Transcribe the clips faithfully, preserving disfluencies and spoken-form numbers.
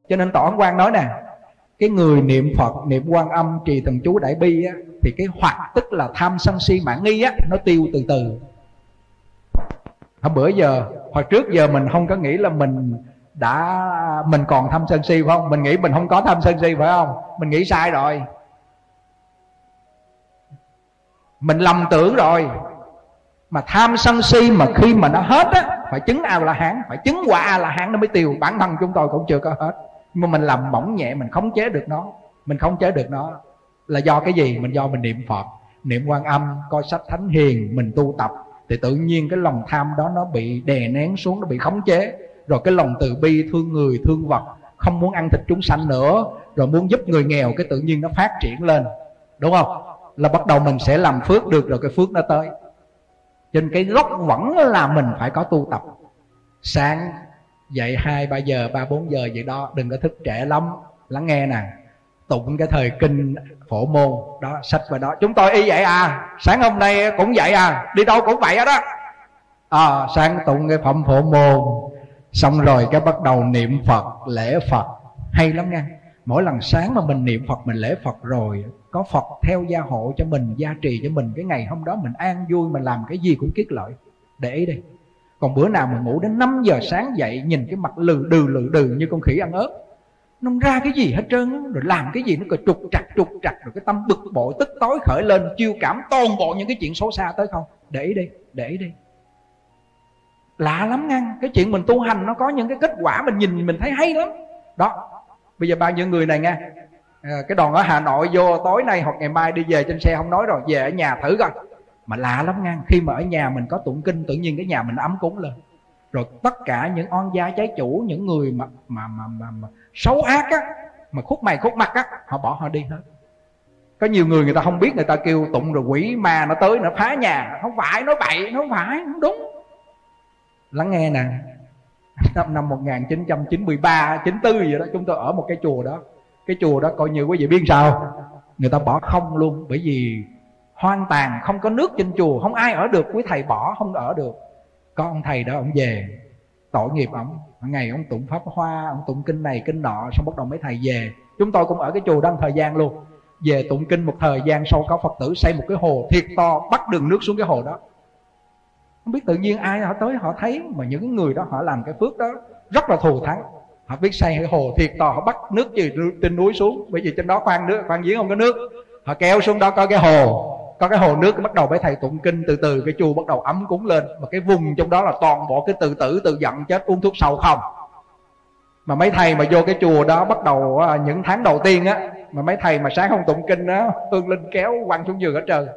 Cho nên Tổ Ấn Quang nói nè, cái người niệm Phật, niệm Quan Âm, trì thần chú Đại Bi á, thì cái hoặc tức là tham sân si mạn nghi á, nó tiêu từ từ. Hôm bữa giờ, hồi trước giờ mình không có nghĩ là mình đã mình còn tham sân si, phải không? Mình nghĩ mình không có tham sân si, phải không? Mình nghĩ sai rồi, mình lầm tưởng rồi. Mà tham sân si mà khi mà nó hết á, phải chứng A-la-hán, phải chứng quả A-la-hán nó mới tiêu. Bản thân chúng tôi cũng chưa có hết, nhưng mà mình làm mỏng nhẹ, mình khống chế được nó. Mình khống chế được nó là do cái gì? Mình do mình niệm Phật, niệm Quan Âm, coi sách thánh hiền, mình tu tập, thì tự nhiên cái lòng tham đó nó bị đè nén xuống, nó bị khống chế. Rồi cái lòng từ bi, thương người, thương vật, không muốn ăn thịt chúng sanh nữa, rồi muốn giúp người nghèo, cái tự nhiên nó phát triển lên, đúng không? Là bắt đầu mình sẽ làm phước được, rồi cái phước nó tới. Trên cái gốc vẫn là mình phải có tu tập. Sáng dậy hai ba giờ, ba bốn giờ vậy đó, đừng có thức trễ lắm. Lắng nghe nè, tụng cái thời kinh Phổ Môn đó, sách vào đó. Chúng tôi y vậy à, sáng hôm nay cũng vậy à, đi đâu cũng vậy đó. À, sáng tụng cái phẩm Phổ Môn, xong rồi cái bắt đầu niệm Phật, lễ Phật. Hay lắm nha. Mỗi lần sáng mà mình niệm Phật, mình lễ Phật rồi, có Phật theo gia hộ cho mình, gia trì cho mình, cái ngày hôm đó mình an vui, mình làm cái gì cũng kiết lợi. Để ý đi. Còn bữa nào mình ngủ đến năm giờ sáng dậy, nhìn cái mặt lừ đừ lừ đừ như con khỉ ăn ớt, nó không ra cái gì hết trơn, rồi làm cái gì nó cứ trục trặc trục trặc, rồi cái tâm bực bội tức tối khởi lên, chiêu cảm toàn bộ những cái chuyện xấu xa tới không. Để ý đi, để ý đi. Lạ lắm nha. Cái chuyện mình tu hành nó có những cái kết quả mình nhìn mình thấy hay lắm. Đó. Bây giờ bao nhiêu người này nha, à, cái đoàn ở Hà Nội vô tối nay hoặc ngày mai đi về trên xe không nói rồi, về ở nhà thử coi. Mà lạ lắm nha. Khi mà ở nhà mình có tụng kinh, tự nhiên cái nhà mình ấm cúng lên. Rồi tất cả những oan gia trái chủ, những người mà mà mà, mà, mà xấu ác á, mà khúc mày khúc mặt á, họ bỏ họ đi hết. Có nhiều người người ta không biết, người ta kêu tụng rồi quỷ ma nó tới nó phá nhà. Không phải, nói bậy, nó không phải, không đúng. Lắng nghe nè. Năm, năm một nghìn chín trăm chín mươi ba, chín mươi tư vậy đó, chúng tôi ở một cái chùa đó. Cái chùa đó coi như quý vị biết sao, người ta bỏ không luôn. Bởi vì hoang tàn, không có nước trên chùa, không ai ở được. Quý thầy bỏ không ở được. Có ông thầy đó, ông về, tội nghiệp ổng. Ngày ông tụng pháp hoa, ông tụng kinh này kinh nọ, xong bắt đầu mấy thầy về. Chúng tôi cũng ở cái chùa đó một thời gian luôn. Về tụng kinh một thời gian sau, có Phật tử xây một cái hồ thiệt to, bắt đường nước xuống cái hồ đó. Không biết tự nhiên ai họ tới họ thấy. Mà những người đó họ làm cái phước đó rất là thù thắng. Họ biết xây cái hồ thiệt to, họ bắt nước từ trên núi xuống. Bởi vì trên đó khoan nước, khoan giếng không có nước. Họ kéo xuống đó có cái hồ, có cái hồ nước, bắt đầu mấy thầy tụng kinh từ từ, cái chùa bắt đầu ấm cúng lên. Mà cái vùng trong đó là toàn bộ cái tự tử, tự giận chết, uống thuốc sâu không. Mà mấy thầy mà vô cái chùa đó bắt đầu những tháng đầu tiên á, mà mấy thầy mà sáng không tụng kinh á, hương linh kéo quăng xuống giường hết trơn.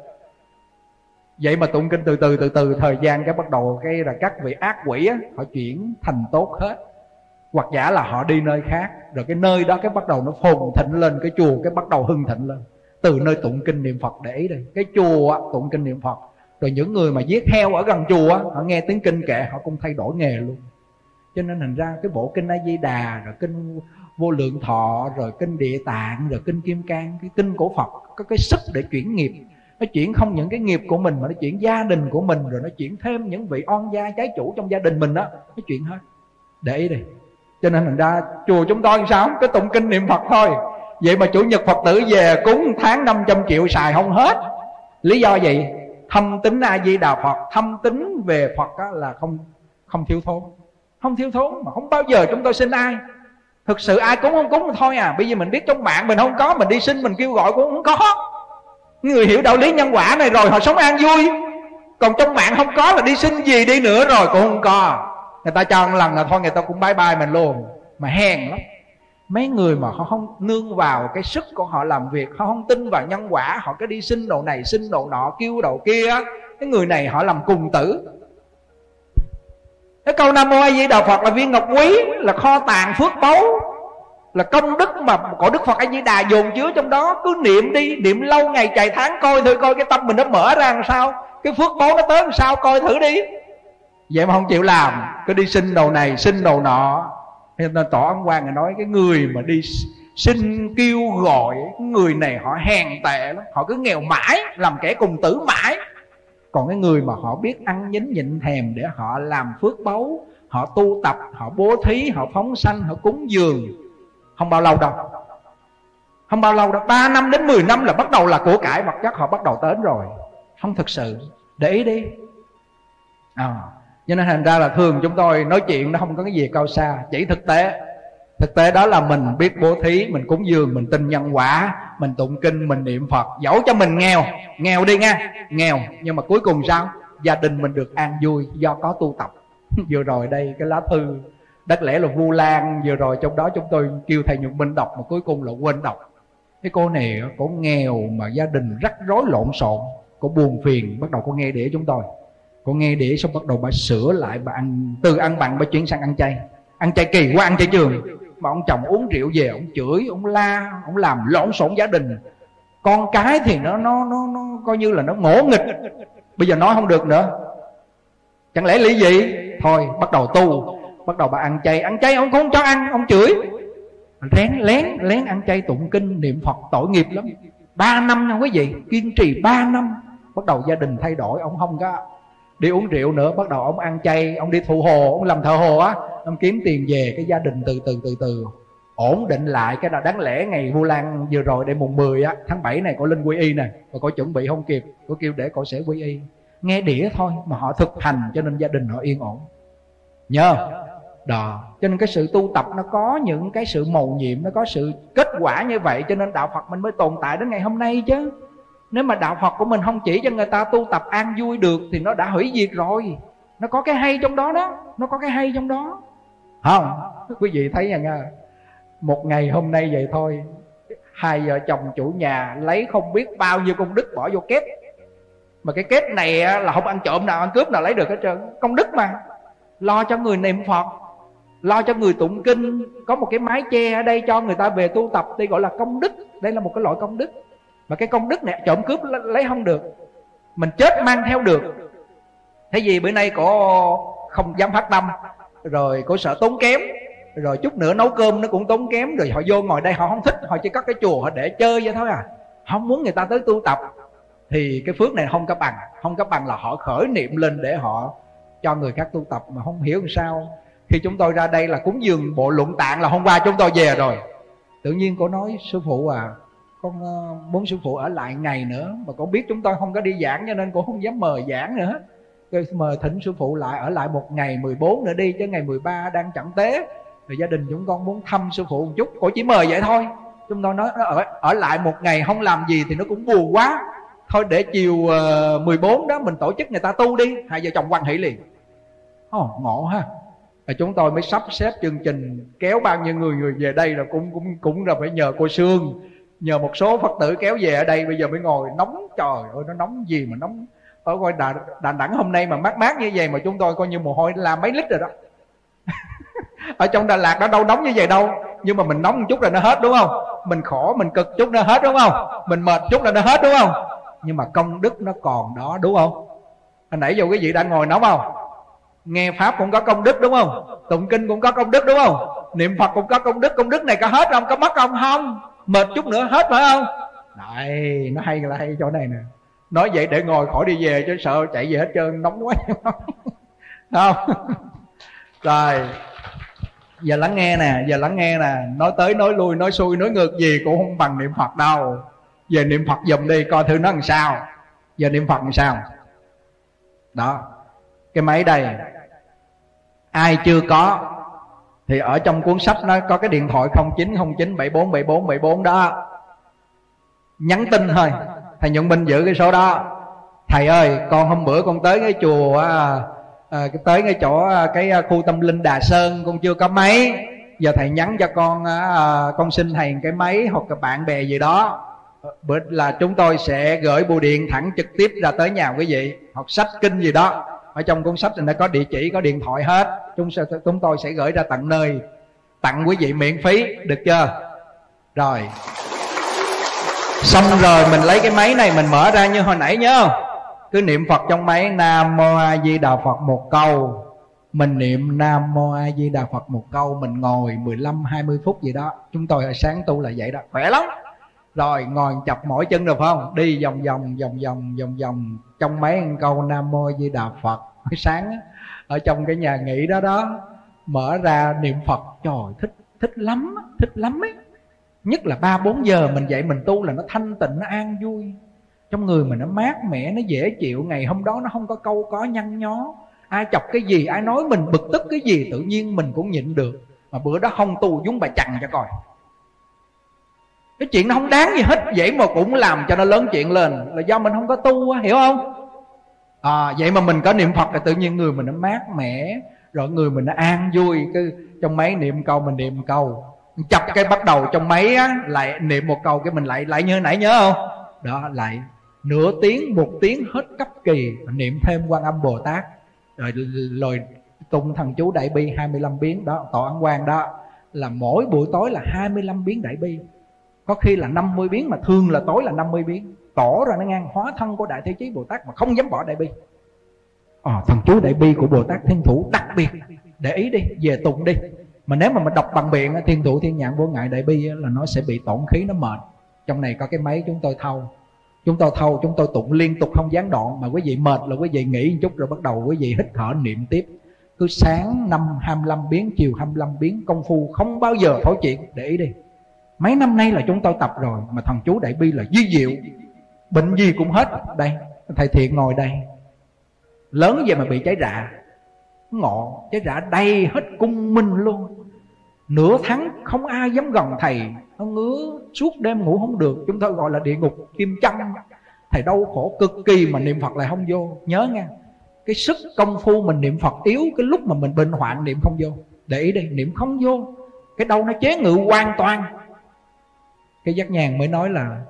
Vậy mà tụng kinh từ từ từ từ thời gian cái bắt đầu cái là các vị ác quỷ á, họ chuyển thành tốt hết. Hoặc giả là họ đi nơi khác, rồi cái nơi đó cái bắt đầu nó phồn thịnh lên, cái chùa cái bắt đầu hưng thịnh lên. Từ nơi tụng kinh niệm Phật. Để ý đây, cái chùa á, tụng kinh niệm Phật, rồi những người mà giết heo ở gần chùa á, họ nghe tiếng kinh kệ, họ cũng thay đổi nghề luôn. Cho nên thành ra cái bộ kinh A Di Đà, rồi kinh Vô Lượng Thọ, rồi kinh Địa Tạng, rồi kinh Kim Cang, cái kinh của Phật có cái sức để chuyển nghiệp. Nó chuyển không những cái nghiệp của mình, mà nó chuyển gia đình của mình, rồi nó chuyển thêm những vị oan gia trái chủ trong gia đình mình đó, nó chuyển hết. Để ý đi. Cho nên thành ra chùa chúng tôi sao cái tụng kinh niệm Phật thôi. Vậy mà chủ nhật Phật tử về cúng tháng năm trăm triệu xài không hết. Lý do gì? Thâm tín A Di Đà Phật, thâm tín về Phật á, là không không thiếu thốn. Không thiếu thốn, mà không bao giờ chúng tôi xin ai. Thực sự ai cúng không cúng thì thôi à. Bây giờ mình biết trong mạng mình không có, mình đi xin mình kêu gọi cũng không có. Người hiểu đạo lý nhân quả này rồi họ sống an vui. Còn trong mạng không có là đi xin gì đi nữa rồi cũng không có. Người ta cho một lần là thôi người ta cũng bye bye mình luôn. Mà hèn lắm. Mấy người mà họ không nương vào cái sức của họ làm việc, họ không tin vào nhân quả, họ cứ đi xin đồ này xin đồ nọ, kêu đồ kia. Cái người này họ làm cùng tử. Cái câu Nam Mô A Di Đà Phật là viên ngọc quý, là kho tàng phước báu, là công đức mà của Đức Phật A Di Đà dồn chứa trong đó. Cứ niệm đi, niệm lâu ngày chạy tháng, coi thử coi cái tâm mình nó mở ra làm sao, cái phước báu nó tới làm sao, coi thử đi. Vậy mà không chịu làm, cứ đi xin đồ này xin đồ nọ. Nên Tổ Ấn Quang nói cái người mà đi xin kêu gọi, người này họ hèn tệ lắm. Họ cứ nghèo mãi, làm kẻ cùng tử mãi. Còn cái người mà họ biết ăn nhín nhịn thèm để họ làm phước báu, họ tu tập, họ bố thí, họ phóng sanh, họ cúng dường, Không bao lâu đâu, không bao lâu đâu, ba năm đến mười năm là bắt đầu là của cải vật chất họ bắt đầu đến rồi. Không thực sự, để ý đi. À, cho nên thành ra là thường chúng tôi nói chuyện nó không có cái gì cao xa, chỉ thực tế. Thực tế đó là mình biết bố thí, mình cúng dường, mình tin nhân quả, mình tụng kinh, mình niệm Phật. Dẫu cho mình nghèo, nghèo đi nha, nghèo, nhưng mà cuối cùng sao? Gia đình mình được an vui do có tu tập. Vừa rồi đây cái lá thư đáng lẽ là Vu Lan, vừa rồi trong đó chúng tôi kêu thầy Nhật Minh đọc mà cuối cùng là quên đọc. Cái cô này cô nghèo mà gia đình rắc rối lộn xộn, cô buồn phiền, bắt đầu cô nghe đĩa chúng tôi. Cô nghe đĩa xong bắt đầu bà sửa lại, bà ăn, từ ăn mặn bà chuyển sang ăn chay. Ăn chay kỳ quá, ăn chay trường. Mà ông chồng uống rượu về, ông chửi, ông la, ông làm lộn xộn gia đình. Con cái thì nó nó nó, nó coi như là nó ngỗ nghịch, bây giờ nói không được nữa. Chẳng lẽ lý gì? Thôi bắt đầu tu, bắt đầu bà ăn chay. Ăn chay ông cũng không cho ăn, ông chửi. Lén lén lén ăn chay tụng kinh niệm Phật, tội nghiệp lắm. Ba năm nha quý vị, kiên trì ba năm. Bắt đầu gia đình thay đổi, ông không có đi uống rượu nữa. Bắt đầu ông ăn chay, ông đi thụ hồ, ông làm thợ hồ á, ông kiếm tiền về. Cái gia đình từ từ từ từ ổn định lại. Cái là đáng lẽ ngày Vu Lan vừa rồi đây mùng mười á, tháng bảy này cô Linh quy y nè, và cô chuẩn bị không kịp, cô kêu để cô sẽ quy y. Nghe đĩa thôi mà họ thực hành, cho nên gia đình họ yên ổn. Nhớ đó, cho nên cái sự tu tập nó có những cái sự mầu nhiệm, nó có sự kết quả như vậy, cho nên đạo Phật mình mới tồn tại đến ngày hôm nay chứ. Nếu mà đạo Phật của mình không chỉ cho người ta tu tập an vui được thì nó đã hủy diệt rồi. Nó có cái hay trong đó đó, nó có cái hay trong đó. Không, quý vị thấy nha, một ngày hôm nay vậy thôi, hai vợ chồng chủ nhà lấy không biết bao nhiêu công đức bỏ vô két. Mà cái két này là không ăn trộm nào, ăn cướp nào lấy được hết trơn. Công đức mà. Lo cho người niệm Phật, lo cho người tụng kinh, có một cái mái che ở đây cho người ta về tu tập, đây gọi là công đức. Đây là một cái loại công đức. Mà cái công đức này trộm cướp lấy không được, mình chết mang theo được. Thế vì bữa nay cổ không dám phát tâm, rồi cổ sợ tốn kém, rồi chút nữa nấu cơm nó cũng tốn kém, rồi họ vô ngồi đây họ không thích, họ chỉ có cái chùa họ để chơi vậy thôi à, không muốn người ta tới tu tập. Thì cái phước này không có bằng. Không có bằng là họ khởi niệm lên để họ cho người khác tu tập. Mà không hiểu làm sao khi chúng tôi ra đây là cúng dường bộ luận tạng là hôm qua chúng tôi về rồi, tự nhiên cô nói sư phụ à, con muốn sư phụ ở lại ngày nữa. Mà cô biết chúng tôi không có đi giảng cho nên cô không dám mời giảng nữa. Tôi mời thỉnh sư phụ lại, ở lại một ngày mười bốn nữa đi, chứ ngày mười ba đang chẳng tế. Rồi gia đình chúng con muốn thăm sư phụ một chút. Cô chỉ mời vậy thôi. Chúng tôi nói ở, ở lại một ngày không làm gì thì nó cũng buồn quá. Thôi để chiều uh, mười bốn đó mình tổ chức người ta tu đi. Hai vợ chồng hoan hỷ liền. Oh, ngộ ha. Rồi chúng tôi mới sắp xếp chương trình, kéo bao nhiêu người người về đây là cũng cũng cũng là phải nhờ cô Sương, nhờ một số Phật tử kéo về ở đây. Bây giờ mới ngồi nóng, trời ơi nó nóng gì mà nóng. Ở coi Đà, Đà Nẵng hôm nay mà mát mát như vậy mà chúng tôi coi như mồ hôi là mấy lít rồi đó. Ở trong Đà Lạt nó đâu nóng như vậy đâu. Nhưng mà mình nóng một chút là nó hết đúng không? Mình khổ, mình cực chút nó hết đúng không? Mình mệt chút là nó hết đúng không? Nhưng mà công đức nó còn đó đúng không? Hồi nãy giờ quý vị đang ngồi nóng không? Nghe Pháp cũng có công đức đúng không? Tụng kinh cũng có công đức đúng không? Niệm Phật cũng có công đức. Công đức này có hết không? Có mất không? Không. Mệt chút nữa hết phải không? Đấy, nó hay là hay chỗ này nè. Nói vậy để ngồi khỏi đi về chứ sợ chạy về hết trơn, nóng quá. Không? Rồi, giờ lắng nghe nè, giờ lắng nghe nè. Nói tới nói lui, nói xuôi, nói ngược gì cũng không bằng niệm Phật đâu. Về niệm Phật giùm đi, coi thử nó làm sao. Giờ niệm Phật làm sao? Đó, cái máy đây, ai chưa có thì ở trong cuốn sách nó có cái điện thoại không chín không chín bảy bốn bảy bốn bảy bốn đó. Nhắn tin thôi, thầy Nhuận Minh giữ cái số đó. Thầy ơi, con hôm bữa con tới cái chùa à, à, tới cái chỗ cái khu tâm linh Đà Sơn, con chưa có máy. Giờ thầy nhắn cho con à, con xin thầy cái máy hoặc là bạn bè gì đó. Bữa là chúng tôi sẽ gửi bưu điện thẳng trực tiếp ra tới nhà quý vị. Hoặc sách kinh gì đó, ở trong cuốn sách này nó có địa chỉ, có điện thoại hết. Chúng, chúng tôi sẽ gửi ra tận nơi, tặng quý vị miễn phí, được chưa? Rồi xong rồi mình lấy cái máy này mình mở ra như hồi nãy nhớ không? Cứ niệm Phật trong máy, Nam Mô A Di Đà Phật một câu. Mình niệm Nam Mô A Di Đà Phật một câu, mình ngồi mười lăm hai mươi phút gì đó. Chúng tôi ở sáng tu là vậy đó, khỏe lắm. Rồi ngồi chập mỏi chân được không? Đi vòng vòng vòng vòng vòng vòng trong mấy câu Nam Mô A Di Đà Phật. Sáng ở trong cái nhà nghỉ đó đó, mở ra niệm Phật, trời thích Thích lắm, thích lắm ấy. Nhất là ba bốn giờ mình dậy mình tu là nó thanh tịnh, nó an vui. Trong người mình nó mát mẻ, nó dễ chịu. Ngày hôm đó nó không có câu có nhăn nhó. Ai chọc cái gì, ai nói mình bực tức cái gì, tự nhiên mình cũng nhịn được. Mà bữa đó không tu giống bà chằn cho coi. Cái chuyện nó không đáng gì hết, vậy mà cũng làm cho nó lớn chuyện lên. Là do mình không có tu, hiểu không? À, vậy mà mình có niệm Phật là tự nhiên người mình nó mát mẻ, rồi người mình nó an vui. Cái trong máy niệm câu mình niệm câu, chập cái bắt đầu trong máy á, lại niệm một câu cái mình lại lại như nãy nhớ không? Đó, lại nửa tiếng, một tiếng hết cấp kỳ, niệm thêm Quan Âm Bồ Tát, rồi rồi tụng thần chú Đại Bi hai mươi lăm biến đó, tọa Ấn Quang đó, là mỗi buổi tối là hai mươi lăm biến Đại Bi, có khi là năm mươi biến, mà thường là tối là năm mươi biến. Tỏ ra nó ngang hóa thân của Đại Thế Chí Bồ Tát mà không dám bỏ Đại Bi. À, thần chú Đại Bi của Bồ Tát Thiên Thủ đặc biệt, để ý đi, về tụng đi. Mà nếu mà mình đọc bằng miệng Thiên Thủ Thiên Nhãn Vô Ngại Đại Bi là nó sẽ bị tổn khí, nó mệt. Trong này có cái máy chúng tôi thâu, chúng tôi thâu chúng tôi tụng liên tục không gián đoạn. Mà quý vị mệt là quý vị nghỉ một chút rồi bắt đầu quý vị hít thở niệm tiếp. Cứ sáng năm hai mươi lăm biến, chiều hai mươi lăm biến, công phu không bao giờ thối chuyện. Để ý đi, mấy năm nay là chúng tôi tập rồi, mà thần chú Đại Bi là di diệu, bệnh gì cũng hết. Đây thầy Thiện ngồi đây, lớn vậy mà bị cháy rạ, ngộ cháy rạ đầy hết cung minh luôn. Nửa tháng không ai dám gần thầy, nó ngứa suốt đêm ngủ không được. Chúng tôi gọi là địa ngục kim châm. Thầy đau khổ cực kỳ mà niệm Phật lại không vô. Nhớ nha, cái sức công phu mình niệm Phật yếu cái lúc mà mình bệnh hoạn niệm không vô. Để ý đi, niệm không vô, cái đầu nó chế ngự hoàn toàn. Cái Giác Nhàn mới nói là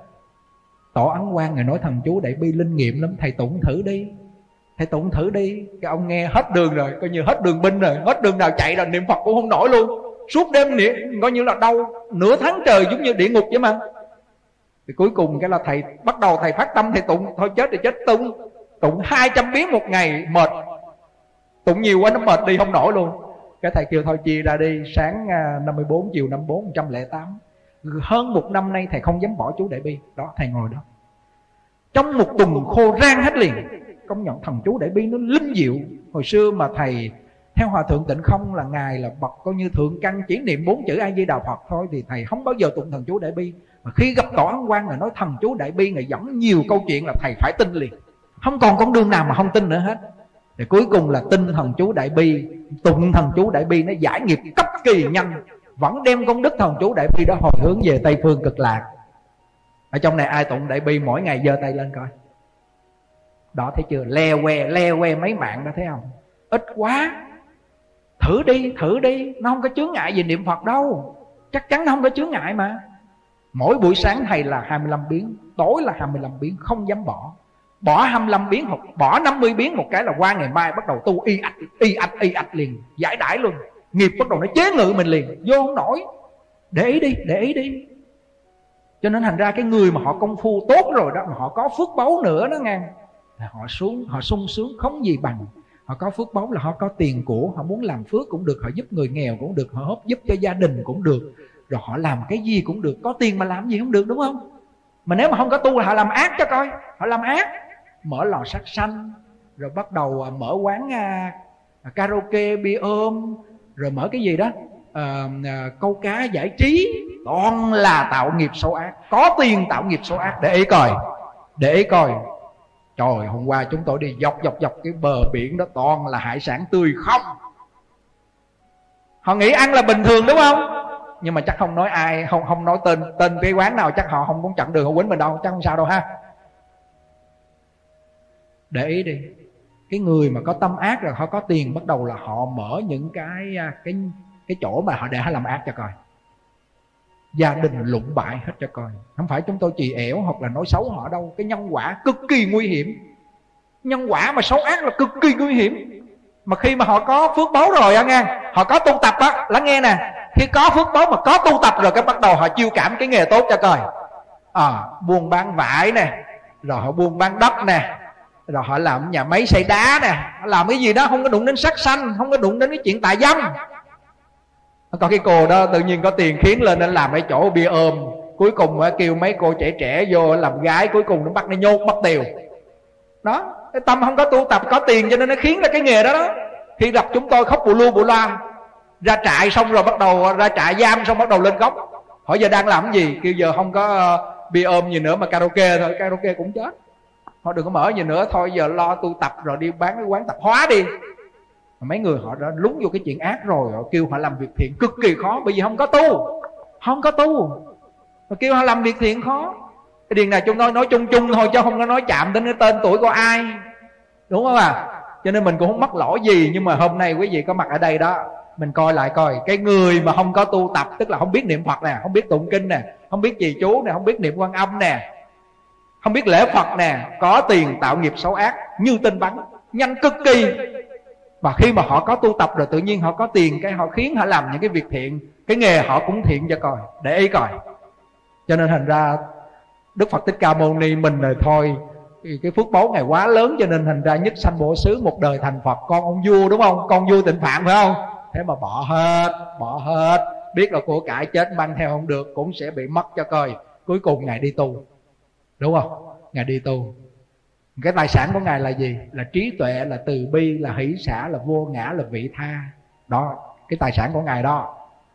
Tổ Ấn Quang ngài nói thần chú Đại Bi linh nghiệm lắm, thầy tụng thử đi, thầy tụng thử đi. Cái ông nghe hết đường rồi, coi như hết đường binh rồi, hết đường nào chạy là niệm Phật cũng không nổi luôn. Suốt đêm niệm coi như là đau nửa tháng trời, giống như địa ngục vậy mà. Thì cuối cùng cái là thầy bắt đầu thầy phát tâm, thầy tụng thôi chết thì chết, tụng tụng hai trăm biến một ngày, mệt, tụng nhiều quá nó mệt đi không nổi luôn. Cái thầy kêu thôi chia ra đi, sáng năm mươi bốn, chiều năm mươi bốn, một trăm lẻ tám. Hơn một năm nay thầy không dám bỏ chú Đại Bi. Đó, thầy ngồi đó trong một tuần khô rang hết liền. Công nhận thần chú Đại Bi nó linh diệu. Hồi xưa mà thầy theo Hòa Thượng Tịnh Không là ngài là bậc coi như thượng căn, chỉ niệm bốn chữ A Di Đà Phật thôi, thì thầy không bao giờ tụng thần chú Đại Bi. Mà khi gặp Tổ Ấn Quang là nói thần chú Đại Bi, ngài dẫn nhiều câu chuyện là thầy phải tin liền, không còn con đường nào mà không tin nữa hết. Thì cuối cùng là tin thần chú Đại Bi, tụng thần chú Đại Bi, nó giải nghiệp cấp kỳ nhanh, vẫn đem công đức thần chú Đại Bi đó hồi hướng về Tây Phương Cực Lạc. Ở trong này ai tụng Đại Bi mỗi ngày giơ tay lên coi. Đó, thấy chưa, le que le que mấy mạng đó, thấy không? Ít quá. Thử đi, thử đi, nó không có chướng ngại gì niệm Phật đâu, chắc chắn nó không có chướng ngại mà. Mỗi buổi sáng thầy là hai mươi lăm biến, tối là hai mươi lăm biến, không dám bỏ. Bỏ hai mươi lăm biến hoặc bỏ năm mươi biến một cái là qua ngày mai bắt đầu tu y ạch y ạch y ạch liền, giải đãi luôn. Nghiệp bắt đầu nó chế ngự mình liền, vô không nổi. Để ý đi, để ý đi. Cho nên thành ra cái người mà họ công phu tốt rồi đó, mà họ có phước báu nữa đó nghe, họ xuống, họ sung sướng không gì bằng. Họ có phước báu là họ có tiền của, họ muốn làm phước cũng được, họ giúp người nghèo cũng được, họ giúp cho gia đình cũng được, rồi họ làm cái gì cũng được. Có tiền mà làm gì không được, đúng không? Mà nếu mà không có tu là họ làm ác cho coi. Họ làm ác, mở lò sát sanh, rồi bắt đầu mở quán uh, karaoke, bia ôm, rồi mở cái gì đó uh, uh, câu cá giải trí. Toàn là tạo nghiệp xấu ác. Có tiền tạo nghiệp xấu ác. Để ý coi, để ý coi. Trời, hôm qua chúng tôi đi dọc dọc dọc cái bờ biển đó, toàn là hải sản tươi không. Họ nghĩ ăn là bình thường đúng không? Nhưng mà chắc không nói ai, không không nói tên tên cái quán nào, chắc họ không muốn chặn đường họ quýnh mình đâu, chắc không sao đâu ha. Để ý đi, cái người mà có tâm ác rồi họ có tiền, bắt đầu là họ mở những cái cái cái chỗ mà họ để họ làm ác cho coi. Gia đình lụng bại hết cho coi. Không phải chúng tôi chì ẻo hoặc là nói xấu họ đâu. Cái nhân quả cực kỳ nguy hiểm. Nhân quả mà xấu ác là cực kỳ nguy hiểm. Mà khi mà họ có phước báu rồi á nghe, họ có tu tập á, lắng nghe nè. Khi có phước báu mà có tu tập rồi, cái bắt đầu họ chiêu cảm cái nghề tốt cho coi. À, buôn bán vải nè, rồi họ buôn bán đất nè, rồi họ làm nhà máy xây đá nè, họ làm cái gì đó không có đụng đến sắc sanh, không có đụng đến cái chuyện tà dâm. Có cái cô đó tự nhiên có tiền khiến lên nên làm cái chỗ bia ôm, cuối cùng kêu mấy cô trẻ trẻ vô làm gái, cuối cùng nó bắt nó nhốt mất tiêu. Đó, cái tâm không có tu tập, có tiền cho nên nó khiến ra cái nghề đó đó. Khi gặp chúng tôi khóc bù lu bù loa, Ra trại xong rồi bắt đầu ra trại giam xong bắt đầu lên gốc, hỏi giờ đang làm cái gì, kêu giờ không có uh, bia ôm gì nữa mà karaoke thôi. Karaoke cũng chết, họ đừng có mở gì nữa, thôi giờ lo tu tập rồi đi bán cái quán tạp hóa đi. Mấy người họ đã lún vô cái chuyện ác rồi, họ kêu họ làm việc thiện cực kỳ khó, bởi vì không có tu, không có tu, họ kêu họ làm việc thiện khó. Cái điều này chúng tôi nói chung chung thôi, chứ không có nói chạm đến cái tên tuổi của ai, đúng không à? Cho nên mình cũng không mắc lỗi gì. Nhưng mà hôm nay quý vị có mặt ở đây đó, mình coi lại coi, cái người mà không có tu tập, tức là không biết niệm Phật nè, không biết tụng kinh nè, không biết trì chú nè, không biết niệm Quan Âm nè, không biết lễ Phật nè, có tiền tạo nghiệp xấu ác như tên bắn, nhanh cực kỳ. Và khi mà họ có tu tập rồi, tự nhiên họ có tiền, cái họ khiến họ làm những cái việc thiện, cái nghề họ cũng thiện cho coi, để ý coi. Cho nên thành ra Đức Phật Thích Ca Mâu Ni mình rồi thôi, cái phước báu Ngài quá lớn, cho nên thành ra nhất sanh bổ xứ, một đời thành Phật, con ông vua đúng không, con vua Tịnh Phạn phải không? Thế mà bỏ hết, bỏ hết, biết là của cải chết mang theo không được, cũng sẽ bị mất cho coi. Cuối cùng Ngài đi tu, đúng không? Ngài đi tu. Cái tài sản của Ngài là gì? Là trí tuệ, là từ bi, là hỷ xả, là vô ngã, là vị tha. Đó, cái tài sản của Ngài đó.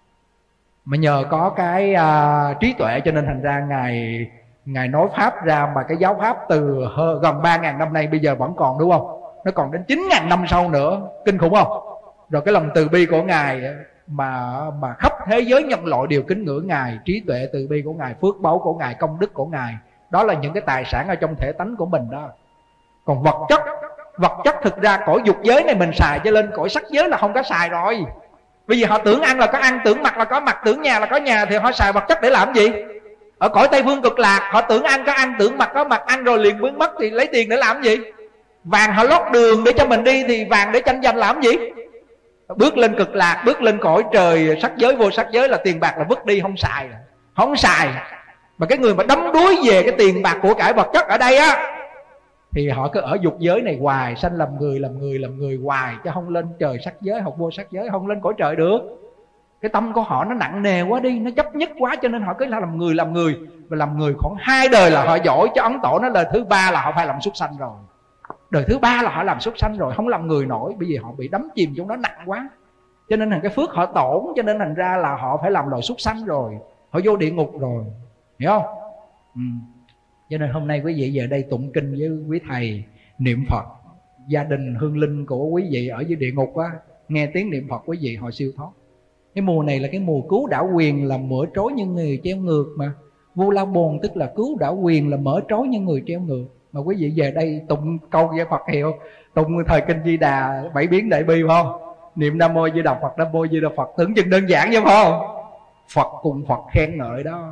Mà nhờ có cái uh, trí tuệ cho nên thành ra Ngài Ngài nói Pháp ra, mà cái giáo Pháp từ hơn, gần ba ngàn năm nay bây giờ vẫn còn, đúng không? Nó còn đến chín ngàn năm sau nữa, kinh khủng không? Rồi cái lòng từ bi của Ngài mà mà khắp thế giới nhân loại đều kính ngưỡng Ngài. Trí tuệ từ bi của Ngài, phước báu của Ngài, công đức của Ngài, đó là những cái tài sản ở trong thể tánh của mình đó. Còn vật chất, vật chất thực ra cõi dục giới này mình xài, cho lên cõi sắc giới là không có xài rồi. Bởi vì họ tưởng ăn là có ăn, tưởng mặc là có mặc, tưởng nhà là có nhà, thì họ xài vật chất để làm gì? Ở cõi Tây Phương Cực Lạc họ tưởng ăn có ăn, tưởng mặc có mặc, ăn rồi liền biến mất, thì lấy tiền để làm gì? Vàng họ lót đường để cho mình đi, thì vàng để tranh giành làm gì? Bước lên Cực Lạc, bước lên cõi trời sắc giới, vô sắc giới là tiền bạc là vứt đi, không xài, không xài. Mà cái người mà đắm đuối về cái tiền bạc của cải vật chất ở đây á, thì họ cứ ở dục giới này hoài, sanh làm người, làm người, làm người hoài, chứ không lên trời sắc giới, học vô sắc giới, không lên cõi trời được. Cái tâm của họ nó nặng nề quá đi, nó chấp nhất quá, cho nên họ cứ là làm người, làm người. Và làm người khoảng hai đời là họ giỏi, chứ Ấn Tổ nói lời thứ ba là họ phải làm súc sanh rồi. Đời thứ ba là họ làm súc sanh rồi, không làm người nổi, bởi vì họ bị đắm chìm trong đó nặng quá. Cho nên là cái phước họ tổn, cho nên thành ra là họ phải làm loài súc sanh rồi, họ vô địa ngục rồi, hiểu không? Ừ. Cho nên hôm nay quý vị về đây tụng kinh với quý thầy, niệm Phật, gia đình hương linh của quý vị ở dưới địa ngục á, nghe tiếng niệm Phật quý vị họ siêu thoát. Cái mùa này là cái mùa cứu đảo quyền, là mở trối như người treo ngược mà. Vu La Bồn tức là cứu đảo quyền, là mở trối như người treo ngược. Mà quý vị về đây tụng câu với Phật hiệu, tụng thời kinh Di Đà bảy biến đại bi, phải không? Niệm Nam Mô Di Đà Phật, Nam Mô Di Đà Phật, tưởng chừng đơn giản vậy phải không? Phật cùng Phật khen ngợi đó.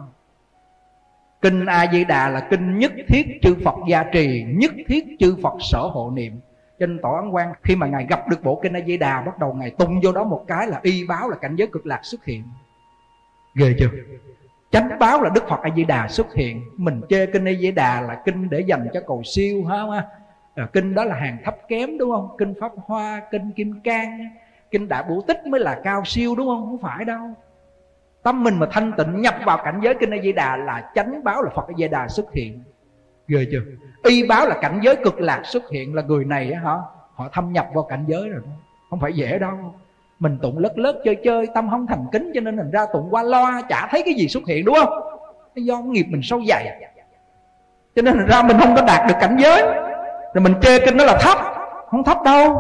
Kinh A Di Đà là kinh nhất thiết chư Phật gia trì, nhất thiết chư Phật sở hộ niệm. Trên Tổ Ấn Quang khi mà Ngài gặp được bộ kinh A Di Đà, bắt đầu Ngài tung vô đó một cái là y báo là cảnh giới cực lạc xuất hiện. Ghê chưa? Chánh báo là Đức Phật A Di Đà xuất hiện. Mình chê kinh A Di Đà là kinh để dành cho cầu siêu ha. À, kinh đó là hàng thấp kém, đúng không? Kinh Pháp Hoa, kinh Kim Cang, kinh Đại Bổ Tích mới là cao siêu, đúng không? Không phải đâu. Tâm mình mà thanh tịnh nhập vào cảnh giới kinh A Di Đà là chánh báo là Phật A Di Đà xuất hiện. Ghê chưa? Y báo là cảnh giới cực lạc xuất hiện, là người này á hả, họ thâm nhập vào cảnh giới rồi đó. Không phải dễ đâu. Mình tụng lất lất chơi chơi, tâm không thành kính, cho nên thành ra tụng qua loa, chả thấy cái gì xuất hiện, đúng không? Do nghiệp mình sâu dày, cho nên thành ra mình không có đạt được cảnh giới. Rồi mình chê kinh nó là thấp. Không thấp đâu.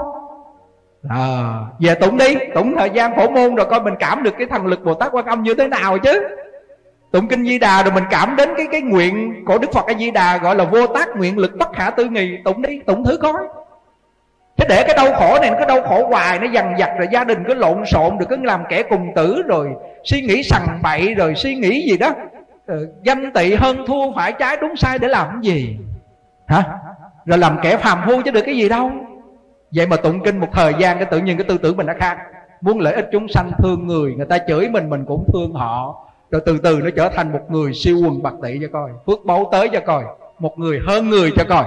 À, về tụng đi, tụng thời gian phổ môn rồi coi mình cảm được cái thần lực Bồ Tát Quan Âm như thế nào chứ. Tụng kinh Di Đà rồi mình cảm đến cái cái nguyện của Đức Phật A Di Đà, gọi là vô tác nguyện lực bất khả tư nghì. Tụng đi, tụng thử coi. Chứ để cái đau khổ này nó cứ đau khổ hoài, nó dằn vặt, rồi gia đình cứ lộn xộn, rồi cứ làm kẻ cùng tử, rồi suy nghĩ sằng bậy, rồi suy nghĩ gì đó, rồi danh tị hơn thua, phải trái đúng sai để làm cái gì hả? Rồi làm kẻ phàm phu chứ được cái gì đâu. Vậy mà tụng kinh một thời gian, cái tự nhiên cái tư tưởng mình đã khác. Muốn lợi ích chúng sanh, thương người, người ta chửi mình, mình cũng thương họ. Rồi từ từ nó trở thành một người siêu quần bạc tỷ cho coi, phước báu tới cho coi, một người hơn người cho coi.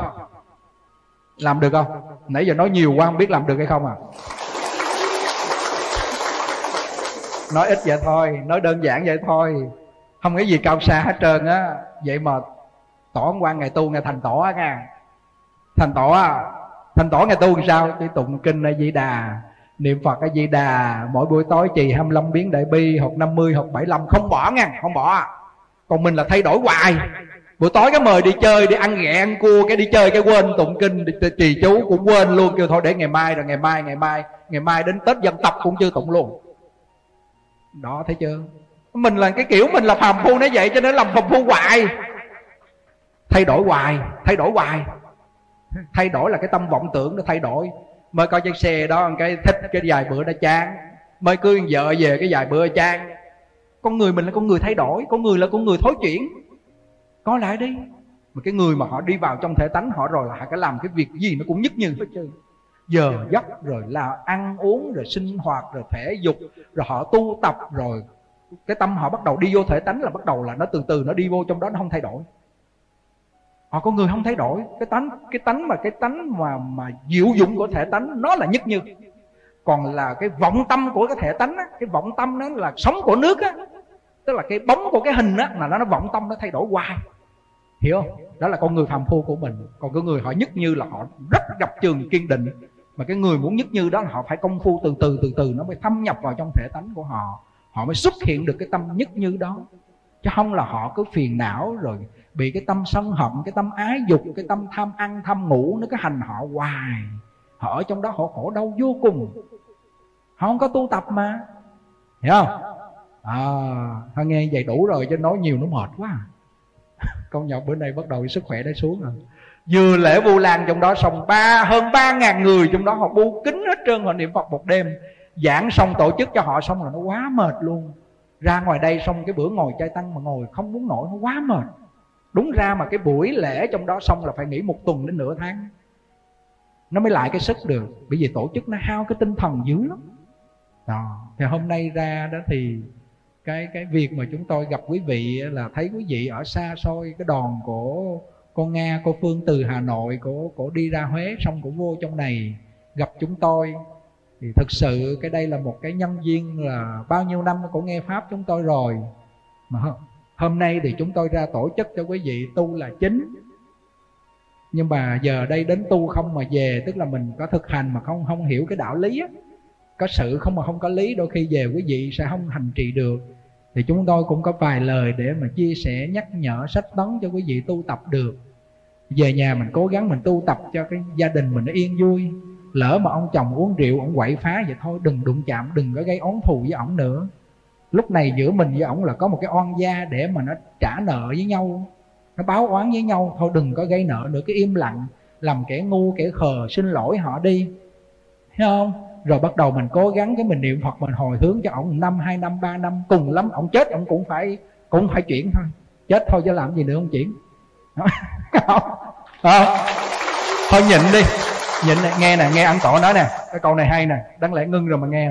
Làm được không? Nãy giờ nói nhiều quá không biết làm được hay không à. Nói ít vậy thôi, nói đơn giản vậy thôi, không có gì cao xa hết trơn á. Vậy mà Tổ Ấn Quang ngày tu ngày thành tổ á nha. Thành tổ á, thành tổ ngày tu làm sao? Đi tụng kinh A Di Đà, Niệm Phật A Di Đà, mỗi buổi tối trì hai mươi lăm biến Đại Bi, hoặc năm mươi, hoặc bảy mươi lăm, không bỏ nha, không bỏ. Còn mình là thay đổi hoài. Buổi tối cái mời đi chơi, đi ăn ghẹ ăn cua, cái đi chơi cái quên tụng kinh, đi trì chú cũng quên luôn, kêu thôi để ngày mai, rồi ngày mai, ngày mai, ngày mai đến Tết dân tộc cũng chưa tụng luôn. Đó, thấy chưa? Mình là cái kiểu mình là phàm phu nó vậy, cho nên làm phàm phu hoài. Thay đổi hoài, thay đổi hoài. Thay đổi là cái tâm vọng tưởng nó thay đổi. Mới coi chiếc xe đó cái thích, cái vài bữa đã chán. Mới cưới vợ về cái vài bữa chán. Con người mình là con người thay đổi, con người là con người thối chuyển. Có lại đi. Mà cái người mà họ đi vào trong thể tánh họ rồi là họ phải làm cái việc gì nó cũng nhất như hết trơn. Giờ giấc rồi là ăn uống, rồi sinh hoạt, rồi thể dục, rồi họ tu tập, rồi cái tâm họ bắt đầu đi vô thể tánh là bắt đầu là nó từ từ nó đi vô trong đó, nó không thay đổi. Họ có người không thay đổi. Cái tánh cái tánh mà cái tánh mà mà diệu dụng của thể tánh nó là nhất như. Còn là cái vọng tâm của cái thể tánh á, cái vọng tâm nó là sống của nước á, tức là cái bóng của cái hình á, là nó nó vọng tâm nó thay đổi hoài. Hiểu không? Đó là con người phàm phu của mình. Còn cái người họ nhất như là họ rất gặp trường kiên định. Mà cái người muốn nhất như đó là họ phải công phu từ từ từ từ nó mới thâm nhập vào trong thể tánh của họ. Họ mới xuất hiện được cái tâm nhất như đó. Chứ không là họ cứ phiền não rồi bị cái tâm sân hận, cái tâm ái dục, cái tâm tham ăn, tham ngủ nó cứ hành họ hoài. Họ ở trong đó họ khổ đau vô cùng. Họ không có tu tập mà. Hiểu không? À, thôi nghe vậy đủ rồi, chứ nói nhiều nó mệt quá. Con nhỏ bữa nay bắt đầu sức khỏe đã xuống rồi. Vừa lễ Vu Lan trong đó xong ba hơn ba ngàn người trong đó họ bu kính hết trơn, họ niệm Phật một đêm. Giảng xong tổ chức cho họ xong là nó quá mệt luôn. Ra ngoài đây xong cái bữa ngồi chay tăng mà ngồi không muốn nổi, nó quá mệt. Đúng ra mà cái buổi lễ trong đó xong là phải nghỉ một tuần đến nửa tháng nó mới lại cái sức được. Bởi vì tổ chức nó hao cái tinh thần dữ lắm. Đó. Thì hôm nay ra đó thì cái cái việc mà chúng tôi gặp quý vị là thấy quý vị ở xa xôi, cái đoàn của cô Nga, cô Phương từ Hà Nội, cổ, cổ đi ra Huế xong cổ vô trong này gặp chúng tôi. Thì thực sự cái đây là một cái nhân duyên là bao nhiêu năm cổ nghe Pháp chúng tôi rồi. Mà hôm nay thì chúng tôi ra tổ chức cho quý vị tu là chính. Nhưng mà giờ đây đến tu không mà về, tức là mình có thực hành mà không không hiểu cái đạo lý á. Có sự không mà không có lý, đôi khi về quý vị sẽ không hành trì được. Thì chúng tôi cũng có vài lời để mà chia sẻ, nhắc nhở, sách tấn cho quý vị tu tập được. Về nhà mình cố gắng mình tu tập cho cái gia đình mình nó yên vui. Lỡ mà ông chồng uống rượu, ông quậy phá vậy thôi đừng đụng chạm, đừng có gây oán thù với ổng nữa. Lúc này giữa mình với ổng là có một cái oan gia để mà nó trả nợ với nhau, nó báo oán với nhau. Thôi đừng có gây nợ nữa, cái im lặng, làm kẻ ngu kẻ khờ, xin lỗi họ đi. Thấy không? Rồi bắt đầu mình cố gắng cái mình niệm Phật, mình hồi hướng cho ổng năm, hai năm, ba năm. Cùng lắm ổng chết ổng cũng phải cũng phải chuyển thôi. Chết thôi chứ làm gì nữa không chuyển. Không? Không? Thôi nhịn đi. Nhịn này, nghe nè, nghe anh Tổ nói nè. Cái câu này hay nè, đáng lẽ ngưng rồi mà nghe nè.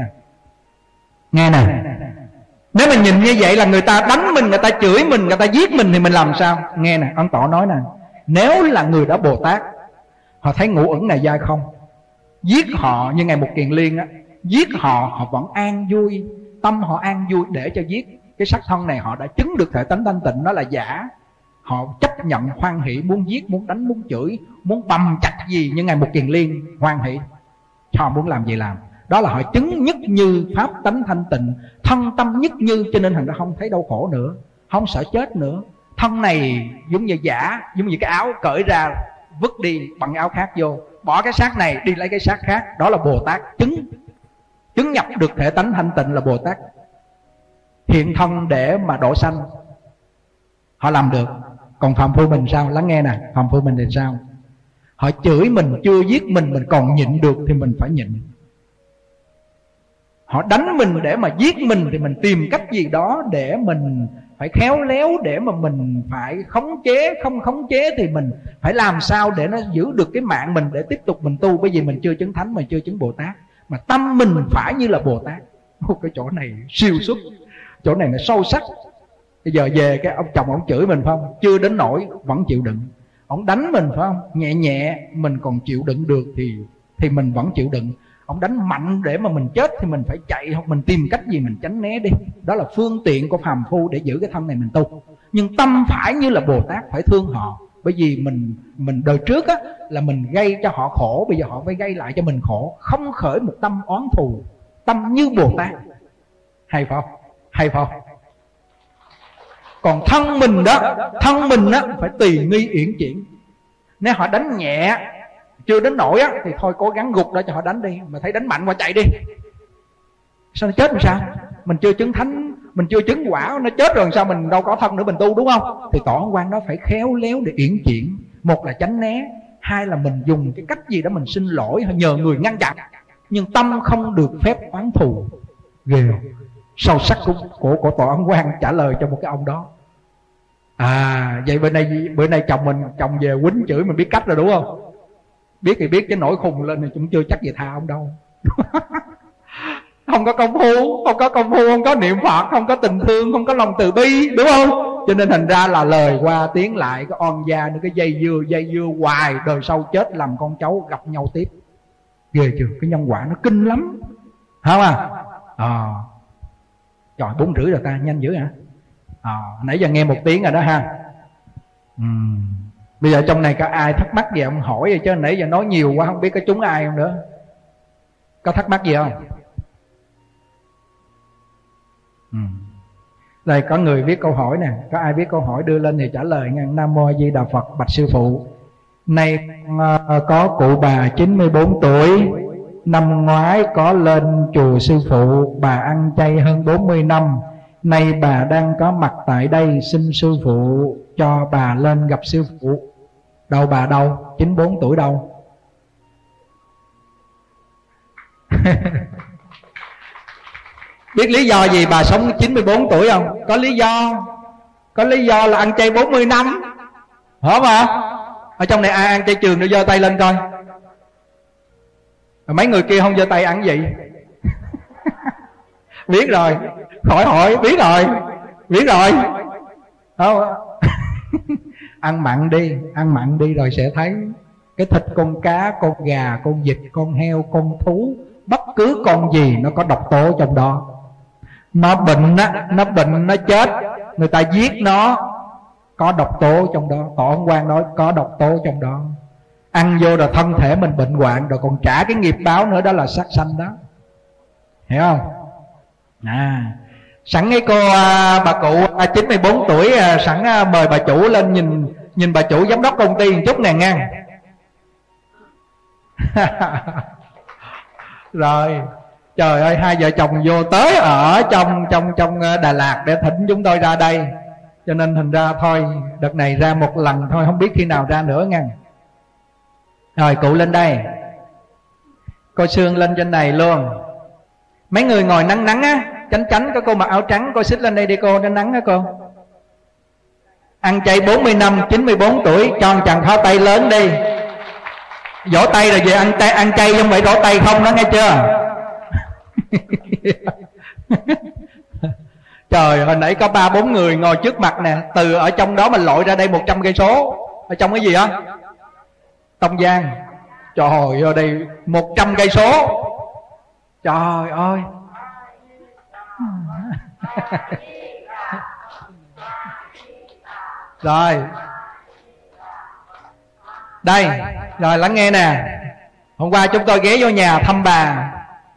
Nghe nè. Nếu mình nhìn như vậy là người ta đánh mình, người ta chửi mình, người ta giết mình thì mình làm sao? Nghe nè, anh Tổ nói nè. Nếu là người đã Bồ Tát, họ thấy ngũ ẩn này dai không, giết họ như Ngài Mục Kiền Liên á, giết họ họ vẫn an vui, tâm họ an vui để cho giết. Cái sắc thân này họ đã chứng được thể tánh thanh tịnh nó là giả. Họ chấp nhận hoan hỷ, muốn giết, muốn đánh, muốn chửi, muốn bầm chặt gì như Ngài Mục Kiền Liên hoan hỷ. Họ muốn làm gì làm. Đó là họ chứng nhất như pháp tánh thanh tịnh, thân tâm nhất như, cho nên thành ra không thấy đau khổ nữa, không sợ chết nữa. Thân này giống như giả, giống như cái áo cởi ra vứt đi bằng áo khác vô, bỏ cái xác này đi lấy cái xác khác. Đó là Bồ Tát chứng chứng nhập được thể tánh thanh tịnh, là Bồ Tát hiện thân để mà độ sanh. Họ làm được. Còn phàm phu mình sao? Lắng nghe nè, phàm phu mình thì sao? Họ chửi mình, chưa giết mình, mình còn nhịn được thì mình phải nhịn. Họ đánh mình để mà giết mình thì mình tìm cách gì đó để mình phải khéo léo, để mà mình phải khống chế. Không khống chế thì mình phải làm sao để nó giữ được cái mạng mình, để tiếp tục mình tu. Bởi vì mình chưa chứng thánh, mình chưa chứng Bồ Tát, mà tâm mình phải như là Bồ Tát. Cái chỗ này siêu xuất, chỗ này nó sâu sắc. Bây giờ về cái ông chồng ông chửi mình phải không? Chưa đến nỗi vẫn chịu đựng. Ông đánh mình phải không? Nhẹ nhẹ mình còn chịu đựng được thì thì mình vẫn chịu đựng. Ông đánh mạnh để mà mình chết thì mình phải chạy, hoặc mình tìm cách gì mình tránh né đi. Đó là phương tiện của phàm phu để giữ cái thân này mình tu. Nhưng tâm phải như là Bồ Tát, phải thương họ, Bởi vì mình mình đời trước á, là mình gây cho họ khổ, bây giờ họ phải gây lại cho mình khổ. Không khởi một tâm oán thù, tâm như Bồ Tát. Hay phải không? Hay phải không? Còn thân mình đó, thân mình á phải tùy nghi uyển chuyển. Nếu họ đánh nhẹ chưa đến nổi á, thì thôi cố gắng gục đó cho họ đánh đi. Mà thấy đánh mạnh qua chạy đi. Sao nó chết làm sao? Mình chưa chứng thánh, mình chưa chứng quả, nó chết rồi sao mình đâu có thân nữa mình tu, đúng không? Thì tỏ quan đó phải khéo léo để uyển chuyển. Một là tránh né, hai là mình dùng cái cách gì đó mình xin lỗi, nhờ người ngăn chặn. Nhưng tâm không được phép oán thù. Ghê không? Sâu sắc của, của, của tòa ấn quan trả lời cho một cái ông đó. À vậy bữa nay bữa nay chồng mình chồng về quýnh chửi mình biết cách rồi, đúng không? Biết thì biết, chứ nổi khùng lên thì cũng chưa chắc gì tha ông đâu. Không có công phu, không có công phu, không có niệm Phật, không có tình thương, không có lòng từ bi, đúng không? Cho nên thành ra là lời qua tiếng lại, cái on gia nữa, cái dây dưa dây dưa hoài, đời sau chết làm con cháu gặp nhau tiếp. Ghê chưa? Cái nhân quả nó kinh lắm, không à? À. Rồi bốn rưỡi rồi ta, nhanh dữ hả? À, nãy giờ nghe một tiếng rồi đó ha. uhm. Bây giờ trong này có ai thắc mắc gì ông hỏi vậy, chứ nãy giờ nói nhiều quá không biết có chúng ai không nữa. Có thắc mắc gì không? uhm. Đây có người viết câu hỏi nè. Có ai viết câu hỏi đưa lên thì trả lời nha. Nam Mô A Di Đà Phật. Bạch sư phụ, nay uh, có cụ bà chín mươi bốn tuổi. Năm ngoái có lên chùa sư phụ, bà ăn chay hơn bốn mươi năm. Nay bà đang có mặt tại đây, xin sư phụ cho bà lên gặp sư phụ. Đâu bà đâu? chín mươi bốn tuổi đâu? Biết lý do gì bà sống chín mươi bốn tuổi không? Có lý do. Có lý do là ăn chay bốn mươi năm. Hả mà? Ở trong này ai ăn chay trường để giơ tay lên coi. Mấy người kia không giơ tay ăn gì? Biết rồi, khỏi hỏi, biết rồi, biết rồi. Không? Ăn mặn đi, ăn mặn đi rồi sẽ thấy. Cái thịt con cá, con gà, con vịt, con heo, con thú, bất cứ con gì nó có độc tố trong đó. Nó bệnh á, nó bệnh, nó chết, người ta giết nó, có độc tố trong đó. Tổ ông Quan nói có độc tố trong đó. Ăn vô rồi thân thể mình bệnh hoạn, rồi còn trả cái nghiệp báo nữa, đó là sát sanh đó. Hiểu không? À, sẵn cái cô à, bà cụ à, chín mươi bốn tuổi à, sẵn à, mời bà chủ lên nhìn nhìn bà chủ giám đốc công ty một chút nè nha. Rồi, trời ơi, hai vợ chồng vô tới ở trong trong trong Đà Lạt để thỉnh chúng tôi ra đây. Cho nên thành ra thôi, đợt này ra một lần thôi, không biết khi nào ra nữa nha. Rồi cụ lên đây. Cô Sương lên trên này luôn. Mấy người ngồi nắng nắng á, tránh tránh có cô mặc áo trắng, cô xích lên đây đi cô, tránh nắng á cô. Ăn chay bốn mươi năm, chín mươi bốn tuổi, cho một chàng pháo tay lớn đi. Vỗ tay rồi về ăn chay, ăn chay không phải vỗ tay không đó, nghe chưa? Trời, hồi nãy có ba bốn người ngồi trước mặt nè, từ ở trong đó mình lội ra đây một trăm cây số. Ở trong cái gì á? Tông Giang. Trời ơi, đây một trăm cây số. Trời ơi. Rồi. Đây, rồi lắng nghe nè. Hôm qua chúng tôi ghé vô nhà thăm bà.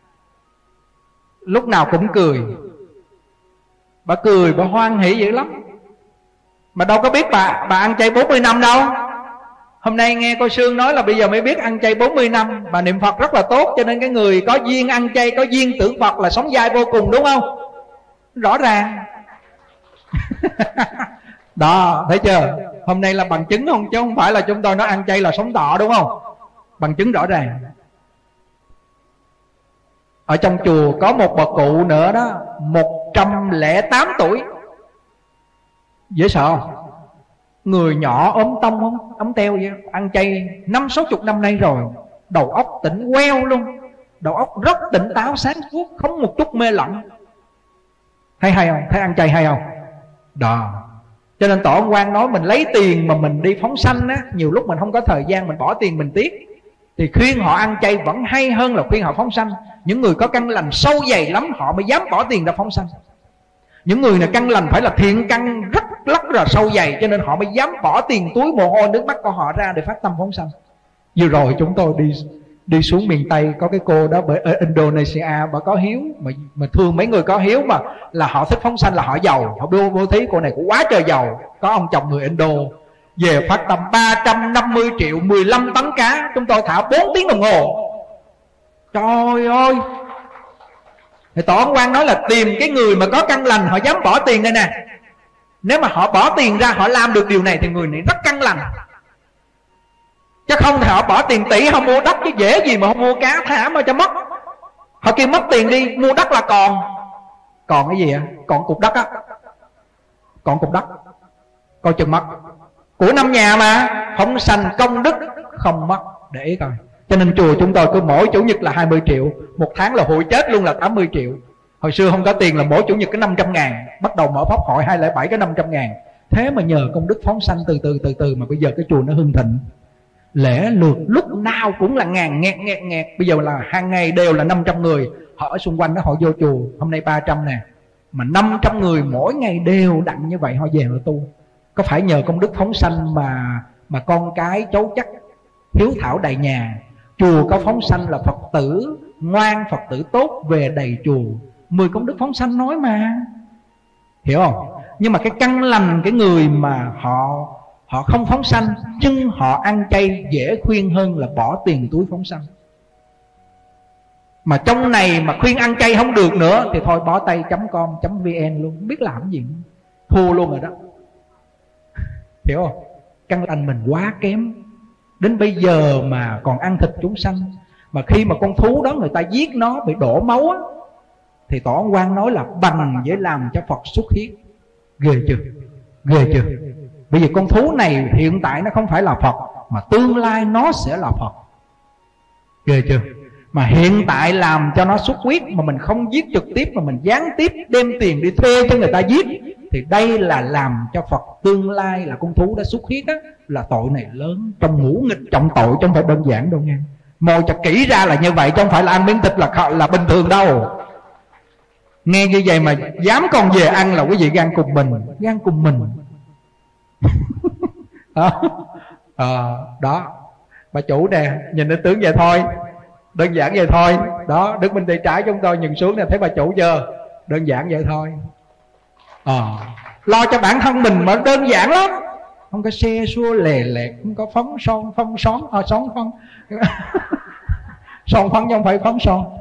Lúc nào cũng cười. Bà cười, bà hoan hỉ dữ lắm. Mà đâu có biết bà bà ăn chay bốn mươi năm đâu. Hôm nay nghe cô Sương nói là bây giờ mới biết ăn chay bốn mươi năm. Bà niệm Phật rất là tốt, cho nên cái người có duyên ăn chay, có duyên tưởng Phật là sống dai vô cùng, đúng không? Rõ ràng. Đó, thấy chưa? Hôm nay là bằng chứng không? Chứ không phải là chúng tôi nói ăn chay là sống thọ, đúng không? Bằng chứng rõ ràng. Ở trong chùa có một bà cụ nữa đó, một trăm lẻ tám tuổi. Dễ sợ không? Người nhỏ ốm tông không, ống teo vậy, ăn chay năm sáu chục năm nay rồi, đầu óc tỉnh queo luôn, đầu óc rất tỉnh táo sáng suốt, không một chút mê lẫn. Thấy hay không? Thấy ăn chay hay không? Đó. Cho nên Tổ ông Quan nói mình lấy tiền mà mình đi phóng sanh á, nhiều lúc mình không có thời gian, mình bỏ tiền mình tiếc. Thì khuyên họ ăn chay vẫn hay hơn là khuyên họ phóng sanh. Những người có căn lành sâu dày lắm họ mới dám bỏ tiền ra phóng sanh. Những người này căn lành phải là thiện căn rất lắc là sâu dày, cho nên họ mới dám bỏ tiền túi mồ hôi nước mắt của họ ra để phát tâm phóng sanh. Vừa rồi chúng tôi đi đi xuống miền Tây, có cái cô đó ở Indonesia, bà có hiếu mà mà thương mấy người có hiếu, mà là họ thích phóng sanh, là họ giàu, họ bố, bố thí. Cô này cũng quá trời giàu, có ông chồng người Indo, về phát tâm ba trăm năm mươi triệu, mười lăm tấn cá, chúng tôi thả bốn tiếng đồng hồ. Trời ơi! Thì Tổ Ấn Quang nói là tìm cái người mà có căn lành, họ dám bỏ tiền đây nè. Nếu mà họ bỏ tiền ra, họ làm được điều này thì người này rất căn lành. Chứ không thì họ bỏ tiền tỷ, họ mua đất chứ dễ gì mà không mua cá thả mà cho mất. Họ kêu mất tiền đi, mua đất là còn Còn cái gì ạ? Còn cục đất á, còn cục đất, coi chừng mất. Của năm nhà mà, không sanh công đức không mất. Để ý coi. Cho nên chùa chúng tôi cứ mỗi chủ nhật là hai mươi triệu, một tháng là hội chết luôn là tám mươi triệu. Hồi xưa không có tiền là mỗi chủ nhật cái năm trăm ngàn, bắt đầu mở pháp hội hai không không bảy cái năm trăm ngàn. Thế mà nhờ công đức phóng sanh từ từ từ từ mà bây giờ cái chùa nó hưng thịnh. Lễ lượt lúc nào cũng là ngàn nghẹt nghẹt nghẹt. Bây giờ là hàng ngày đều là năm trăm người. Họ ở xung quanh đó họ vô chùa. Hôm nay ba trăm nè, mà năm trăm người mỗi ngày đều đặn như vậy họ về họ tu. Có phải nhờ công đức phóng sanh mà mà con cái cháu chắc hiếu thảo đầy nhà. Chùa có phóng sanh là Phật tử ngoan, Phật tử tốt về đầy chùa. Mười công đức phóng sanh nói mà, hiểu không? Nhưng mà cái căn lành, cái người mà họ họ không phóng sanh nhưng họ ăn chay, dễ khuyên hơn là bỏ tiền túi phóng sanh. Mà trong này mà khuyên ăn chay không được nữa thì thôi bỏ tay chấm com chấm vn luôn, không biết làm gì, thua luôn rồi đó. Hiểu không? Căn lành mình quá kém. Đến bây giờ mà còn ăn thịt chúng sanh. Mà khi mà con thú đó người ta giết nó bị đổ máu á, thì Tổ Ấn Quang nói là bằng với làm cho Phật xuất huyết. Ghê chưa? Ghê chưa? Bởi vì con thú này hiện tại nó không phải là Phật, mà tương lai nó sẽ là Phật. Ghê chưa? Mà hiện tại làm cho nó xuất huyết, mà mình không giết trực tiếp mà mình gián tiếp đem tiền đi thuê cho người ta giết, thì đây là làm cho Phật tương lai là con thú đã xuất huyết á, là tội này lớn, trong ngũ nghịch trọng tội, chứ không phải đơn giản đâu nha. Mồi chặt kỹ ra là như vậy, chứ không phải là ăn miếng thịt là là bình thường đâu. Nghe như vậy mà dám còn về ăn là quý vị gan cùng mình, gan cùng mình. đó. À, đó bà chủ nè, nhìn đến tướng vậy thôi, đơn giản vậy thôi. Đó, Đức Minh Tay Trái chúng tôi nhìn xuống nè, thấy bà chủ chưa? Đơn giản vậy thôi. À, lo cho bản thân mình mà đơn giản lắm. Không có xe xua lè lẹt, không có phấn son phấn xón à, xón phấn son phấn chứ không phải phấn son.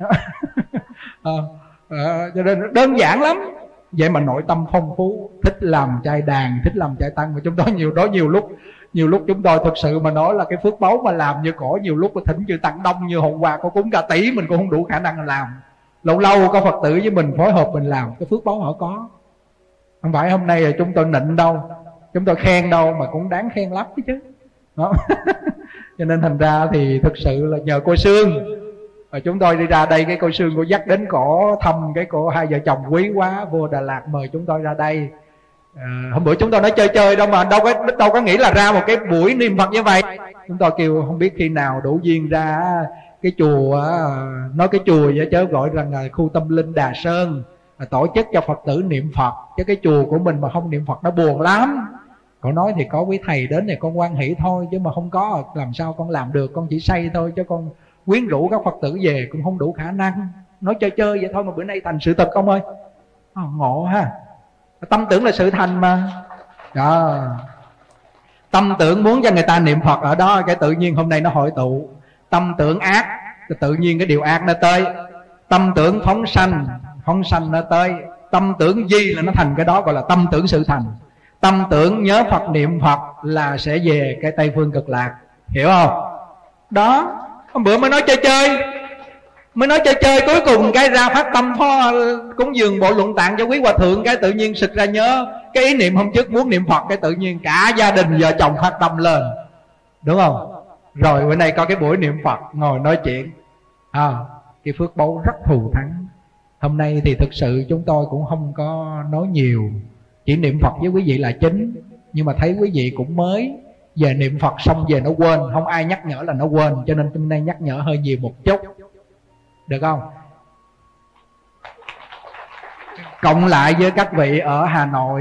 à, à, cho nên đơn giản lắm. Vậy mà nội tâm phong phú, thích làm trai đàn, thích làm trai tăng. Mà chúng tôi nhiều đó nhiều lúc nhiều lúc chúng tôi thực sự mà nói là cái phước báu mà làm như cổ, nhiều lúc là thỉnh chư tăng đông như hôm qua có cúng cả tỷ mình cũng không đủ khả năng làm. Lâu lâu có Phật tử với mình phối hợp mình làm, cái phước báu họ có. Không phải hôm nay là chúng tôi nịnh đâu, chúng tôi khen đâu, mà cũng đáng khen lắm chứ. Đó. Cho nên thành ra thì thực sự là nhờ cô Sương. Rồi chúng tôi đi ra đây, cái cô Sương cô dắt đến cổ thăm cái cổ hai vợ chồng quý quá, vô Đà Lạt mời chúng tôi ra đây. À, hôm bữa chúng tôi nói chơi chơi đâu mà đâu có đâu có nghĩ là ra một cái buổi niệm Phật như vậy. Chúng tôi kêu không biết khi nào đủ duyên ra cái chùa, nói cái chùa vậy chớ gọi rằng là khu tâm linh Đà Sơn, tổ chức cho Phật tử niệm Phật, chứ cái chùa của mình mà không niệm Phật nó buồn lắm. Con nói thì có quý thầy đến này con hoan hỷ thôi, chứ mà không có làm sao con làm được. Con chỉ say thôi, chứ con quyến rũ các Phật tử về cũng không đủ khả năng. Nói chơi chơi vậy thôi mà bữa nay thành sự thật ông ơi. À, ngộ ha. Tâm tưởng là sự thành mà. Đó. Tâm tưởng muốn cho người ta niệm Phật ở đó, cái tự nhiên hôm nay nó hội tụ. Tâm tưởng ác, tự nhiên cái điều ác nó tới. Tâm tưởng phóng sanh, phóng sanh nó tới. Tâm tưởng gì là nó thành cái đó, gọi là tâm tưởng sự thành. Tâm tưởng nhớ Phật niệm Phật là sẽ về cái Tây Phương Cực Lạc. Hiểu không? Đó. Hôm bữa mới nói chơi chơi, mới nói chơi chơi, cuối cùng cái ra phát tâm phó cúng dường bộ luận tạng cho quý hòa thượng, cái tự nhiên sực ra nhớ cái ý niệm hôm trước muốn niệm Phật, cái tự nhiên cả gia đình vợ chồng phát tâm lên, đúng không? Rồi bữa nay có cái buổi niệm Phật ngồi nói chuyện, à, cái phước báu rất thù thắng. Hôm nay thì thực sự chúng tôi cũng không có nói nhiều, chỉ niệm Phật với quý vị là chính. Nhưng mà thấy quý vị cũng mới về niệm Phật xong về nó quên, không ai nhắc nhở là nó quên, cho nên hôm nay nhắc nhở hơi nhiều một chút, được không? Cộng lại với các vị ở Hà Nội,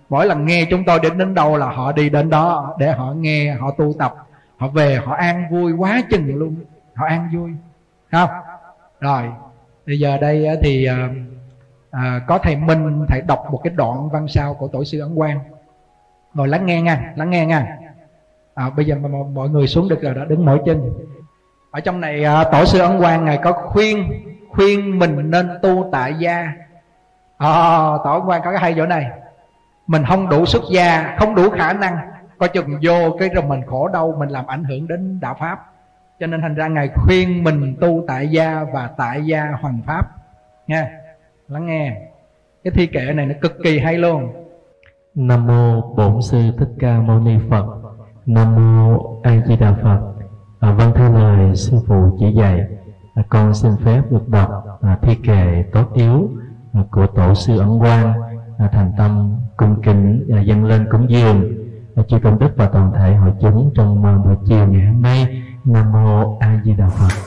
Mỗi lần nghe chúng tôi đến đến đâu là họ đi đến đó để họ nghe, họ tu tập, họ về họ an vui quá chừng luôn. Họ an vui, không? Rồi bây giờ đây thì à, à, có thầy Minh, thầy đọc một cái đoạn văn sao của tổ sư Ấn Quang. Ngồi lắng nghe nha, lắng nghe nha. À, bây giờ mọi người xuống được rồi đó, đứng mỗi chân. Ở trong này à, tổ sư Ấn Quang ngài có khuyên khuyên mình nên tu tại gia. À, tổ Ấn Quang có cái hay chỗ này: mình không đủ xuất gia, không đủ khả năng, coi chừng vô cái rồi mình khổ đau, mình làm ảnh hưởng đến đạo pháp. Cho nên thành ra ngài khuyên mình tu tại gia và tại gia hoằng pháp nha. Lắng nghe cái thi kệ này, nó cực kỳ hay luôn. Nam mô Bổn Sư Thích Ca Mâu Ni Phật. Nam mô A Di Đà Phật. À, vâng, thưa lời sư phụ chỉ dạy, à, con xin phép được đọc à, thi kệ tốt yếu à, của tổ sư Ấn Quang, à, thành tâm cung kính à, dâng lên cúng dường à, chư công đức và toàn thể hội chúng trong à, buổi chiều ngày hôm nay. Nam mô A Di Đà Phật.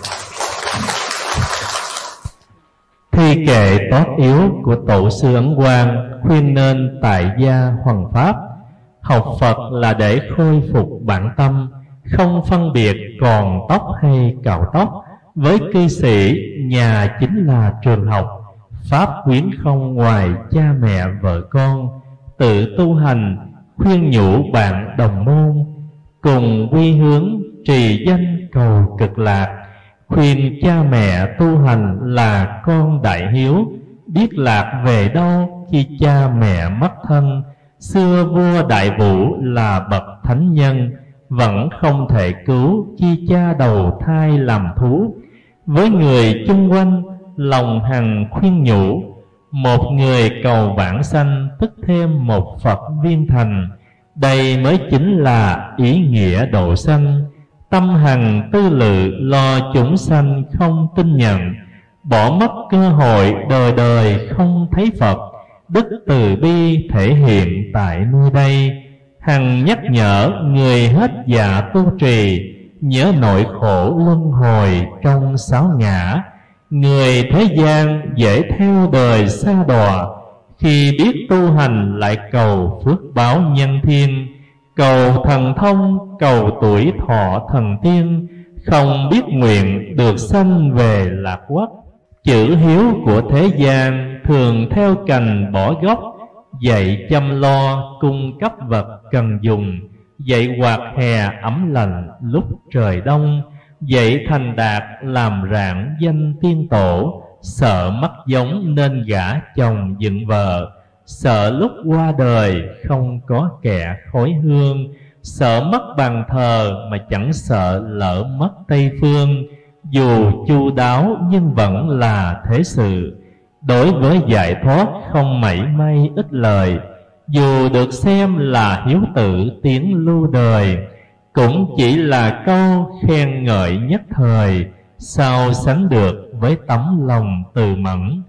Thi kệ tốt yếu của tổ sư Ấn Quang khuyên nên tại gia hoằng pháp. Học Phật là để khôi phục bản tâm, không phân biệt còn tóc hay cạo tóc. Với cư sĩ, nhà chính là trường học, pháp quyến không ngoài cha mẹ vợ con. Tự tu hành, khuyên nhủ bạn đồng môn, cùng quy hướng trì danh cầu cực lạc. Khuyên cha mẹ tu hành là con đại hiếu, biết lạc về đâu khi cha mẹ mất thân. Xưa vua Đại Vũ là bậc thánh nhân, vẫn không thể cứu chi cha đầu thai làm thú. Với người chung quanh lòng hằng khuyên nhủ, một người cầu vãng sanh tức thêm một Phật viên thành. Đây mới chính là ý nghĩa độ sanh. Tâm hằng tư lự lo chúng sanh không tin nhận, bỏ mất cơ hội đời đời không thấy Phật. Đức từ bi thể hiện tại nơi đây, hằng nhắc nhở người hết dạ tu trì, nhớ nội khổ luân hồi trong sáu ngã. Người thế gian dễ theo đời xa đọa, khi biết tu hành lại cầu phước báo nhân thiên. Cầu thần thông, cầu tuổi thọ thần tiên, không biết nguyện được sanh về lạc quốc. Chữ hiếu của thế gian thường theo cành bỏ gốc, dạy chăm lo cung cấp vật cần dùng. Dạy quạt hè ấm lành lúc trời đông, dạy thành đạt làm rạng danh tiên tổ. Sợ mất giống nên gả chồng dựng vợ, sợ lúc qua đời không có kẻ khối hương. Sợ mất bàn thờ mà chẳng sợ lỡ mất Tây phương. Dù chu đáo nhưng vẫn là thế sự, đối với giải thoát không mảy may ít lời. Dù được xem là hiếu tử tiếng lưu đời, cũng chỉ là câu khen ngợi nhất thời. Sao sánh được với tấm lòng từ mẫn,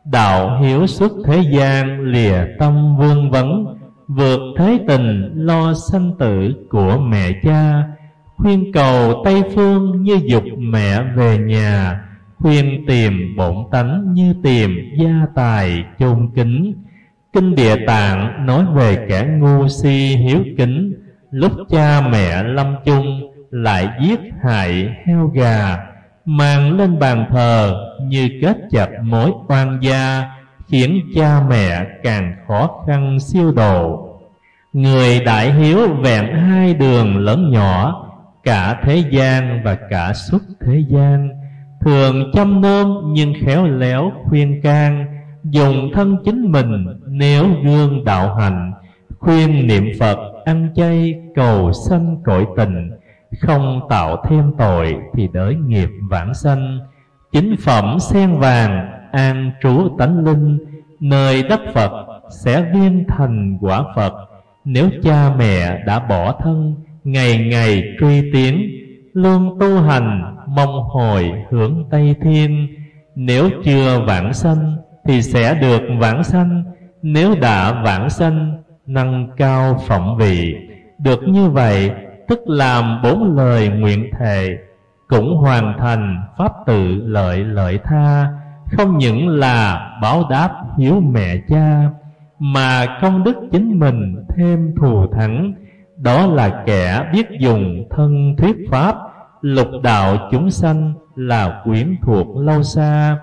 đạo hiếu xuất thế gian lìa tâm vương vấn. Vượt thế tình lo sanh tử của mẹ cha, khuyên cầu Tây phương như dục mẹ về nhà. Khuyên tìm bổn tánh như tìm gia tài chôn kính. Kinh Địa Tạng nói về kẻ ngu si hiếu kính, lúc cha mẹ lâm chung lại giết hại heo gà. Mang lên bàn thờ như kết chặt mối oan gia, khiến cha mẹ càng khó khăn siêu độ. Người đại hiếu vẹn hai đường lớn nhỏ, cả thế gian và cả xuất thế gian. Thường chăm nom nhưng khéo léo khuyên can, dùng thân chính mình nếu gương đạo hành. Khuyên niệm Phật ăn chay cầu sanh cõi tình, không tạo thêm tội thì đới nghiệp vãng sanh. Chính phẩm sen vàng an trú tánh linh, nơi đất Phật sẽ viên thành quả Phật. Nếu cha mẹ đã bỏ thân ngày ngày truy tiến, luôn tu hành mong hồi hướng Tây Thiên. Nếu chưa vãng sanh thì sẽ được vãng sanh, nếu đã vãng sanh nâng cao phẩm vị. Được như vậy tức làm bốn lời nguyện thệ, cũng hoàn thành pháp tự lợi lợi tha. Không những là báo đáp hiếu mẹ cha, mà công đức chính mình thêm thù thắng. Đó là kẻ biết dùng thân thuyết pháp, lục đạo chúng sanh là quyến thuộc lâu xa.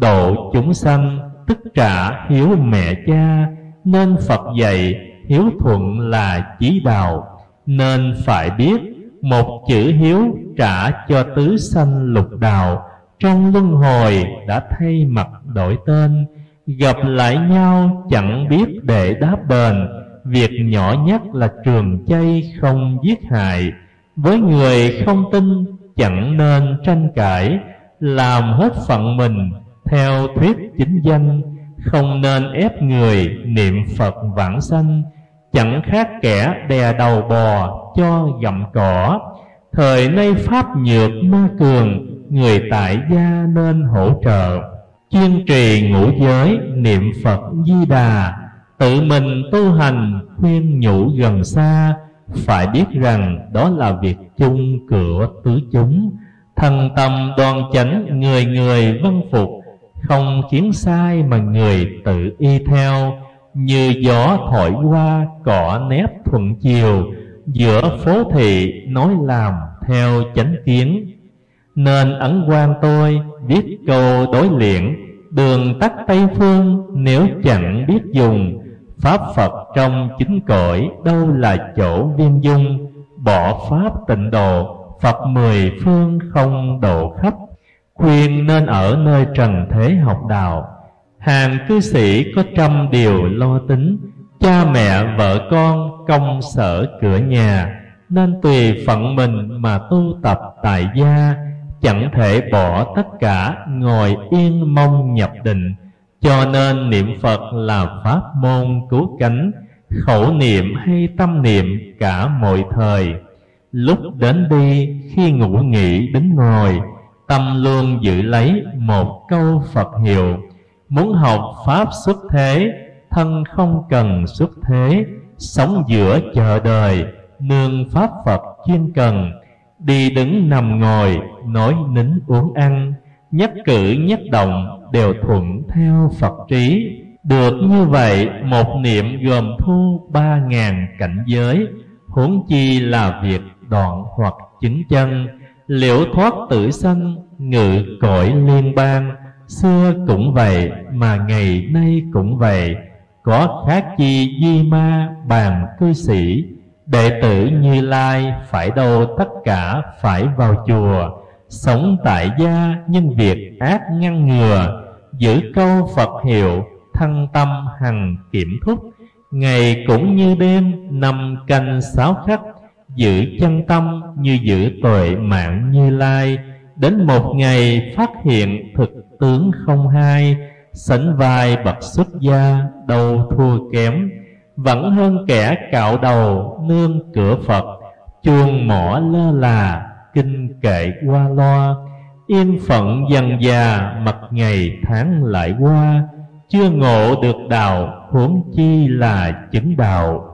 Độ chúng sanh tức trả hiếu mẹ cha, nên Phật dạy hiếu thuận là chí đạo. Nên phải biết một chữ hiếu trả cho tứ sanh lục đạo, trong luân hồi đã thay mặt đổi tên. Gặp lại nhau chẳng biết để đáp đền, việc nhỏ nhất là trường chay không giết hại. Với người không tin chẳng nên tranh cãi, làm hết phận mình theo thuyết chính danh. Không nên ép người niệm Phật vãng sanh, chẳng khác kẻ đè đầu bò cho gặm cỏ. Thời nay pháp nhược ma cường, người tại gia nên hỗ trợ. Chuyên trì ngũ giới niệm Phật Di Đà, tự mình tu hành khuyên nhủ gần xa. Phải biết rằng đó là việc chung của tứ chúng. Thần tâm đoan chánh người người vân phục, không khiến sai mà người tự y theo. Như gió thổi qua cỏ nép thuận chiều, giữa phố thị nói làm theo chánh kiến. Nên ấn quan tôi viết câu đối liễn, đường tắt Tây phương nếu chẳng biết dùng. Pháp Phật trong chính cõi đâu là chỗ viên dung, bỏ pháp tịnh độ Phật mười phương không độ khắp. Khuyên nên ở nơi trần thế học đạo, hàng cư sĩ có trăm điều lo tính. Cha mẹ vợ con công sở cửa nhà, nên tùy phận mình mà tu tập tại gia. Chẳng thể bỏ tất cả ngồi yên mong nhập định, cho nên niệm Phật là pháp môn cứu cánh. Khẩu niệm hay tâm niệm cả mọi thời, lúc đến đi khi ngủ nghỉ đứng ngồi, tâm luôn giữ lấy một câu Phật hiệu. Muốn học pháp xuất thế, thân không cần xuất thế. Sống giữa chợ đời, nương pháp Phật chuyên cần. Đi đứng nằm ngồi, nói nín uống ăn, nhất cử nhất động đều thuận theo Phật trí. Được như vậy một niệm gồm thu ba ngàn cảnh giới, huống chi là việc đoạn hoặc chứng chân. Liễu thoát tử sanh, ngự cõi liên bang. Xưa cũng vậy mà ngày nay cũng vậy, có khác chi duy ma bàn cư sĩ. Đệ tử Như Lai phải đâu tất cả phải vào chùa. Sống tại gia nhưng việc ác ngăn ngừa, giữ câu Phật hiệu thân tâm hằng kiểm thúc. Ngày cũng như đêm năm canh sáu khắc, giữ chân tâm như giữ tuệ mạng Như Lai. Đến một ngày phát hiện thực tướng không hai, sánh vai bậc xuất gia đâu thua kém. Vẫn hơn kẻ cạo đầu nương cửa Phật, chuông mỏ lơ là kinh kệ qua loa. Yên phận dần già mặt ngày tháng lại qua, chưa ngộ được đạo huống chi là chứng đạo.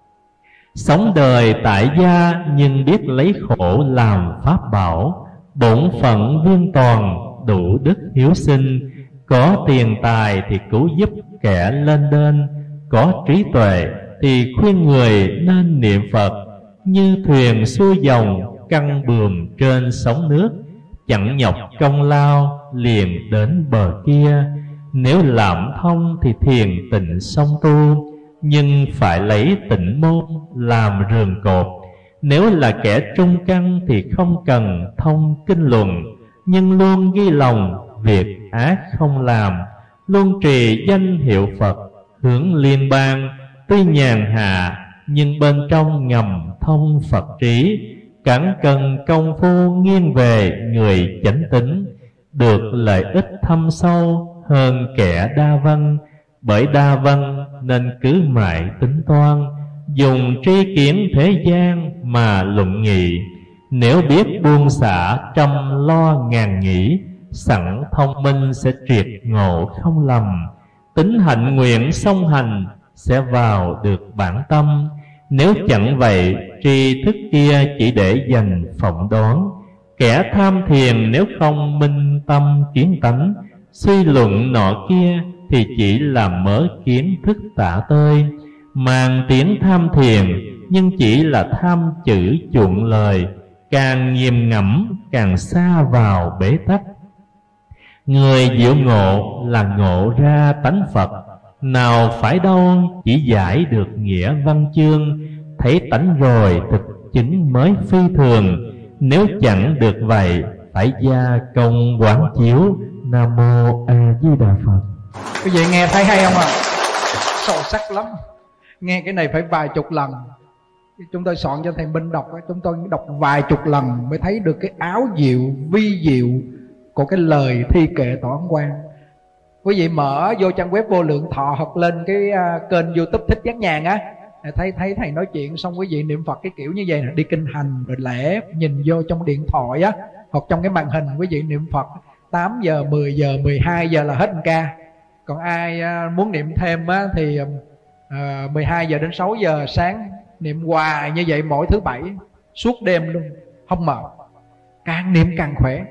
Sống đời tại gia nhưng biết lấy khổ làm pháp bảo, bổn phận viên toàn đủ đức hiếu sinh. Có tiền tài thì cứu giúp kẻ lên đên, có trí tuệ thì khuyên người nên niệm Phật. Như thuyền xuôi dòng căng buồm trên sóng nước, chẳng nhọc công lao liền đến bờ kia. Nếu làm thông thì thiền tịnh song tu, nhưng phải lấy tịnh môn làm rường cột. Nếu là kẻ trung căn thì không cần thông kinh luận, nhưng luôn ghi lòng việc ác không làm. Luôn trì danh hiệu Phật hướng liên bang, tuy nhàn hạ nhưng bên trong ngầm thông Phật trí. Cản cần công phu nghiêng về người chánh tín, được lợi ích thâm sâu hơn kẻ đa văn. Bởi đa văn nên cứ mãi tính toán, dùng tri kiến thế gian mà luận nghị. Nếu biết buông xả trăm lo ngàn nghĩ, sẵn thông minh sẽ triệt ngộ không lầm. Tính hạnh nguyện song hành sẽ vào được bản tâm. Nếu chẳng vậy tri thức kia chỉ để dành phỏng đoán. Kẻ tham thiền nếu không minh tâm kiến tánh, suy luận nọ kia thì chỉ là mớ kiến thức tả tơi. Màng tiếng tham thiền nhưng chỉ là tham chữ chuộng lời, càng nghiền ngẫm càng xa vào bế tắc. Người diệu ngộ là ngộ ra tánh Phật, nào phải đâu chỉ giải được nghĩa văn chương. Thấy tánh rồi thực chứng mới phi thường, nếu chẳng được vậy phải gia công quán chiếu. Nam mô A Di Đà Phật. Quý vị nghe thấy hay không ạ? À? Sâu sắc lắm. Nghe cái này phải vài chục lần. Chúng tôi soạn cho thầy Minh đọc, chúng tôi đọc vài chục lần mới thấy được cái áo diệu, vi diệu của cái lời thi kệ Tổ Ấn Quang. Quý vị mở vô trang web Vô Lượng Thọ hoặc lên cái uh, kênh YouTube Thích Giác Nhàn á, thấy thấy thầy nói chuyện xong quý vị niệm Phật cái kiểu như vậy nè, đi kinh hành rồi lễ, nhìn vô trong điện thoại á hoặc trong cái màn hình, quý vị niệm Phật tám giờ, mười giờ, mười hai giờ là hết một ca. Còn ai uh, muốn niệm thêm á thì uh, mười hai giờ đến sáu giờ sáng niệm hoài như vậy mỗi thứ bảy suốt đêm luôn, không mệt, càng niệm càng khỏe.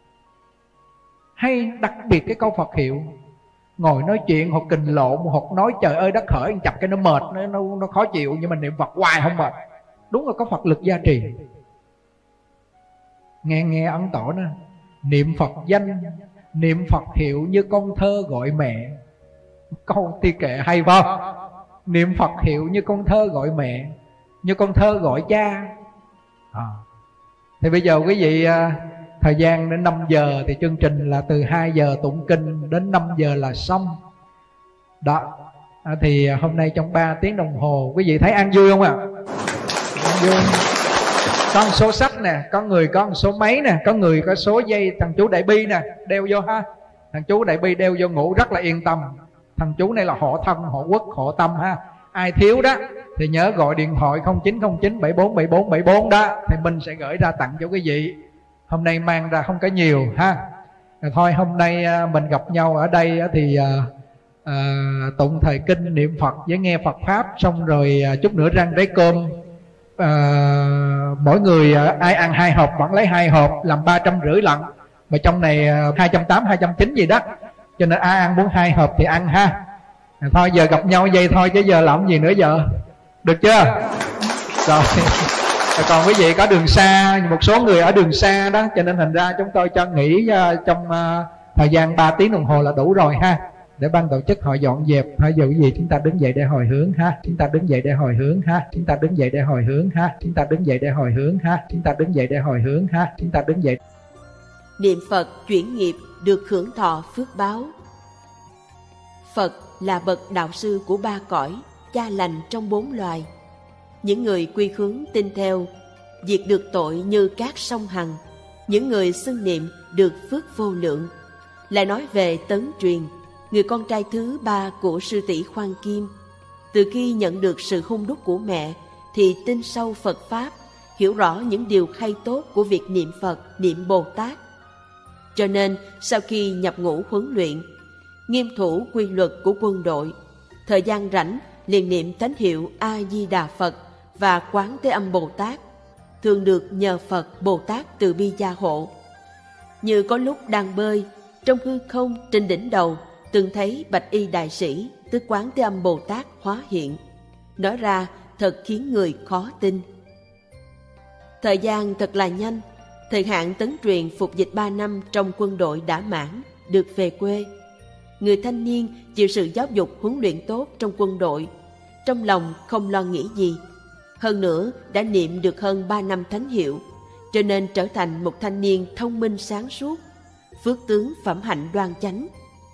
Hay đặc biệt cái câu Phật hiệu, ngồi nói chuyện hoặc kình lộn hoặc nói trời ơi đất khởi chập cái nó mệt, nó, nó, nó khó chịu, nhưng mà niệm Phật hoài không mệt. Đúng là có Phật lực gia trì. Nghe nghe ấn tổ nè, niệm Phật danh, niệm Phật hiệu như con thơ gọi mẹ. Câu thi kệ hay phải không? Niệm Phật hiệu như con thơ gọi mẹ, như con thơ gọi cha. à. Thì bây giờ quý vị thời gian đến năm giờ thì chương trình là từ hai giờ tụng kinh đến năm giờ là xong. Đó. À, thì hôm nay trong ba tiếng đồng hồ quý vị thấy an vui không ạ? À? An vui. Có một số sách nè, có người có một số máy nè, có người có số dây. Thằng chú Đại Bi nè, đeo vô ha. Thằng chú Đại Bi đeo vô ngủ rất là yên tâm. Thằng chú này là hộ thân, hộ quốc, hộ tâm ha. Ai thiếu đó thì nhớ gọi điện thoại không chín không chín bảy bốn bảy bốn bảy bốn đó, thì mình sẽ gửi ra tặng cho quý vị. Hôm nay mang ra không có nhiều ha. Rồi thôi hôm nay mình gặp nhau ở đây thì à, à, tụng thời kinh niệm Phật với nghe Phật Pháp, xong rồi chút nữa rang đáy cơm. à, Mỗi người ai ăn hai hộp vẫn lấy hai hộp, làm ba trăm rưỡi lận. Mà trong này hai trăm tám mươi, hai trăm chín mươi gì đó, cho nên ai ăn muốn hai hộp thì ăn ha. À, thôi giờ gặp nhau vậy thôi chứ giờ làm gì nữa giờ. Được chưa? Rồi. Còn quý vị có đường xa, một số người ở đường xa đó, cho nên thành ra chúng tôi cho nghỉ uh, trong uh, thời gian ba tiếng đồng hồ là đủ rồi ha. Để ban tổ chức họ dọn dẹp. Thôi giờ quý vị chúng ta đứng dậy để hồi hướng ha. Chúng ta đứng dậy để hồi hướng ha. Chúng ta đứng dậy để hồi hướng ha. Chúng ta đứng dậy để hồi hướng ha. Chúng ta đứng dậy để hồi hướng ha. Chúng ta đứng dậy. Niệm Phật chuyển nghiệp được hưởng thọ phước báo. Phật là bậc đạo sư của ba cõi, cha lành trong bốn loài. Những người quy hướng tin theo, diệt được tội như cát sông Hằng. Những người xưng niệm được phước vô lượng. Lại nói về Tấn Truyền, người con trai thứ ba của sư tỷ Khoan Kim. Từ khi nhận được sự hung đúc của mẹ thì tin sâu Phật Pháp, hiểu rõ những điều hay tốt của việc niệm Phật, niệm Bồ Tát. Cho nên sau khi nhập ngũ huấn luyện, nghiêm thủ quy luật của quân đội, thời gian rảnh liền niệm thánh hiệu A Di Đà Phật và Quán Thế Âm Bồ Tát, thường được nhờ Phật Bồ Tát từ bi gia hộ. Như có lúc đang bơi, trong hư không trên đỉnh đầu từng thấy Bạch Y Đại Sĩ tức Quán Thế Âm Bồ Tát hóa hiện. Nói ra thật khiến người khó tin. Thời gian thật là nhanh. Thời hạn Tấn Truyền phục dịch ba năm trong quân đội đã mãn, được về quê. Người thanh niên chịu sự giáo dục huấn luyện tốt trong quân đội, trong lòng không lo nghĩ gì. Hơn nữa đã niệm được hơn ba năm thánh hiệu, cho nên trở thành một thanh niên thông minh sáng suốt, phước tướng phẩm hạnh đoan chánh.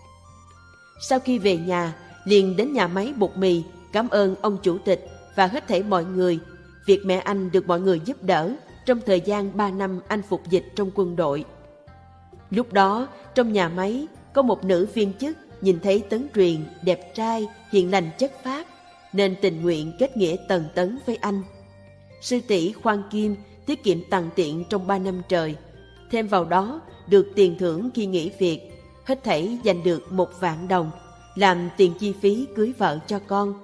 Sau khi về nhà, liền đến nhà máy bột mì cảm ơn ông chủ tịch và hết thảy mọi người. Việc mẹ anh được mọi người giúp đỡ trong thời gian ba năm anh phục dịch trong quân đội. Lúc đó, trong nhà máy có một nữ viên chức nhìn thấy Tấn Truyền đẹp trai, hiền lành chất phác, nên tình nguyện kết nghĩa tần tấn với anh. Sư tỷ Khoan Kim tiết kiệm tằn tiện trong ba năm trời, thêm vào đó được tiền thưởng khi nghỉ việc, hết thảy giành được một vạn đồng, làm tiền chi phí cưới vợ cho con.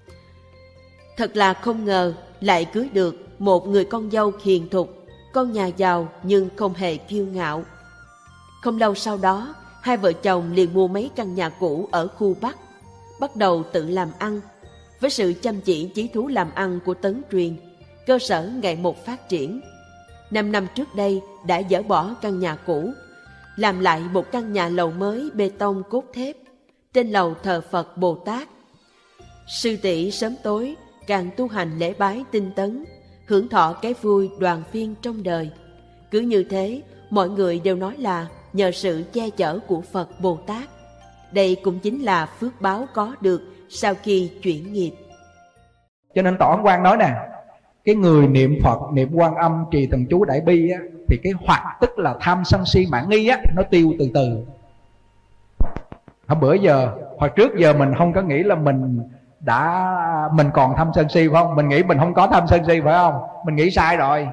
Thật là không ngờ lại cưới được một người con dâu hiền thục, con nhà giàu nhưng không hề kiêu ngạo. Không lâu sau đó, Hai vợ chồng liền mua mấy căn nhà cũ ở khu Bắc, bắt đầu tự làm ăn. Với sự chăm chỉ chí thú làm ăn của Tấn Truyền, cơ sở ngày một phát triển. Năm năm trước đây đã dỡ bỏ căn nhà cũ, làm lại một căn nhà lầu mới bê tông cốt thép. Trên lầu thờ Phật Bồ Tát. Sư tỷ sớm tối càng tu hành lễ bái tinh tấn, hưởng thọ cái vui đoàn viên trong đời. Cứ như thế, mọi người đều nói là nhờ sự che chở của Phật Bồ Tát. Đây cũng chính là phước báo có được sau khi chuyển nghiệp. Cho nên Tổ Ấn Quang nói nè, cái người niệm Phật, niệm Quan Âm, trì thần chú Đại Bi á, thì cái hoặc tức là tham sân si mạn nghi á, nó tiêu từ từ. Hôm bữa giờ, hồi trước giờ mình không có nghĩ là mình đã mình còn tham sân si, phải không? Mình nghĩ mình không có tham sân si, phải không? Mình nghĩ sai rồi,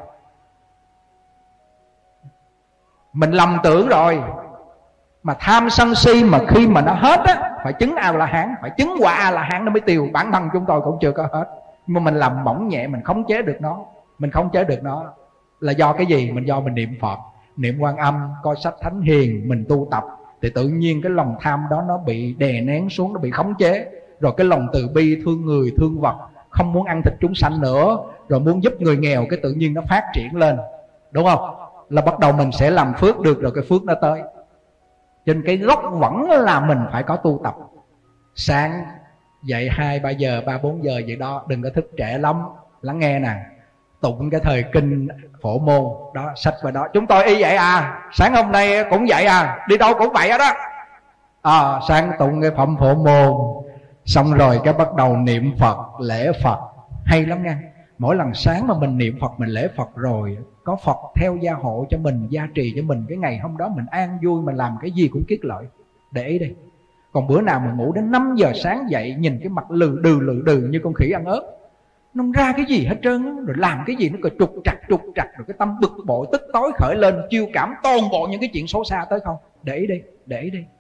mình lầm tưởng rồi. Mà tham sân si mà khi mà nó hết á, phải chứng A-la-hán, phải chứng quả A-la-hán nó mới tiêu. Bản thân chúng tôi cũng chưa có hết, nhưng mà mình làm mỏng nhẹ, mình khống chế được nó. Mình khống chế được nó là do cái gì? Mình do mình niệm Phật, niệm Quan Âm, coi sách thánh hiền, mình tu tập, thì tự nhiên cái lòng tham đó nó bị đè nén xuống, nó bị khống chế. Rồi cái lòng từ bi, thương người, thương vật, không muốn ăn thịt chúng sanh nữa, rồi muốn giúp người nghèo, cái tự nhiên nó phát triển lên, đúng không? Là bắt đầu mình sẽ làm phước được, rồi cái phước nó tới. Trên cái gốc vẫn là mình phải có tu tập. Sáng dậy hai ba giờ, ba bốn giờ vậy đó, đừng có thức trễ lắm. Lắng nghe nè, tụng cái thời kinh Phổ Môn đó, sách vào đó. Chúng tôi y vậy à, sáng hôm nay cũng vậy à, đi đâu cũng vậy đó. À, sáng tụng cái phẩm Phổ Môn, xong rồi cái bắt đầu niệm Phật, lễ Phật. Hay lắm nha. Mỗi lần sáng mà mình niệm Phật, mình lễ Phật rồi, có Phật theo gia hộ cho mình, gia trì cho mình, cái ngày hôm đó mình an vui, mình làm cái gì cũng kiết lợi. Để ý đi. Còn bữa nào mình ngủ đến năm giờ sáng dậy, nhìn cái mặt lừ đừ lừ đừ như con khỉ ăn ớt, nó không ra cái gì hết trơn, rồi làm cái gì nó cứ trục trặc trục trặc, rồi cái tâm bực bội tức tối khởi lên, chiêu cảm toàn bộ những cái chuyện xấu xa tới không. Để ý đi, để ý đi.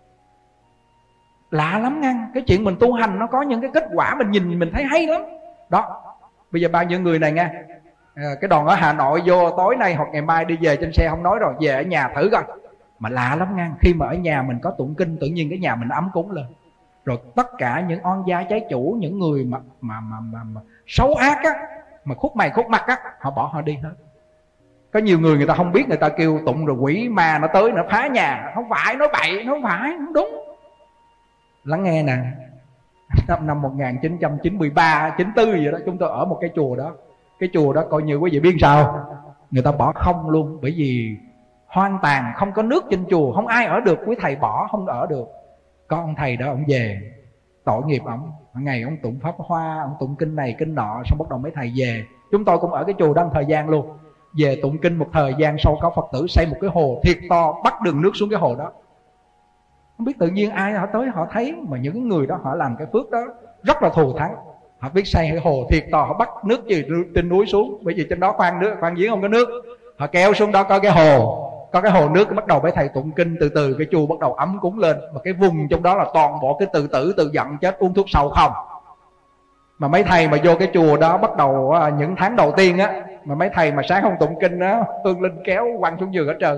Lạ lắm nha. Cái chuyện mình tu hành nó có những cái kết quả mình nhìn mình thấy hay lắm. Đó. Bây giờ bao nhiêu người này nha, à, cái đoàn ở Hà Nội vô tối nay hoặc ngày mai đi về trên xe không nói rồi, về ở nhà thử coi. Mà lạ lắm nha. Khi mà ở nhà mình có tụng kinh, tự nhiên cái nhà mình ấm cúng lên. Rồi tất cả những oan gia trái chủ, những người mà mà mà, mà, mà xấu ác á, mà khúc mày khúc mặt á, họ bỏ họ đi hết. Có nhiều người người ta không biết, người ta kêu tụng rồi quỷ ma nó tới nó phá nhà. Không phải, nói bậy, nó không phải, không đúng. Lắng nghe nè. Năm, năm một nghìn chín trăm chín mươi ba, chín mươi tư vậy đó, chúng tôi ở một cái chùa đó. Cái chùa đó coi như quý vị biết sao, người ta bỏ không luôn. Bởi vì hoang tàn, không có nước trên chùa, không ai ở được. Quý thầy bỏ không ở được. Có ông thầy đó, ông về, tội nghiệp ông. Ngày ông tụng pháp hoa, ông tụng kinh này kinh nọ, xong bắt đầu mấy thầy về. Chúng tôi cũng ở cái chùa đó một thời gian luôn. Về tụng kinh một thời gian sau, có Phật tử xây một cái hồ thiệt to, bắt đường nước xuống cái hồ đó. Không biết tự nhiên ai họ tới họ thấy, mà những người đó họ làm cái phước đó rất là thù thắng. Họ biết xây cái hồ thiệt to, họ bắt nước từ trên núi xuống, bởi vì trên đó khoan nước, khoan giếng không có nước. Họ kéo xuống đó có cái hồ, có cái hồ nước, bắt đầu mấy thầy tụng kinh, từ từ cái chùa bắt đầu ấm cúng lên. Mà cái vùng trong đó là toàn bộ cái tự tử, tự giận chết, uống thuốc sâu không. Mà mấy thầy mà vô cái chùa đó bắt đầu những tháng đầu tiên á, mà mấy thầy mà sáng không tụng kinh á, hương linh kéo quăng xuống giường hết trơn.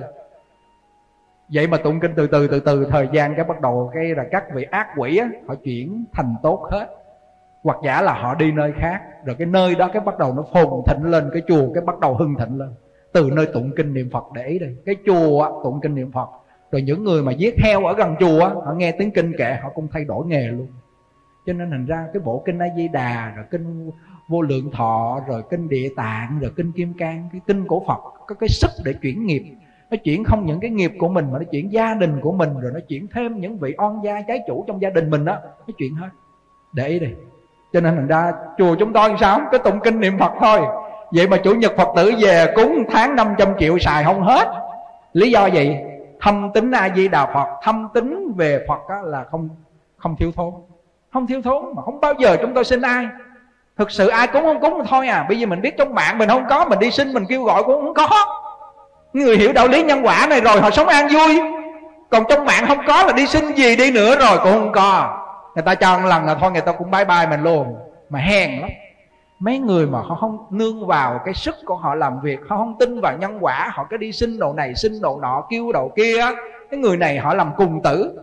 Vậy mà tụng kinh từ từ từ từ thời gian cái bắt đầu cái là các vị ác quỷ á, họ chuyển thành tốt hết. Hoặc giả là họ đi nơi khác, rồi cái nơi đó cái bắt đầu nó phồn thịnh lên, cái chùa cái bắt đầu hưng thịnh lên. Từ nơi tụng kinh niệm Phật. Để ý đây, cái chùa á, tụng kinh niệm Phật, rồi những người mà giết heo ở gần chùa á, họ nghe tiếng kinh kệ, họ cũng thay đổi nghề luôn. Cho nên thành ra cái bộ kinh A Di Đà, rồi kinh Vô Lượng Thọ, rồi kinh Địa Tạng, rồi kinh Kim Cang, cái kinh của Phật có cái sức để chuyển nghiệp. Nó chuyển không những cái nghiệp của mình, mà nó chuyển gia đình của mình, rồi nó chuyển thêm những vị oan gia trái chủ trong gia đình mình đó, nó chuyển hết. Để ý đi. Cho nên thành ra chùa chúng tôi sao cái tụng kinh niệm Phật thôi. Vậy mà chủ nhật Phật tử về cúng tháng năm trăm triệu xài không hết. Lý do gì? Thâm tín A Di Đà Phật, thâm tín về Phật á, là không không thiếu thốn. Không thiếu thốn, mà không bao giờ chúng tôi xin ai. Thực sự ai cúng không cúng thôi à. Bây giờ mình biết trong mạng mình không có, mình đi xin mình kêu gọi cũng không có. Người hiểu đạo lý nhân quả này rồi họ sống an vui. Còn trong mạng không có là đi xin gì đi nữa rồi cũng không có. Người ta cho một lần là thôi người ta cũng bye bye mình luôn. Mà hèn lắm. Mấy người mà họ không nương vào cái sức của họ làm việc, họ không tin vào nhân quả, họ cứ đi xin đồ này xin đồ nọ, kêu đồ kia, cái người này họ làm cùng tử.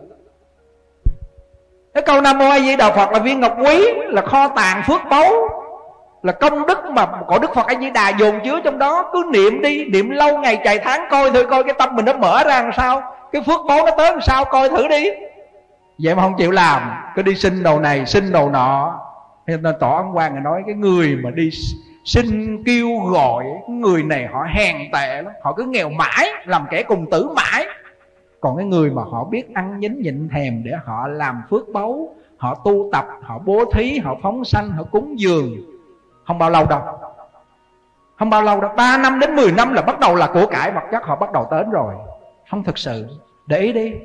Cái câu Nam Mô A Di Đà Phật là viên ngọc quý, là kho tàng phước báu, là công đức mà có Đức Phật A Di Đà dồn chứa trong đó. Cứ niệm đi, niệm lâu ngày dài tháng, coi thử coi cái tâm mình nó mở ra làm sao, cái phước báu nó tới làm sao, coi thử đi. Vậy mà không chịu làm, cứ đi xin đầu này xin đầu nọ. Nên Tổ Ấn Quang nói cái người mà đi xin kêu gọi, người này họ hèn tệ lắm, họ cứ nghèo mãi, làm kẻ cùng tử mãi. Còn cái người mà họ biết ăn nhín nhịn thèm để họ làm phước báu, họ tu tập, họ bố thí, họ phóng sanh, họ cúng dường, không bao lâu đâu. Không bao lâu đâu, ba năm đến mười năm là bắt đầu là của cải vật chất họ bắt đầu đến rồi. Không thực sự, để ý đi.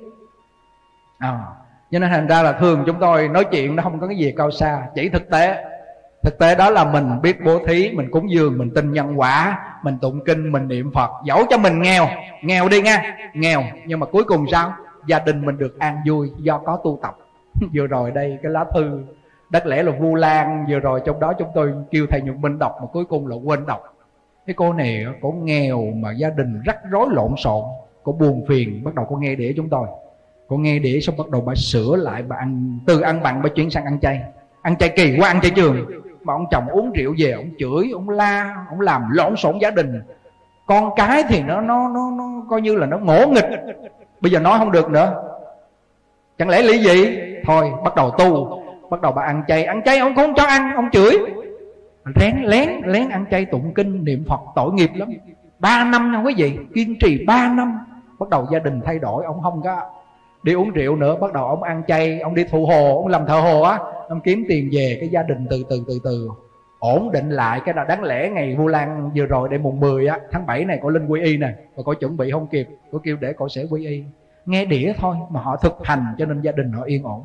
À, cho nên thành ra là thường chúng tôi nói chuyện nó không có cái gì cao xa, chỉ thực tế. Thực tế đó là mình biết bố thí, mình cúng dường, mình tin nhân quả, mình tụng kinh, mình niệm Phật. Dẫu cho mình nghèo, nghèo đi nha, nghèo, nhưng mà cuối cùng sao? Gia đình mình được an vui do có tu tập. Vừa rồi đây cái lá thư Đất Lẽ là Vu Lan, vừa rồi trong đó chúng tôi kêu thầy Nhật Minh đọc mà cuối cùng là quên đọc. Cái cô này cô nghèo mà gia đình rắc rối lộn xộn, cô buồn phiền, bắt đầu cô nghe đĩa chúng tôi. Cô nghe đĩa xong bắt đầu bà sửa lại, bà ăn, từ ăn mặn bà chuyển sang ăn chay. Ăn chay kỳ quá, ăn chay trường. Mà ông chồng uống rượu về, ông chửi, ông la, ông làm lộn xộn gia đình. Con cái thì nó nó nó, nó coi như là nó ngỗ nghịch. Bây giờ nói không được nữa, chẳng lẽ lý gì? Thôi bắt đầu tu, bắt đầu bà ăn chay. Ăn chay ông không cho ăn, ông chửi. Lén lén lén ăn chay tụng kinh niệm Phật, tội nghiệp lắm. Ba năm nha quý vị, kiên trì ba năm. Bắt đầu gia đình thay đổi, ông không có đi uống rượu nữa. Bắt đầu ông ăn chay, ông đi thụ hồ, ông làm thợ hồ á, ông kiếm tiền về. Cái gia đình từ từ từ từ ổn định lại. Cái là đáng lẽ ngày Vu Lan vừa rồi đây mùng mười á, tháng bảy này cô Linh quy y nè, và cô chuẩn bị không kịp, cô kêu để cô sẽ quy y. Nghe đĩa thôi mà họ thực hành, cho nên gia đình họ yên ổn.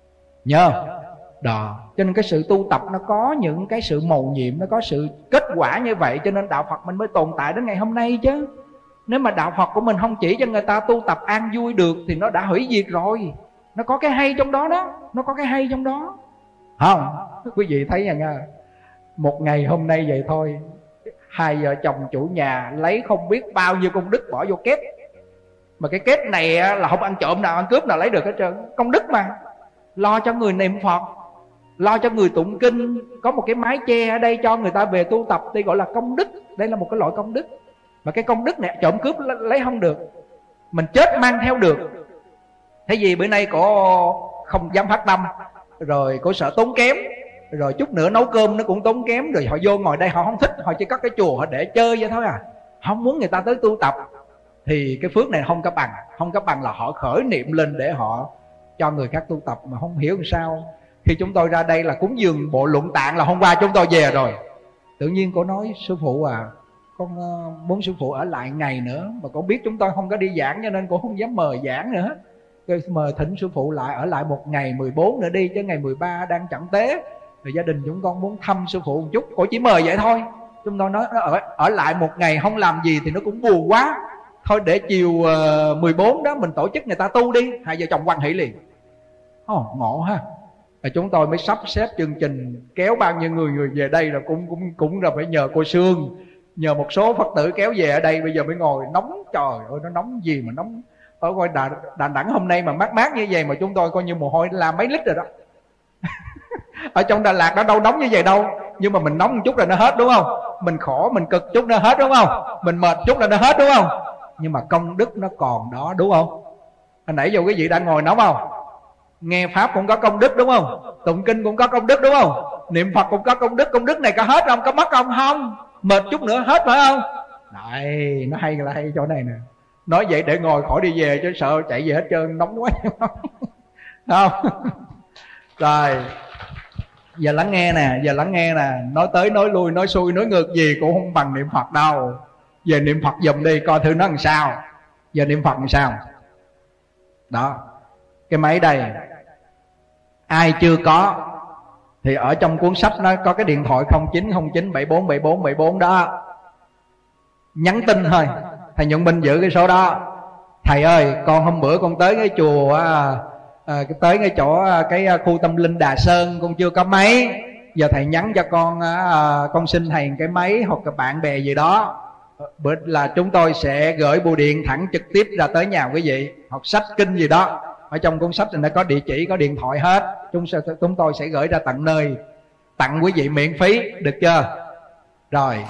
Nhớ đó. Cho nên cái sự tu tập nó có những cái sự mầu nhiệm, nó có sự kết quả như vậy, cho nên đạo Phật mình mới tồn tại đến ngày hôm nay chứ. Nếu mà đạo Phật của mình không chỉ cho người ta tu tập an vui được thì nó đã hủy diệt rồi. Nó có cái hay trong đó đó, nó có cái hay trong đó. Không, quý vị thấy nha, một ngày hôm nay vậy thôi, hai vợ chồng chủ nhà lấy không biết bao nhiêu công đức bỏ vô két. Mà cái két này là không ăn trộm nào, ăn cướp nào lấy được hết trơn. Công đức mà. Lo cho người niệm Phật, lo cho người tụng kinh, có một cái mái che ở đây cho người ta về tu tập, đây gọi là công đức. Đây là một cái loại công đức. Mà cái công đức này trộm cướp lấy không được, mình chết mang theo được. Thế gì bữa nay cổ không dám phát tâm, rồi cổ sợ tốn kém, rồi chút nữa nấu cơm nó cũng tốn kém, rồi họ vô ngồi đây họ không thích, họ chỉ có cái chùa họ để chơi vậy thôi à, không muốn người ta tới tu tập. Thì cái phước này không có bằng. Không có bằng là họ khởi niệm lên để họ cho người khác tu tập. Mà không hiểu làm sao khi chúng tôi ra đây là cúng dường bộ Luận Tạng là hôm qua chúng tôi về rồi, tự nhiên cô nói sư phụ à, con muốn sư phụ ở lại ngày nữa. Mà cô biết chúng tôi không có đi giảng cho nên cô không dám mời giảng nữa. Tôi mời thỉnh sư phụ lại ở lại một ngày mười bốn nữa đi, chứ ngày mười ba đang chẳng tế. Rồi gia đình chúng con muốn thăm sư phụ một chút, cô chỉ mời vậy thôi. Chúng tôi nói ở, ở lại một ngày không làm gì thì nó cũng buồn quá. Thôi để chiều uh, mười bốn đó mình tổ chức người ta tu đi. Hai vợ chồng hoan hỷ liền. Oh, ngộ ha. Rồi chúng tôi mới sắp xếp chương trình kéo bao nhiêu người người về đây, rồi cũng cũng cũng là phải nhờ cô Sương, nhờ một số Phật tử kéo về ở đây. Bây giờ mới ngồi nóng, trời ơi nó nóng gì mà nóng. Ở coi Đà, Đà Nẵng hôm nay mà mát mát như vậy mà chúng tôi coi như mồ hôi làm mấy lít rồi đó. Ở trong Đà Lạt nó đâu nóng như vậy đâu. Nhưng mà mình nóng một chút là nó hết đúng không? Mình khổ, mình cực chút nó hết đúng không? Mình mệt chút là nó hết đúng không? Nhưng mà công đức nó còn đó đúng không? Hồi nãy giờ quý vị đang ngồi nóng không? Nghe Pháp cũng có công đức đúng không? Tụng kinh cũng có công đức đúng không? Niệm Phật cũng có công đức. Công đức này có hết không? Có mất không? Không. Mệt chút nữa hết phải không? Đấy, nó hay là hay chỗ này nè. Nói vậy để ngồi khỏi đi về, chứ sợ chạy về hết trơn, nóng quá. Không? Rồi, giờ lắng nghe nè, giờ lắng nghe nè. Nói tới nói lui, nói xuôi, nói ngược gì cũng không bằng niệm Phật đâu. Về niệm Phật giùm đi, coi thử nó làm sao. Giờ niệm Phật làm sao? Đó, cái máy đây, ai chưa có thì ở trong cuốn sách nó có cái điện thoại không chín không chín bảy bốn bảy bốn bảy bốn đó. Nhắn tin thôi, thầy Nhuận Minh giữ cái số đó. Thầy ơi, con hôm bữa con tới cái chùa à, à, tới cái chỗ cái khu tâm linh Đà Sơn, con chưa có máy. Giờ thầy nhắn cho con à, con xin thầy cái máy hoặc là bạn bè gì đó. Bữa là chúng tôi sẽ gửi bưu điện thẳng trực tiếp ra tới nhà quý vị. Học sách kinh gì đó, ở trong cuốn sách này nó có địa chỉ, có điện thoại hết. Chúng, chúng tôi sẽ gửi ra tận nơi, tặng quý vị miễn phí, được chưa? Rồi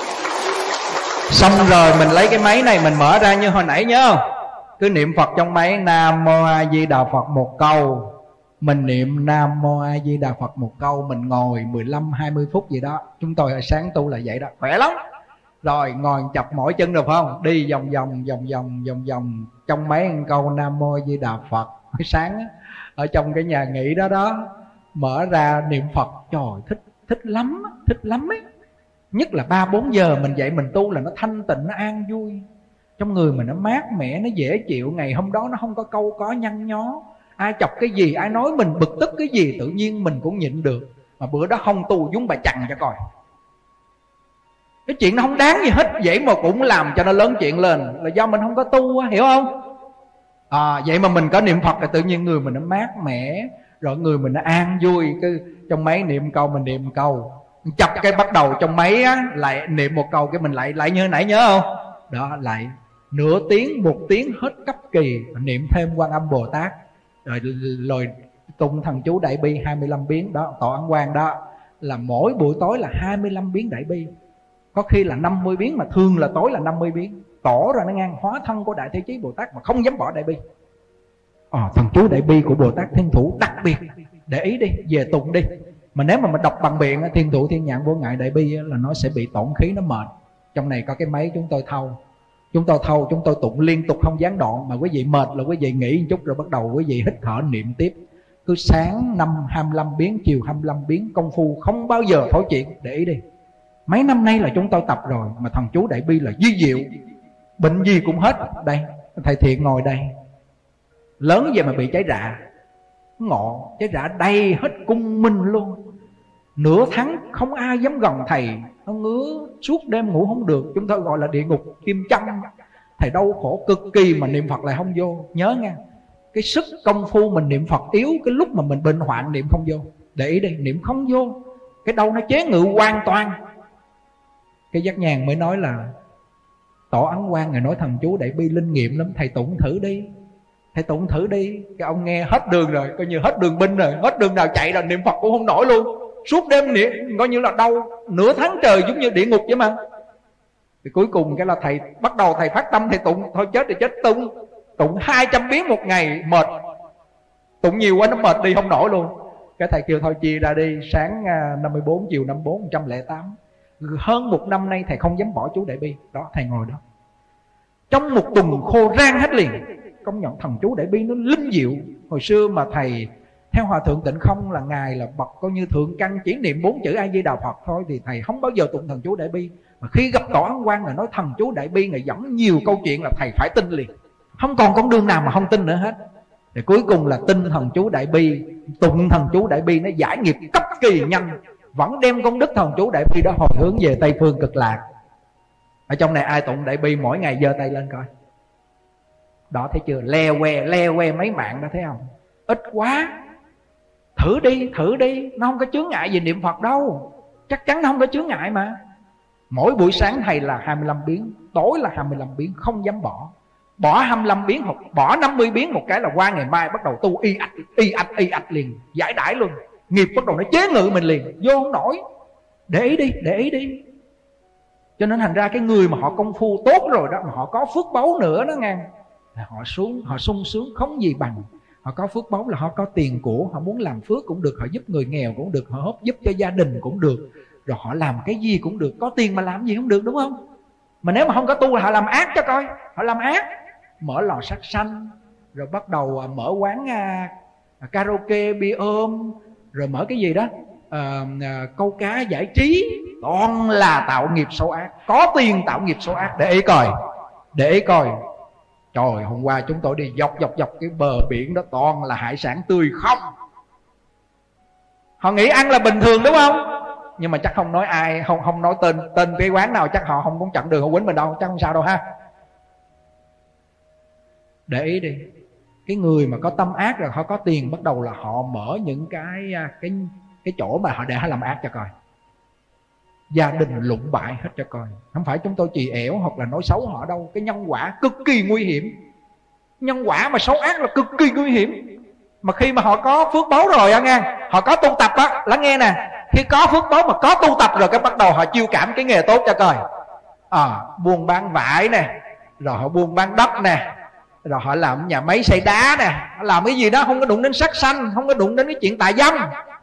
xong rồi mình lấy cái máy này mình mở ra như hồi nãy nhớ không? Cứ niệm Phật trong máy, Nam Mô A Di Đà Phật một câu. Mình niệm Nam Mô A Di Đà Phật một câu, mình ngồi mười lăm hai mươi phút gì đó. Chúng tôi ở sáng tu là vậy đó, khỏe lắm. Rồi ngồi chập mỏi chân được không? Đi vòng vòng vòng vòng vòng vòng trong mấy câu Nam Mô A Di Đà Phật. Sáng á, ở trong cái nhà nghỉ đó đó, mở ra niệm Phật, trời thích thích lắm, thích lắm ấy. Nhất là ba bốn giờ mình dậy mình tu là nó thanh tịnh, nó an vui, trong người mình nó mát mẻ, nó dễ chịu. Ngày hôm đó nó không có câu có nhăn nhó, ai chọc cái gì, ai nói mình bực tức cái gì, tự nhiên mình cũng nhịn được. Mà bữa đó không tu giống bà chằn cho coi. Cái chuyện nó không đáng gì hết, vậy mà cũng làm cho nó lớn chuyện lên, là do mình không có tu, hiểu không? À, vậy mà mình có niệm Phật là tự nhiên người mình nó mát mẻ, rồi người mình nó an vui. Cứ trong máy niệm câu mình niệm câu, chập cái bắt đầu trong máy á, lại niệm một câu cái mình lại lại như nãy, nhớ không? Đó, lại nửa tiếng một tiếng hết cấp kỳ, niệm thêm Quan Âm Bồ Tát, rồi rồi tụng thần chú Đại Bi hai mươi lăm biến đó, tọa ấn quan đó, là mỗi buổi tối là hai mươi lăm biến Đại Bi, có khi là năm mươi biến, mà thường là tối là năm mươi biến. Tỏ ra nó ngang hóa thân của Đại Thế Chí Bồ Tát mà không dám bỏ Đại Bi. à, Thần chú Đại Bi của Bồ Tát Thiên Thủ đặc biệt, để ý đi, về tụng đi. Mà nếu mà mình đọc bằng miệng, Thiên Thủ Thiên Nhãn Vô Ngại Đại Bi là nó sẽ bị tổn khí, nó mệt. Trong này có cái máy chúng tôi thâu, Chúng tôi thâu, chúng tôi tụng liên tục không gián đoạn. Mà quý vị mệt là quý vị nghỉ một chút, rồi bắt đầu quý vị hít thở niệm tiếp. Cứ sáng năm hai mươi lăm biến, chiều hai mươi lăm biến, công phu không bao giờ thối chuyện. Để ý đi, mấy năm nay là chúng tôi tập rồi. Mà thần chú Đại Bi là di diệu, bệnh gì cũng hết. Đây, thầy Thiện ngồi đây, lớn về mà bị cháy rạ, ngọ cháy rạ đầy hết cung minh luôn. Nửa tháng không ai dám gần thầy, nó ngứa suốt đêm ngủ không được. Chúng tôi gọi là địa ngục kim châm. Thầy đau khổ cực kỳ mà niệm Phật lại không vô. Nhớ nha, cái sức công phu mình niệm Phật yếu cái lúc mà mình bệnh hoạn niệm không vô. Để ý đi, niệm không vô, cái đầu nó chế ngự hoàn toàn. Cái Giác Nhàn mới nói là Tỏ Ấn Quang Ngài nói thần chú Đại Bi linh nghiệm lắm, thầy tụng thử đi, thầy tụng thử đi. Cái ông nghe hết đường rồi, coi như hết đường binh rồi, hết đường nào chạy rồi, niệm Phật cũng không nổi luôn. Suốt đêm niệm coi như là đau nửa tháng trời, giống như địa ngục vậy mà. Thì cuối cùng cái là thầy bắt đầu thầy phát tâm, thầy tụng thôi chết thì chết, tụng tụng hai trăm biến một ngày, mệt, tụng nhiều quá nó mệt đi không nổi luôn. Cái thầy kêu thôi chia ra đi, sáng năm mươi bốn, chiều năm mươi bốn, một trăm lẻ tám. Hơn một năm nay thầy không dám bỏ chú Đại Bi. Đó, thầy ngồi đó trong một tuần khô rang hết liền. Công nhận thần chú Đại Bi nó linh diệu. Hồi xưa mà thầy theo Hòa Thượng Tịnh Không là Ngài là bậc coi như thượng căn, chỉ niệm bốn chữ A Di Đà Phật thôi, thì thầy không bao giờ tụng thần chú Đại Bi. Mà khi gặp Tỏ Ấn Quang là nói thần chú Đại Bi, Ngài dẫn nhiều câu chuyện là thầy phải tin liền, không còn con đường nào mà không tin nữa hết. Thì cuối cùng là tin thần chú Đại Bi, tụng thần chú Đại Bi, nó giải nghiệp cấp kỳ nhanh, vẫn đem công đức thần chú Đại Bi đó hồi hướng về Tây Phương Cực Lạc. Ở trong này ai tụng Đại Bi mỗi ngày giơ tay lên coi. Đó, thấy chưa? Le que le que mấy mạng đó, thấy không? Ít quá. Thử đi, thử đi, nó không có chướng ngại gì niệm Phật đâu, chắc chắn nó không có chướng ngại mà. Mỗi buổi sáng thầy là hai mươi lăm biến, tối là hai mươi lăm biến, không dám bỏ. Bỏ hai mươi lăm biến hoặc bỏ năm mươi biến một cái là qua ngày mai bắt đầu tu y ạch y ạch y ạch liền, giải đãi luôn. Nghiệp bắt đầu nó chế ngự mình liền, vô không nổi. Để ý đi, để ý đi. Cho nên thành ra cái người mà họ công phu tốt rồi đó, mà họ có phước báu nữa đó nghe, họ xuống, họ sung sướng không gì bằng. Họ có phước báu là họ có tiền của, họ muốn làm phước cũng được, họ giúp người nghèo cũng được, họ giúp cho gia đình cũng được, rồi họ làm cái gì cũng được. Có tiền mà làm gì không được, đúng không? Mà nếu mà không có tu là họ làm ác cho coi. Họ làm ác, mở lò sát sanh, rồi bắt đầu mở quán à, karaoke, bia ôm, rồi mở cái gì đó à, à, câu cá giải trí. Toàn là tạo nghiệp xấu ác, có tiền tạo nghiệp xấu ác. Để ý coi, để ý coi. Trời, hôm qua chúng tôi đi dọc dọc dọc cái bờ biển đó, toàn là hải sản tươi không. Họ nghĩ ăn là bình thường đúng không? Nhưng mà chắc không nói ai, không không nói tên tên cái quán nào, chắc họ không muốn chặn đường họ quýnh mình đâu, chắc không sao đâu ha. Để ý đi, cái người mà có tâm ác rồi họ có tiền, bắt đầu là họ mở những cái cái cái chỗ mà họ để họ làm ác cho coi. gia đình lụng bại hết cho coi. Không phải chúng tôi chì ẻo hoặc là nói xấu họ đâu. Cái nhân quả cực kỳ nguy hiểm. Nhân quả mà xấu ác là cực kỳ nguy hiểm. Mà khi mà họ có phước báu rồi á nghe, họ có tu tập á, lắng nghe nè, khi có phước báu mà có tu tập rồi, cái bắt đầu họ chiêu cảm cái nghề tốt cho coi. À, buôn bán vải nè, rồi họ buôn bán đất nè, rồi họ làm nhà máy xây đá nè, họ làm cái gì đó không có đụng đến sắc xanh, không có đụng đến cái chuyện tà dâm.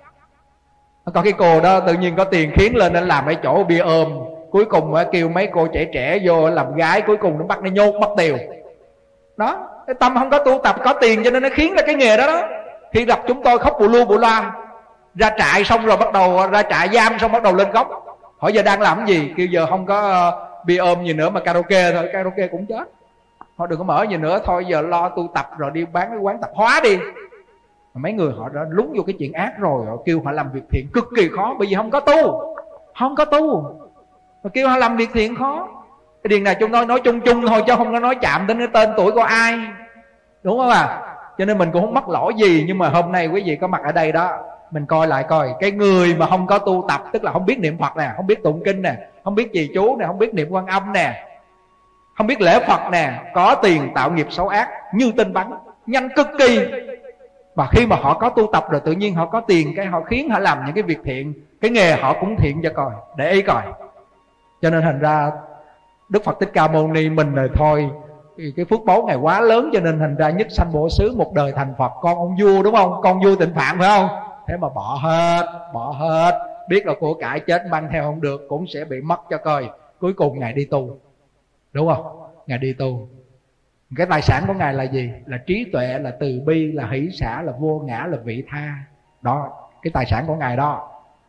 Còn cái cô đó tự nhiên có tiền khiến lên nên làm cái chỗ bia ôm, cuối cùng kêu mấy cô trẻ trẻ vô làm gái, cuối cùng nó bắt nó nhốt mất tiêu. Đó, cái tâm không có tu tập, có tiền cho nên nó khiến ra cái nghề đó đó. Khi gặp chúng tôi khóc bù lu bù loa, ra trại xong rồi bắt đầu ra trại giam xong bắt đầu lên gốc, hỏi giờ đang làm cái gì, kêu giờ không có uh, bia ôm gì nữa mà karaoke thôi. Karaoke cũng chết, họ đừng có mở gì nữa, thôi giờ lo tu tập rồi đi bán cái quán tạp hóa đi. Mà mấy người họ đã lúng vô cái chuyện ác rồi, họ kêu họ làm việc thiện cực kỳ khó, bởi vì không có tu, không có tu, mà kêu họ làm việc thiện khó. Cái điều này chúng tôi nói chung chung thôi, chứ không có nói chạm đến cái tên tuổi của ai, đúng không à? Cho nên mình cũng không mắc lỗi gì. Nhưng mà hôm nay quý vị có mặt ở đây đó, mình coi lại coi, cái người mà không có tu tập, tức là không biết niệm Phật nè, không biết tụng kinh nè, không biết trì chú nè, không biết niệm Quan Âm nè, không biết lễ Phật nè, có tiền tạo nghiệp xấu ác như tên bắn, nhanh cực kỳ. Và khi mà họ có tu tập rồi, tự nhiên họ có tiền, cái họ khiến họ làm những cái việc thiện, cái nghề họ cũng thiện cho coi, để ý coi. Cho nên thành ra Đức Phật Thích Ca Mâu Ni mình rồi thôi, cái phước báu Ngài quá lớn, cho nên thành ra nhất sanh bổ xứ, một đời thành Phật, con ông vua đúng không, con vua Tịnh Phạm phải không? Thế mà bỏ hết, bỏ hết, biết là của cải chết mang theo không được, cũng sẽ bị mất cho coi. Cuối cùng Ngài đi tu, đúng không? Ngài đi tu. Cái tài sản của Ngài là gì? Là trí tuệ, là từ bi, là hỷ xả, là vô ngã, là vị tha. Đó, cái tài sản của Ngài đó.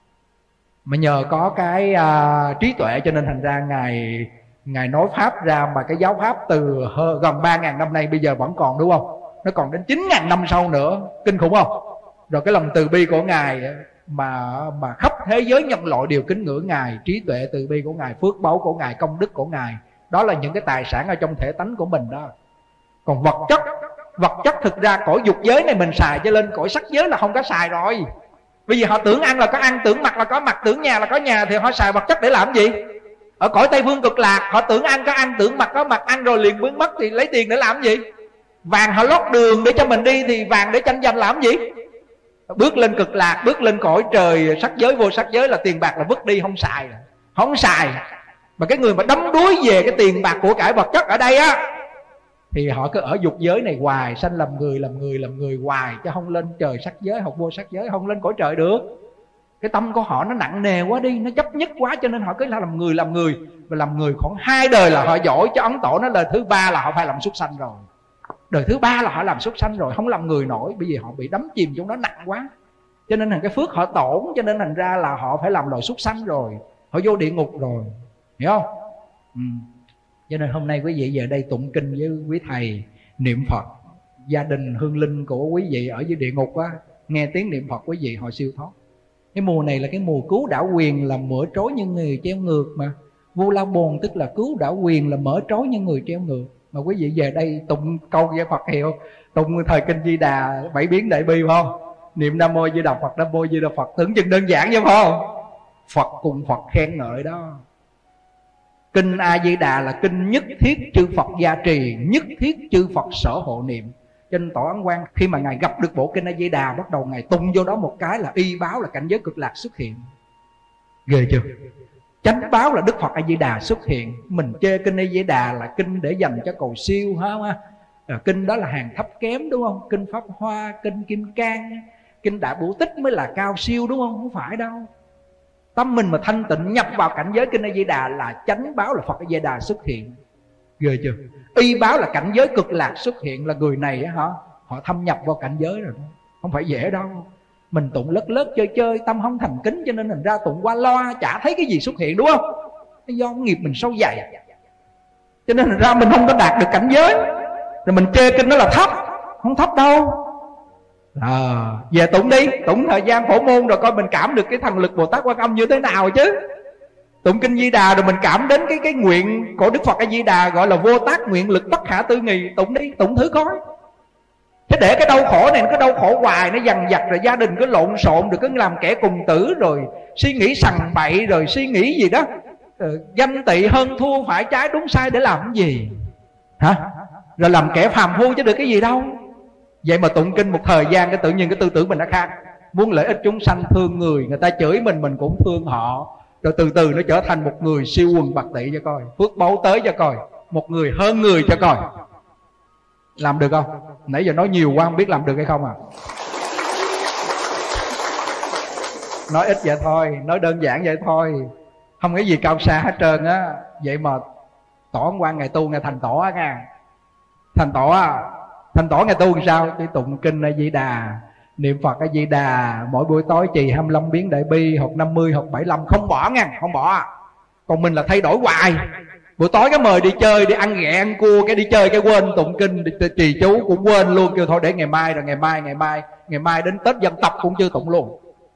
Mà nhờ có cái uh, trí tuệ cho nên thành ra Ngài Ngài nói Pháp ra, mà cái giáo Pháp từ hơn, gần ba ngàn năm nay bây giờ vẫn còn, đúng không? Nó còn đến chín ngàn năm sau nữa, kinh khủng không? Rồi cái lòng từ bi của Ngài mà mà khắp thế giới nhân loại đều kính ngưỡng Ngài. Trí tuệ từ bi của Ngài, phước báu của Ngài, công đức của Ngài, đó là những cái tài sản ở trong thể tánh của mình đó. Còn vật chất, vật chất thực ra cõi dục giới này mình xài, cho lên cõi sắc giới là không có xài rồi. Bởi vì họ tưởng ăn là có ăn, tưởng mặc là có mặc, tưởng nhà là có nhà, thì họ xài vật chất để làm gì? Ở cõi Tây Phương Cực Lạc họ tưởng ăn có ăn, tưởng mặc có mặc, ăn rồi liền biến mất, thì lấy tiền để làm gì? Vàng họ lót đường để cho mình đi, thì vàng để tranh giành làm gì? Bước lên Cực Lạc, bước lên cõi trời sắc giới, vô sắc giới là tiền bạc là vứt đi, không xài, không xài. Mà cái người mà đắm đuối về cái tiền bạc của cải vật chất ở đây á, thì họ cứ ở dục giới này hoài, sanh làm người, làm người, làm người hoài, chứ không lên trời sắc giới, học vô sắc giới, không lên cõi trời được. Cái tâm của họ nó nặng nề quá đi, nó chấp nhất quá, cho nên họ cứ làm người, làm người. Và làm người khoảng hai đời là họ giỏi, chứ Ấn Tổ nói lời thứ ba là họ phải làm súc sanh rồi. Đời thứ ba là họ làm súc sanh rồi, không làm người nổi, bởi vì họ bị đắm chìm trong đó nặng quá. Cho nên cái phước họ tổn, cho nên thành ra là họ phải làm loài súc sanh rồi, họ vô địa ngục rồi, hiểu không? Ừ. Cho nên hôm nay quý vị về đây tụng kinh với quý thầy, niệm Phật, gia đình hương linh của quý vị ở dưới địa ngục á, nghe tiếng niệm Phật quý vị họ siêu thoát. Cái mùa này là cái mùa cứu đảo quyền, là mở trối những người treo ngược mà. Vu La Bồn tức là cứu đảo quyền, là mở trối những người treo ngược. Mà quý vị về đây tụng câu với Phật hiệu, tụng thời kinh Di Đà bảy biến đại bi, phải không? Niệm Nam Mô Di Đà Phật, Nam Mô Di Đà Phật, tưởng chừng đơn giản vậy phải không? Phật cùng Phật khen ngợi đó. Kinh A Di Đà là kinh nhất thiết chư Phật gia trì, nhất thiết chư Phật sở hộ niệm. Trên Tổ Ấn Quang khi mà Ngài gặp được bộ kinh A Di Đà, bắt đầu Ngài tung vô đó một cái là y báo là cảnh giới cực lạc xuất hiện. Ghê chưa? Chánh báo là Đức Phật A Di Đà xuất hiện. Mình chê kinh A Di Đà là kinh để dành cho cầu siêu ha. À, kinh đó là hàng thấp kém, đúng không? Kinh Pháp Hoa, kinh Kim Cang, kinh Đại Bổ Tích mới là cao siêu, đúng không? Không phải đâu. Tâm mình mà thanh tịnh nhập vào cảnh giới kinh A Di Đà là chánh báo là Phật A Di Đà xuất hiện. Ghê chưa? Y báo là cảnh giới cực lạc xuất hiện, là người này á hả, họ thâm nhập vào cảnh giới rồi đó. Không phải dễ đâu. Mình tụng lất lất chơi chơi, tâm không thành kính, cho nên thành ra tụng qua loa, chả thấy cái gì xuất hiện, đúng không? Do nghiệp mình sâu dày, cho nên thành ra mình không có đạt được cảnh giới. Rồi mình chê kinh đó là thấp. Không thấp đâu. À, về tụng đi, tụng thời gian phổ môn rồi coi mình cảm được cái thần lực Bồ Tát Quan Âm như thế nào chứ. Tụng kinh Di Đà rồi mình cảm đến cái cái nguyện của Đức Phật A Di Đà, gọi là vô tác nguyện lực bất khả tư nghì. Tụng đi, tụng thử coi. Chứ để cái đau khổ này nó cứ đau khổ hoài, nó dằn vặt, rồi gia đình cứ lộn xộn, rồi cứ làm kẻ cùng tử, rồi suy nghĩ sằng bậy, rồi suy nghĩ gì đó, rồi ganh tị hơn thua, phải trái đúng sai để làm cái gì hả? Rồi làm kẻ phàm phu chứ được cái gì đâu. Vậy mà tụng kinh một thời gian cái tự nhiên cái tư tưởng mình nó khác. Muốn lợi ích chúng sanh, thương người, người ta chửi mình mình cũng thương họ, rồi từ từ nó trở thành một người siêu quần bạc tỷ cho coi, phước báu tới cho coi, một người hơn người cho coi. Làm được không? Nãy giờ nói nhiều quá không biết làm được hay không à. Nói ít vậy thôi, nói đơn giản vậy thôi, không cái gì cao xa hết trơn á. Vậy mà tỏ quan ngày tu ngày thành tổ á nha. Thành tổ á, thành tổ ngày tu làm sao? Chỉ tụng kinh A Di Đà, niệm Phật A Di Đà, mỗi buổi tối trì hai mươi lăm biến đại bi, hoặc năm mươi hoặc bảy mươi lăm, không bỏ nha, không bỏ. Còn mình là thay đổi hoài. Buổi tối cái mời đi chơi, đi ăn ghẹ ăn cua, cái đi chơi cái quên tụng kinh trì chú cũng quên luôn, kêu thôi để ngày mai, rồi ngày mai ngày mai ngày mai đến Tết dân tộc cũng chưa tụng luôn.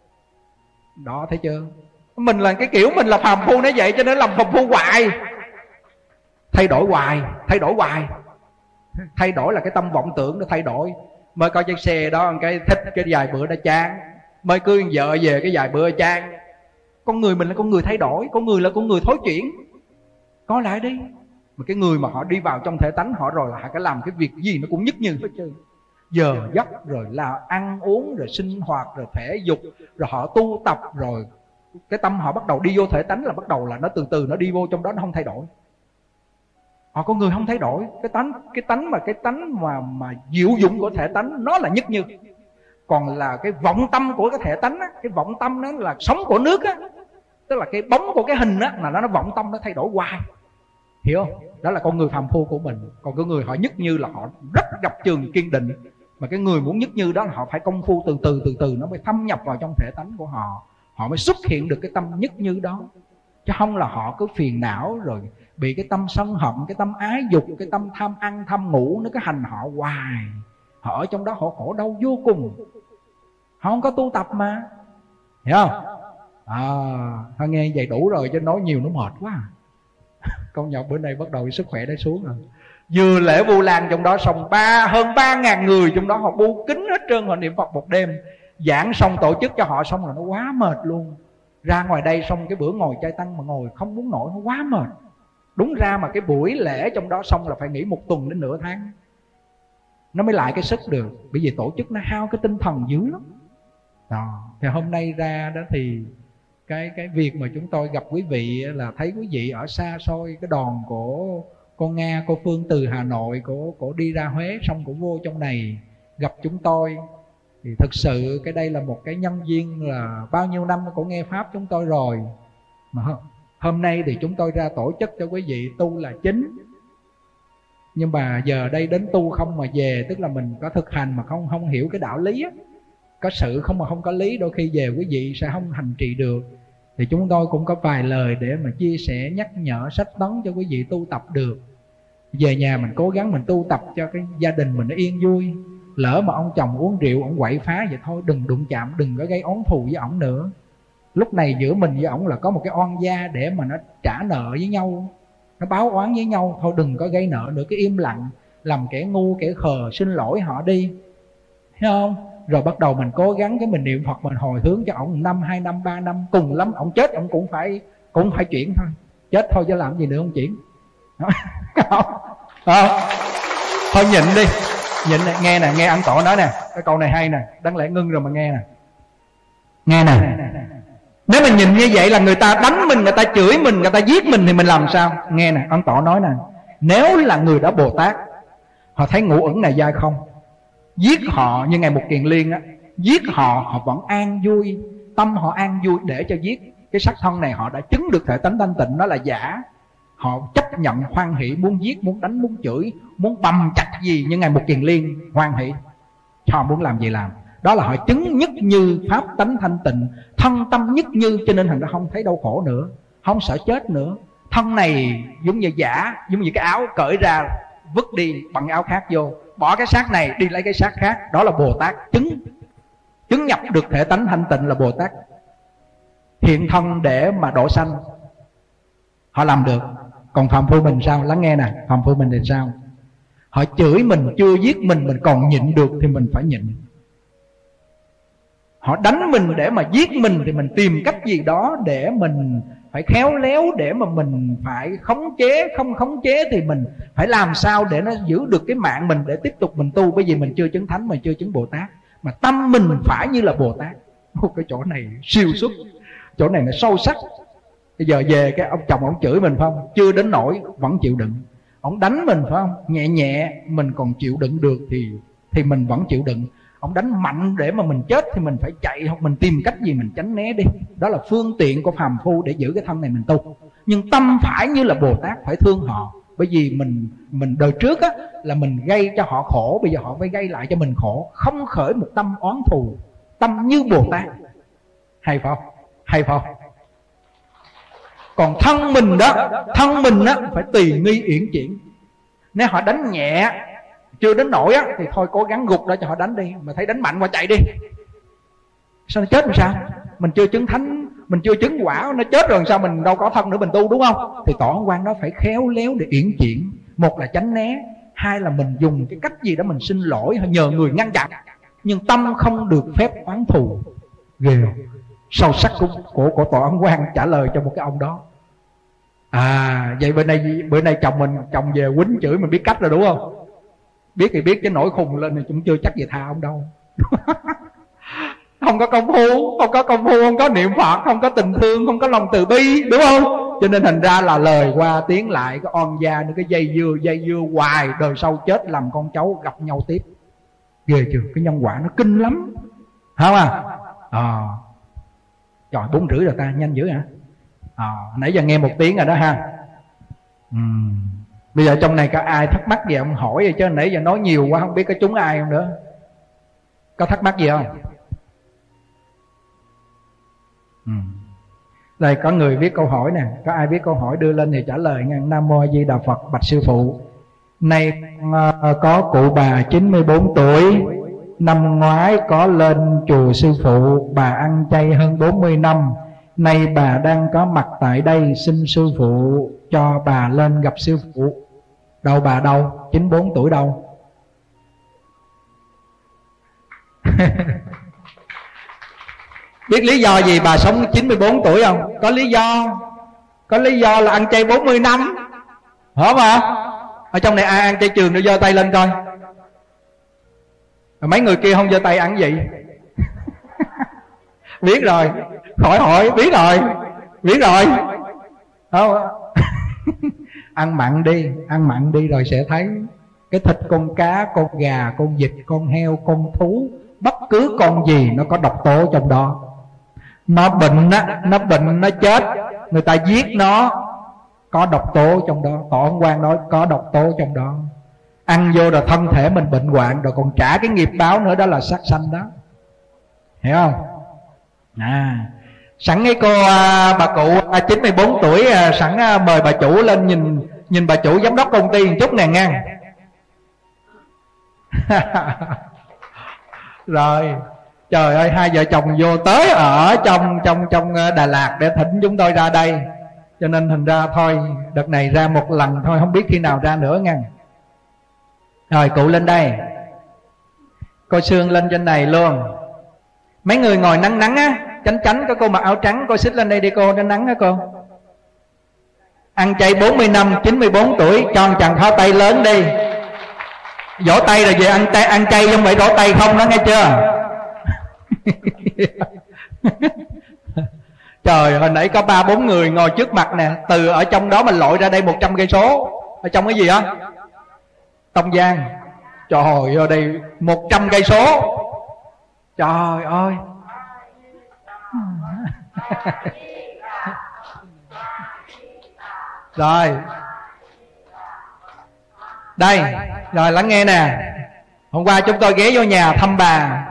Đó, thấy chưa? Mình là cái kiểu mình là phàm phu nó vậy, cho nên làm phàm phu hoài. Thay đổi hoài, thay đổi hoài. Thay đổi là cái tâm vọng tưởng nó thay đổi. Mới coi chiếc xe đó cái thích, cái vài bữa đã chán. Mới cưới vợ về cái vài bữa chán. Con người mình là con người thay đổi, con người là con người thối chuyển. Có lại đi. Mà cái người mà họ đi vào trong thể tánh họ rồi là họ phải làm cái việc gì nó cũng nhất như hết trơn. Giờ giấc rồi là ăn uống, rồi sinh hoạt, rồi thể dục, rồi họ tu tập, rồi cái tâm họ bắt đầu đi vô thể tánh là bắt đầu là nó từ từ nó đi vô trong đó, nó không thay đổi. Họ có người không thay đổi. Cái tánh cái tánh mà cái tánh mà mà diệu dụng của thể tánh nó là nhất như. Còn là cái vọng tâm của cái thể tánh á, cái vọng tâm nó là sống của nước á, tức là cái bóng của cái hình á, mà nó nó vọng tâm nó thay đổi hoài. Hiểu không? Đó là con người phàm phu của mình. Còn cái người họ nhất như là họ rất gặp trường kiên định. Mà cái người muốn nhất như đó là họ phải công phu từ từ từ từ nó mới thâm nhập vào trong thể tánh của họ, họ mới xuất hiện được cái tâm nhất như đó. Chứ không là họ cứ phiền não, rồi bị cái tâm sân hận, cái tâm ái dục, cái tâm tham ăn tham ngủ nó cứ hành họ hoài. Họ ở trong đó họ khổ đau vô cùng. Họ không có tu tập mà. Hiểu không? À, thôi nghe vậy đủ rồi, chứ nói nhiều nó mệt quá. Con nhỏ bữa nay bắt đầu sức khỏe đã xuống rồi. Vừa lễ Vu Lan trong đó xong ba hơn ba ngàn người trong đó, họ bu kín hết trơn, họ niệm Phật một đêm. Giảng xong tổ chức cho họ xong là nó quá mệt luôn. Ra ngoài đây xong cái bữa ngồi trai tăng mà ngồi không muốn nổi, nó quá mệt. Đúng ra mà cái buổi lễ trong đó xong là phải nghỉ một tuần đến nửa tháng nó mới lại cái sức được. Bởi vì tổ chức nó hao cái tinh thần dữ lắm đó. Thì hôm nay ra đó thì cái cái việc mà chúng tôi gặp quý vị là thấy quý vị ở xa xôi, cái đoàn của con Nga, cô Phương từ Hà Nội, cổ, cổ đi ra Huế xong cổ vô trong này gặp chúng tôi. Thì thực sự cái đây là một cái nhân duyên là bao nhiêu năm cổ nghe Pháp chúng tôi rồi. Mà hôm nay thì chúng tôi ra tổ chức cho quý vị tu là chính. Nhưng mà giờ đây đến tu không mà về, tức là mình có thực hành mà không không hiểu cái đạo lý á. Có sự không mà không có lý, đôi khi về quý vị sẽ không hành trì được. Thì chúng tôi cũng có vài lời để mà chia sẻ, nhắc nhở, sách tấn cho quý vị tu tập được. Về nhà mình cố gắng mình tu tập cho cái gia đình mình nó yên vui. Lỡ mà ông chồng uống rượu, ông quậy phá vậy thôi đừng đụng chạm, đừng có gây oán thù với ổng nữa. Lúc này giữa mình với ổng là có một cái oan gia để mà nó trả nợ với nhau, nó báo oán với nhau. Thôi đừng có gây nợ nữa, cái im lặng, làm kẻ ngu kẻ khờ, xin lỗi họ đi. Thấy không? Rồi bắt đầu mình cố gắng cái mình niệm Phật, mình hồi hướng cho ổng năm, hai năm, ba năm. Cùng lắm ổng chết ổng cũng phải cũng phải chuyển thôi. Chết thôi chứ làm gì nữa không chuyển. Không? Không? Thôi nhịn đi. Nhịn này, nghe nè, nghe anh Tổ nói nè. Cái câu này hay nè, đáng lẽ ngưng rồi mà nghe nè. Nghe nè. Nếu mình nhìn như vậy là người ta đánh mình, người ta chửi mình, người ta giết mình thì mình làm sao? Nghe nè, anh Tổ nói nè. Nếu là người đã Bồ Tát, họ thấy ngũ ẩn này dai không, giết họ như ngày một Kiền Liên á, giết họ họ vẫn an vui, tâm họ an vui để cho giết. Cái sắc thân này họ đã chứng được thể tánh thanh tịnh, nó là giả. Họ chấp nhận hoan hỷ, muốn giết, muốn đánh, muốn chửi, muốn bầm chặt gì như ngày một Kiền Liên hoan hỷ. Họ muốn làm gì làm. Đó là họ chứng nhất như pháp tánh thanh tịnh, thân tâm nhất như, cho nên thành ra không thấy đau khổ nữa, không sợ chết nữa. Thân này giống như giả, giống như cái áo cởi ra vứt đi bằng áo khác vô, bỏ cái xác này đi lấy cái xác khác. Đó là Bồ Tát chứng chứng nhập được thể tánh thanh tịnh, là Bồ Tát hiện thân để mà độ sanh. Họ làm được. Còn phàm phu mình sao? Lắng nghe nè, phàm phu mình thì sao? Họ chửi mình chưa giết mình, mình còn nhịn được thì mình phải nhịn. Họ đánh mình để mà giết mình thì mình tìm cách gì đó để mình phải khéo léo, để mà mình phải khống chế. Không khống chế thì mình phải làm sao để nó giữ được cái mạng mình, để tiếp tục mình tu. Bởi vì mình chưa chứng thánh, mình chưa chứng Bồ Tát, mà tâm mình phải như là Bồ Tát. Ô, cái chỗ này siêu xuất, chỗ này nó sâu sắc. Bây giờ về cái ông chồng ông chửi mình phải không, chưa đến nỗi vẫn chịu đựng. Ông đánh mình phải không, nhẹ nhẹ mình còn chịu đựng được thì thì mình vẫn chịu đựng. Ông đánh mạnh để mà mình chết thì mình phải chạy, hoặc mình tìm cách gì mình tránh né đi. Đó là phương tiện của phàm phu để giữ cái thân này mình tu. Nhưng tâm phải như là Bồ Tát, phải thương họ. Bởi vì mình mình đời trước á, là mình gây cho họ khổ, bây giờ họ phải gây lại cho mình khổ. Không khởi một tâm oán thù, tâm như Bồ Tát. Hay phải không? Hay phải không? Còn thân mình đó, thân mình á phải tùy nghi uyển chuyển. Nếu họ đánh nhẹ chưa đến nỗi á thì thôi cố gắng gục đó cho họ đánh đi. Mà thấy đánh mạnh qua chạy đi. Sao nó chết làm sao? Mình chưa chứng thánh, mình chưa chứng quả, nó chết rồi sao mình đâu có thân nữa mình tu, đúng không? Thì tỏ quan đó phải khéo léo để uyển chuyển. Một là tránh né, hai là mình dùng cái cách gì đó mình xin lỗi, nhờ người ngăn chặn. Nhưng tâm không được phép oán thù. Ghê sâu sắc của, của, của Tọa Ấn Quang trả lời cho một cái ông đó. À vậy bữa nay bữa nay chồng mình chồng về quýnh chửi mình biết cách rồi đúng không? Biết thì biết, cái nổi khùng lên thì cũng chưa chắc gì tha ông đâu. Không có công phu, không có công phu, không có niệm Phật, không có tình thương, không có lòng từ bi, đúng không? Cho nên thành ra là lời qua tiếng lại, cái on gia nữa, cái dây dưa dây dưa hoài, đời sau chết làm con cháu gặp nhau tiếp. Ghê chưa? Cái nhân quả nó kinh lắm, không à? À. Trời, bốn rưỡi rồi ta, nhanh dữ hả? À, nãy giờ nghe một tiếng rồi đó ha. uhm. Bây giờ trong này có ai thắc mắc gì ông hỏi vậy, chứ nãy giờ nói nhiều quá không biết có chúng ai không nữa. Có thắc mắc gì không? uhm. Đây có người viết câu hỏi nè. Có ai viết câu hỏi đưa lên thì trả lời nha. Nam Mô A Di Đà Phật. Bạch sư phụ, nay uh, có cụ bà chín mươi bốn tuổi, năm ngoái có lên chùa sư phụ, bà ăn chay hơn bốn mươi năm. Nay bà đang có mặt tại đây, xin sư phụ cho bà lên gặp sư phụ. Đâu bà đâu? chín mươi bốn tuổi đâu? Biết lý do gì bà sống chín mươi bốn tuổi không? Có lý do. Có lý do là ăn chay bốn mươi năm. Hả mà? Ở trong này ai ăn chay trường để giơ tay lên coi. Mấy người kia không giơ tay ăn gì? Biết rồi, khỏi hỏi, biết rồi, biết rồi. Không? Ăn mặn đi, ăn mặn đi rồi sẽ thấy. Cái thịt con cá, con gà, con vịt, con heo, con thú, bất cứ con gì nó có độc tố trong đó. Nó bệnh á, nó bệnh, nó chết, người ta giết nó, có độc tố trong đó. Tọa Ấn Quang nói có độc tố trong đó. Ăn vô rồi thân thể mình bệnh hoạn, rồi còn trả cái nghiệp báo nữa, đó là sát sanh đó. Hiểu không? À, sẵn cái cô à, bà cụ à, chín mươi bốn tuổi à, sẵn à, mời bà chủ lên nhìn nhìn bà chủ giám đốc công ty một chút nè nha. Rồi, trời ơi, hai vợ chồng vô tới ở trong trong trong Đà Lạt để thỉnh chúng tôi ra đây. Cho nên thành ra thôi, đợt này ra một lần thôi, không biết khi nào ra nữa nha. Rồi cụ lên đây. Cô Sương lên trên này luôn. Mấy người ngồi nắng nắng á, tránh tránh có cô mặc áo trắng, cô xích lên đây đi cô, tránh nắng á cô. Ăn chay bốn mươi năm, chín mươi bốn tuổi, cho một chàng pháo tay lớn đi. Vỗ tay rồi về ăn, ăn chay không phải vỗ tay không đó, nghe chưa? Trời, hồi nãy có ba bốn người ngồi trước mặt nè. Từ ở trong đó mình lội ra đây một trăm cây số. Ở trong cái gì á? Tông Giang. Trời ơi, ở đây một trăm cây số. Trời ơi. Rồi. Đây, rồi lắng nghe nè. Hôm qua chúng tôi ghé vô nhà thăm bà.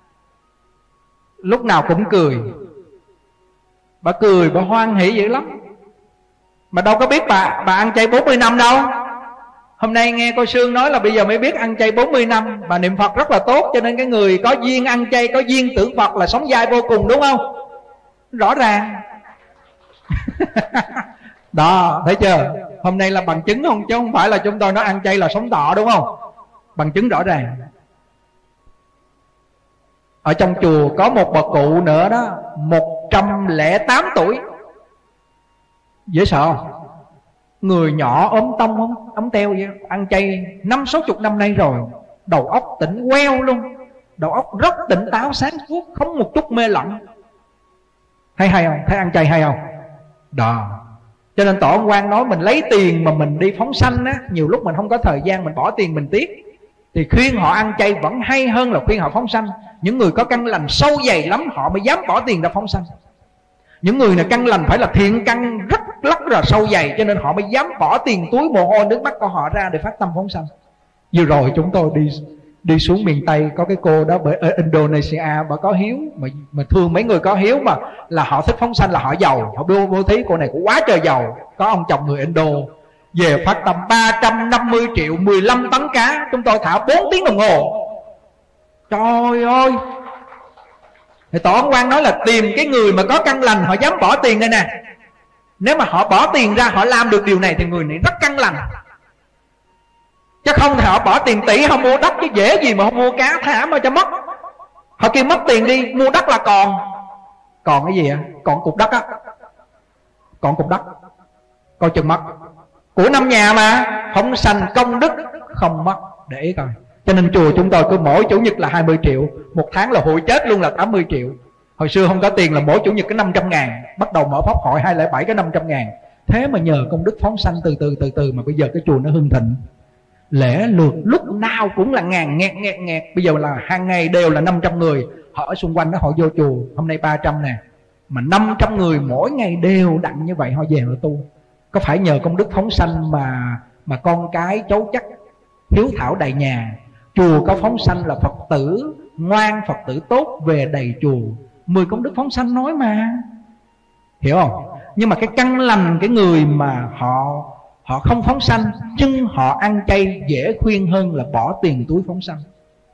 Lúc nào cũng cười. Bà cười, bà hoan hỉ dữ lắm. Mà đâu có biết bà bà ăn chay bốn mươi năm đâu. Hôm nay nghe cô Sương nói là bây giờ mới biết ăn chay bốn mươi năm. Bà niệm Phật rất là tốt, cho nên cái người có duyên ăn chay, có duyên tưởng Phật là sống dai vô cùng, đúng không? Rõ ràng. Đó, thấy chưa? Hôm nay là bằng chứng không, chứ không phải là chúng tôi nói ăn chay là sống thọ, đúng không? Bằng chứng rõ ràng. Ở trong chùa có một bà cụ nữa đó, một trăm lẻ tám tuổi. Dễ sợ không? Người nhỏ ốm tông ốm, ống teo vậy, ăn chay năm sáu chục năm nay rồi. Đầu óc tỉnh queo luôn, đầu óc rất tỉnh táo sáng suốt, không một chút mê lẫn. Thấy hay không? Thấy ăn chay hay không? Đó. Cho nên Tổ ông Quan nói mình lấy tiền mà mình đi phóng sanh á, nhiều lúc mình không có thời gian, mình bỏ tiền mình tiếc. Thì khuyên họ ăn chay vẫn hay hơn là khuyên họ phóng sanh. Những người có căn lành sâu dày lắm họ mới dám bỏ tiền ra phóng sanh. Những người này căn lành phải là thiện căn rất rất là sâu dày, cho nên họ mới dám bỏ tiền túi mồ hôi nước mắt của họ ra để phát tâm phóng sanh. Vừa rồi chúng tôi đi đi xuống miền Tây, có cái cô đó ở Indonesia, bà có hiếu mà, mà thương mấy người có hiếu mà là họ thích phóng sanh, là họ giàu, họ đưa vô thí. Cô này cũng quá trời giàu, có ông chồng người Indo, về phát tâm ba trăm năm mươi triệu, mười lăm tấn cá. Chúng tôi thả bốn tiếng đồng hồ. Trời ơi. Thì Tổ ông Quan nói là tìm cái người mà có căn lành, họ dám bỏ tiền đây nè. Nếu mà họ bỏ tiền ra họ làm được điều này thì người này rất căn lành. Chứ không thì họ bỏ tiền tỷ họ mua đất, chứ dễ gì mà không mua cá thả mà cho mất. Họ kêu mất tiền đi, mua đất là còn Còn cái gì ạ? Còn cục đất á. Còn cục đất, coi chừng mất. Của năm nhà mà, không sanh công đức không mất. Để ý coi. Cho nên chùa chúng tôi cứ mỗi chủ nhật là hai mươi triệu, một tháng là hội chết luôn là tám mươi triệu. Hồi xưa không có tiền là mỗi chủ nhật cái năm trăm ngàn, bắt đầu mở pháp hội hai không không bảy cái năm trăm ngàn. Thế mà nhờ công đức phóng sanh từ từ từ từ mà bây giờ cái chùa nó hưng thịnh. Lễ lượt lúc nào cũng là ngàn nghẹt nghẹt nghẹt. Bây giờ là hàng ngày đều là năm trăm người. Họ ở xung quanh đó họ vô chùa. Hôm nay ba trăm nè, mà năm trăm người mỗi ngày đều đặn như vậy họ về họ tu. Có phải nhờ công đức phóng sanh mà mà con cái cháu chắc hiếu thảo đầy nhà. Chùa có phóng sanh là Phật tử ngoan, Phật tử tốt về đầy chùa. Mười công đức phóng sanh nói mà, hiểu không? Nhưng mà cái căn lành, cái người mà họ họ không phóng sanh nhưng họ ăn chay, dễ khuyên hơn là bỏ tiền túi phóng sanh.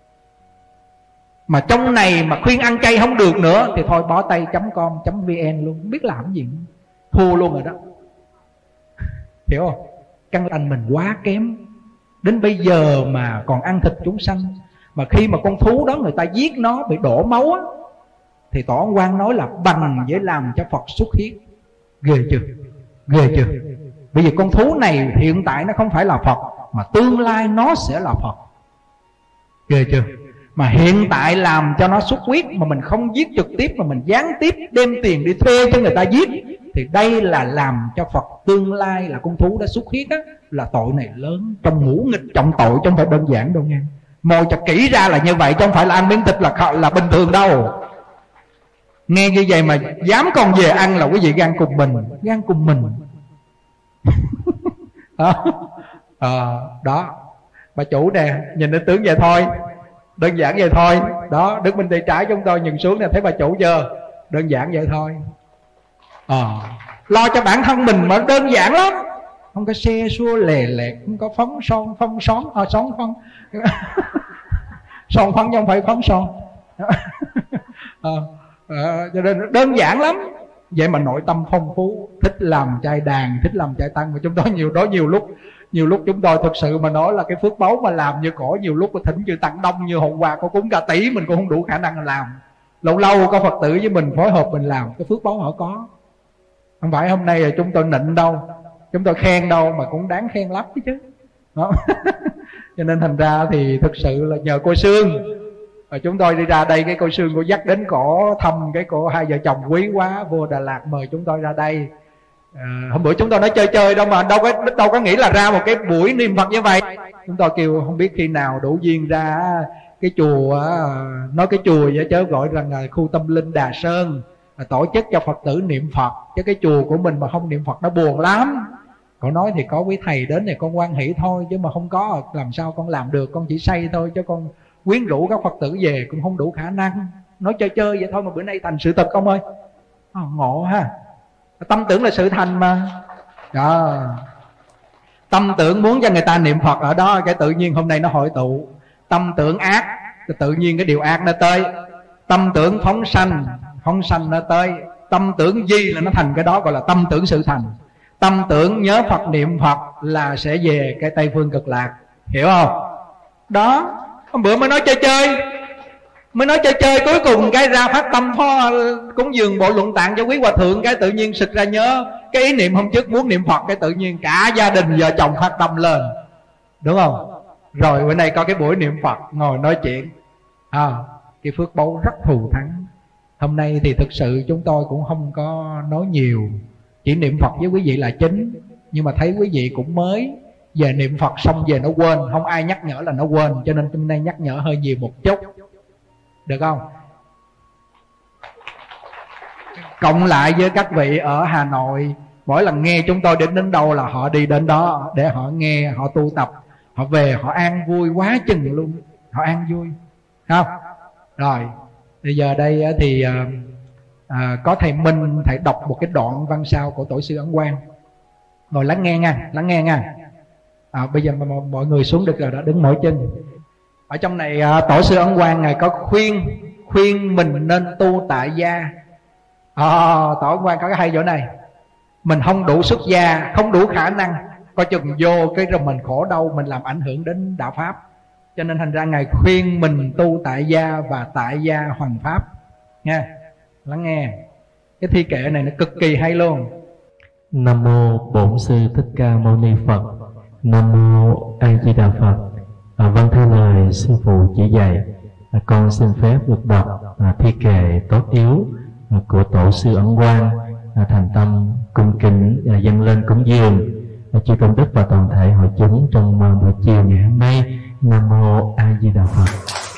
Mà trong này mà khuyên ăn chay không được nữa thì thôi bó tay chấm com chấm vn luôn, không biết làm gì, thua luôn rồi đó. Hiểu không? Căn lành mình quá kém. Đến bây giờ mà còn ăn thịt chúng sanh. Mà khi mà con thú đó người ta giết nó bị đổ máu á, thì Tổ ông Quan nói là bằng với làm cho Phật xuất huyết. Ghê chưa? Ghê chưa? Bởi vì con thú này hiện tại nó không phải là Phật, mà tương lai nó sẽ là Phật. Ghê chưa? Mà hiện tại làm cho nó xuất huyết, mà mình không giết trực tiếp mà mình gián tiếp đem tiền đi thuê cho người ta giết, thì đây là làm cho Phật tương lai là con thú đã xuất huyết á, là tội này lớn, trong ngũ nghịch trọng tội, chứ không phải đơn giản đâu nha. Mồi cho kỹ ra là như vậy, chứ không phải là ăn miếng thịt là là bình thường đâu. Nghe như vậy mà dám còn về ăn là quý vị gan cùng mình, gan cùng mình. Đó. À, đó. Bà chủ nè, nhìn đến tướng vậy thôi, đơn giản vậy thôi. Đó, đứng bên tay trái chúng tôi nhìn xuống nè, thấy bà chủ chưa? Đơn giản vậy thôi. À, lo cho bản thân mình mà đơn giản lắm. Không có xe xua lè lẹt, không có phấn son, phấn son, à, son phấn son phấn chứ không phải phấn son. À, à, cho nên đơn giản lắm. Vậy mà nội tâm phong phú, thích làm trai đàn, thích làm trai tăng. Mà chúng tôi nhiều đó nhiều lúc nhiều lúc chúng tôi thực sự mà nói là cái phước báu mà làm như cổ, nhiều lúc mà thỉnh chư tăng đông như hôm qua có cúng cả tỷ mình cũng không đủ khả năng làm. Lâu lâu có Phật tử với mình phối hợp mình làm, cái phước báu họ có. Không phải hôm nay là chúng tôi nịnh đâu, chúng tôi khen đâu, mà cũng đáng khen lắm chứ. Đó. Cho nên thành ra thì thực sự là nhờ cô Sương. Và chúng tôi đi ra đây, cái cô Sương cô dắt đến cổ thăm cái cổ hai vợ chồng quý quá, vô Đà Lạt mời chúng tôi ra đây. À, hôm bữa chúng tôi nói chơi chơi đâu mà đâu có đâu có nghĩ là ra một cái buổi niệm Phật như vậy. Chúng tôi kêu không biết khi nào đủ duyên ra cái chùa, nói cái chùa vậy chứ gọi rằng là khu tâm linh Đà Sơn, tổ chức cho Phật tử niệm Phật, chứ cái chùa của mình mà không niệm Phật nó buồn lắm. Cậu nói thì có quý thầy đến thì con hoan hỷ thôi, chứ mà không có làm sao con làm được, con chỉ say thôi, chứ con quyến rũ các Phật tử về cũng không đủ khả năng. Nói chơi chơi vậy thôi mà bữa nay thành sự thật ông ơi. À, ngộ ha. Tâm tưởng là sự thành mà. Đó. Tâm tưởng muốn cho người ta niệm Phật ở đó, cái tự nhiên hôm nay nó hội tụ. Tâm tưởng ác, tự nhiên cái điều ác nó tới. Tâm tưởng phóng sanh, phóng sanh nó tới. Tâm tưởng gì là nó thành cái đó, gọi là tâm tưởng sự thành. tâm tưởng nhớ Phật niệm Phật là sẽ về cái Tây Phương Cực Lạc. Hiểu không? Đó, hôm bữa mới nói chơi chơi Mới nói chơi chơi cuối cùng cái ra phát tâm phó cúng dường bộ luận tạng cho quý hòa thượng, cái tự nhiên sực ra nhớ cái ý niệm hôm trước muốn niệm Phật, cái tự nhiên cả gia đình vợ chồng phát tâm lên. Đúng không? Rồi bữa nay có cái buổi niệm Phật ngồi nói chuyện à, cái phước báu rất thù thắng. Hôm nay thì thực sự chúng tôi cũng không có nói nhiều, chỉ niệm Phật với quý vị là chính. Nhưng mà thấy quý vị cũng mới về niệm Phật xong về nó quên, không ai nhắc nhở là nó quên, cho nên hôm nay nhắc nhở hơi nhiều một chút, được không? Cộng lại với các vị ở Hà Nội, mỗi lần nghe chúng tôi đến đến đâu là họ đi đến đó để họ nghe, họ tu tập, họ về họ an vui quá chừng luôn, họ an vui, không? Rồi bây giờ đây thì à, à, có thầy Minh, thầy đọc một cái đoạn văn sao của tổ sư Ấn Quang, ngồi lắng nghe nha, lắng nghe nha. À, bây giờ mà mọi người xuống được rồi đó, đứng mỗi chân. Ở trong này à, tổ sư Ấn Quang ngài có khuyên khuyên mình nên tu tại gia. À, tổ Ấn Quang có cái hay chỗ này, mình không đủ xuất gia, không đủ khả năng, coi chừng vô cái rồi mình khổ đau, mình làm ảnh hưởng đến đạo pháp. Cho nên thành ra ngài khuyên mình tu tại gia và tại gia hoằng pháp nha. Lắng nghe cái thi kệ này nó cực kỳ hay luôn. Nam mô Bổn Sư Thích Ca Mâu Ni Phật. Nam mô A Di Đà Phật. À, vâng, theo lời sư phụ chỉ dạy, à, con xin phép được đọc à, thi kệ tốt yếu à, của tổ sư Ấn Quang, à, thành tâm cung kính à, dâng lên cúng dường à, chư công đức và toàn thể hội chúng trong uh, buổi chiều ngày hôm nay. Nam mô A Di Đà Phật.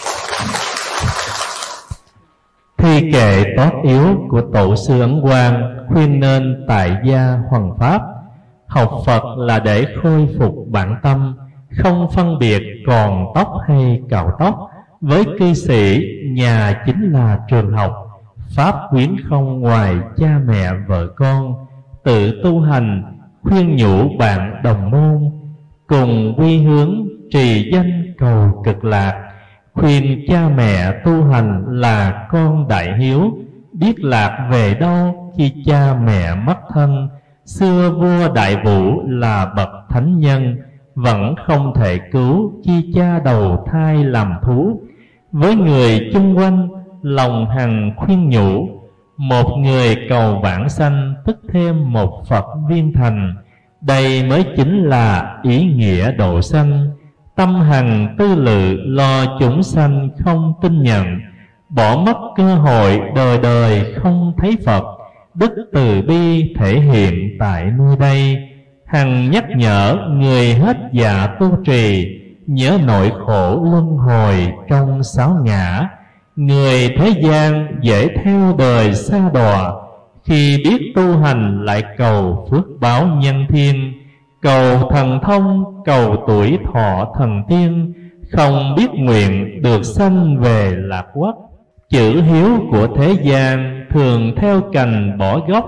Thi kệ tốt yếu của tổ sư Ấn Quang khuyên nên tại gia hoằng pháp. Học Phật là để khôi phục bản tâm, không phân biệt còn tóc hay cạo tóc. Với cư sĩ, nhà chính là trường học, pháp quyến không ngoài cha mẹ vợ con. Tự tu hành, khuyên nhủ bạn đồng môn, cùng quy hướng trì danh cầu cực lạc. Khuyên cha mẹ tu hành là con đại hiếu, biết lạc về đâu khi cha mẹ mất thân. Xưa vua Đại Vũ là bậc thánh nhân, vẫn không thể cứu chi cha đầu thai làm thú. Với người chung quanh lòng hằng khuyên nhủ, một người cầu vãng sanh tức thêm một Phật viên thành. Đây mới chính là ý nghĩa độ sanh. Tâm hằng tư lự lo chúng sanh không tin nhận, bỏ mất cơ hội đời đời không thấy Phật. Đức từ bi thể hiện tại nơi đây, hằng nhắc nhở người hết dạ tu trì. Nhớ nội khổ luân hồi trong sáu ngã, người thế gian dễ theo đời xa đọa. Khi biết tu hành lại cầu phước báo nhân thiên, cầu thần thông, cầu tuổi thọ thần tiên. Không biết nguyện được sanh về lạc quốc. Chữ hiếu của thế gian thường theo cành bỏ gốc,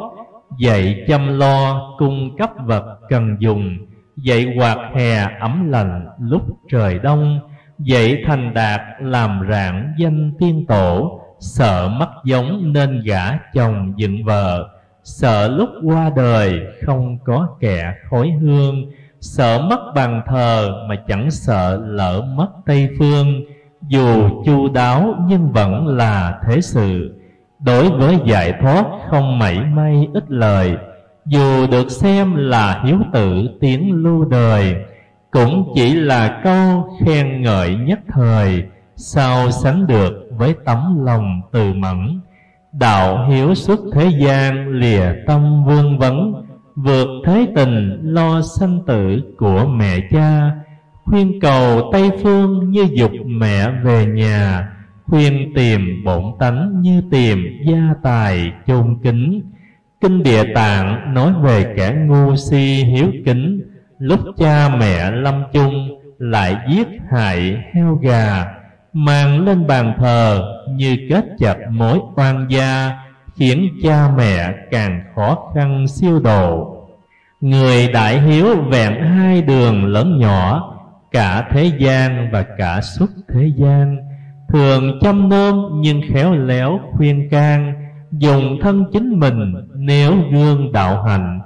dạy chăm lo cung cấp vật cần dùng. Dạy quạt hè ấm lành lúc trời đông, dạy thành đạt làm rạng danh tiên tổ. Sợ mất giống nên gả chồng dựng vợ, sợ lúc qua đời không có kẻ khói hương. Sợ mất bàn thờ mà chẳng sợ lỡ mất Tây Phương. Dù chu đáo nhưng vẫn là thế sự, đối với giải thoát không mảy may ít lời. Dù được xem là hiếu tử tiếng lưu đời, cũng chỉ là câu khen ngợi nhất thời. Sao sánh được với tấm lòng từ mẫn, đạo hiếu xuất thế gian lìa tâm vương vấn. Vượt thế tình lo sanh tử của mẹ cha, khuyên cầu Tây Phương như dục mẹ về nhà. Khuyên tìm bổn tánh như tìm gia tài chôn kính. Kinh Địa Tạng nói về kẻ ngu si hiếu kính, lúc cha mẹ lâm chung lại giết hại heo gà. Mang lên bàn thờ như kết chặt mối oan gia, khiến cha mẹ càng khó khăn siêu độ. Người đại hiếu vẹn hai đường lớn nhỏ, cả thế gian và cả xuất thế gian. Thường chăm nom nhưng khéo léo khuyên can, dùng thân chính mình nếu gương đạo hành.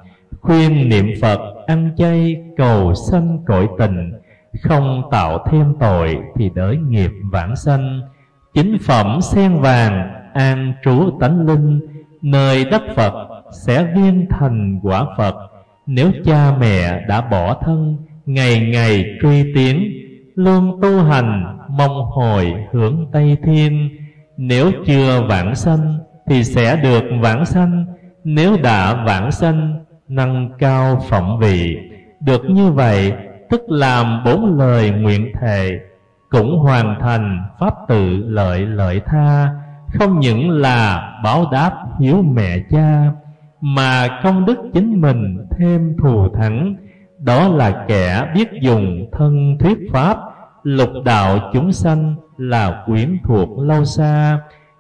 khuyên niệm Phật ăn chay cầu sanh cõi tình, không tạo thêm tội thì đới nghiệp vãng sanh. Chính phẩm sen vàng an trú tánh linh, nơi đất Phật sẽ viên thành quả Phật. Nếu cha mẹ đã bỏ thân, ngày ngày truy tiến, luôn tu hành mong hồi hướng Tây Thiên. Nếu chưa vãng sanh thì sẽ được vãng sanh, nếu đã vãng sanh nâng cao phẩm vị. Được như vậy tức làm bốn lời nguyện thề, cũng hoàn thành pháp tự lợi lợi tha. Không những là báo đáp hiếu mẹ cha, mà công đức chính mình thêm thù thắng. Đó là kẻ biết dùng thân thuyết pháp, lục đạo chúng sanh là quyến thuộc lâu xa.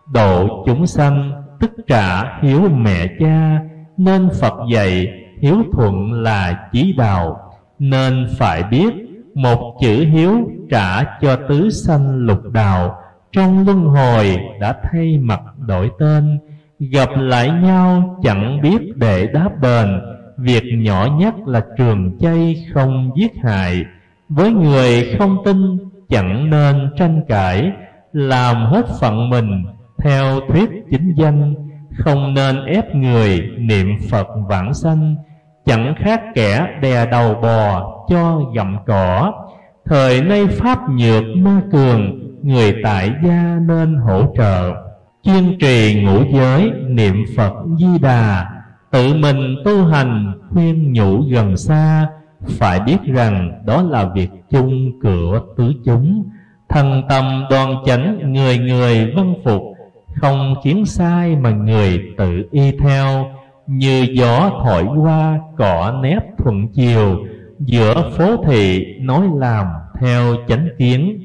Độ chúng sanh tức trả hiếu mẹ cha, nên Phật dạy hiếu thuận là chí đạo. Nên phải biết một chữ hiếu trả cho tứ sanh lục đạo. Trong luân hồi đã thay mặt đổi tên, gặp lại nhau chẳng biết để đáp đền. Việc nhỏ nhất là trường chay không giết hại, với người không tin chẳng nên tranh cãi. Làm hết phận mình theo thuyết chính danh, không nên ép người niệm Phật vãng sanh. Chẳng khác kẻ đè đầu bò cho gặm cỏ. Thời nay pháp nhược ma cường, người tại gia nên hỗ trợ. Kiên trì ngũ giới niệm Phật Di Đà, tự mình tu hành khuyên nhủ gần xa. Phải biết rằng đó là việc chung của tứ chúng. Thần tâm đoan chánh người người vân phục, không khiến sai mà người tự y theo. Như gió thổi qua cỏ nép thuận chiều, giữa phố thị nói làm theo chánh kiến.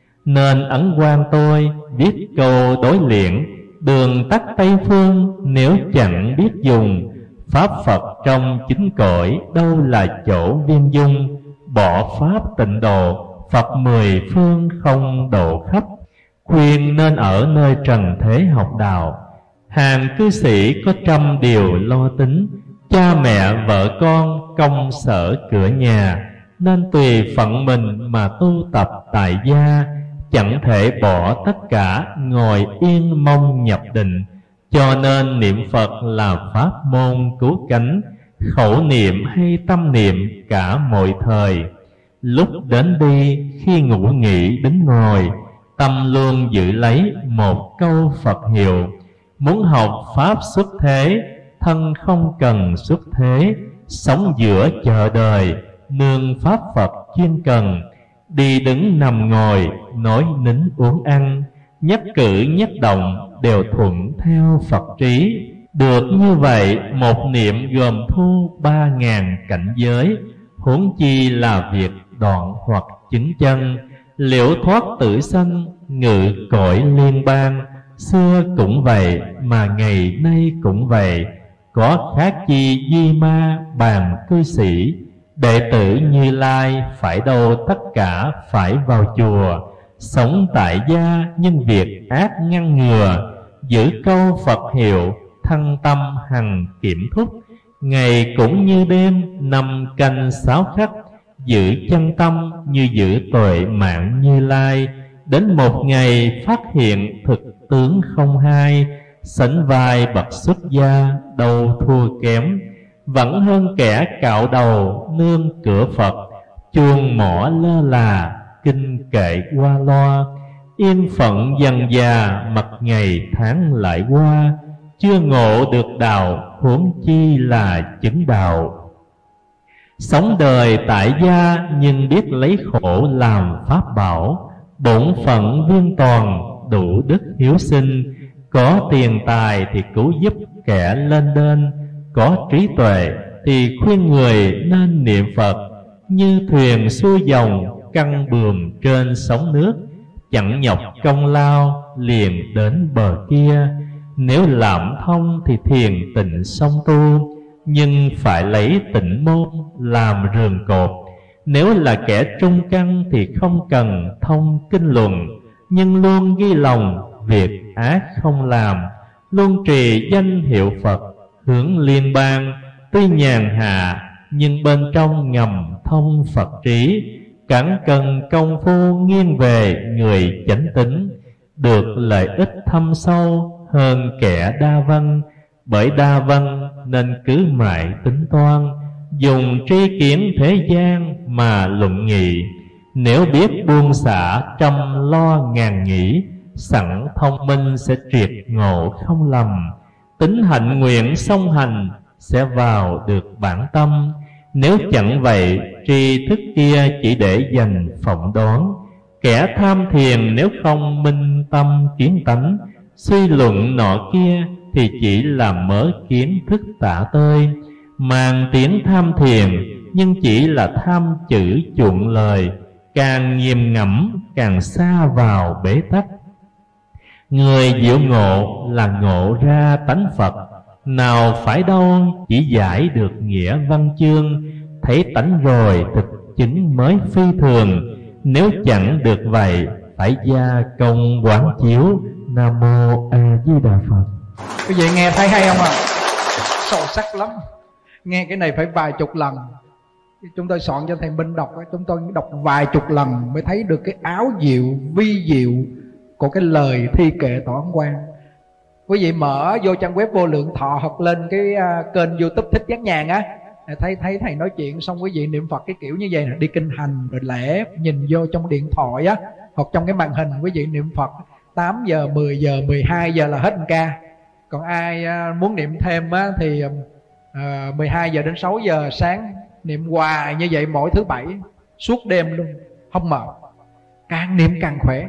Nên ấn quan tôi viết câu đối liễn, đường tắt Tây phương nếu chẳng biết dùng. Pháp Phật trong chính cõi đâu là chỗ viên dung, bỏ pháp tịnh độ Phật mười phương không độ khắp. Khuyên nên ở nơi trần thế học đạo, hàng cư sĩ có trăm điều lo tính. Cha mẹ vợ con công sở cửa nhà, nên tùy phận mình mà tu tập tại gia. Chẳng thể bỏ tất cả ngồi yên mong nhập định, cho nên niệm Phật là pháp môn cứu cánh. Khẩu niệm hay tâm niệm cả mọi thời, lúc đến đi khi ngủ nghỉ đứng ngồi, tâm luôn giữ lấy một câu Phật hiệu. Muốn học pháp xuất thế, thân không cần xuất thế. Sống giữa chợ đời, nương pháp Phật chuyên cần. Đi đứng nằm ngồi, nói nín uống ăn, nhất cử nhất động đều thuận theo Phật trí. Được như vậy một niệm gồm thu ba ngàn cảnh giới, huống chi là việc đoạn hoặc chứng chân. Liễu thoát tử sanh, ngự cõi liên bang. Xưa cũng vậy mà ngày nay cũng vậy, có khác chi di ma bàn cư sĩ. Đệ tử Như Lai phải đâu tất cả phải vào chùa. Sống tại gia nhưng việc ác ngăn ngừa, giữ câu Phật hiệu thăng tâm hằng kiểm thúc. Ngày cũng như đêm năm canh sáu khắc, giữ chân tâm như giữ tuệ mạng Như Lai. Đến một ngày phát hiện thực tướng không hai, sánh vai bậc xuất gia đâu thua kém. Vẫn hơn kẻ cạo đầu nương cửa Phật, chuông mỏ lơ là kinh kệ qua loa. Yên phận dần già mặt ngày tháng lại qua, chưa ngộ được đạo huống chi là chứng đạo. Sống đời tại gia nhưng biết lấy khổ làm pháp bảo. Bổn phận viên toàn đủ đức hiếu sinh, có tiền tài thì cứu giúp kẻ lên đên. Có trí tuệ thì khuyên người nên niệm Phật, như thuyền xuôi dòng căng buồm trên sóng nước. Chẳng nhọc công lao liền đến bờ kia, nếu làm thông thì thiền tịnh song tu. Nhưng phải lấy tịnh môn làm rường cột. Nếu là kẻ trung căn thì không cần thông kinh luận, nhưng luôn ghi lòng việc ác không làm. Luôn trì danh hiệu Phật hướng liên bang, tuy nhàn hạ nhưng bên trong ngầm thông Phật trí. Cẳng cần công phu nghiêng về người chánh tín, được lợi ích thâm sâu hơn kẻ đa văn. Bởi đa văn nên cứ mãi tính toán, dùng tri kiến thế gian mà luận nghị. Nếu biết buông xả trăm lo ngàn nghĩ, sẵn thông minh sẽ triệt ngộ không lầm. Tính hạnh nguyện song hành sẽ vào được bản tâm. Nếu chẳng vậy tri thức kia chỉ để dành phỏng đoán. Kẻ tham thiền nếu không minh tâm kiến tánh, suy luận nọ kia thì chỉ là mớ kiến thức tả tơi. Màng tiếng tham thiền nhưng chỉ là tham chữ chuộng lời, càng nghiền ngẫm càng xa vào bế tắc. Người diệu ngộ là ngộ ra tánh Phật, nào phải đâu chỉ giải được nghĩa văn chương. Thấy tánh rồi thực chứng mới phi thường, nếu chẳng được vậy phải gia công quán chiếu. Nam mô A Di Đà Phật. Quý vị nghe thấy hay không ạ? À? Sâu sắc lắm. Nghe cái này phải vài chục lần. Chúng tôi soạn cho thầy Minh đọc, chúng tôi đọc vài chục lần mới thấy được cái áo diệu, vi diệu của cái lời thi kệ Tổ Ấn Quang. Quý vị mở vô trang web Vô Lượng Thọ hoặc lên cái uh, kênh YouTube Thích Giác Nhàn á, thấy thấy thầy nói chuyện xong quý vị niệm Phật cái kiểu như vậy nè, đi kinh hành rồi lễ, nhìn vô trong điện thoại á hoặc trong cái màn hình quý vị niệm Phật tám giờ, mười giờ, mười hai giờ là hết một ca. Còn ai uh, muốn niệm thêm á thì uh, mười hai giờ đến sáu giờ sáng niệm hoài như vậy mỗi thứ bảy suốt đêm luôn, không mở. Càng niệm càng khỏe.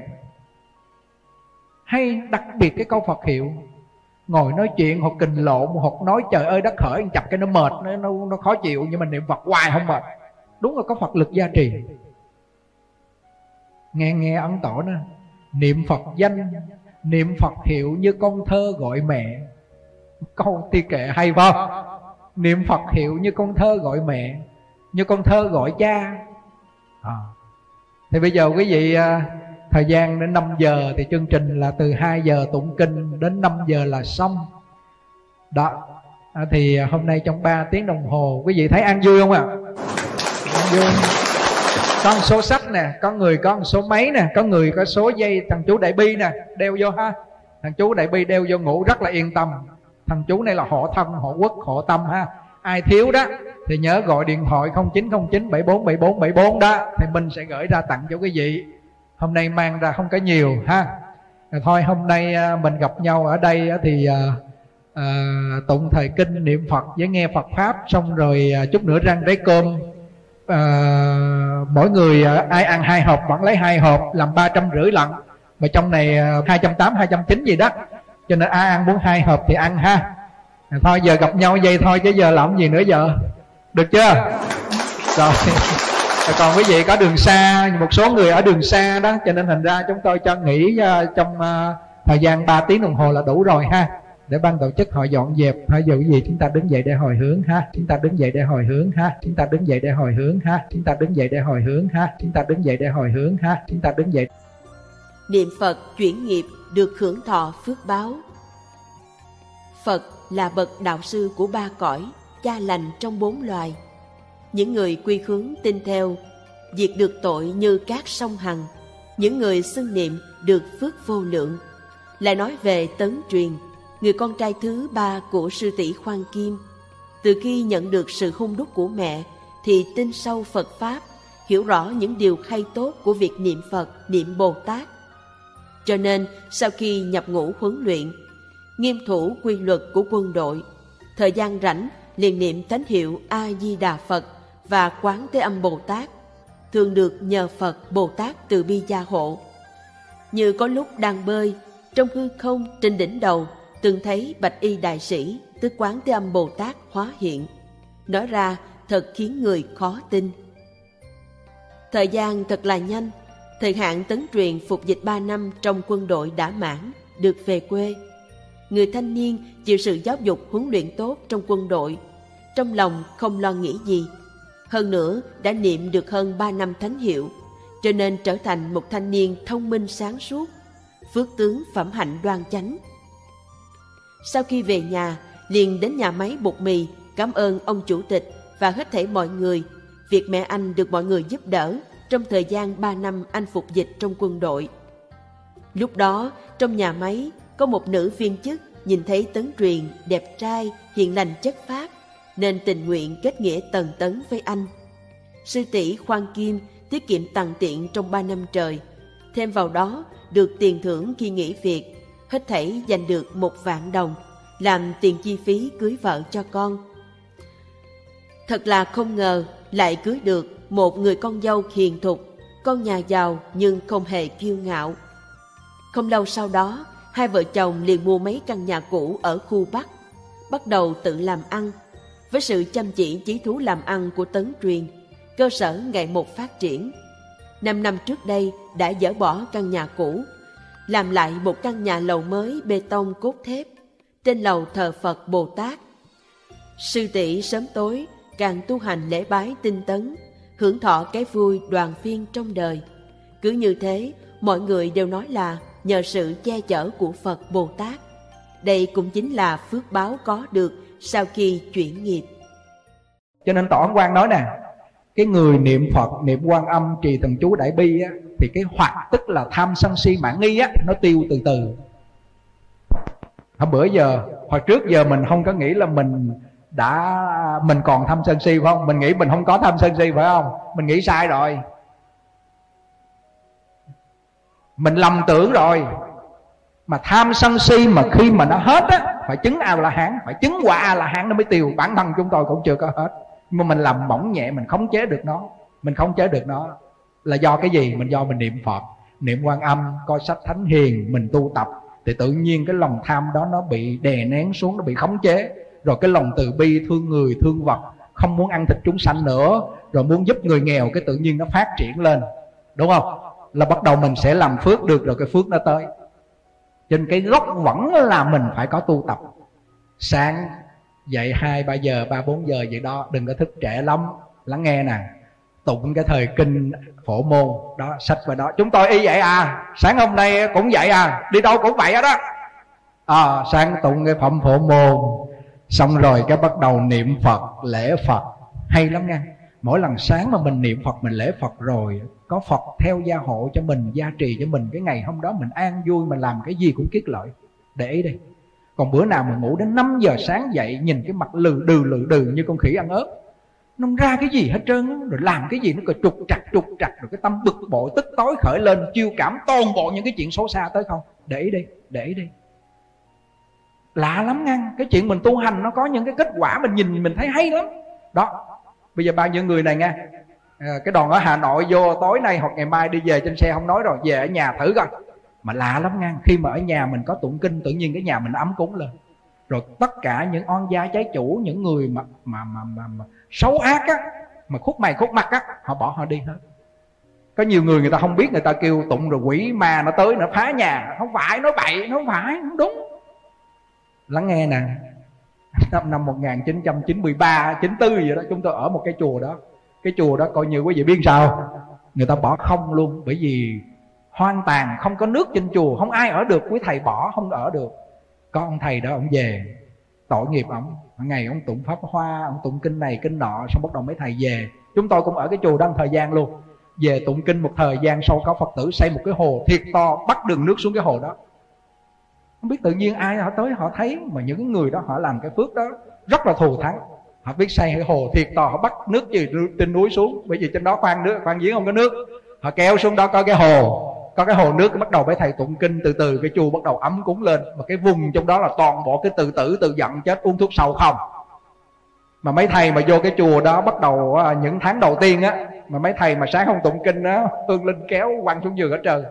Hay đặc biệt cái câu Phật hiệu, ngồi nói chuyện hoặc kình lộn hoặc nói trời ơi đất khởi chập cái nó mệt, nó, nó, nó khó chịu, nhưng mà niệm Phật hoài không mệt. Đúng là có Phật lực gia trì. Nghe nghe ấn tổ nè, niệm Phật danh, niệm Phật hiệu như con thơ gọi mẹ. Câu thi kệ hay phải không? Niệm Phật hiệu như con thơ gọi mẹ, như con thơ gọi cha. à. Thì bây giờ quý vị thời gian đến năm giờ thì chương trình là từ hai giờ tụng kinh đến năm giờ là xong. Đó. À, thì hôm nay trong ba tiếng đồng hồ quý vị thấy ăn vui không ạ? À? Ăn vui. Có một số sách nè, có người có một số máy nè, có người có số dây thằng chú Đại Bi nè, đeo vô ha. Thằng chú Đại Bi đeo vô ngủ rất là yên tâm. Thằng chú này là hộ thân, hộ quốc, hộ tâm ha. Ai thiếu đó thì nhớ gọi điện thoại không chín không chín bảy bốn bảy bốn bảy bốn đó, thì mình sẽ gửi ra tặng cho quý vị. Hôm nay mang ra không có nhiều ha. Rồi thôi hôm nay mình gặp nhau ở đây thì à, à, tụng thời kinh niệm Phật với nghe Phật Pháp, xong rồi à, chút nữa rang rấy cơm. à, Mỗi người à, ai ăn hai hộp vẫn lấy hai hộp, làm ba trăm rưỡi lận. Mà trong này à, hai trăm tám mươi, hai trăm chín mươi gì đó. Cho nên ai ăn muốn hai hộp thì ăn ha. à, Thôi giờ gặp nhau vậy thôi chứ giờ làm gì nữa giờ. Được chưa? Rồi. Còn quý vị có đường xa, một số người ở đường xa đó, cho nên thành ra chúng tôi cho nghỉ uh, trong uh, thời gian ba tiếng đồng hồ là đủ rồi ha. Để ban tổ chức họ dọn dẹp. Thôi giờ quý vị chúng ta đứng dậy để hồi hướng ha. Chúng ta đứng dậy để hồi hướng ha. Chúng ta đứng dậy để hồi hướng ha. Chúng ta đứng dậy để hồi hướng ha. Chúng ta đứng dậy để hồi hướng ha. Chúng ta đứng dậy. Niệm Phật chuyển nghiệp được hưởng thọ phước báo. Phật là bậc đạo sư của ba cõi, cha lành trong bốn loài. Những người quy hướng tin theo, diệt được tội như cát sông Hằng. Những người xưng niệm được phước vô lượng. Lại nói về Tấn Truyền, người con trai thứ ba của sư tỷ Khoan Kim. Từ khi nhận được sự hung đúc của mẹ thì tin sâu Phật Pháp, hiểu rõ những điều hay tốt của việc niệm Phật, niệm Bồ Tát. Cho nên sau khi nhập ngũ huấn luyện, nghiêm thủ quy luật của quân đội, thời gian rảnh liền niệm thánh hiệu A Di Đà Phật và Quán Thế Âm Bồ Tát, thường được nhờ Phật Bồ Tát từ bi gia hộ. Như có lúc đang bơi, trong hư không trên đỉnh đầu từng thấy bạch y đại sĩ, tức Quán Thế Âm Bồ Tát hóa hiện. Nói ra thật khiến người khó tin. Thời gian thật là nhanh. Thời hạn Tấn Truyền phục dịch ba năm trong quân đội đã mãn, được về quê. Người thanh niên chịu sự giáo dục huấn luyện tốt trong quân đội, trong lòng không lo nghĩ gì. Hơn nữa đã niệm được hơn ba năm thánh hiệu, cho nên trở thành một thanh niên thông minh sáng suốt, phước tướng phẩm hạnh đoan chánh. Sau khi về nhà, liền đến nhà máy bột mì cảm ơn ông chủ tịch và hết thảy mọi người. Việc mẹ anh được mọi người giúp đỡ trong thời gian ba năm anh phục dịch trong quân đội. Lúc đó, trong nhà máy, có một nữ viên chức nhìn thấy Tấn Truyền đẹp trai, hiền lành chất phác, nên tình nguyện kết nghĩa tần tấn với anh. Sư tỷ khoan kim tiết kiệm tằn tiện trong ba năm trời, thêm vào đó được tiền thưởng khi nghỉ việc, hết thảy giành được một vạn đồng, làm tiền chi phí cưới vợ cho con. Thật là không ngờ lại cưới được một người con dâu hiền thục, con nhà giàu nhưng không hề kiêu ngạo. Không lâu sau đó, hai vợ chồng liền mua mấy căn nhà cũ ở khu Bắc, bắt đầu tự làm ăn. Với sự chăm chỉ chí thú làm ăn của Tấn Truyền, cơ sở ngày một phát triển. Năm năm trước đây đã dỡ bỏ căn nhà cũ, làm lại một căn nhà lầu mới bê tông cốt thép. Trên lầu thờ Phật Bồ Tát. Sư tỷ sớm tối càng tu hành lễ bái tinh tấn, hưởng thọ cái vui đoàn viên trong đời. Cứ như thế, mọi người đều nói là nhờ sự che chở của Phật Bồ Tát. Đây cũng chính là phước báo có được sau khi chuyển nghiệp. Cho nên Tổ Ấn Quang nói nè, cái người niệm Phật, niệm Quan Âm, trì thần chú Đại Bi á, thì cái hoặc tức là tham sân si mạn nghi á, nó tiêu từ từ. Hôm bữa giờ, hồi trước giờ mình không có nghĩ là mình đã mình còn tham sân si phải không? Mình nghĩ mình không có tham sân si phải không? Mình nghĩ sai rồi. Mình lầm tưởng rồi. Mà tham sân si mà khi mà nó hết á, phải chứng A-la-hán, phải chứng quả A-la-hán nó mới tiêu. Bản thân chúng tôi cũng chưa có hết. Nhưng mà mình làm mỏng nhẹ, mình khống chế được nó. Mình khống chế được nó là do cái gì? Mình do mình niệm Phật, niệm Quan Âm, coi sách thánh hiền, mình tu tập, thì tự nhiên cái lòng tham đó nó bị đè nén xuống, nó bị khống chế. Rồi cái lòng từ bi, thương người, thương vật, không muốn ăn thịt chúng sanh nữa, rồi muốn giúp người nghèo, cái tự nhiên nó phát triển lên. Đúng không? Là bắt đầu mình sẽ làm phước được, rồi cái phước nó tới. Cho nên cái gốc vẫn là mình phải có tu tập. Sáng dậy hai ba giờ, ba bốn giờ vậy đó, đừng có thức trễ lắm. Lắng nghe nè, tụng cái thời kinh Phổ Môn đó, sách vào đó. Chúng tôi y vậy à, sáng hôm nay cũng vậy à, đi đâu cũng vậy đó. À, sáng tụng cái phẩm Phổ Môn, xong rồi cái bắt đầu niệm Phật, lễ Phật. Hay lắm nha. Mỗi lần sáng mà mình niệm Phật, mình lễ Phật rồi, có Phật theo gia hộ cho mình, gia trì cho mình, cái ngày hôm đó mình an vui, mình làm cái gì cũng kiết lợi. Để ý đi. Còn bữa nào mình ngủ đến năm giờ sáng dậy, nhìn cái mặt lừ đừ lừ đừ như con khỉ ăn ớt, nó không ra cái gì hết trơn á, rồi làm cái gì nó còn trục trặc trục trặc, rồi cái tâm bực bội tức tối khởi lên, chiêu cảm toàn bộ những cái chuyện xấu xa tới không. Để ý đi, để ý đi. Lạ lắm nha. Cái chuyện mình tu hành nó có những cái kết quả mình nhìn mình thấy hay lắm. Đó. Bây giờ bao nhiêu người này nha, à, cái đoàn ở Hà Nội vô tối nay hoặc ngày mai đi về trên xe không nói rồi, về ở nhà thử coi. Mà lạ lắm nha. Khi mà ở nhà mình có tụng kinh, tự nhiên cái nhà mình ấm cúng lên. Rồi tất cả những oan gia trái chủ, những người mà mà mà, mà, mà xấu ác á, mà khúc mày khúc mặt á, họ bỏ họ đi hết. Có nhiều người người ta không biết, người ta kêu tụng rồi quỷ ma nó tới nó phá nhà. Không phải, nói bậy, nó không phải, không đúng. Lắng nghe nè. Năm, năm một nghìn chín trăm chín mươi ba, chín mươi tư vậy đó, chúng tôi ở một cái chùa đó. Cái chùa đó coi như quý vị biết sao, người ta bỏ không luôn. Bởi vì hoang tàn, không có nước trên chùa, không ai ở được. Quý thầy bỏ không ở được. Có ông thầy đó, ông về, tội nghiệp ổng. Ngày ông tụng pháp hoa, ông tụng kinh này kinh nọ, xong bắt đầu mấy thầy về. Chúng tôi cũng ở cái chùa đó một thời gian luôn. Về tụng kinh một thời gian sau, có Phật tử xây một cái hồ thiệt to, bắt đường nước xuống cái hồ đó. Không biết tự nhiên ai họ tới họ thấy. Mà những người đó họ làm cái phước đó rất là thù thắng. Họ biết xây cái hồ thiệt to, họ bắt nước từ trên núi xuống. Bởi vì trên đó khoan nước, khoan giếng không có nước. Họ kéo xuống đó có cái hồ, có cái hồ nước, bắt đầu mấy thầy tụng kinh từ từ, cái chùa bắt đầu ấm cúng lên. Mà cái vùng trong đó là toàn bộ cái tự tử, tự giận chết, uống thuốc sâu không. Mà mấy thầy mà vô cái chùa đó bắt đầu những tháng đầu tiên á, mà mấy thầy mà sáng không tụng kinh á, hương linh kéo quăng xuống giường hết trơn.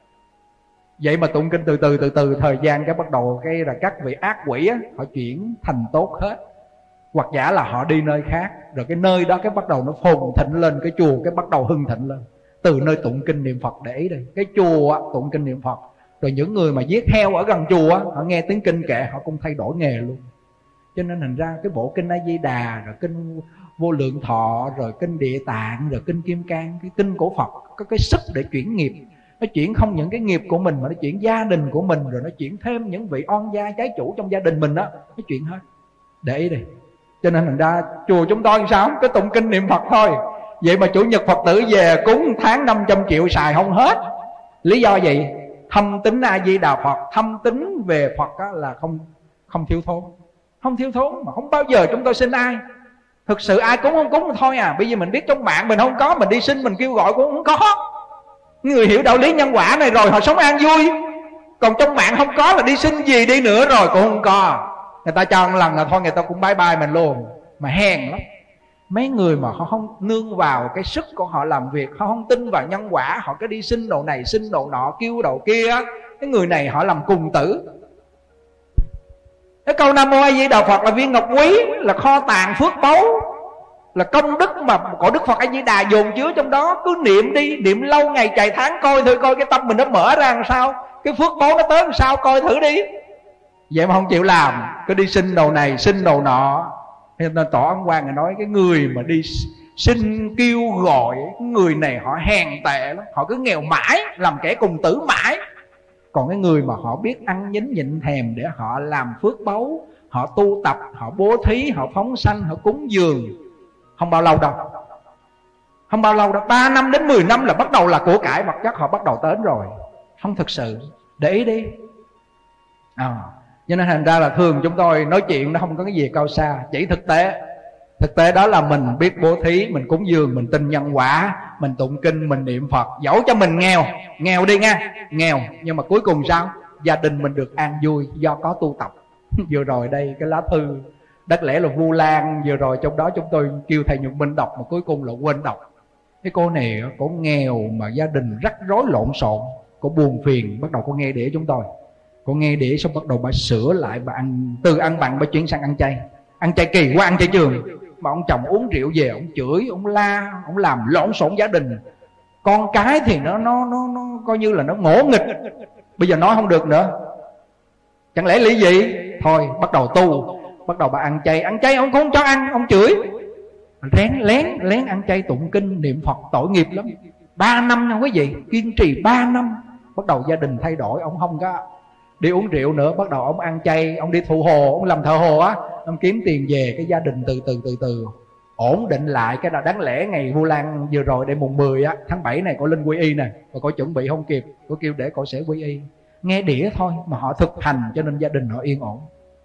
Vậy mà tụng kinh từ từ từ từ thời gian cái bắt đầu cái là các vị ác quỷ á, họ chuyển thành tốt hết. Hoặc giả là họ đi nơi khác, rồi cái nơi đó cái bắt đầu nó phồn thịnh lên, cái chùa cái bắt đầu hưng thịnh lên. Từ nơi tụng kinh niệm Phật. Để ý đây, cái chùa á, tụng kinh niệm Phật, rồi những người mà giết heo ở gần chùa á, họ nghe tiếng kinh kệ, họ cũng thay đổi nghề luôn. Cho nên thành ra cái bộ kinh A Di Đà, rồi kinh Vô Lượng Thọ, rồi kinh Địa Tạng, rồi kinh Kim Cang, cái kinh của Phật có cái sức để chuyển nghiệp. Nó chuyển không những cái nghiệp của mình, mà nó chuyển gia đình của mình, rồi nó chuyển thêm những vị oan gia trái chủ trong gia đình mình đó, nó chuyển hết. Để ý đi. Cho nên thành ra chùa chúng tôi làm sao cái tụng kinh niệm Phật thôi. Vậy mà chủ nhật Phật tử về cúng tháng năm trăm triệu xài không hết. Lý do gì? Thâm tín A Di Đà Phật, thâm tín về Phật đó là không không thiếu thốn, không thiếu thốn mà không bao giờ chúng tôi xin ai. Thực sự ai cúng không cúng thì thôi à. Bây giờ mình biết trong mạng mình không có, mình đi xin mình kêu gọi cũng không có. Người hiểu đạo lý nhân quả này rồi họ sống an vui. Còn trong mạng không có là đi xin gì đi nữa rồi cũng không có. Người ta cho một lần là thôi người ta cũng bye bye mình luôn. Mà hèn lắm. Mấy người mà họ không nương vào cái sức của họ làm việc, họ không tin vào nhân quả, họ cứ đi xin đồ này xin đồ nọ, kêu đồ kia, cái người này họ làm cùng tử. Cái câu Nam Mô A Di Đà Phật là viên ngọc quý, là kho tàng phước báu, là công đức mà của Đức Phật A Di Đà dồn chứa trong đó. Cứ niệm đi, niệm lâu ngày chạy tháng coi thử coi cái tâm mình nó mở ra làm sao, cái phước báu nó tới làm sao, coi thử đi. Vậy mà không chịu làm, cứ đi xin đồ này xin đồ nọ. Nên Tổ Ấn Quang người nói cái người mà đi xin kêu gọi, cái người này họ hèn tệ lắm. Họ cứ nghèo mãi, làm kẻ cùng tử mãi. Còn cái người mà họ biết ăn nhín nhịn thèm để họ làm phước báu, họ tu tập, họ bố thí, họ phóng sanh, họ cúng dường, không bao lâu đâu. Không bao lâu đâu, ba năm đến mười năm là bắt đầu là của cải vật chất họ bắt đầu đến rồi. Không thực sự, để ý đi. À, cho nên thành ra là thường chúng tôi nói chuyện nó không có cái gì cao xa, chỉ thực tế. Thực tế đó là mình biết bố thí, mình cúng dường, mình tin nhân quả, mình tụng kinh, mình niệm Phật. Dẫu cho mình nghèo, nghèo đi nha, nghèo, nhưng mà cuối cùng sao? Gia đình mình được an vui do có tu tập. Vừa rồi đây cái lá thư đáng lẽ là Vu Lan, vừa rồi trong đó chúng tôi kêu thầy Nhật Minh đọc mà cuối cùng là quên đọc. Cái cô này cô nghèo mà gia đình rắc rối lộn xộn, cô buồn phiền, bắt đầu cô nghe đĩa chúng tôi. Cô nghe đĩa xong bắt đầu bà sửa lại, bà ăn từ ăn mặn bà chuyển sang ăn chay. Ăn chay kỳ qua ăn chay trường. Mà ông chồng uống rượu về, ông chửi, ông la, ông làm lộn xộn gia đình. Con cái thì nó nó nó nó coi như là nó ngỗ nghịch. Bây giờ nói không được nữa. Chẳng lẽ lý gì? Thôi bắt đầu tu, bắt đầu bà ăn chay, ăn chay ông cũng không cho ăn, ông chửi. Lén lén lén ăn chay tụng kinh niệm Phật tội nghiệp lắm. Ba năm không quý vị, kiên trì ba năm. Bắt đầu gia đình thay đổi, ông không có đi uống rượu nữa, bắt đầu ông ăn chay, ông đi thụ hồ, ông làm thợ hồ á, ông kiếm tiền về, cái gia đình từ từ từ từ ổn định lại. Cái là đáng lẽ ngày Vu Lan vừa rồi đây mùng mười á, tháng bảy này cô Linh quy y nè, và cô chuẩn bị không kịp, cô kêu để cô sẽ quy y. Nghe đĩa thôi mà họ thực hành cho nên gia đình họ yên ổn.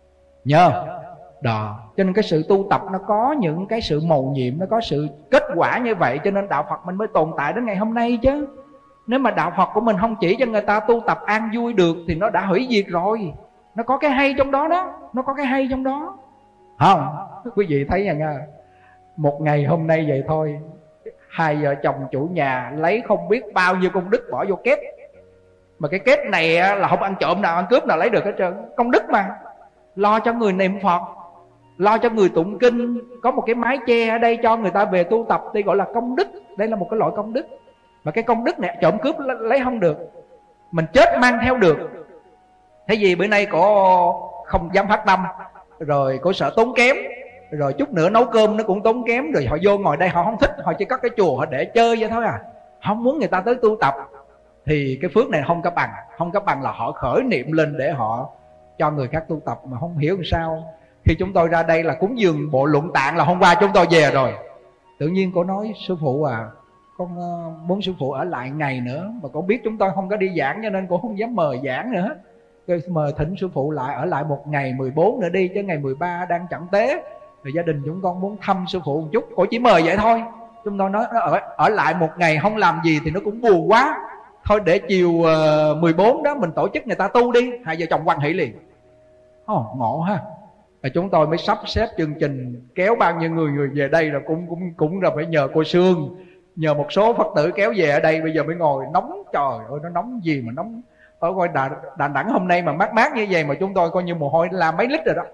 Nhớ đó, cho nên cái sự tu tập nó có những cái sự mầu nhiệm, nó có sự kết quả như vậy, cho nên đạo Phật mình mới tồn tại đến ngày hôm nay chứ. Nếu mà đạo Phật của mình không chỉ cho người ta tu tập an vui được thì nó đã hủy diệt rồi. Nó có cái hay trong đó đó, nó có cái hay trong đó. Không, quý vị thấy nha, một ngày hôm nay vậy thôi, hai vợ chồng chủ nhà lấy không biết bao nhiêu công đức bỏ vô két. Mà cái két này là không ăn trộm nào, ăn cướp nào lấy được hết trơn. Công đức mà. Lo cho người niệm Phật, lo cho người tụng kinh, có một cái mái che ở đây cho người ta về tu tập, đây gọi là công đức. Đây là một cái loại công đức. Mà cái công đức này trộm cướp lấy không được, mình chết mang theo được. Thế gì bữa nay cổ không dám phát tâm, rồi cổ sợ tốn kém, rồi chút nữa nấu cơm nó cũng tốn kém, rồi họ vô ngồi đây họ không thích, họ chỉ có cái chùa họ để chơi vậy thôi à, không muốn người ta tới tu tập. Thì cái phước này không có bằng. Không có bằng là họ khởi niệm lên để họ cho người khác tu tập. Mà không hiểu làm sao khi chúng tôi ra đây là cúng dường bộ luận tạng là hôm qua chúng tôi về rồi, tự nhiên cổ nói sư phụ à, con muốn sư phụ ở lại ngày nữa. Mà con biết chúng tôi không có đi giảng cho nên cũng không dám mời giảng nữa. Rồi mời thỉnh sư phụ lại ở lại một ngày mười bốn nữa đi, chứ ngày mười ba đang chẳng tế. Rồi gia đình chúng con muốn thăm sư phụ một chút. Cô chỉ mời vậy thôi. Chúng tôi nói ở, ở lại một ngày không làm gì thì nó cũng buồn quá. Thôi để chiều uh, mười bốn đó mình tổ chức người ta tu đi. Hai vợ chồng hoan hỷ liền. Ồ, oh, ngộ ha. Rồi chúng tôi mới sắp xếp chương trình kéo bao nhiêu người người về đây, là cũng cũng cũng là phải nhờ cô Sương, nhờ một số Phật tử kéo về ở đây. Bây giờ mới ngồi nóng, trời ơi nó nóng gì mà nóng. Ở coi Đà, Đà Nẵng hôm nay mà mát mát như vậy mà chúng tôi coi như mồ hôi là mấy lít rồi đó.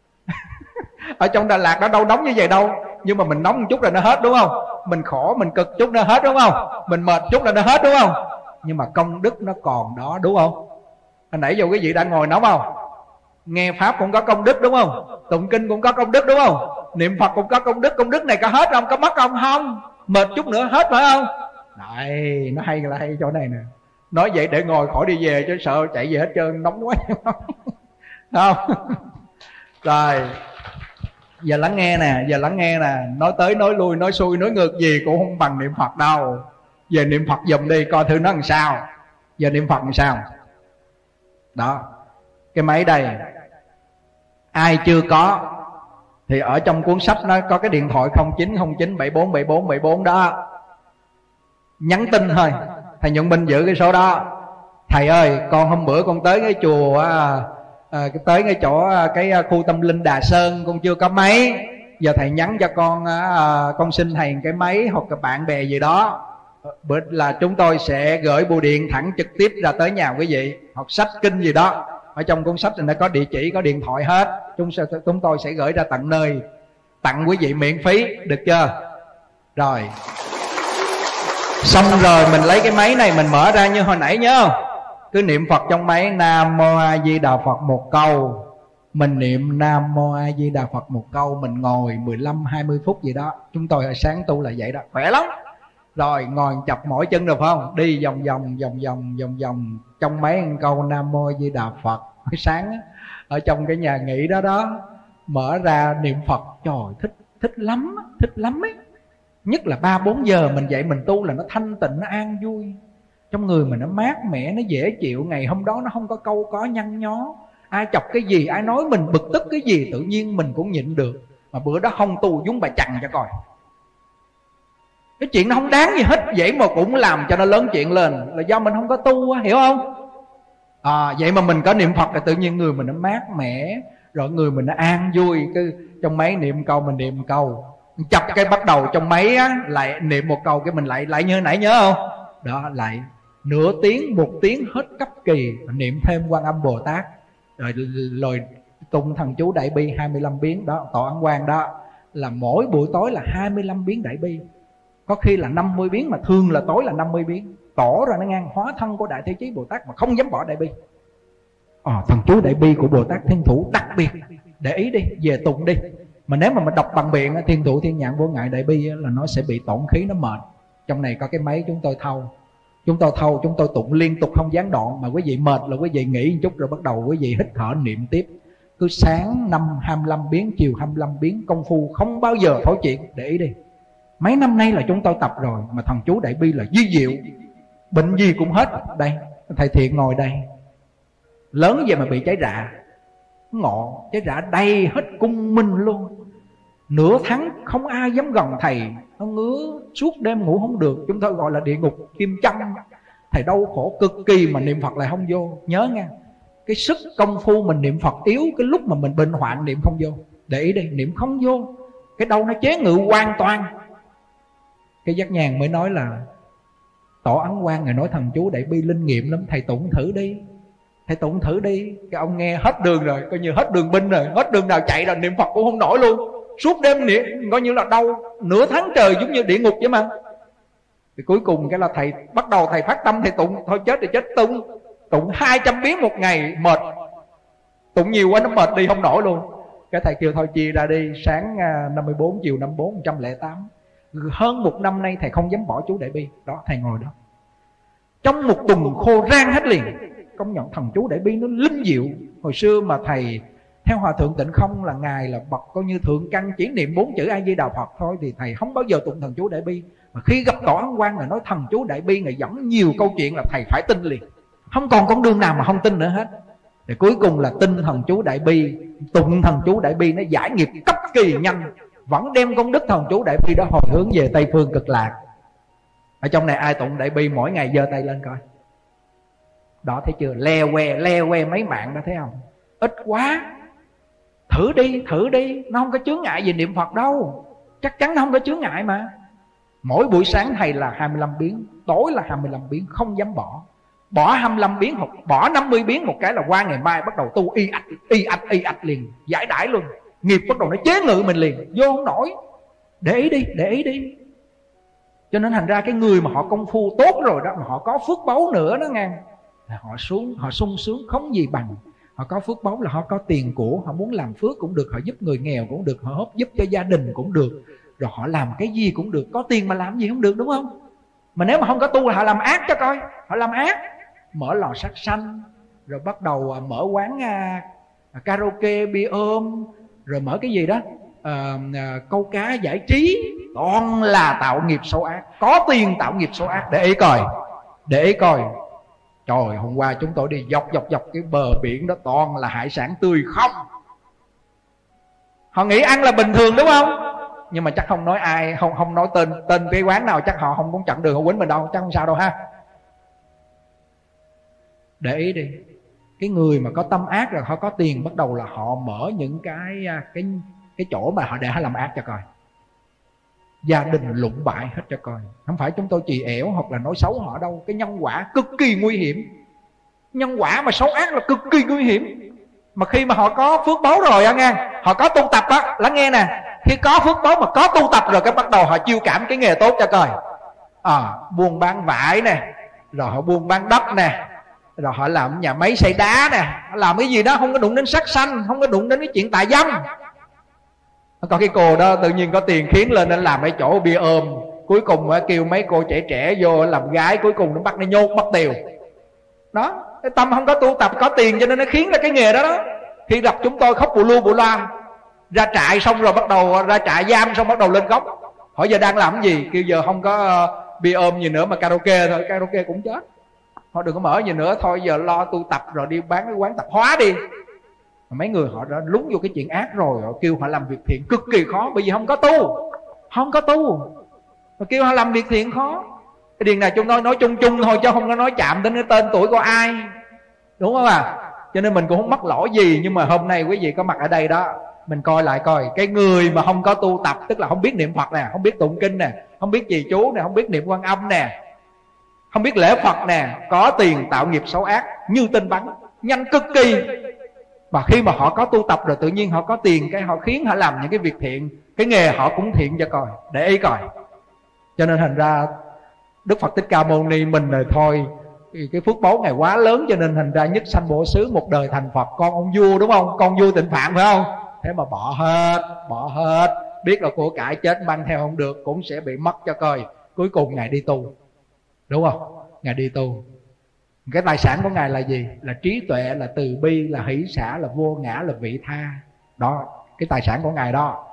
Ở trong Đà Lạt nó đâu nóng như vậy đâu. Nhưng mà mình nóng một chút là nó hết đúng không? Mình khổ mình cực chút nó hết đúng không? Mình mệt chút là nó hết đúng không? Nhưng mà công đức nó còn đó đúng không? Hồi nãy giờ quý vị đang ngồi nóng không? Nghe Pháp cũng có công đức đúng không? Tụng kinh cũng có công đức đúng không? Niệm Phật cũng có công đức. Công đức này có hết không? Có mất không? Không. Mệt chút nữa hết phải không? Đấy, nó hay là hay chỗ này nè. Nói vậy để ngồi khỏi đi về chứ sợ chạy về hết trơn, nóng quá. Không? Rồi Giờ lắng nghe nè, giờ lắng nghe nè. Nói tới nói lui, nói xuôi nói ngược gì cũng không bằng niệm Phật đâu. Giờ niệm Phật dùm đi coi thử nó làm sao. Giờ niệm Phật làm sao. Đó, cái máy đây, ai chưa có thì ở trong cuốn sách nó có cái điện thoại không chín không chín bảy bốn bảy bốn bảy bốn đó. Nhắn tin thôi, thầy Nhuận Minh giữ cái số đó. Thầy ơi, con hôm bữa con tới cái chùa à, à, tới cái chỗ cái khu tâm linh Đà Sơn, con chưa có máy. Giờ thầy nhắn cho con à, con xin thầy cái máy hoặc là bạn bè gì đó. Bữa là chúng tôi sẽ gửi bưu điện thẳng trực tiếp ra tới nhà quý vị. Hoặc sách kinh gì đó, ở trong cuốn sách này nó có địa chỉ, có điện thoại hết. Chúng, sẽ, chúng tôi sẽ gửi ra tận nơi, tặng quý vị miễn phí, được chưa? Rồi xong rồi mình lấy cái máy này mình mở ra như hồi nãy nhớ không? Cứ niệm Phật trong máy, Nam Mô A Di Đà Phật một câu. Mình niệm Nam Mô A Di Đà Phật một câu, mình ngồi mười lăm hai mươi phút gì đó. Chúng tôi ở sáng tu là vậy đó, khỏe lắm. Rồi ngồi chập mỏi chân được không? Đi vòng vòng vòng vòng vòng vòng trong mấy câu Nam Mô A Di Đà Phật. Sáng ở trong cái nhà nghỉ đó đó, mở ra niệm Phật, trời thích thích lắm, thích lắm ấy. Nhất là ba bốn giờ mình dậy mình tu là nó thanh tịnh, nó an vui. Trong người mình nó mát mẻ, nó dễ chịu. Ngày hôm đó nó không có câu có nhăn nhó, ai chọc cái gì, ai nói mình bực tức cái gì, tự nhiên mình cũng nhịn được. Mà bữa đó không tu giống bà chằn cho coi. Cái chuyện nó không đáng gì hết, vậy mà cũng làm cho nó lớn chuyện lên. Là do mình không có tu, hiểu không? À, vậy mà mình có niệm Phật là tự nhiên người mình nó mát mẻ, rồi người mình nó an vui. Cứ trong máy niệm câu mình niệm câu, chập cái bắt đầu trong máy á, lại niệm một câu cái mình lại lại như nãy nhớ không? Đó, lại nửa tiếng một tiếng hết cấp kỳ, niệm thêm Quan Âm Bồ Tát, rồi rồi tụng thần chú Đại Bi hai mươi lăm biến đó, tọa Ấn Quang đó, là mỗi buổi tối là hai mươi lăm biến Đại Bi, có khi là năm mươi biến, mà thường là tối là năm mươi biến. Tỏ ra nó ngang hóa thân của Đại Thế Chí Bồ Tát mà không dám bỏ Đại Bi. À, thần chú Đại Bi của Bồ Tát Thiên Thủ đặc biệt, để ý đi, về tụng đi. Mà nếu mà mình đọc bằng miệng Thiên Thủ Thiên Nhãn Vô Ngại Đại Bi là nó sẽ bị tổn khí, nó mệt. Trong này có cái máy chúng tôi thâu, chúng tôi thâu chúng tôi tụng liên tục không gián đoạn. Mà quý vị mệt là quý vị nghỉ một chút rồi bắt đầu quý vị hít thở niệm tiếp. Cứ sáng năm hai mươi lăm biến, chiều hai mươi lăm biến, công phu không bao giờ thối chuyện. Để ý đi, mấy năm nay là chúng tôi tập rồi, mà thần chú Đại Bi là di diệu, bệnh gì cũng hết. Đây thầy Thiện ngồi đây, lớn vậy mà bị cháy rạ, ngọ cháy rạ đầy hết cung minh luôn. Nửa tháng không ai dám gần thầy, nó ngứa suốt đêm ngủ không được. Chúng tôi gọi là địa ngục kim châm. Thầy đau khổ cực kỳ mà niệm Phật lại không vô. Nhớ nha, cái sức công phu mình niệm Phật yếu cái lúc mà mình bệnh hoạn niệm không vô. Để ý đi, niệm không vô, cái đầu nó chế ngự hoàn toàn. Cái Giác Nhàn mới nói là Tổ Ấn Quang ngài nói thần chú Đại Bi linh nghiệm lắm, thầy tụng thử đi, thầy tụng thử đi. Cái ông nghe hết đường rồi, coi như hết đường binh rồi, hết đường nào chạy rồi, niệm Phật cũng không nổi luôn. Suốt đêm niệm coi như là đau nửa tháng trời, giống như địa ngục vậy mà. Thì cuối cùng cái là thầy bắt đầu thầy phát tâm, thầy tụng thôi chết thì chết, tụng tụng hai trăm biến một ngày, mệt, tụng nhiều quá nó mệt đi không nổi luôn. Cái thầy kêu thôi chia ra đi, sáng năm mươi bốn, chiều năm mươi bốn, một trăm lẻ tám. Hơn một năm nay thầy không dám bỏ chú Đại Bi. Đó, thầy ngồi đó trong một tuần khô rang hết liền. Công nhận thần chú Đại Bi nó linh diệu. Hồi xưa mà thầy theo Hòa Thượng Tịnh Không là ngài là bậc coi như thượng căn, chỉ niệm bốn chữ A Di Đà Phật thôi, thì thầy không bao giờ tụng thần chú Đại Bi. Mà khi gặp Tổ Ấn Quang là nói thần chú Đại Bi, ngài dẫn nhiều câu chuyện là thầy phải tin liền, không còn con đường nào mà không tin nữa hết. Thì cuối cùng là tin thần chú Đại Bi, tụng thần chú Đại Bi, nó giải nghiệp cấp kỳ nhanh, vẫn đem công đức thần chú Đại Bi đó hồi hướng về Tây Phương Cực Lạc. Ở trong này ai tụng Đại Bi mỗi ngày giơ tay lên coi. Đó, thấy chưa, le que le que mấy mạng đó, thấy không? Ít quá. Thử đi, thử đi, nó không có chướng ngại gì niệm Phật đâu, chắc chắn nó không có chướng ngại mà. Mỗi buổi sáng thầy là hai mươi lăm biến, tối là hai mươi lăm biến, không dám bỏ. Bỏ hai mươi lăm biến hoặc bỏ năm mươi biến một cái là qua ngày mai bắt đầu tu y ạch y ạch y ạch liền, giải đãi luôn. Nghiệp bắt đầu nó chế ngự mình liền, vô không nổi. Để ý đi, để ý đi. Cho nên thành ra cái người mà họ công phu tốt rồi đó, mà họ có phước báu nữa đó nghe, họ xuống, họ sung sướng không gì bằng. Họ có phước báu là họ có tiền của, họ muốn làm phước cũng được, họ giúp người nghèo cũng được, họ giúp cho gia đình cũng được, rồi họ làm cái gì cũng được. Có tiền mà làm gì không được, đúng không? Mà nếu mà không có tu là họ làm ác cho coi. Họ làm ác, mở lò sát sanh, rồi bắt đầu mở quán uh, karaoke, bia ôm, rồi mở cái gì đó uh, uh, câu cá giải trí, toàn là tạo nghiệp xấu ác. Có tiền tạo nghiệp xấu ác. Để ý coi, để ý coi. Trời, hôm qua chúng tôi đi dọc dọc dọc cái bờ biển đó, toàn là hải sản tươi không. Họ nghĩ ăn là bình thường đúng không? Nhưng mà chắc không nói ai, không không nói tên tên cái quán nào, chắc họ không cũng chặn đường họ quýnh mình đâu, chắc không sao đâu ha. Để ý đi, cái người mà có tâm ác rồi họ có tiền, bắt đầu là họ mở những cái cái cái chỗ mà họ để họ làm ác cho coi. Gia đình lụng bại hết cho coi. Không phải chúng tôi chì ẻo hoặc là nói xấu họ đâu. Cái nhân quả cực kỳ nguy hiểm. Nhân quả mà xấu ác là cực kỳ nguy hiểm. Mà khi mà họ có phước báu rồi á nghe, họ có tu tập á, lắng nghe nè. Khi có phước báu mà có tu tập rồi, cái bắt đầu họ chiêu cảm cái nghề tốt cho coi. À, buôn bán vải nè, rồi họ buôn bán đất nè, rồi họ làm nhà máy xây đá nè, họ làm cái gì đó không có đụng đến sắc xanh, không có đụng đến cái chuyện tà dâm. Có cái cô đó tự nhiên có tiền khiến lên nên làm cái chỗ bia ôm, cuối cùng kêu mấy cô trẻ trẻ vô làm gái, cuối cùng nó bắt nó nhốt mất tiêu. Đó, cái tâm không có tu tập, có tiền cho nên nó khiến ra cái nghề đó đó. Khi gặp chúng tôi khóc bù lu bù loa, ra trại xong rồi bắt đầu ra trại giam xong bắt đầu lên góc, hỏi giờ đang làm cái gì, kêu giờ không có uh, bia ôm gì nữa mà karaoke thôi. Karaoke cũng chết, họ đừng có mở gì nữa, thôi giờ lo tu tập rồi đi bán cái quán tạp hóa đi. Mấy người họ đã lún vô cái chuyện ác rồi, họ kêu họ làm việc thiện cực kỳ khó, bởi vì không có tu, không có tu, họ kêu họ làm việc thiện khó. Cái điều này chúng tôi nói chung chung thôi, chứ không có nói chạm đến cái tên tuổi của ai, đúng không à? Cho nên mình cũng không mắc lỗi gì. Nhưng mà hôm nay quý vị có mặt ở đây đó, mình coi lại coi, cái người mà không có tu tập, tức là không biết niệm Phật nè, không biết tụng kinh nè, không biết trì chú nè, không biết niệm Quan Âm nè, không biết lễ Phật nè, có tiền tạo nghiệp xấu ác như tên bắn, nhanh cực kỳ. Và khi mà họ có tu tập rồi, tự nhiên họ có tiền, cái họ khiến họ làm những cái việc thiện, cái nghề họ cũng thiện cho coi, để ý coi. Cho nên thành ra Đức Phật Thích Ca Mâu Ni mình rồi thôi, cái phước báu Ngài quá lớn, cho nên thành ra nhất sanh bổ xứ, một đời thành Phật, con ông vua đúng không? Con vua Tịnh Phạn phải không? Thế mà bỏ hết, bỏ hết, biết là của cải chết mang theo không được, cũng sẽ bị mất cho coi. Cuối cùng Ngài đi tu, đúng không? Ngài đi tu. Cái tài sản của Ngài là gì? Là trí tuệ, là từ bi, là hỷ xả, là vô ngã, là vị tha. Đó, cái tài sản của Ngài đó.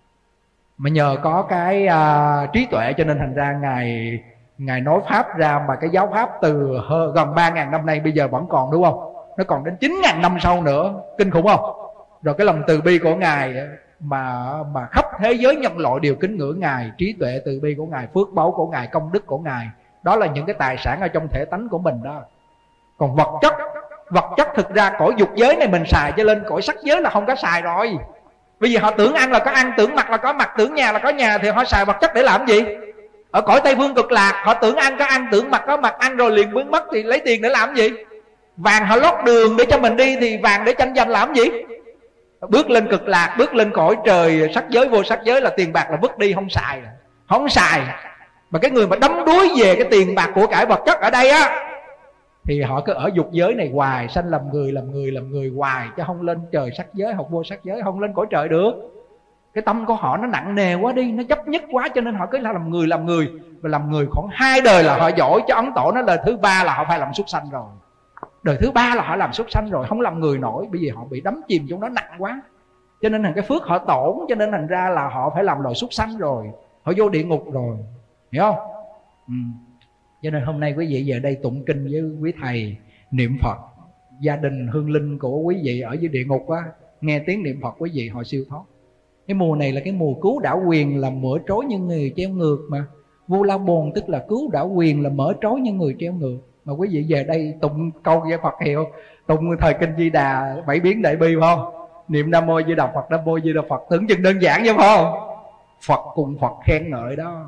Mà nhờ có cái uh, trí tuệ cho nên thành ra Ngài Ngài nói Pháp ra, mà cái giáo Pháp từ hơn, gần ba ngàn năm nay bây giờ vẫn còn, đúng không? Nó còn đến chín ngàn năm sau nữa, kinh khủng không? Rồi cái lòng từ bi của Ngài mà mà khắp thế giới nhân loại đều kính ngưỡng Ngài. Trí tuệ từ bi của Ngài, phước báu của Ngài, công đức của Ngài, đó là những cái tài sản ở trong thể tánh của mình đó. Còn vật chất, vật chất thực ra cõi dục giới này mình xài, cho lên cõi sắc giới là không có xài rồi. Bây giờ họ tưởng ăn là có ăn, tưởng mặc là có mặc, tưởng nhà là có nhà, thì họ xài vật chất để làm gì? Ở cõi Tây Phương Cực Lạc họ tưởng ăn có ăn, tưởng mặc có mặc, ăn rồi liền biến mất, thì lấy tiền để làm gì? Vàng họ lót đường để cho mình đi, thì vàng để tranh giành làm gì? Bước lên Cực Lạc, bước lên cõi trời sắc giới, vô sắc giới là tiền bạc là vứt đi, không xài, không xài. Mà cái người mà đắm đuối về cái tiền bạc của cải vật chất ở đây á, thì họ cứ ở dục giới này hoài, sanh làm người, làm người, làm người hoài, chứ không lên trời sắc giới, học vô sắc giới, không lên cõi trời được. Cái tâm của họ nó nặng nề quá đi, nó chấp nhất quá, cho nên họ cứ làm người, làm người. Và làm người khoảng hai đời là họ giỏi, chứ Ấn Tổ nói lời thứ ba là họ phải làm súc sanh rồi. Đời thứ ba là họ làm súc sanh rồi, không làm người nổi, bởi vì họ bị đắm chìm trong đó nặng quá. Cho nên cái phước họ tổn, cho nên thành ra là họ phải làm loài súc sanh rồi, họ vô địa ngục rồi, hiểu không? Ừ. Cho nên hôm nay quý vị về đây tụng kinh với quý thầy, niệm Phật, gia đình hương linh của quý vị ở dưới địa ngục á, nghe tiếng niệm Phật quý vị họ siêu thoát. Cái mùa này là cái mùa cứu đảo quyền, là mở trối như người treo ngược mà. Vu La Bồn tức là cứu đảo quyền, là mở trối như người treo ngược. Mà quý vị về đây tụng câu với Phật hiệu, tụng thời kinh Di Đà bảy biến đại bi phải không? Niệm Nam Mô Di Đà Phật, Nam Mô Di Đà Phật, tưởng chừng đơn giản vậy phải không? Phật cùng Phật khen ngợi đó.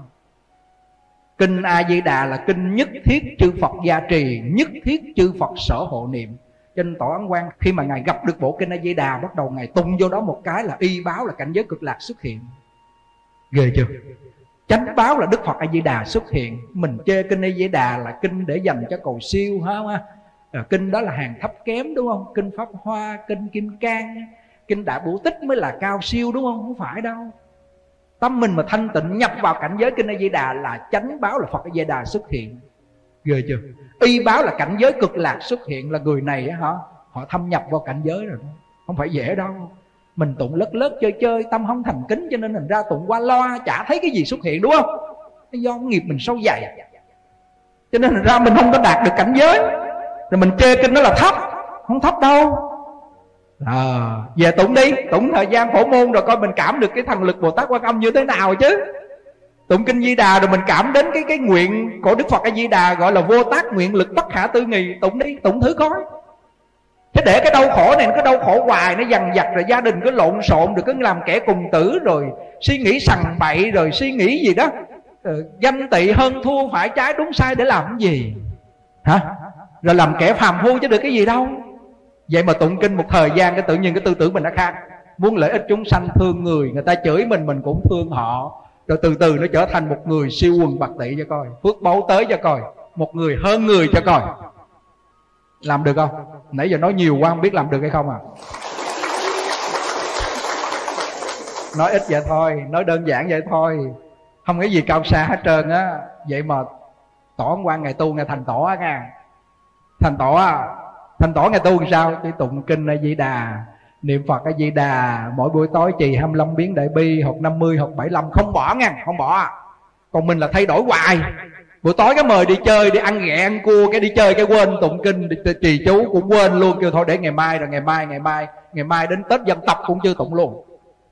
Kinh A Di Đà là kinh nhất thiết chư Phật gia trì, nhất thiết chư Phật sở hộ niệm. Trên Tổ Ấn Quang khi mà Ngài gặp được bộ kinh A Di Đà, bắt đầu Ngài tung vô đó một cái là y báo là cảnh giới cực lạc xuất hiện. Ghê chưa? Chánh báo là Đức Phật A Di Đà xuất hiện. Mình chê kinh A Di Đà là kinh để dành cho cầu siêu ha. À, kinh đó là hàng thấp kém đúng không? Kinh Pháp Hoa, kinh Kim Cang, kinh Đại Bổ Tích mới là cao siêu đúng không? Không phải đâu. Tâm mình mà thanh tịnh nhập vào cảnh giới kinh A Di Đà là chánh báo là Phật A Di Đà xuất hiện. Ghê chưa? Y báo là cảnh giới cực lạc xuất hiện, là người này á hả, họ thâm nhập vào cảnh giới rồi đó. Không phải dễ đâu. Mình tụng lất lất chơi chơi, tâm không thành kính, cho nên thành ra tụng qua loa, chả thấy cái gì xuất hiện, đúng không? Do nghiệp mình sâu dày, cho nên thành ra mình không có đạt được cảnh giới. Rồi mình chê kinh nó là thấp. Không thấp đâu. À, về tụng đi, tụng thời gian phổ môn rồi coi mình cảm được cái thần lực Bồ Tát Quan Âm như thế nào chứ. Tụng kinh Di Đà rồi mình cảm đến cái cái nguyện của Đức Phật A Di Đà, gọi là vô tác nguyện lực bất khả tư nghì. Tụng đi, tụng thử coi. Thế để cái đau khổ này nó cứ đau khổ hoài, nó dằn vặt, rồi gia đình cứ lộn xộn, rồi cứ làm kẻ cùng tử, rồi suy nghĩ sằng bậy, rồi suy nghĩ gì đó, rồi ganh tị hơn thua, phải trái đúng sai để làm cái gì hả? Rồi làm kẻ phàm phu chứ được cái gì đâu. Vậy mà tụng kinh một thời gian, cái tự nhiên cái tư tưởng mình đã khác. Muốn lợi ích chúng sanh, thương người, người ta chửi mình, mình cũng thương họ. Rồi từ từ nó trở thành một người siêu quần bạc tỷ cho coi, phước báu tới cho coi, một người hơn người cho coi. Làm được không? Nãy giờ nói nhiều quá không biết làm được hay không à. Nói ít vậy thôi, nói đơn giản vậy thôi, không có gì cao xa hết trơn á. Vậy mà tỏ quan ngày tu ngày thành tổ á nha. Thành tổ á, thành tổ ngày tu làm sao? Chỉ tụng kinh A Di Đà, niệm Phật A Di Đà, mỗi buổi tối trì hai mươi lăm biến Đại Bi, học năm mươi, học bảy mươi lăm, không bỏ nha, không bỏ. Còn mình là thay đổi hoài. Buổi tối cái mời đi chơi, đi ăn ghẹ ăn cua, cái đi chơi cái quên tụng kinh, đi trì chú cũng quên luôn, kêu thôi để ngày mai, rồi ngày mai, ngày mai, ngày mai đến Tết dân tộc cũng chưa tụng luôn.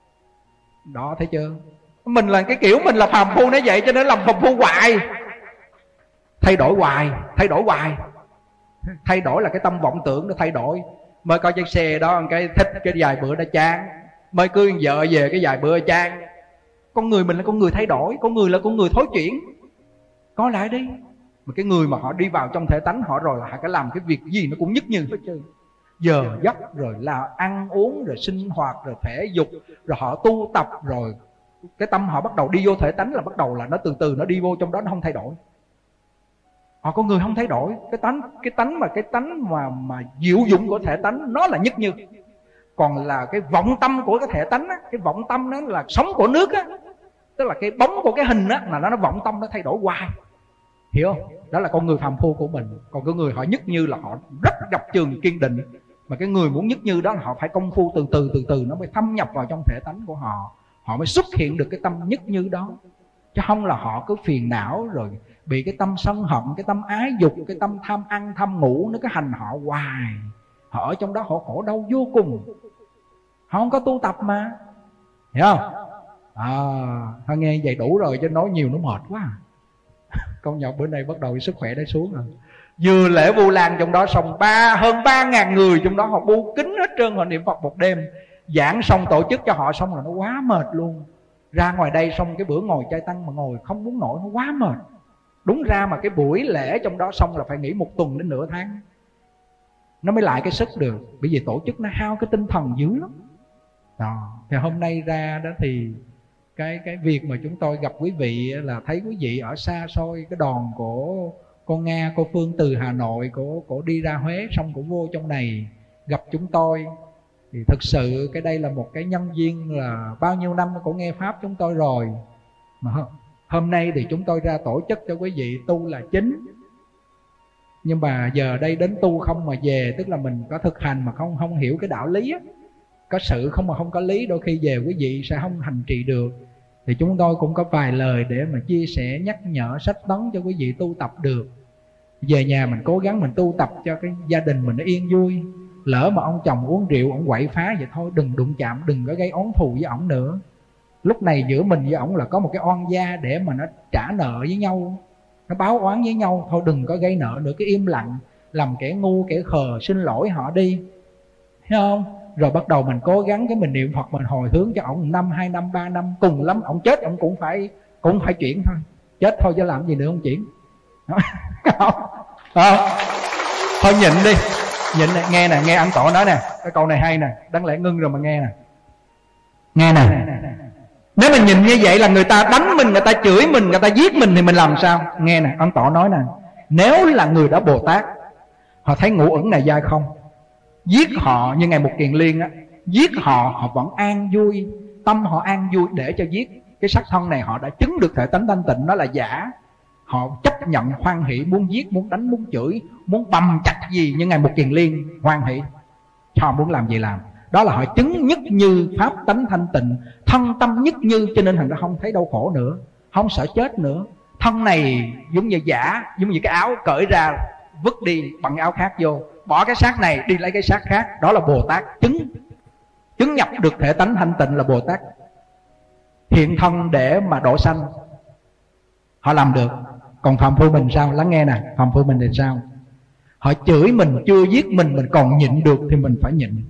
Đó, thấy chưa? Mình là cái kiểu mình là phàm phu nó vậy, cho nên làm phàm phu hoài. Thay đổi hoài, thay đổi hoài. Thay đổi là cái tâm vọng tưởng nó thay đổi. Mới coi chiếc xe đó cái thích, cái vài bữa đã chán. Mới cưới vợ về cái vài bữa chán. Con người mình là con người thay đổi, con người là con người thối chuyển. Có lại đi. Mà cái người mà họ đi vào trong thể tánh họ rồi là họ phải làm cái việc gì nó cũng nhất như hết trơn. Giờ giấc rồi là ăn uống, rồi sinh hoạt, rồi thể dục, rồi họ tu tập, rồi cái tâm họ bắt đầu đi vô thể tánh là bắt đầu là nó từ từ nó đi vô trong đó, nó không thay đổi. Họ có người không thay đổi. Cái tánh cái tánh mà cái tánh mà mà diệu dụng của thể tánh nó là nhất như. Còn là cái vọng tâm của cái thể tánh á, cái vọng tâm nó là sống của nước á, tức là cái bóng của cái hình á, là nó nó vọng tâm nó thay đổi hoài. Hiểu không? Đó là con người phàm phu của mình. Còn cái người họ nhất như là họ rất độc trường kiên định. Mà cái người muốn nhất như đó là họ phải công phu từ từ từ từ nó mới thâm nhập vào trong thể tánh của họ. Họ mới xuất hiện được cái tâm nhất như đó. Chứ không là họ cứ phiền não rồi bị cái tâm sân hận, cái tâm ái dục, cái tâm tham ăn tham ngủ nó cứ hành họ hoài. Họ ở trong đó họ khổ đau vô cùng. Họ không có tu tập mà. Hiểu không? À, thôi nghe vậy đủ rồi, chứ nói nhiều nó mệt quá. Con nhỏ bữa nay bắt đầu sức khỏe đã xuống rồi. Vừa lễ Vu Lan trong đó xong ba hơn ba ngàn người trong đó, họ bu kính hết trơn, họ niệm Phật một đêm. Giảng xong tổ chức cho họ xong là nó quá mệt luôn. Ra ngoài đây xong cái bữa ngồi trai tăng mà ngồi không muốn nổi, nó quá mệt. Đúng ra mà cái buổi lễ trong đó xong là phải nghỉ một tuần đến nửa tháng nó mới lại cái sức được. Bởi vì tổ chức nó hao cái tinh thần dữ lắm. Đó. Thì hôm nay ra đó thì cái cái việc mà chúng tôi gặp quý vị là thấy quý vị ở xa xôi, cái đoàn của cô Nga, cô Phương từ Hà Nội, cổ, cổ đi ra Huế xong cổ vô trong này gặp chúng tôi. Thì thực sự cái đây là một cái nhân duyên là bao nhiêu năm cổ nghe Pháp chúng tôi rồi. Mà hôm nay thì chúng tôi ra tổ chức cho quý vị tu là chính. Nhưng mà giờ đây đến tu không mà về, tức là mình có thực hành mà không không hiểu cái đạo lý á. Có sự không mà không có lý, đôi khi về quý vị sẽ không hành trì được. Thì chúng tôi cũng có vài lời để mà chia sẻ, nhắc nhở, sách tấn cho quý vị tu tập được. Về nhà mình cố gắng mình tu tập cho cái gia đình mình nó yên vui. Lỡ mà ông chồng uống rượu, ông quậy phá vậy thôi đừng đụng chạm, đừng có gây oán thù với ổng nữa. Lúc này giữa mình với ổng là có một cái oan gia để mà nó trả nợ với nhau, nó báo oán với nhau. Thôi đừng có gây nợ nữa, cái im lặng, làm kẻ ngu kẻ khờ, xin lỗi họ đi. Thấy không? Rồi bắt đầu mình cố gắng cái mình niệm Phật, mình hồi hướng cho ổng năm, hai năm, ba năm, cùng lắm ổng chết ổng cũng phải cũng phải chuyển thôi. Chết thôi chứ làm gì nữa không chuyển. Không. Không. Thôi nhịn đi. Nhịn này, nghe nè, nghe anh Tổ nói nè, cái câu này hay nè, đáng lẽ ngưng rồi mà nghe nè. Nghe nè. Nếu mình nhìn như vậy là người ta đánh mình, người ta chửi mình, người ta giết mình thì mình làm sao? Nghe nè, anh Tổ nói nè, nếu là người đã Bồ Tát, họ thấy ngũ ẩn này dai không, giết họ như Ngài Mục Kiền Liên á, giết họ họ vẫn an vui, tâm họ an vui để cho giết. Cái sắc thân này họ đã chứng được thể tánh thanh tịnh nó là giả. Họ chấp nhận hoan hỷ, muốn giết, muốn đánh, muốn chửi, muốn bầm chặt gì như Ngài Mục Kiền Liên hoan hỷ. Họ muốn làm gì làm. Đó là họ chứng nhất như, pháp tánh thanh tịnh, thân tâm nhất như, cho nên thành ra không thấy đau khổ nữa, không sợ chết nữa. Thân này giống như giả, giống như cái áo cởi ra vứt đi, bằng áo khác vô, bỏ cái xác này đi lấy cái xác khác. Đó là Bồ Tát chứng chứng nhập được thể tánh thanh tịnh, là Bồ Tát hiện thân để mà độ sanh. Họ làm được. Còn phàm phu mình sao? Lắng nghe nè, phàm phu mình thì sao? Họ chửi mình, chưa giết mình, mình còn nhịn được thì mình phải nhịn.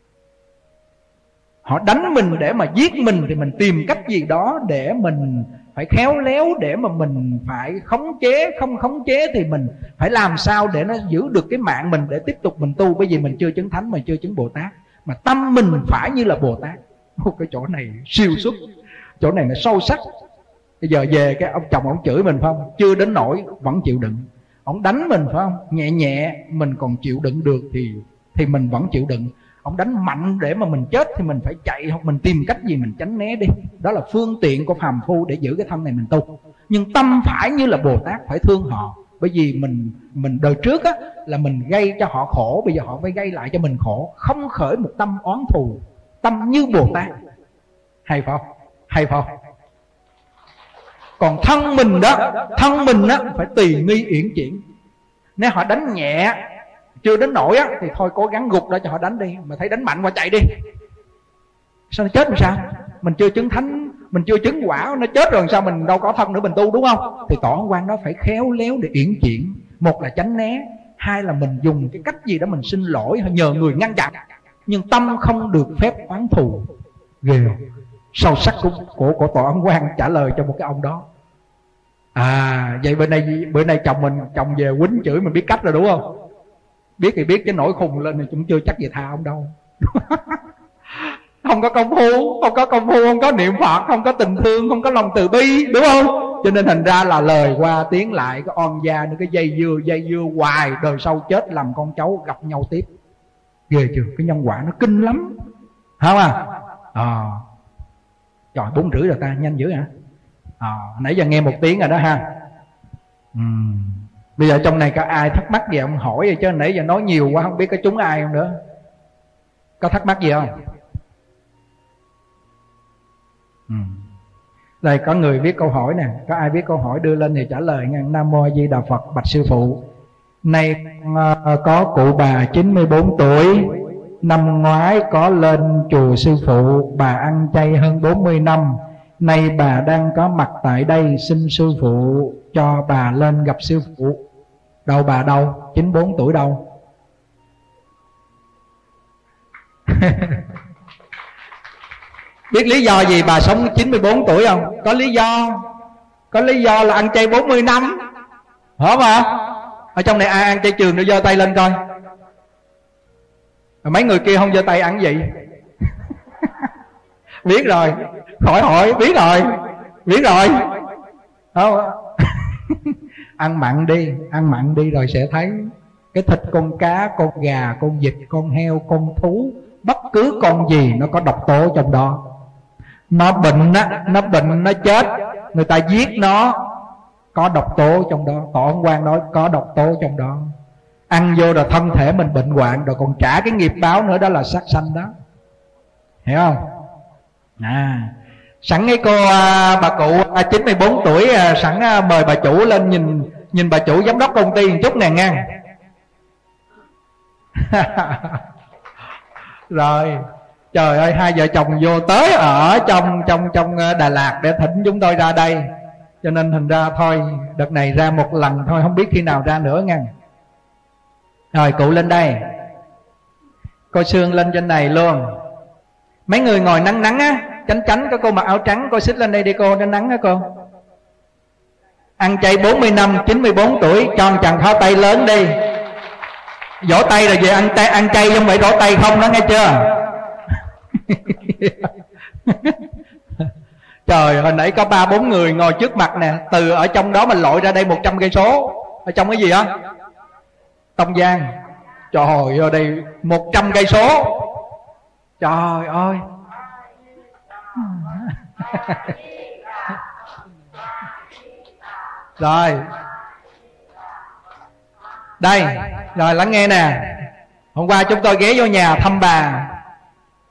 Họ đánh mình để mà giết mình thì mình tìm cách gì đó để mình phải khéo léo, để mà mình phải khống chế. Không khống chế thì mình phải làm sao để nó giữ được cái mạng mình, để tiếp tục mình tu. Bởi vì mình chưa chứng thánh, mình chưa chứng Bồ Tát, mà tâm mình phải như là Bồ Tát. Một cái chỗ này siêu xuất, chỗ này là sâu sắc. Bây giờ về cái ông chồng ông chửi mình phải không? Chưa đến nỗi vẫn chịu đựng. Ông đánh mình phải không? Nhẹ nhẹ mình còn chịu đựng được thì thì mình vẫn chịu đựng. Ông đánh mạnh để mà mình chết thì mình phải chạy, hoặc mình tìm cách gì mình tránh né đi. Đó là phương tiện của phàm phu để giữ cái thân này mình tu. Nhưng tâm phải như là Bồ Tát, phải thương họ. Bởi vì mình mình đời trước á, là mình gây cho họ khổ, bây giờ họ phải gây lại cho mình khổ. Không khởi một tâm oán thù, tâm như Bồ Tát. Hay phải không? Hay phải không? Còn thân mình đó, thân mình á phải tùy nghi uyển chuyển. Nếu họ đánh nhẹ chưa đến nỗi á thì thôi cố gắng gục đó cho họ đánh đi. Mà thấy đánh mạnh qua chạy đi. Sao nó chết làm sao? Mình chưa chứng thánh, mình chưa chứng quả, nó chết rồi sao mình đâu có thân nữa mình tu, đúng không? Thì tỏ quan đó phải khéo léo để uyển chuyển. Một là tránh né, hai là mình dùng cái cách gì đó mình xin lỗi, nhờ người ngăn chặn. Nhưng tâm không được phép oán thù. Ghê không? Sâu sắc của, của, của tòa ấn quan trả lời cho một cái ông đó. À vậy bữa nay bữa nay chồng mình chồng về quýnh chửi mình biết cách rồi, đúng không? Biết thì biết, chứ nổi khùng lên thì cũng chưa chắc gì tha ông đâu. Không có công phu, không có công phu, không có niệm Phật, không có tình thương, không có lòng từ bi, đúng không? Cho nên thành ra là lời qua tiếng lại, cái on gia nữa, cái dây dưa dây dưa hoài, đời sau chết làm con cháu gặp nhau tiếp. Ghê chưa? Cái nhân quả nó kinh lắm, không à? À. Trời, bốn rưỡi rồi ta, nhanh dữ hả? À, nãy giờ nghe một tiếng rồi đó ha. uhm. Bây giờ trong này có ai thắc mắc gì ông hỏi vậy, chứ nãy giờ nói nhiều quá không biết có trúng ai không nữa. Có thắc mắc gì không? uhm. Đây có người viết câu hỏi nè. Có ai viết câu hỏi đưa lên thì trả lời nha. Nam Mô A Di Đà Phật. Bạch sư phụ, nay uh, có cụ bà chín mươi bốn tuổi. Năm ngoái có lên chùa sư phụ, bà ăn chay hơn bốn mươi năm. Nay bà đang có mặt tại đây, xin sư phụ cho bà lên gặp sư phụ. Đâu bà đâu? chín mươi bốn tuổi đâu? Biết lý do gì bà sống chín mươi bốn tuổi không? Có lý do. Có lý do là ăn chay bốn mươi năm. Hả mà? Ở trong này ai ăn chay trường để giơ tay lên coi. Mấy người kia không giơ tay ăn gì? Biết rồi, khỏi hỏi, biết rồi, biết rồi. Không? Ăn mặn đi, ăn mặn đi rồi sẽ thấy. Cái thịt con cá, con gà, con vịt, con heo, con thú, bất cứ con gì nó có độc tố trong đó. Nó bệnh á, nó bệnh, nó chết, người ta giết nó, có độc tố trong đó. Tổ ông Quan nói có độc tố trong đó. Ăn vô rồi thân thể mình bệnh hoạn, rồi còn trả cái nghiệp báo nữa, đó là sát sanh đó. Hiểu không? À, sẵn cái cô à, bà cụ à, chín mươi bốn tuổi à, sẵn à, mời bà chủ lên nhìn nhìn bà chủ giám đốc công ty một chút nè nha. Rồi, trời ơi, hai vợ chồng vô tới ở trong trong trong Đà Lạt để thỉnh chúng tôi ra đây. Cho nên thành ra thôi, đợt này ra một lần thôi, không biết khi nào ra nữa nha. Rồi cụ lên đây. Cô Sương lên trên này luôn. Mấy người ngồi nắng nắng á, tránh tránh có cô mặc áo trắng, cô xích lên đây đi cô, tránh nắng á cô. Ăn chay bốn mươi năm, chín mươi bốn tuổi, cho một chàng pháo tay lớn đi. Vỗ tay rồi về ăn chay, ăn chay không phải vỗ tay không đó, nghe chưa? Trời, hồi nãy có ba bốn người ngồi trước mặt nè, từ ở trong đó mình lội ra đây một trăm cây số. Ở trong cái gì á? Tông Giang. Trời ơi, đây một trăm cây số. Trời ơi. Rồi. Đây, rồi lắng nghe nè. Hôm qua chúng tôi ghé vô nhà thăm bà.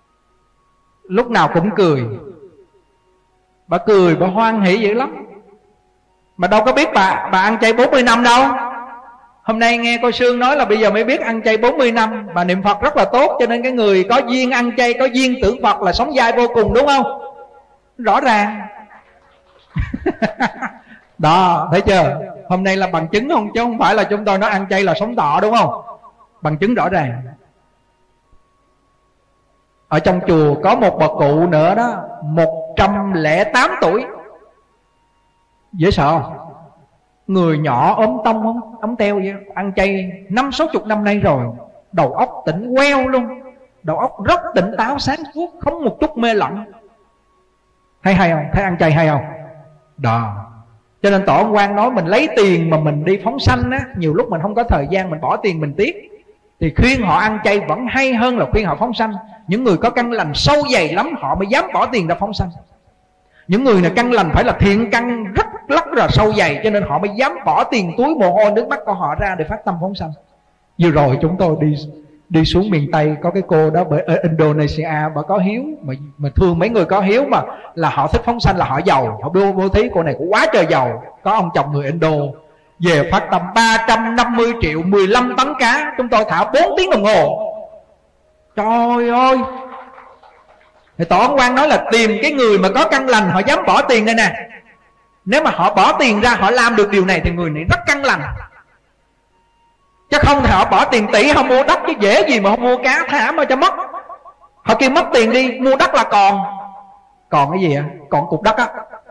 lúc nào cũng cười. Bà cười, bà hoan hỉ dữ lắm. Mà đâu có biết bà bà ăn chay bốn mươi năm đâu. Hôm nay nghe cô Sương nói là bây giờ mới biết ăn chay bốn mươi năm. Bà niệm Phật rất là tốt, cho nên cái người có duyên ăn chay, có duyên tưởng Phật là sống dai vô cùng, đúng không? Rõ ràng. Đó, thấy chưa? Hôm nay là bằng chứng không? Chứ không phải là chúng tôi nói ăn chay là sống thọ, đúng không? Bằng chứng rõ ràng. Ở trong chùa có một bà cụ nữa đó, một trăm lẻ tám tuổi. Dễ sợ không? Người nhỏ ốm tông ốm, ốm teo vậy, ăn chay năm sáu chục năm nay rồi. Đầu óc tỉnh queo luôn. Đầu óc rất tỉnh táo sáng suốt, không một chút mê lẫn. Thấy hay không? Thấy ăn chay hay không? Đó. Cho nên Tổ ông Quang nói mình lấy tiền mà mình đi phóng sanh á, nhiều lúc mình không có thời gian, mình bỏ tiền mình tiếc. Thì khuyên họ ăn chay vẫn hay hơn là khuyên họ phóng sanh. Những người có căn lành sâu dày lắm, họ mới dám bỏ tiền ra phóng sanh. Những người này căn lành phải là thiện căn rất rất là sâu dày, cho nên họ mới dám bỏ tiền túi mồ hôi nước mắt của họ ra để phát tâm phóng sanh. Vừa rồi chúng tôi đi đi xuống miền Tây, có cái cô đó ở Indonesia, bà có hiếu mà, mà thương mấy người có hiếu mà là họ thích phóng sanh, là họ giàu, họ bố, bố thí. Cô này cũng quá trời giàu, có ông chồng người Indo, về phát tâm ba trăm năm mươi triệu, mười lăm tấn cá. Chúng tôi thả bốn tiếng đồng hồ. Trời ơi. Thì Tổ ông Quang nói là tìm cái người mà có căn lành, họ dám bỏ tiền đây nè. Nếu mà họ bỏ tiền ra, họ làm được điều này thì người này rất căn lành. Chứ không thì họ bỏ tiền tỷ, họ mua đất chứ dễ gì mà không mua cá, thả mà cho mất. Họ kêu mất tiền đi, mua đất là còn. Còn cái gì ạ? Còn cục đất á.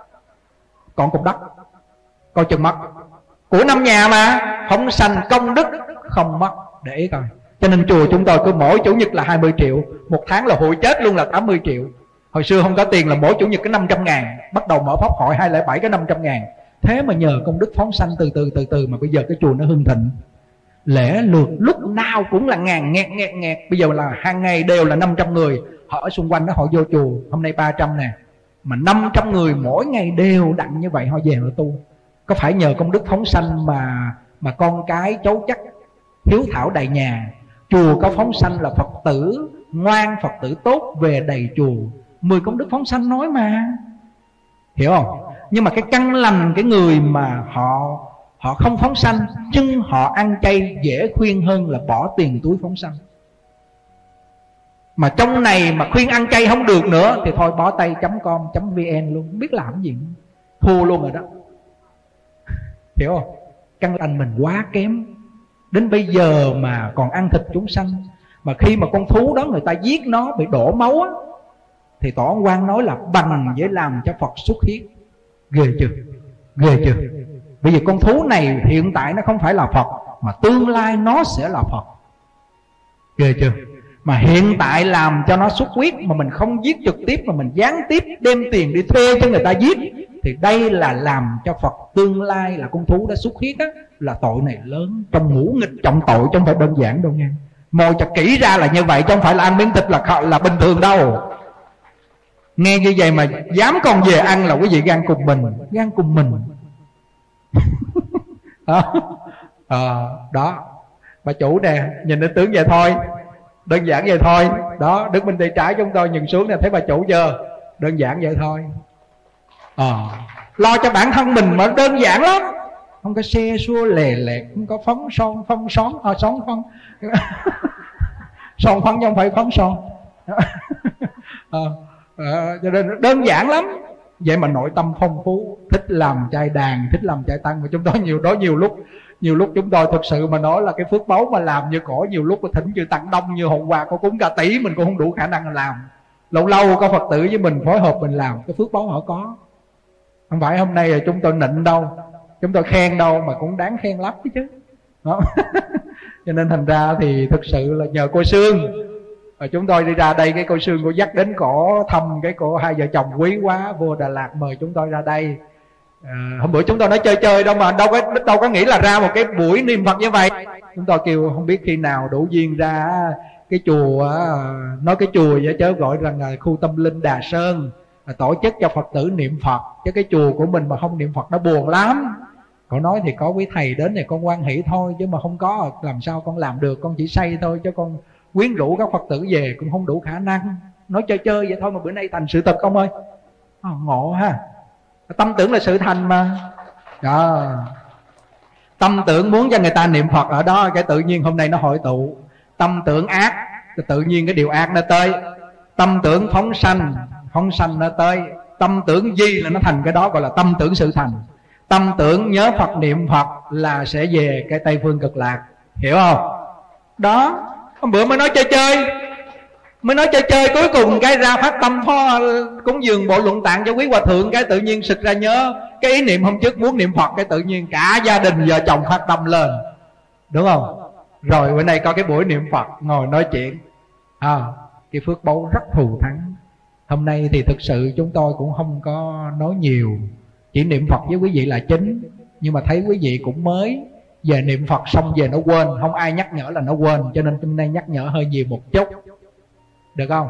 Còn cục đất. Coi chừng mất. Của năm nhà mà, không sanh công đức không mất. Để ý coi. Cho nên chùa chúng tôi cứ mỗi chủ nhật là hai mươi triệu, một tháng là hội chết luôn là tám mươi triệu. Hồi xưa không có tiền là mỗi chủ nhật cái năm trăm ngàn. Bắt đầu mở pháp hội hai không bảy cái năm trăm ngàn. Thế mà nhờ công đức phóng sanh từ từ từ từ mà bây giờ cái chùa nó hưng thịnh. Lễ lượt lúc nào cũng là ngàn nghẹt nghẹt nghẹt. Bây giờ là hàng ngày đều là năm trăm người. Họ ở xung quanh đó họ vô chùa. Hôm nay ba trăm nè. Mà năm trăm người mỗi ngày đều đặn như vậy họ về họ tu. Có phải nhờ công đức phóng sanh mà mà con cái cháu chắc hiếu thảo đầy nhà. Chùa có phóng sanh là Phật tử ngoan, Phật tử tốt về đầy chùa. Mười công đức phóng sanh nói mà. Hiểu không? Nhưng mà cái căn lành, cái người mà họ họ không phóng sanh nhưng họ ăn chay, dễ khuyên hơn là bỏ tiền túi phóng sanh. Mà trong này mà khuyên ăn chay không được nữa thì thôi bỏ tay chấm com chấm vn luôn, không biết làm gì, thua luôn rồi đó. Hiểu không? Căn lành mình quá kém. Đến bây giờ mà còn ăn thịt chúng sanh. Mà khi mà con thú đó người ta giết nó bị đổ máu á, thì Tổ ông Quang nói là bằng với làm cho Phật xuất huyết. Ghê chưa? Ghê chưa? Bởi vì con thú này hiện tại nó không phải là Phật, mà tương lai nó sẽ là Phật. Ghê chưa? Mà hiện tại làm cho nó xuất huyết, mà mình không giết trực tiếp mà mình gián tiếp đem tiền đi thuê cho người ta giết, thì đây là làm cho Phật tương lai là con thú đã xuất huyết á. Là tội này lớn, trong ngũ nghịch trọng tội, chứ không phải đơn giản đâu nha. Mồi cho kỹ ra là như vậy, chứ không phải là ăn miếng thịt là là bình thường đâu. Nghe như vậy mà dám còn về ăn là quý vị gan cùng mình. Gan cùng mình. Đó. À, đó. Bà chủ nè, nhìn đến tướng vậy thôi, đơn giản vậy thôi. Đó, Đức Minh Tay Trái chúng tôi nhìn xuống nè, thấy bà chủ chưa? Đơn giản vậy thôi. À, lo cho bản thân mình mà đơn giản lắm. Không có xe xua lè lẹt, không có phấn son, phấn son, à, son phấn son phấn chứ không phải phấn son. À, à, cho nên đơn giản lắm. Vậy mà nội tâm phong phú, thích làm trai đàn, thích làm trai tăng. Mà chúng tôi nhiều đó nhiều lúc nhiều lúc chúng tôi thực sự mà nói là cái phước báu mà làm như cổ, nhiều lúc là thỉnh chư tăng đông như hôm qua có cúng cả tỷ mình cũng không đủ khả năng làm. Lâu lâu có Phật tử với mình phối hợp mình làm, cái phước báu họ có. Không phải hôm nay là chúng tôi nịnh đâu, chúng tôi khen đâu, mà cũng đáng khen lắm chứ. Đó. Cho nên thành ra thì thực sự là nhờ cô Sương. Rồi chúng tôi đi ra đây, cái cô Sương cô dắt đến cổ thăm cái cổ hai vợ chồng quý quá, vô Đà Lạt mời chúng tôi ra đây. À, hôm bữa chúng tôi nói chơi chơi đâu mà đâu có đâu có nghĩ là ra một cái buổi niệm Phật như vậy. Chúng tôi kêu không biết khi nào đủ duyên ra cái chùa, nói cái chùa vậy chớ gọi rằng là khu tâm linh Đà Sơn, tổ chức cho Phật tử niệm Phật, chứ cái chùa của mình mà không niệm Phật nó buồn lắm. Con nói thì có quý thầy đến thì con hoan hỷ thôi, chứ mà không có làm sao con làm được. Con chỉ xây thôi, chứ con quyến rũ các Phật tử về cũng không đủ khả năng. nói chơi chơi vậy thôi mà bữa nay thành sự thật ông ơi. À, ngộ ha. Tâm tưởng là sự thành mà. Đó. Tâm tưởng muốn cho người ta niệm Phật ở đó, cái tự nhiên hôm nay nó hội tụ. Tâm tưởng ác, tự nhiên cái điều ác nó tới. Tâm tưởng phóng sanh, phóng sanh nó tới. Tâm tưởng gì là nó thành cái đó, gọi là tâm tưởng sự thành. Tâm tưởng nhớ Phật niệm Phật là sẽ về cái Tây Phương Cực Lạc. Hiểu không? Đó. Hôm bữa mới nói chơi chơi, mới nói chơi chơi, cuối cùng cái ra phát tâm phó cúng dường bộ luận tạng cho quý hòa thượng, cái tự nhiên sực ra nhớ cái ý niệm hôm trước muốn niệm Phật, cái tự nhiên cả gia đình vợ chồng phát tâm lên, đúng không? Rồi bữa nay có cái buổi niệm Phật ngồi nói chuyện, à, cái phước báu rất thù thắng. Hôm nay thì thực sự chúng tôi cũng không có nói nhiều, chỉ niệm Phật với quý vị là chính. Nhưng mà thấy quý vị cũng mới về niệm Phật xong về nó quên, không ai nhắc nhở là nó quên, cho nên hôm nay nhắc nhở hơi nhiều một chút, được không?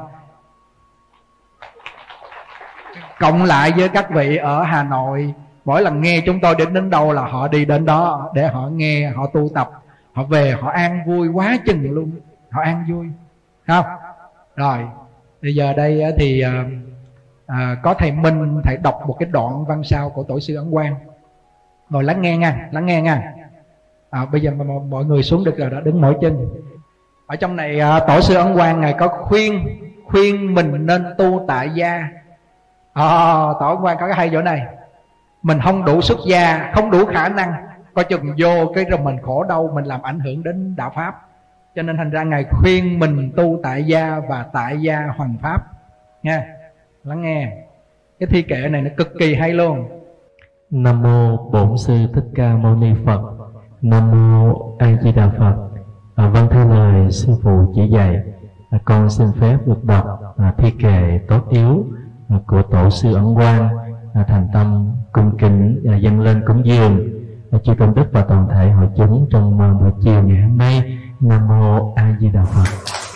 Cộng lại với các vị ở Hà Nội, mỗi lần nghe chúng tôi đến đến đâu là họ đi đến đó để họ nghe, họ tu tập, họ về họ an vui quá chừng luôn, họ an vui, không? Rồi bây giờ đây thì à, có thầy Minh, thầy đọc một cái đoạn văn sao của tổ sư Ấn Quang, ngồi lắng nghe nha, lắng nghe nha. À, bây giờ mọi người xuống được rồi đó, đứng mỗi chân. Ở trong này à, tổ sư Ấn Quang ngài có khuyên khuyên mình nên tu tại gia. À, tổ Ấn Quang có cái hay chỗ này, mình không đủ xuất gia, không đủ khả năng, coi chừng vô cái rồi mình khổ đau, mình làm ảnh hưởng đến đạo pháp. Cho nên thành ra ngài khuyên mình tu tại gia và tại gia hoằng pháp nha. Lắng nghe cái thi kệ này nó cực kỳ hay luôn. Nam mô Bổn Sư Thích Ca Mâu Ni Phật. Nam mô A Di Đà Phật. À, vâng, theo lời sư phụ chỉ dạy, à, con xin phép được đọc à, thi kệ tốt yếu à, của tổ sư Ấn Quang, à, thành tâm cung kính à, dâng lên cúng dường à, chư công đức và toàn thể hội chúng trong à, buổi chiều ngày hôm nay. Nam mô A Di Đà Phật.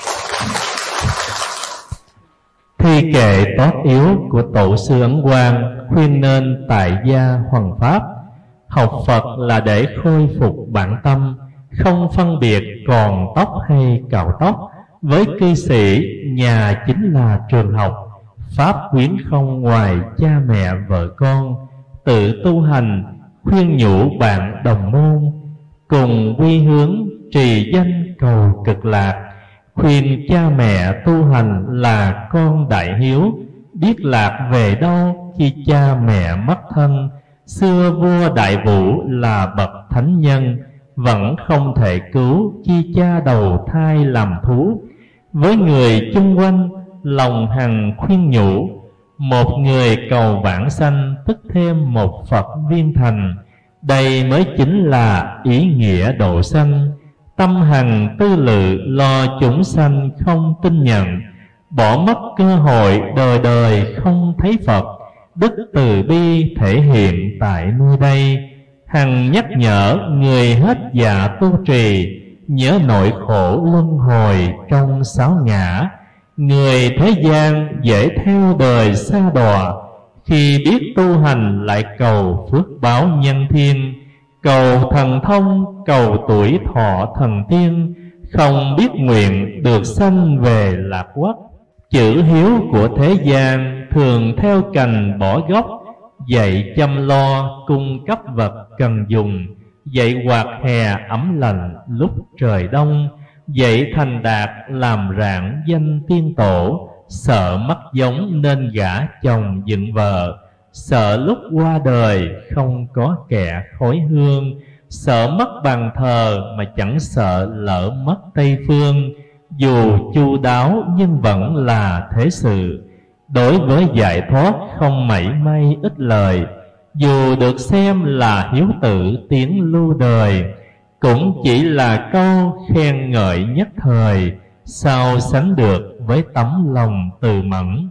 Thi kệ tốt yếu của tổ sư Ấn Quang khuyên nên tại gia hoằng pháp. Học Phật là để khôi phục bản tâm, không phân biệt còn tóc hay cạo tóc. Với cư sĩ, nhà chính là trường học, pháp quyến không ngoài cha mẹ vợ con. Tự tu hành, khuyên nhủ bạn đồng môn, cùng quy hướng trì danh cầu cực lạc. Khuyên cha mẹ tu hành là con đại hiếu, biết lạc về đâu khi cha mẹ mất thân. Xưa vua Đại Vũ là bậc thánh nhân, vẫn không thể cứu chi cha đầu thai làm thú. Với người chung quanh lòng hằng khuyên nhủ, một người cầu vãng sanh tức thêm một Phật viên thành. Đây mới chính là ý nghĩa độ sanh. Tâm hằng tư lự lo chúng sanh không tin nhận, bỏ mất cơ hội đời đời không thấy Phật. Đức từ bi thể hiện tại nơi đây, hằng nhắc nhở người hết dạ tu trì, nhớ nỗi khổ luân hồi trong sáu ngã. Người thế gian dễ theo đời xa đọa, khi biết tu hành lại cầu phước báo nhân thiên. Cầu thần thông, cầu tuổi thọ thần tiên, không biết nguyện được sanh về lạc quốc. Chữ hiếu của thế gian thường theo cành bỏ gốc, dạy chăm lo cung cấp vật cần dùng. Dạy quạt hè ấm lành lúc trời đông, dạy thành đạt làm rạng danh tiên tổ. Sợ mất giống nên gả chồng dựng vợ, sợ lúc qua đời không có kẻ khói hương. Sợ mất bàn thờ mà chẳng sợ lỡ mất Tây Phương. Dù chu đáo nhưng vẫn là thế sự, đối với giải thoát không mảy may ít lời. Dù được xem là hiếu tử tiếng lưu đời, cũng chỉ là câu khen ngợi nhất thời. Sao sánh được với tấm lòng từ mẫn,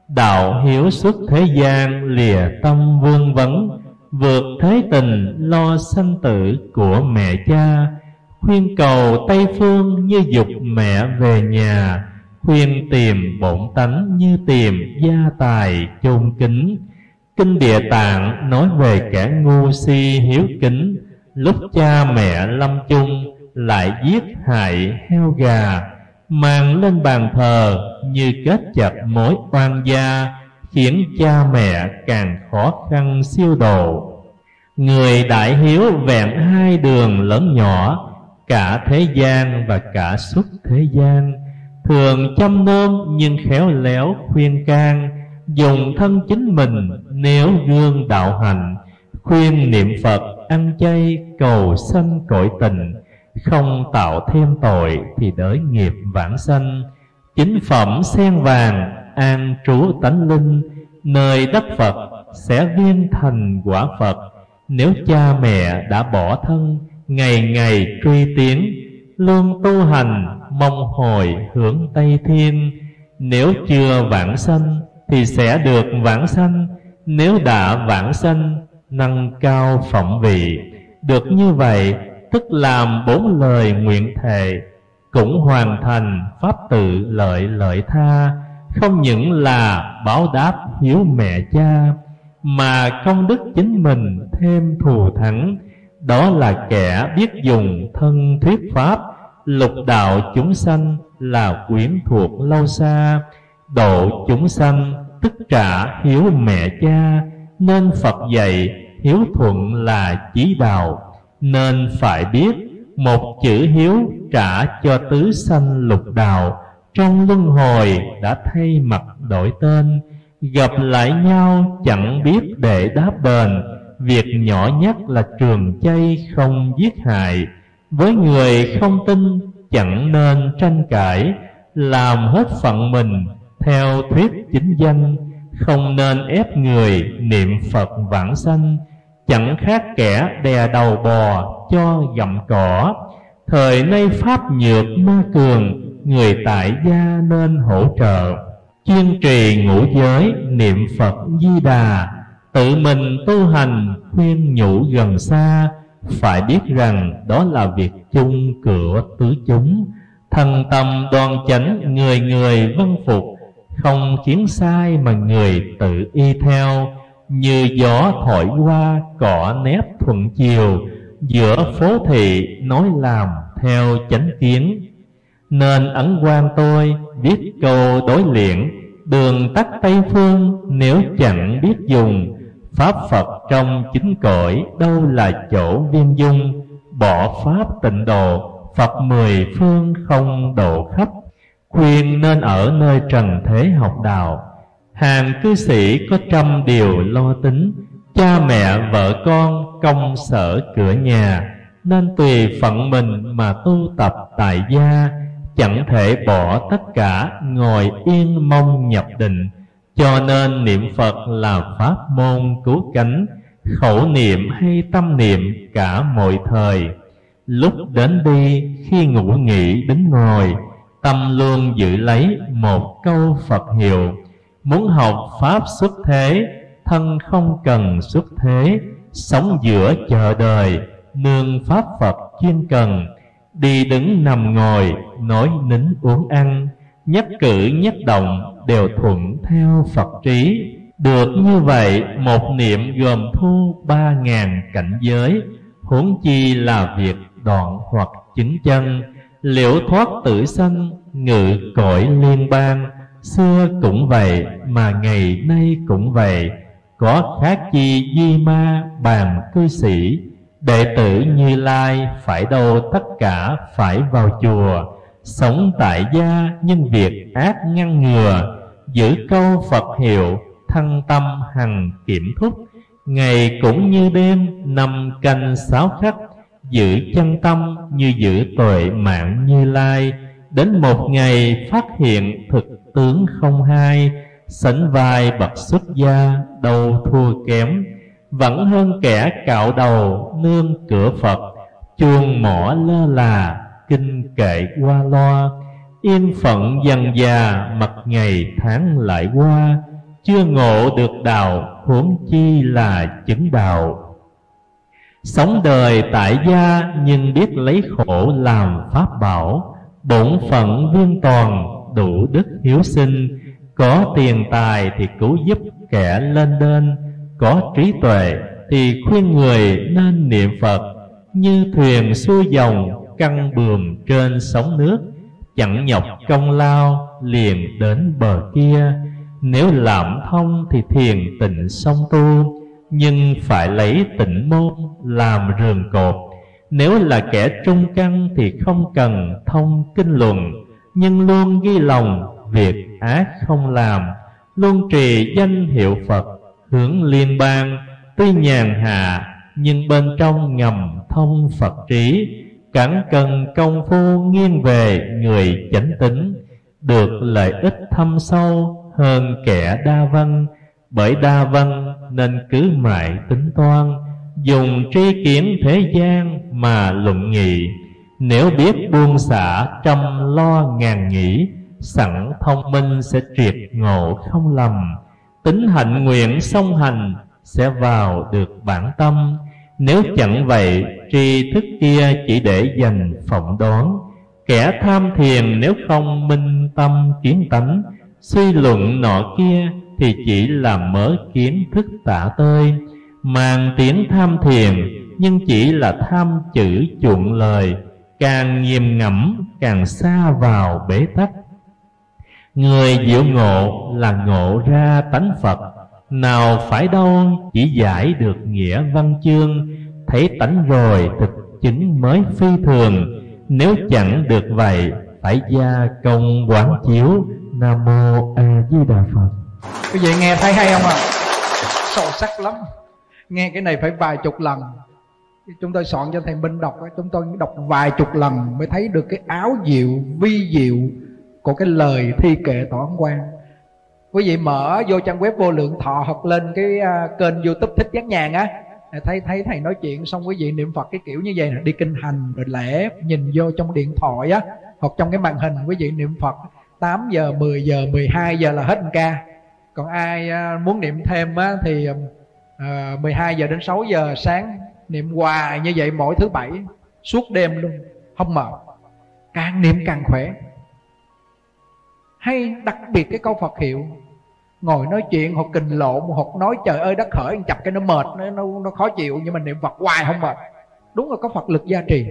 đạo hiếu xuất thế gian lìa tâm vương vấn. Vượt thế tình lo sanh tử của mẹ cha, khuyên cầu Tây Phương như dục mẹ về nhà. Khuyên tìm bổn tánh như tìm gia tài chôn kính. Kinh Địa Tạng nói về kẻ ngu si hiếu kính, lúc cha mẹ lâm chung lại giết hại heo gà. mang lên bàn thờ như kết chặt mối oan gia, khiến cha mẹ càng khó khăn siêu độ. Người đại hiếu vẹn hai đường lớn nhỏ, cả thế gian và cả xuất thế gian, thường chăm nom nhưng khéo léo khuyên can, dùng thân chính mình nếu gương đạo hành, khuyên niệm Phật ăn chay cầu sanh cõi tình, không tạo thêm tội thì đới nghiệp vãng sanh. Chính phẩm sen vàng an trú tánh linh, nơi đất Phật sẽ viên thành quả Phật. Nếu cha mẹ đã bỏ thân, ngày ngày truy tiến, luôn tu hành mong hồi hướng Tây Thiên. Nếu chưa vãng sanh thì sẽ được vãng sanh, nếu đã vãng sanh nâng cao phẩm vị. Được như vậy tức làm bốn lời nguyện thệ, cũng hoàn thành pháp tự lợi lợi tha. Không những là báo đáp hiếu mẹ cha, mà công đức chính mình thêm thù thắng. Đó là kẻ biết dùng thân thuyết pháp, lục đạo chúng sanh là quyến thuộc lâu xa. Độ chúng sanh tức trả hiếu mẹ cha, nên Phật dạy hiếu thuận là chí đạo. Nên phải biết một chữ hiếu trả cho tứ sanh lục đạo, trong luân hồi đã thay mặt đổi tên. Gặp lại nhau chẳng biết để đáp đền, việc nhỏ nhất là trường chay không giết hại. Với người không tin chẳng nên tranh cãi, làm hết phận mình theo thuyết chính danh. Không nên ép người niệm Phật vãng sanh, chẳng khác kẻ đè đầu bò cho gặm cỏ. Thời nay pháp nhược ma cường, người tại gia nên hỗ trợ. Chuyên trì ngũ giới niệm Phật Di Đà, tự mình tu hành khuyên nhủ gần xa. Phải biết rằng đó là việc chung của tứ chúng. Thần tâm đoan chánh người người vân phục, không khiến sai mà người tự y theo. Như gió thổi qua cỏ nép thuận chiều, giữa phố thị nói làm theo chánh kiến. Nên ấn quan tôi viết câu đối liễn, đường tắt Tây phương nếu chẳng biết dùng. Pháp Phật trong chính cõi đâu là chỗ viên dung, bỏ pháp tịnh độ Phật mười phương không độ khắp. Khuyên nên ở nơi trần thế học đạo, hàng cư sĩ có trăm điều lo tính. Cha mẹ vợ con công sở cửa nhà, nên tùy phận mình mà tu tập tại gia. Chẳng thể bỏ tất cả ngồi yên mong nhập định, cho nên niệm Phật là pháp môn cứu cánh. Khẩu niệm hay tâm niệm cả mọi thời, lúc đến đi khi ngủ nghỉ đứng ngồi, tâm luôn giữ lấy một câu Phật hiệu. Muốn học pháp xuất thế, thân không cần xuất thế. Sống giữa chợ đời, nương pháp Phật chuyên cần. Đi đứng nằm ngồi, nói nín uống ăn, nhất cử nhất động đều thuận theo Phật trí. Được như vậy một niệm gồm thu ba ngàn cảnh giới, huống chi là việc đoạn hoặc chứng chân. Liễu thoát tử sanh, ngự cõi liên bang. Xưa cũng vậy mà ngày nay cũng vậy, có khác chi duy ma bàn cư sĩ. Đệ tử Như Lai phải đâu tất cả phải vào chùa, sống tại gia nhưng việc ác ngăn ngừa. Giữ câu Phật hiệu thân tâm hằng kiểm thúc, ngày cũng như đêm năm canh sáu khắc. Giữ chân tâm như giữ tuệ mạng Như Lai, đến một ngày phát hiện thực tướng không hai. Sánh vai bậc xuất gia đâu thua kém, vẫn hơn kẻ cạo đầu nương cửa Phật. Chuông mỏ lơ là kinh kệ qua loa, yên phận dần già mặt ngày tháng lại qua. Chưa ngộ được đạo huống chi là chứng đạo. Sống đời tại gia nhưng biết lấy khổ làm pháp bảo. Bổn phận viên toàn đủ đức hiếu sinh, có tiền tài thì cứu giúp kẻ lên đên. Có trí tuệ thì khuyên người nên niệm Phật. Như thuyền xuôi dòng căng buồm trên sóng nước, chẳng nhọc công lao liền đến bờ kia. Nếu làm thông thì thiền tịnh song tu, nhưng phải lấy tịnh môn làm rường cột. Nếu là kẻ trung căn thì không cần thông kinh luận, nhưng luôn ghi lòng việc ác không làm. Luôn trì danh hiệu Phật hướng liên bang, tuy nhàn hạ nhưng bên trong ngầm thông Phật trí. Cản cần công phu nghiêng về người chánh tín, được lợi ích thâm sâu hơn kẻ đa văn. Bởi đa văn nên cứ mãi tính toan, dùng tri kiến thế gian mà luận nghị. Nếu biết buông xả trăm lo ngàn nghĩ, sẵn thông minh sẽ triệt ngộ không lầm. Tính hạnh nguyện song hành sẽ vào được bản tâm. Nếu chẳng vậy, tri thức kia chỉ để dành phỏng đoán. Kẻ tham thiền nếu không minh tâm kiến tánh, suy luận nọ kia thì chỉ là mớ kiến thức tả tơi. Màng tiếng tham thiền nhưng chỉ là tham chữ chuộng lời, càng nghiền ngẫm càng xa vào bế tắc. Người diệu ngộ là ngộ ra tánh Phật, nào phải đâu chỉ giải được nghĩa văn chương. Thấy tánh rồi thực chứng mới phi thường, nếu chẳng được vậy phải gia công quán chiếu. Nam mô A Di Đà Phật. Quý vị nghe thấy hay không ạ? À? Sâu sắc lắm. Nghe cái này phải vài chục lần. Chúng tôi soạn cho thầy Minh đọc, chúng tôi đọc vài chục lần mới thấy được cái áo diệu, vi diệu của cái lời thi kệ Tọa Ấn Quang. Quý vị mở vô trang web Vô Lượng Thọ hoặc lên cái uh, kênh YouTube Thích Giác Nhàn á, thấy thấy thầy nói chuyện xong quý vị niệm Phật cái kiểu như vậy nè, đi kinh hành rồi lễ, nhìn vô trong điện thoại á hoặc trong cái màn hình, quý vị niệm Phật tám giờ, mười giờ, mười hai giờ là hết một ca. Còn ai uh, muốn niệm thêm á thì uh, mười hai giờ đến sáu giờ sáng niệm hoài như vậy mỗi thứ bảy suốt đêm luôn, không mệt. Càng niệm càng khỏe. Hay đặc biệt cái câu Phật hiệu, ngồi nói chuyện hoặc kình lộn hoặc nói trời ơi đất khởi chập cái nó mệt, nó, nó, nó khó chịu, nhưng mà niệm Phật hoài không mệt. Đúng là có Phật lực gia trì.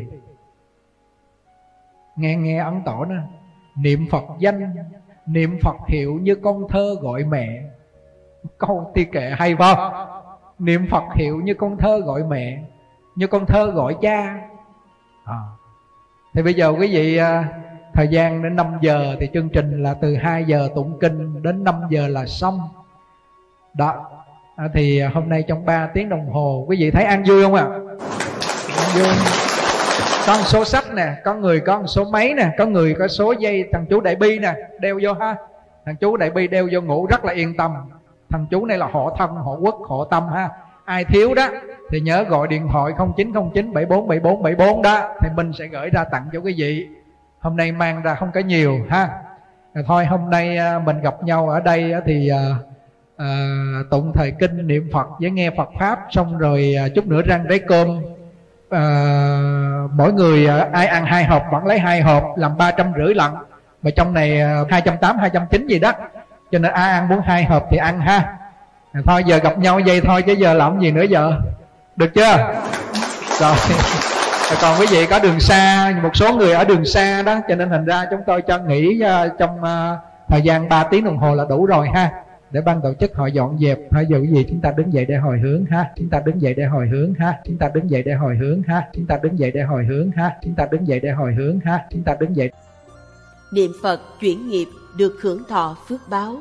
Nghe nghe ấn tổ nè, niệm Phật danh, niệm Phật hiệu như con thơ gọi mẹ. Câu thi kệ hay phải không? Niệm Phật hiệu như con thơ gọi mẹ, như con thơ gọi cha. à. Thì bây giờ quý vị, thời gian đến năm giờ thì chương trình là từ hai giờ tụng kinh đến năm giờ là xong. Đó. À, thì hôm nay trong ba tiếng đồng hồ quý vị thấy an vui không ạ? À? An vui. Có một số sách nè, có người có một số máy nè, có người có số dây. Thằng chú Đại Bi nè, đeo vô ha. Thằng chú Đại Bi đeo vô ngủ rất là yên tâm. Thằng chú này là hộ thân, hộ quốc, hộ tâm ha. Ai thiếu đó thì nhớ gọi điện thoại không chín không chín bảy bốn bảy bốn bảy bốn đó, thì mình sẽ gửi ra tặng cho quý vị. Hôm nay mang ra không có nhiều ha. Rồi thôi hôm nay mình gặp nhau ở đây thì à, à, tụng thời kinh niệm Phật với nghe Phật Pháp, xong rồi chút nữa rang đáy cơm. à, Mỗi người ai ăn hai hộp vẫn lấy hai hộp, làm ba trăm rưỡi lận. Mà trong này hai trăm tám mươi, hai trăm chín mươi gì đó, cho nên ai ăn muốn hai hộp thì ăn ha. À, thôi giờ gặp nhau vậy thôi chứ giờ làm gì nữa giờ. Được chưa? Rồi. Còn quý vị có đường xa, một số người ở đường xa đó, cho nên thành ra chúng tôi cho nghỉ uh, trong uh, thời gian ba tiếng đồng hồ là đủ rồi ha. Để ban tổ chức họ dọn dẹp. Thôi giờ quý vị chúng ta đứng dậy để hồi hướng ha. Chúng ta đứng dậy để hồi hướng ha. Chúng ta đứng dậy để hồi hướng ha. Chúng ta đứng dậy để hồi hướng ha. Chúng ta đứng dậy để hồi hướng ha. Chúng ta đứng dậy. Niệm Phật chuyển nghiệp được hưởng thọ phước báo.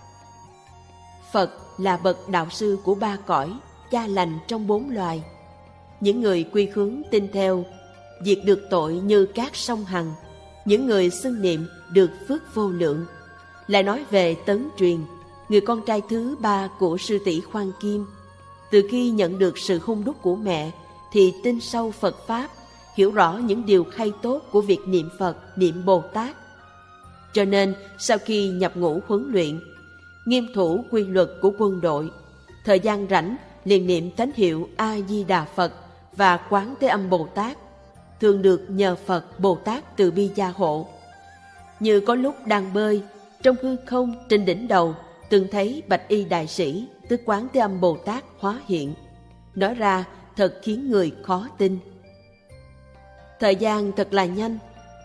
Phật là bậc đạo sư của ba cõi, cha lành trong bốn loài. Những người quy hướng tin theo, diệt được tội như cát sông Hằng. Những người xưng niệm được phước vô lượng. Lại nói về Tấn Truyền, người con trai thứ ba của sư tỷ Khoan Kim. Từ khi nhận được sự hung đúc của mẹ thì tin sâu Phật Pháp, hiểu rõ những điều hay tốt của việc niệm Phật, niệm Bồ Tát. Cho nên sau khi nhập ngũ huấn luyện, nghiêm thủ quy luật của quân đội, thời gian rảnh liền niệm thánh hiệu A Di Đà Phật và Quán Thế Âm Bồ Tát, thường được nhờ Phật Bồ Tát từ bi gia hộ. Như có lúc đang bơi, trong hư không trên đỉnh đầu từng thấy Bạch Y Đại Sĩ, tức Quán Thế Âm Bồ Tát hóa hiện. Nói ra thật khiến người khó tin. Thời gian thật là nhanh,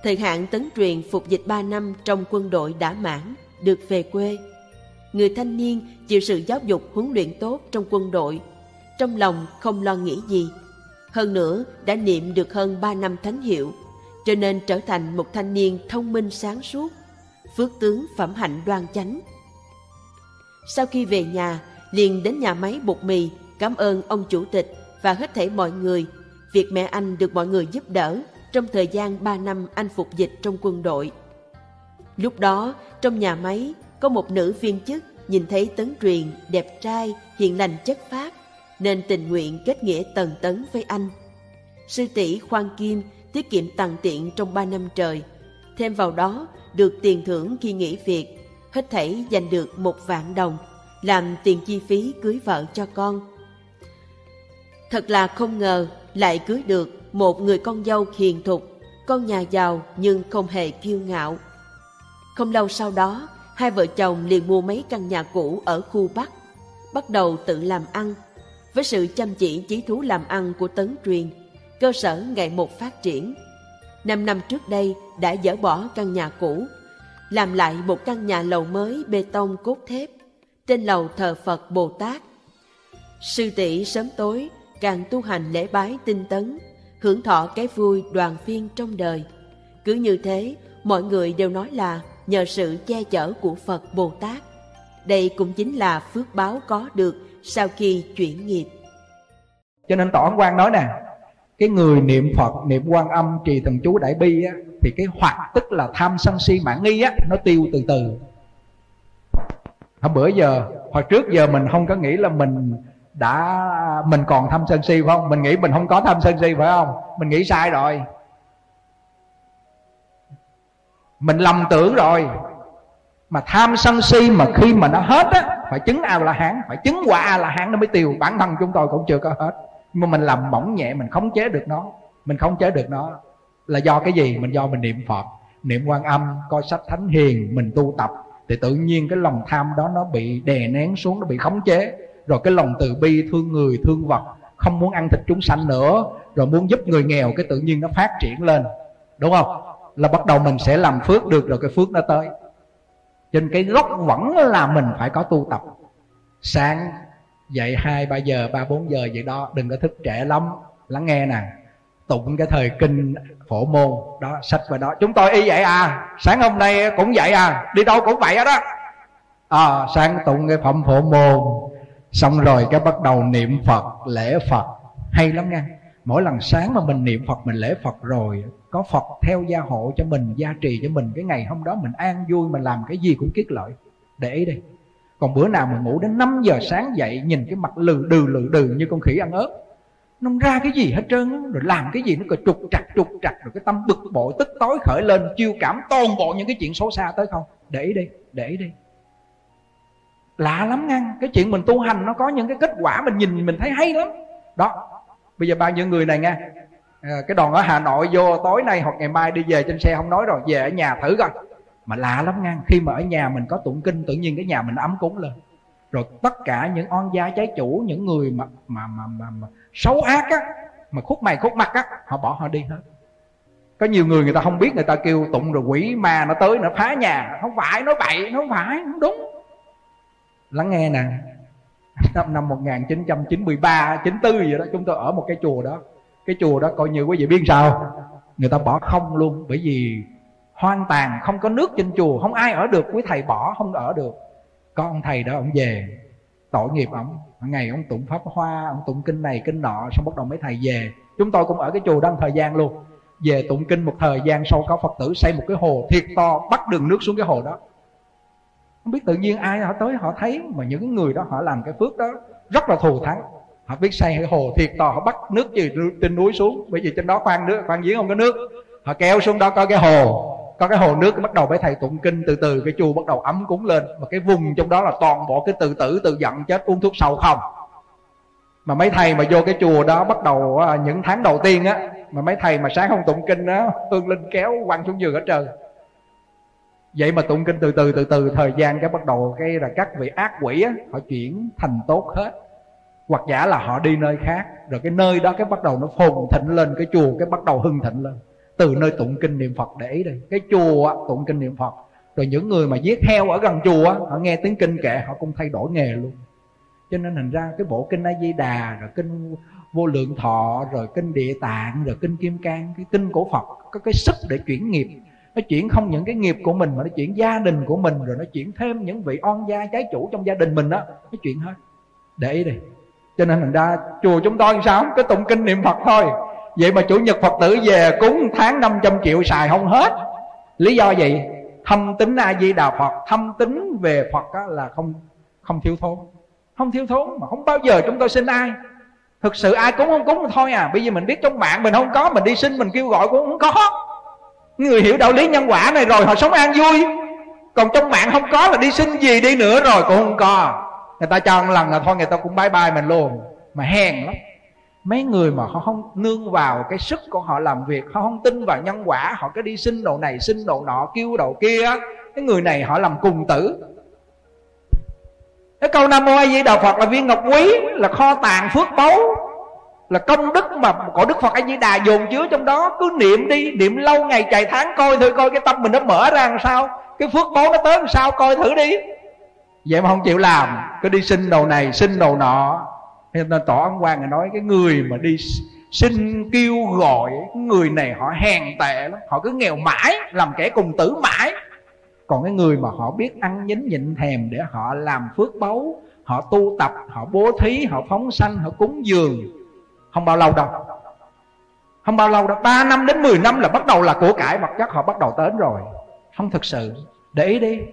Thời hạn Tấn Truyền phục dịch ba năm trong quân đội đã mãn, được về quê. Người thanh niên chịu sự giáo dục huấn luyện tốt trong quân đội, trong lòng không lo nghĩ gì. Hơn nữa đã niệm được hơn ba năm thánh hiệu, cho nên trở thành một thanh niên thông minh sáng suốt, phước tướng phẩm hạnh đoan chánh. Sau khi về nhà, liền đến nhà máy bột mì cảm ơn ông chủ tịch và hết thảy mọi người. Việc mẹ anh được mọi người giúp đỡ trong thời gian ba năm anh phục dịch trong quân đội. Lúc đó, trong nhà máy có một nữ viên chức nhìn thấy Tấn Truyền đẹp trai, hiền lành chất phác, nên tình nguyện kết nghĩa tần tấn với anh. Sư tỷ khoan kim tiết kiệm tằn tiện trong ba năm trời, thêm vào đó được tiền thưởng khi nghỉ việc, hết thảy giành được một vạn đồng, làm tiền chi phí cưới vợ cho con. Thật là không ngờ lại cưới được một người con dâu hiền thục, con nhà giàu nhưng không hề kiêu ngạo. Không lâu sau đó, hai vợ chồng liền mua mấy căn nhà cũ ở khu Bắc, bắt đầu tự làm ăn. Với sự chăm chỉ chí thú làm ăn của Tấn Truyền, cơ sở ngày một phát triển. Năm năm trước đây đã dỡ bỏ căn nhà cũ, làm lại một căn nhà lầu mới bê tông cốt thép. Trên lầu thờ Phật Bồ Tát. Sư tỷ sớm tối càng tu hành lễ bái tinh tấn, hưởng thọ cái vui đoàn viên trong đời. Cứ như thế, mọi người đều nói là nhờ sự che chở của Phật Bồ Tát. Đây cũng chính là phước báo có được sau khi chuyển nghiệp. Cho nên Tổ Ấn Quang nói nè, cái người niệm Phật, niệm Quan Âm, trì thần chú Đại Bi á, thì cái hoặc tức là tham sân si mạn nghi á, nó tiêu từ từ. Hôm bữa giờ, hồi trước giờ mình không có nghĩ là mình đã mình còn tham sân si phải không? Mình nghĩ mình không có tham sân si phải không? Mình nghĩ sai rồi. Mình lầm tưởng rồi. Mà tham sân si mà khi mà nó hết á, phải chứng A-la-hán, phải chứng quả A-la-hán nó mới tiêu. Bản thân chúng tôi cũng chưa có hết, nhưng mà mình làm mỏng nhẹ, mình khống chế được nó. Mình khống chế được nó là do cái gì? Mình do mình niệm Phật, niệm Quan Âm, coi sách thánh hiền, mình tu tập, thì tự nhiên cái lòng tham đó nó bị đè nén xuống, nó bị khống chế. Rồi cái lòng từ bi, thương người, thương vật, không muốn ăn thịt chúng sanh nữa, rồi muốn giúp người nghèo, cái tự nhiên nó phát triển lên. Đúng không? Là bắt đầu mình sẽ làm phước được, rồi cái phước nó tới. Trên cái gốc vẫn là mình phải có tu tập. Sáng dậy hai ba giờ, ba bốn giờ vậy đó, đừng có thức trễ lắm. Lắng nghe nè, tụng cái thời kinh Phổ Môn đó, sách vào đó. Chúng tôi y vậy à, sáng hôm nay cũng vậy à, đi đâu cũng vậy đó. À, sáng tụng cái phẩm Phổ Môn, xong rồi cái bắt đầu niệm Phật, lễ Phật. Hay lắm nha. Mỗi lần sáng mà mình niệm Phật, mình lễ Phật rồi, có Phật theo gia hộ cho mình, gia trì cho mình, cái ngày hôm đó mình an vui, mình làm cái gì cũng kiết lợi. Để ý đi. Còn bữa nào mình ngủ đến năm giờ sáng dậy, nhìn cái mặt lừ đừ lừ đừ như con khỉ ăn ớt, nó không ra cái gì hết trơn, rồi làm cái gì nó cứ trục trặc trục trặc, rồi cái tâm bực bội tức tối khởi lên, chiêu cảm toàn bộ những cái chuyện xấu xa tới không. Để ý đi, để ý đi. Lạ lắm nha. Cái chuyện mình tu hành nó có những cái kết quả mình nhìn mình thấy hay lắm. Đó. Bây giờ bao nhiêu người này nha, à, cái đoàn ở Hà Nội vô tối nay hoặc ngày mai đi về trên xe không nói rồi, về ở nhà thử coi. Mà lạ lắm nha. Khi mà ở nhà mình có tụng kinh, tự nhiên cái nhà mình ấm cúng lên. Rồi tất cả những oan gia trái chủ, những người mà mà mà, mà, mà xấu ác á, mà khúc mày khúc mặt á, họ bỏ họ đi hết. Có nhiều người người ta không biết, người ta kêu tụng rồi quỷ ma nó tới nó phá nhà. Không phải, nói bậy, nó không phải, không đúng. Lắng nghe nè. Năm, năm một nghìn chín trăm chín mươi ba, chín mươi tư gì đó, chúng tôi ở một cái chùa đó. Cái chùa đó coi như quý vị biết sao, người ta bỏ không luôn. Bởi vì hoang tàn, không có nước trên chùa, không ai ở được. Quý thầy bỏ không ở được. Có ông thầy đó, ông về, tội nghiệp ông. Ngày ông tụng pháp hoa, ông tụng kinh này kinh nọ, xong bắt đầu mấy thầy về. Chúng tôi cũng ở cái chùa đó một thời gian luôn. Về tụng kinh một thời gian sau, có Phật tử xây một cái hồ thiệt to, bắt đường nước xuống cái hồ đó. Không biết tự nhiên ai họ tới họ thấy, mà những người đó họ làm cái phước đó rất là thù thắng. Họ biết xây cái hồ thiệt to, họ bắt nước từ trên núi xuống, bởi vì trên đó khoan nước, khoan giếng không có nước. Họ kéo xuống đó có cái hồ, có cái hồ nước, bắt đầu mấy thầy tụng kinh, từ từ cái chùa bắt đầu ấm cúng lên. Mà cái vùng trong đó là toàn bộ cái tự tử, tự giận chết, uống thuốc sâu không. Mà mấy thầy mà vô cái chùa đó bắt đầu những tháng đầu tiên á, mà mấy thầy mà sáng không tụng kinh á, hương linh kéo quăng xuống giường hết trơn. Vậy mà tụng kinh từ từ từ từ thời gian cái bắt đầu cái là các vị ác quỷ á, họ chuyển thành tốt hết. Hoặc giả là họ đi nơi khác, rồi cái nơi đó cái bắt đầu nó phồn thịnh lên, cái chùa cái bắt đầu hưng thịnh lên. từ nơi tụng kinh niệm Phật. Để ý đây, cái chùa á, tụng kinh niệm Phật, rồi những người mà giết heo ở gần chùa á, họ nghe tiếng kinh kệ họ cũng thay đổi nghề luôn. Cho nên thành ra cái bộ kinh A Di Đà, rồi kinh Vô Lượng Thọ, rồi kinh Địa Tạng, rồi kinh Kim Cang, cái kinh của Phật có cái sức để chuyển nghiệp. Nó chuyển không những cái nghiệp của mình mà nó chuyển gia đình của mình, rồi nó chuyển thêm những vị oan gia trái chủ trong gia đình mình đó, nó chuyển hết. Để ý đi. Cho nên thành ra chùa chúng tôi làm sao? Cái tụng kinh niệm Phật thôi. Vậy mà chủ nhật Phật tử về cúng tháng năm trăm triệu xài không hết. Lý do gì? Thâm tín A Di Đà Phật, thâm tín về Phật á, là không không thiếu thốn. Không thiếu thốn mà không bao giờ chúng tôi xin ai. Thực sự ai cúng không cúng thôi à. Bây giờ mình biết trong mạng mình không có, mình đi xin mình kêu gọi cũng không có. Người hiểu đạo lý nhân quả này rồi họ sống an vui. Còn trong mạng không có là đi xin gì đi nữa rồi cũng không có. Người ta cho một lần là thôi người ta cũng bye bye mình luôn. Mà hèn lắm. Mấy người mà họ không nương vào cái sức của họ làm việc, họ không tin vào nhân quả, họ cứ đi xin đồ này xin đồ nọ, kêu đồ kia, cái người này họ làm cùng tử. Cái câu Nam Mô A Di Đà Phật là viên ngọc quý, là kho tàng phước báu, là công đức mà có Đức Phật A Di Đà dồn chứa trong đó. Cứ niệm đi, niệm lâu ngày dài tháng, coi thử coi cái tâm mình nó mở ra làm sao, cái phước báu nó tới làm sao, coi thử đi. Vậy mà không chịu làm, cứ đi xin đồ này xin đồ nọ. Nên Tổ Ấn Quang nói cái người mà đi xin kêu gọi, người này họ hèn tệ lắm, họ cứ nghèo mãi, làm kẻ cùng tử mãi. Còn cái người mà họ biết ăn nhín nhịn thèm để họ làm phước báu, họ tu tập, họ bố thí, họ phóng sanh, họ cúng dường, không bao lâu đâu. Không bao lâu đâu, ba năm đến mười năm là bắt đầu là của cải vật chất họ bắt đầu đến rồi. Không thực sự. Để ý đi.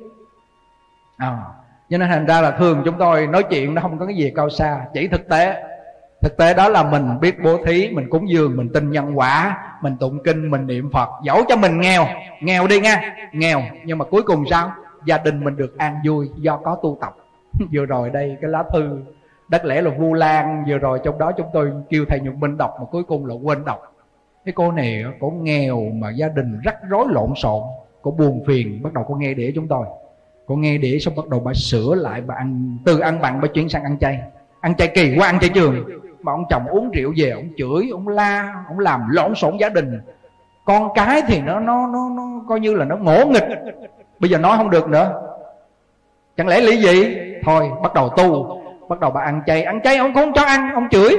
À, cho nên thành ra là thường chúng tôi nói chuyện nó không có cái gì cao xa, chỉ thực tế. Thực tế đó là mình biết bố thí, mình cúng dường, mình tin nhân quả, mình tụng kinh, mình niệm Phật. Dẫu cho mình nghèo, nghèo đi nha, nghèo, nhưng mà cuối cùng sao? Gia đình mình được an vui do có tu tập. Vừa rồi đây cái lá thư Đất Lẽ là Vu Lan, vừa rồi trong đó chúng tôi kêu thầy Nhật Minh đọc mà cuối cùng là quên đọc. Cái cô này cổ nghèo mà gia đình rắc rối lộn xộn, cổ buồn phiền, bắt đầu cô nghe đĩa chúng tôi. Cô nghe đĩa xong bắt đầu bà sửa lại, bà ăn, từ ăn mặn bà chuyển sang ăn chay. Ăn chay kỳ quá, ăn chay trường. Mà ông chồng uống rượu về, ông chửi, ông la, ông làm lộn xộn gia đình. Con cái thì nó nó nó nó coi như là nó ngỗ nghịch. Bây giờ nói không được nữa. Chẳng lẽ lý gì? Thôi bắt đầu tu, bắt đầu bà ăn chay. Ăn chay ông không cho ăn, ông chửi.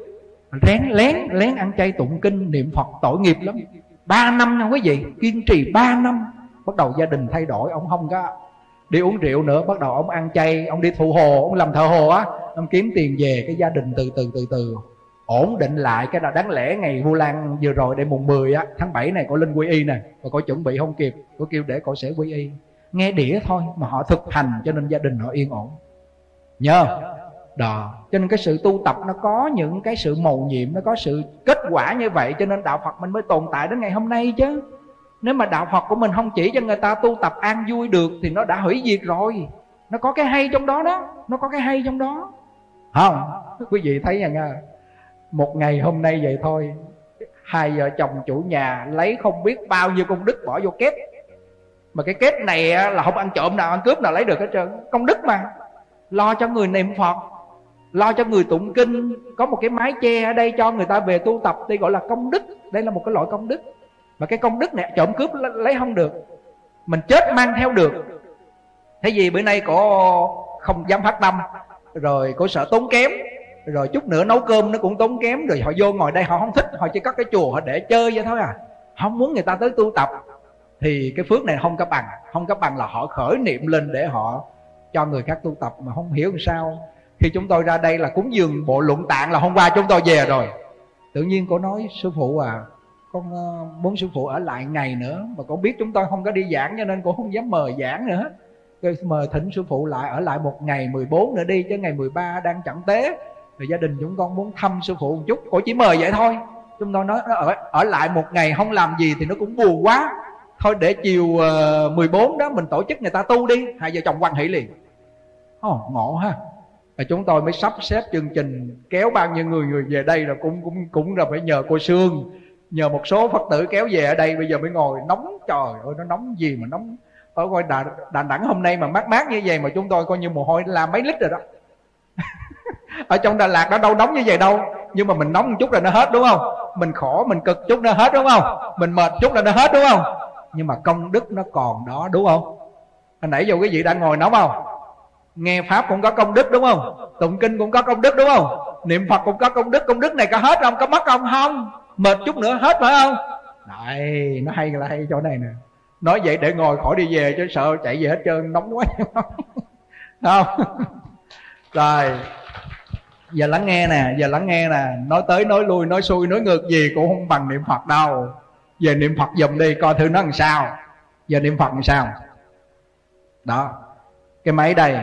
Lén lén lén ăn chay tụng kinh niệm Phật, tội nghiệp lắm. Ba năm nha quý vị, kiên trì ba năm. Bắt đầu gia đình thay đổi, ông không có đi uống rượu nữa, bắt đầu ông ăn chay, ông đi thụ hồ, ông làm thợ hồ á, ông kiếm tiền về, cái gia đình từ từ từ từ ổn định lại. Cái là đáng lẽ ngày Vu Lan vừa rồi để mùng mười á, tháng bảy này cô lên quy y nè, và cô chuẩn bị không kịp, cô kêu để cô sẽ quy y. Nghe đĩa thôi mà họ thực hành, cho nên gia đình họ yên ổn. Nhớ đó, cho nên cái sự tu tập nó có những cái sự mầu nhiệm, nó có sự kết quả như vậy, cho nên đạo Phật mình mới tồn tại đến ngày hôm nay chứ. Nếu mà đạo Phật của mình không chỉ cho người ta tu tập an vui được thì nó đã hủy diệt rồi. Nó có cái hay trong đó đó, nó có cái hay trong đó. Không, quý vị thấy nha, một ngày hôm nay vậy thôi, hai vợ chồng chủ nhà lấy không biết bao nhiêu công đức bỏ vô két. Mà cái két này là không ăn trộm nào, ăn cướp nào lấy được hết trơn. Công đức mà. Lo cho người niệm Phật, lo cho người tụng kinh, có một cái mái che ở đây cho người ta về tu tập, đây gọi là công đức. Đây là một cái loại công đức. Mà cái công đức này trộm cướp lấy không được, mình chết mang theo được. Thế gì bữa nay cổ không dám phát tâm, rồi cổ sợ tốn kém, rồi chút nữa nấu cơm nó cũng tốn kém, rồi họ vô ngồi đây họ không thích, họ chỉ có cái chùa họ để chơi vậy thôi à, không muốn người ta tới tu tập. Thì cái phước này không có bằng. Không có bằng là họ khởi niệm lên để họ cho người khác tu tập. Mà không hiểu làm sao khi chúng tôi ra đây là cúng dường bộ Luận Tạng là hôm qua chúng tôi về rồi, tự nhiên cô nói sư phụ à, con muốn sư phụ ở lại ngày nữa. Mà cô biết chúng tôi không có đi giảng cho nên cô không dám mời giảng nữa. Tôi mời thỉnh sư phụ lại ở lại một ngày mười bốn nữa đi, chứ ngày mười ba đang chẳng tế. Rồi gia đình chúng con muốn thăm sư phụ một chút, cô chỉ mời vậy thôi. Chúng tôi nói ở, ở lại một ngày không làm gì thì nó cũng buồn quá, thôi để chiều uh, mười bốn đó mình tổ chức người ta tu đi. Hai vợ chồng hoan hỷ liền. Oh, ngộ ha. Rồi chúng tôi mới sắp xếp chương trình kéo bao nhiêu người người về đây, rồi cũng cũng cũng là phải nhờ cô Sương, nhờ một số Phật tử kéo về ở đây. Bây giờ mới ngồi nóng, trời ơi nó nóng gì mà nóng. Ở coi Đà, Đà Nẵng hôm nay mà mát mát như vậy mà chúng tôi coi như mồ hôi làm mấy lít rồi đó. Ở trong Đà Lạt nó đâu nóng như vậy đâu, nhưng mà mình nóng một chút rồi nó hết đúng không? Mình khổ, mình cực chút nó hết đúng không? Mình mệt chút là nó hết đúng không? Nhưng mà công đức nó còn đó đúng không? Hồi nãy giờ quý vị đã ngồi nóng không? Nghe Pháp cũng có công đức đúng không? Tụng kinh cũng có công đức đúng không? Niệm Phật cũng có công đức. Công đức này có hết không? Có mất không? Không. Mệt chút nữa hết phải không? Đấy, nó hay là hay chỗ này nè. Nói vậy để ngồi khỏi đi về, chứ sợ chạy về hết trơn, nóng quá. Không? Rồi, giờ lắng nghe nè, giờ lắng nghe nè. Nói tới nói lui, nói xuôi, nói ngược gì cũng không bằng niệm Phật đâu. Về niệm Phật giùm đi, coi thử nó làm sao. Giờ niệm Phật làm sao? Đó, cái máy đây,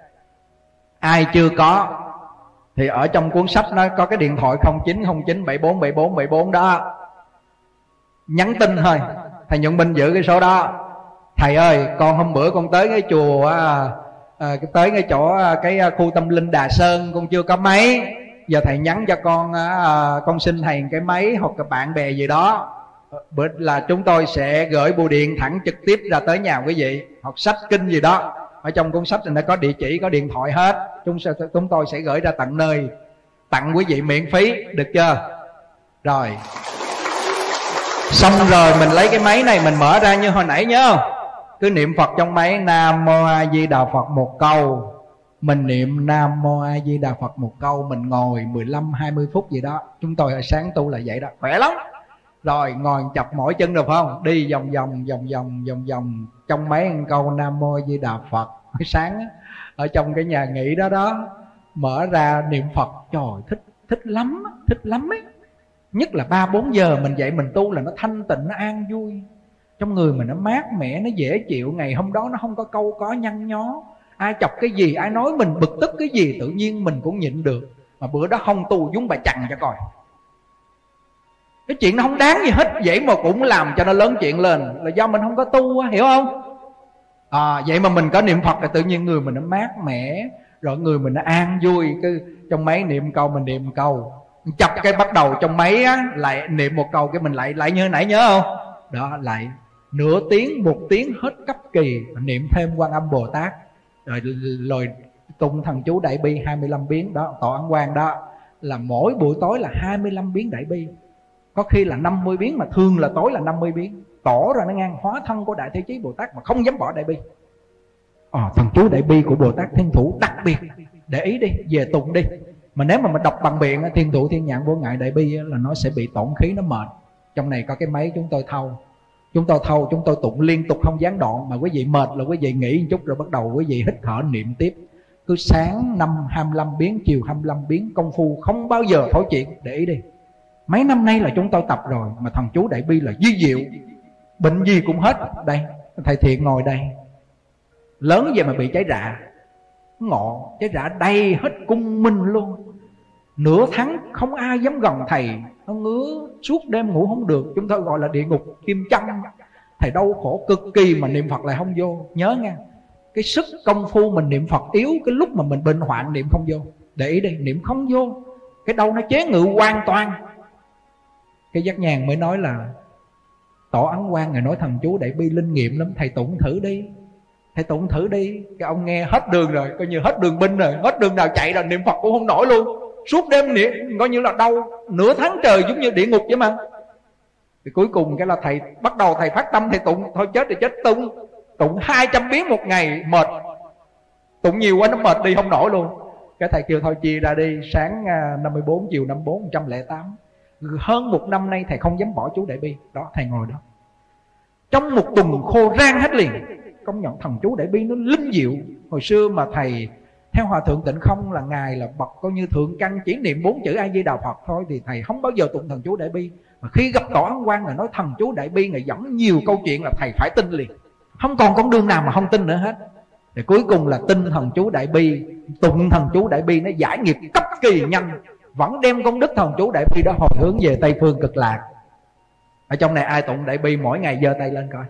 ai chưa có thì ở trong cuốn sách nó có cái điện thoại không chín không chín bảy bốn bảy bốn bảy bốn đó. Nhắn tin thôi, thầy Nhuận Minh giữ cái số đó. Thầy ơi, con hôm bữa con tới cái chùa à, à, tới cái chỗ cái khu tâm linh Đà Sơn, con chưa có máy. Giờ thầy nhắn cho con à, con xin thầy cái máy hoặc là bạn bè gì đó. Bữa là chúng tôi sẽ gửi bưu điện thẳng trực tiếp ra tới nhà quý vị. Học sách kinh gì đó, ở trong cuốn sách này nó có địa chỉ, có điện thoại hết. Chúng, chúng tôi sẽ gửi ra tận nơi, tặng quý vị miễn phí, được chưa? Rồi, xong rồi mình lấy cái máy này mình mở ra như hồi nãy nhớ không? Cứ niệm Phật trong máy, Nam Mô A Di Đà Phật một câu. Mình niệm Nam Mô A Di Đà Phật một câu, mình ngồi mười lăm hai mươi phút gì đó. Chúng tôi ở sáng tu là vậy đó, khỏe lắm. Rồi ngồi chập mỏi chân được không? Đi vòng vòng vòng vòng vòng vòng trong mấy câu Nam Mô A Di Đà Phật. Sáng á, ở trong cái nhà nghỉ đó đó, mở ra niệm Phật, trời, thích thích lắm, thích lắm ấy. Nhất là ba bốn giờ mình dậy mình tu là nó thanh tịnh, nó an vui. Trong người mình nó mát mẻ, nó dễ chịu. Ngày hôm đó nó không có câu có nhăn nhó. Ai chọc cái gì, ai nói mình bực tức cái gì, tự nhiên mình cũng nhịn được. Mà bữa đó không tu giống bà chằn cho coi. Cái chuyện nó không đáng gì hết, vậy mà cũng làm cho nó lớn chuyện lên. Là do mình không có tu, hiểu không? À, vậy mà mình có niệm Phật là tự nhiên người mình nó mát mẻ, rồi người mình nó an vui. Cứ trong máy niệm câu mình niệm câu, chập cái bắt đầu trong máy á, lại niệm một câu cái mình lại lại như nãy nhớ không? Đó, lại nửa tiếng, một tiếng hết cấp kỳ, niệm thêm Quan Âm Bồ Tát, rồi rồi tụng thần chú Đại Bi hai mươi lăm biến đó, tọa ấn quang đó, là mỗi buổi tối là hai mươi lăm biến Đại Bi, có khi là năm mươi biến, mà thường là tối là năm mươi biến. Tỏ ra nó ngang hóa thân của Đại Thế Chí Bồ Tát mà không dám bỏ Đại Bi. À, thần chú Đại Bi của Bồ Tát Thiên Thủ đặc biệt, để ý đi, về tụng đi. Mà nếu mà mình đọc bằng miệng, Thiên Thủ Thiên Nhãn Vô Ngại Đại Bi là nó sẽ bị tổn khí, nó mệt. Trong này có cái máy chúng tôi thâu, chúng tôi thâu chúng tôi tụng liên tục không gián đoạn. Mà quý vị mệt là quý vị nghỉ một chút rồi bắt đầu quý vị hít thở niệm tiếp. Cứ sáng năm hai mươi lăm biến, chiều hai mươi lăm biến, công phu không bao giờ thối chuyện. Để ý đi, mấy năm nay là chúng tôi tập rồi. Mà thần chú Đại Bi là duy diệu, bệnh gì cũng hết. Đây, thầy Thiện ngồi đây, lớn về mà bị cháy rạ, ngọ cháy rạ đầy hết cung minh luôn. Nửa tháng không ai dám gần thầy, nó ngứa suốt đêm ngủ không được. Chúng tôi gọi là địa ngục kim châm. Thầy đau khổ cực kỳ mà niệm Phật lại không vô. Nhớ nha, cái sức công phu mình niệm Phật yếu cái lúc mà mình bệnh hoạn niệm không vô. Để ý đi, niệm không vô, cái đầu nó chế ngự hoàn toàn. Cái Giác Nhàn mới nói là tỏ ấn quang, ngài nói thần chú Đại Bi linh nghiệm lắm, thầy tụng thử đi, thầy tụng thử đi. Cái ông nghe hết đường rồi, coi như hết đường binh rồi, hết đường nào chạy rồi, niệm Phật cũng không nổi luôn. Suốt đêm niệm coi như là đau nửa tháng trời, giống như địa ngục vậy mà. Thì cuối cùng cái là thầy bắt đầu thầy phát tâm, thầy tụng thôi chết thì chết, tụng tụng hai trăm biến một ngày, mệt, tụng nhiều quá nó mệt đi không nổi luôn. Cái thầy kêu thôi chia ra đi, sáng năm mươi bốn, chiều năm mươi bốn, một trăm lẻ tám. Hơn một năm nay thầy không dám bỏ chú Đại Bi. Đó, thầy ngồi đó trong một tuần khô rang hết liền. Công nhận thần chú Đại Bi nó linh diệu. Hồi xưa mà thầy theo Hòa Thượng Tịnh Không là ngài là bậc coi như thượng căn, chỉ niệm bốn chữ A Di Đà Phật thôi, thì thầy không bao giờ tụng thần chú Đại Bi. Mà khi gặp tỏ ấn quang là nói thần chú Đại Bi, ngài dẫn nhiều câu chuyện là thầy phải tin liền, không còn con đường nào mà không tin nữa hết. Thì cuối cùng là tin thần chú Đại Bi, tụng thần chú Đại Bi, nó giải nghiệp cấp kỳ nhanh, vẫn đem công đức thần chú Đại Bi đó hồi hướng về Tây Phương Cực Lạc. Ở trong này ai tụng Đại Bi mỗi ngày giơ tay lên coi.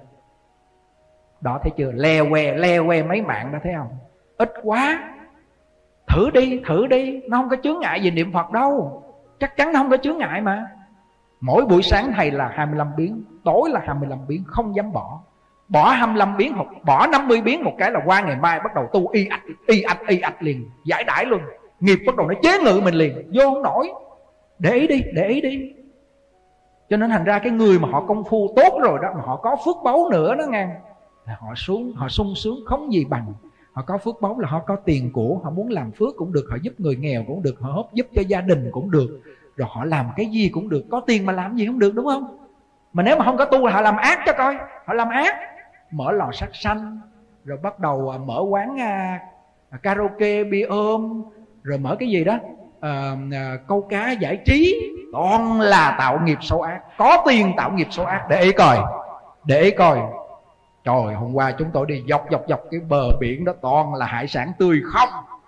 Đó, thấy chưa? Le que le que mấy mạng đó, thấy không? Ít quá. Thử đi, thử đi, nó không có chướng ngại gì niệm Phật đâu. Chắc chắn nó không có chướng ngại mà. Mỗi buổi sáng thầy là hai mươi lăm biến, tối là hai mươi lăm biến, không dám bỏ. Bỏ hai mươi lăm biến hoặc bỏ năm mươi biến một cái là qua ngày mai bắt đầu tu y ạch, y ạch, y ạch liền, giải đãi luôn. Nghiệp bắt đầu nó chế ngự mình liền, vô không nổi. Để ý đi, để ý đi. Cho nên thành ra cái người mà họ công phu tốt rồi đó, mà họ có phước báu nữa đó nghe, là họ xuống, họ sung sướng không gì bằng. Họ có phước báu là họ có tiền của, họ muốn làm phước cũng được, họ giúp người nghèo cũng được, họ giúp cho gia đình cũng được, rồi họ làm cái gì cũng được. Có tiền mà làm gì không được, đúng không? Mà nếu mà không có tu là họ làm ác cho coi. Họ làm ác, mở lò sát sanh, rồi bắt đầu mở quán à, karaoke, bia ôm, rồi mở cái gì đó à, à, câu cá giải trí. Toàn là tạo nghiệp xấu ác. Có tiền tạo nghiệp xấu ác. Để ý coi, để ý coi. Trời, hôm qua chúng tôi đi dọc dọc dọc cái bờ biển đó, toàn là hải sản tươi không.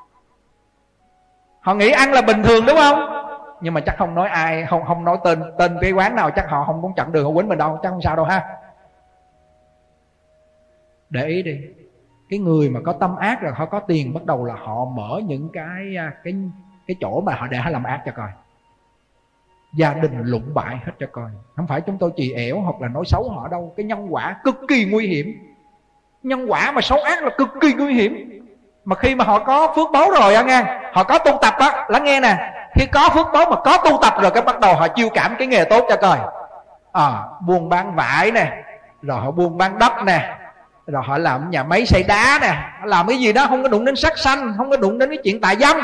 Họ nghĩ ăn là bình thường đúng không? Nhưng mà chắc không nói ai, không không nói tên tên cái quán nào, chắc họ không cũng chặn đường họ quýnh mình đâu, chắc không sao đâu ha. Để ý đi, cái người mà có tâm ác rồi họ có tiền, bắt đầu là họ mở những cái cái cái chỗ mà họ để họ làm ác cho coi. Gia đình lụng bại hết cho coi. Không phải chúng tôi chì ẻo hoặc là nói xấu họ đâu. Cái nhân quả cực kỳ nguy hiểm. Nhân quả mà xấu ác là cực kỳ nguy hiểm. Mà khi mà họ có phước báu rồi á nghe, họ có tu tập á, lắng nghe nè. Khi có phước báu mà có tu tập rồi, cái bắt đầu họ chiêu cảm cái nghề tốt cho coi. À, buôn bán vải nè, rồi họ buôn bán đất nè, rồi họ làm nhà máy xây đá nè, họ làm cái gì đó không có đụng đến sắc sanh, không có đụng đến cái chuyện tà dâm.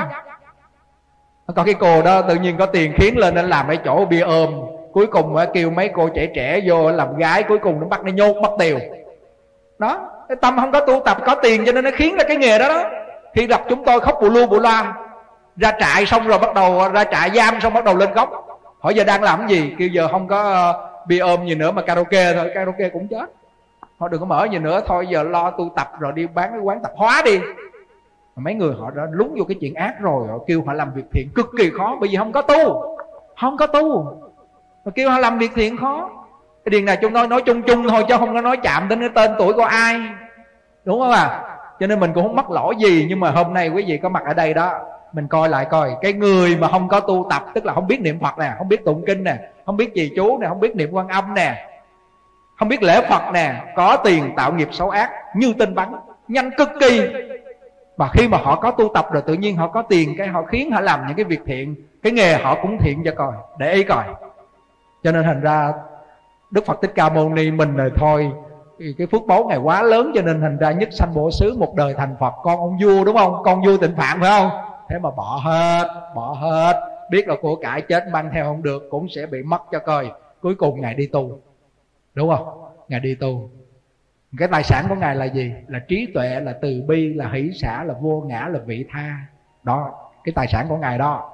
Có cái cô đó tự nhiên có tiền khiến lên nên làm cái chỗ bia ôm, cuối cùng kêu mấy cô trẻ trẻ vô làm gái, cuối cùng nó bắt nó nhốt mất tiêu. Đó, cái tâm không có tu tập, có tiền cho nên nó khiến ra cái nghề đó đó. Khi gặp chúng tôi khóc bù lu bù loa, ra trại xong rồi bắt đầu ra trại giam xong bắt đầu lên góc, hỏi giờ đang làm cái gì, kêu giờ không có uh, bia ôm gì nữa mà karaoke thôi. Karaoke cũng chết, họ đừng có mở gì nữa, thôi giờ lo tu tập rồi đi bán cái quán tạp hóa đi. Mà mấy người họ đã lúng vô cái chuyện ác rồi, họ kêu họ làm việc thiện cực kỳ khó, bởi vì không có tu, không có tu, mà kêu họ làm việc thiện khó. Cái điều này chúng tôi nói chung chung thôi, chứ không có nói chạm đến cái tên tuổi của ai, đúng không à? Cho nên mình cũng không mắc lỗi gì. Nhưng mà hôm nay quý vị có mặt ở đây đó, mình coi lại coi, cái người mà không có tu tập, tức là không biết niệm Phật nè, không biết tụng kinh nè, không biết trì chú nè, không biết niệm Quan Âm nè, không biết lễ Phật nè, có tiền tạo nghiệp xấu ác như tên bắn, nhanh cực kỳ. Và khi mà họ có tu tập rồi, tự nhiên họ có tiền, cái họ khiến họ làm những cái việc thiện, cái nghề họ cũng thiện cho coi, để ý coi. Cho nên thành ra Đức Phật Thích Ca Mâu Ni mình rồi thôi, cái phước báu Ngài quá lớn, cho nên thành ra nhất sanh bổ xứ, một đời thành Phật. Con ông vua đúng không? Con vua Tịnh Phạn phải không? Thế mà bỏ hết, bỏ hết, biết là của cải chết mang theo không được, cũng sẽ bị mất cho coi. Cuối cùng Ngài đi tu, đúng không? Ngài đi tu. Cái tài sản của Ngài là gì? Là trí tuệ, là từ bi, là hỷ xả, là vô ngã, là vị tha. Đó, cái tài sản của Ngài đó.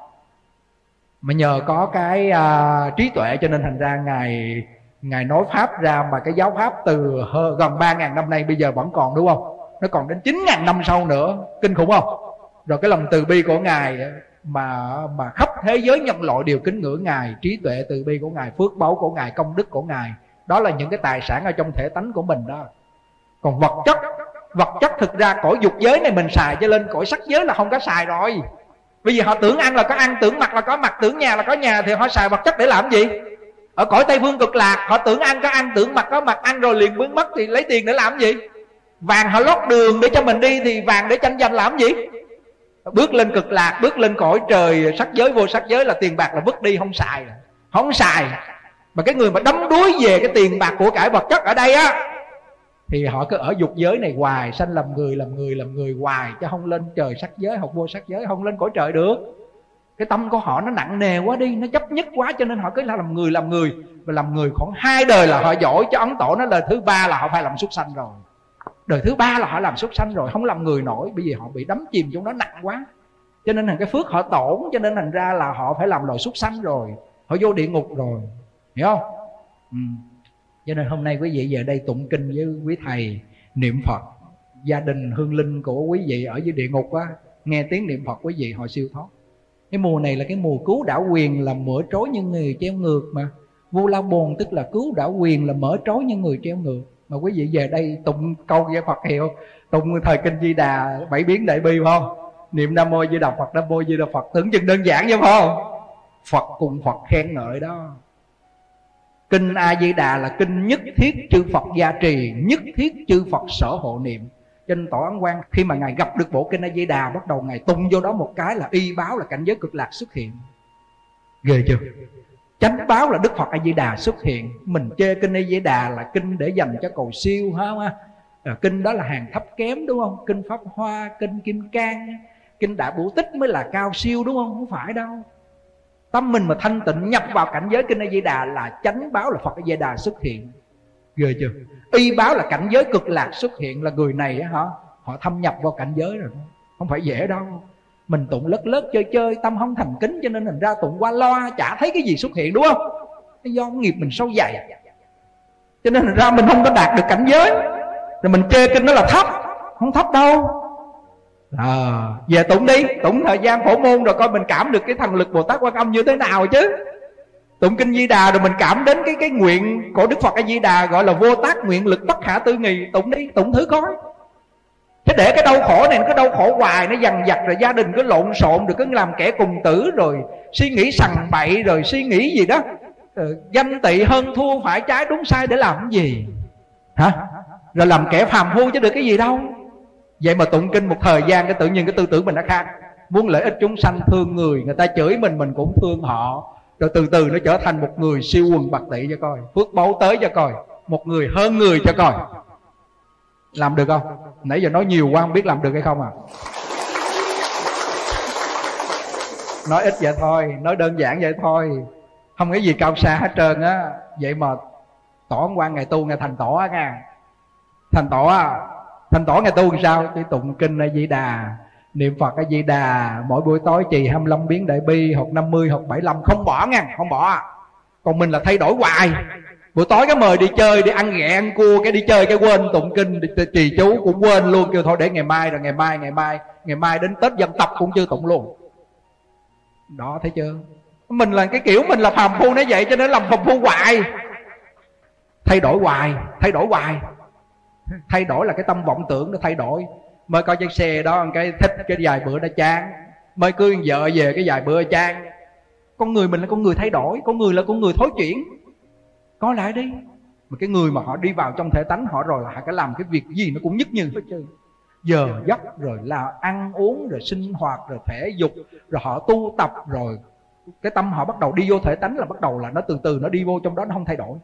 Mà nhờ có cái uh, trí tuệ cho nên thành ra Ngài Ngài nói Pháp ra, mà cái giáo Pháp từ hơn, gần ba ngàn năm nay bây giờ vẫn còn, đúng không? Nó còn đến chín ngàn năm sau nữa, kinh khủng không? Rồi cái lòng từ bi của Ngài mà mà khắp thế giới nhân loại đều kính ngưỡng Ngài. Trí tuệ từ bi của Ngài, phước báu của Ngài, công đức của Ngài, đó là những cái tài sản ở trong thể tánh của mình đó. Còn vật chất, vật chất thực ra cõi dục giới này mình xài, cho lên cõi sắc giới là không có xài rồi. Bởi vì họ tưởng ăn là có ăn, tưởng mặc là có mặc, tưởng nhà là có nhà, thì họ xài vật chất để làm gì? Ở cõi Tây Phương Cực Lạc họ tưởng ăn có ăn, tưởng mặc có mặc, ăn rồi liền biến mất, thì lấy tiền để làm gì? Vàng họ lót đường để cho mình đi, thì vàng để tranh giành làm gì? Bước lên Cực Lạc, bước lên cõi trời sắc giới, vô sắc giới là tiền bạc là vứt đi, không xài, không xài. Mà cái người mà đắm đuối về cái tiền bạc của cải vật chất ở đây á, thì họ cứ ở dục giới này hoài, sanh làm người, làm người, làm người hoài, chứ không lên trời sắc giới, học vô sắc giới, không lên cõi trời được. Cái tâm của họ nó nặng nề quá đi, nó chấp nhất quá, cho nên họ cứ làm người, làm người. Và làm người khoảng hai đời là họ giỏi, chứ Ấn Tổ nói lời thứ ba là họ phải làm súc sanh rồi. Đời thứ ba là họ làm súc sanh rồi, không làm người nổi, bởi vì họ bị đắm chìm trong đó nặng quá. Cho nên cái phước họ tổn, cho nên thành ra là họ phải làm loài súc sanh rồi, họ vô địa ngục rồi, hiểu không? Ừ. Cho nên hôm nay quý vị về đây tụng kinh với quý thầy, niệm Phật, gia đình hương linh của quý vị ở dưới địa ngục á, nghe tiếng niệm Phật quý vị họ siêu thoát. Cái mùa này là cái mùa cứu đảo quyền, là mở trối những người treo ngược mà. Vu La Bồn tức là cứu đảo quyền, là mở trối những người treo ngược. Mà quý vị về đây tụng câu với Phật hiệu, tụng thời kinh Di Đà bảy biến đại bi, phải không? Niệm Nam Mô Di Đà Phật, Nam Mô Di Đà Phật, tưởng chừng đơn giản vậy phải không? Phật cùng Phật khen ngợi đó. Kinh A Di Đà là kinh nhất thiết chư Phật gia trì, nhất thiết chư Phật sở hộ niệm. Trên Tổ Ấn Quang khi mà Ngài gặp được bộ kinh A Di Đà, bắt đầu Ngài tung vô đó một cái là y báo là cảnh giới Cực Lạc xuất hiện. Ghê chưa? Chánh báo là Đức Phật A Di Đà xuất hiện. Mình chê kinh A Di Đà là kinh để dành cho cầu siêu, phải không? À, kinh đó là hàng thấp kém, đúng không? Kinh Pháp Hoa, kinh Kim Cang, kinh Đại Bổ Tích mới là cao siêu, đúng không? Không phải đâu. Tâm mình mà thanh tịnh nhập vào cảnh giới kinh A Di Đà là chánh báo là Phật A Di Đà xuất hiện. Ghê chưa? Y báo là cảnh giới cực lạc xuất hiện, là người này á hả, họ thâm nhập vào cảnh giới rồi. Không phải dễ đâu. Mình tụng lất lất chơi chơi, tâm không thành kính, cho nên mình ra tụng qua loa, chả thấy cái gì xuất hiện, đúng không? Do nghiệp mình sâu dày, cho nên ra mình không có đạt được cảnh giới. Rồi mình chê kinh đó là thấp. Không thấp đâu. À, về tụng đi, tụng thời gian phổ môn rồi coi mình cảm được cái thần lực Bồ Tát Quan Âm như thế nào chứ. Tụng kinh Di Đà rồi mình cảm đến cái cái nguyện của Đức Phật A Di Đà, gọi là vô tác nguyện lực bất khả tư nghì. Tụng đi, tụng thử coi. Chứ để cái đau khổ này nó cứ đau khổ hoài, nó dằn vặt, rồi gia đình cứ lộn xộn, rồi cứ làm kẻ cùng tử, rồi suy nghĩ sằng bậy, rồi suy nghĩ gì đó, rồi ganh tị hơn thua, phải trái đúng sai để làm cái gì hả? Rồi làm kẻ phàm phu chứ được cái gì đâu. Vậy mà tụng kinh một thời gian cái tự nhiên cái tư tưởng mình nó khác. Muốn lợi ích chúng sanh, thương người, người ta chửi mình mình cũng thương họ. Rồi từ từ nó trở thành một người siêu quần bạc tỷ cho coi, phước báu tới cho coi, một người hơn người cho coi. Làm được không? Nãy giờ nói nhiều quá không biết làm được hay không à. Nói ít vậy thôi, nói đơn giản vậy thôi, không cái gì cao xa hết trơn á. Vậy mà tỏ quan ngày tu ngày thành tổ á nha. Thành tổ á, thành tổ ngày tu làm sao? Chỉ tụng kinh A Di Đà, niệm Phật A Di Đà, mỗi buổi tối trì hai mươi lăm biến đại bi, hoặc năm mươi hoặc bảy mươi lăm, không bỏ nha, không bỏ. Còn mình là thay đổi hoài. Buổi tối cái mời đi chơi, đi ăn ghẹ ăn cua, cái đi chơi cái quên tụng kinh trì chú cũng quên luôn, kêu thôi để ngày mai, rồi ngày mai ngày mai ngày mai đến Tết dân tập cũng chưa tụng luôn. Đó, thấy chưa? Mình là cái kiểu mình là phàm phu nó vậy, cho nên làm phàm phu hoài. Thay đổi hoài, thay đổi hoài. Thay đổi là cái tâm vọng tưởng nó thay đổi. Mới coi chiếc xe đó cái thích, cái vài bữa đã chán. Mới cưới vợ về cái vài bữa chán. Con người mình là con người thay đổi, con người là con người thối chuyển. Có lại đi. Mà cái người mà họ đi vào trong thể tánh họ rồi là họ phải làm cái việc gì nó cũng nhất như hết trơn. Giờ giấc rồi là ăn uống, rồi sinh hoạt, rồi thể dục, rồi họ tu tập, rồi cái tâm họ bắt đầu đi vô thể tánh là bắt đầu là nó từ từ nó đi vô trong đó, nó không thay đổi.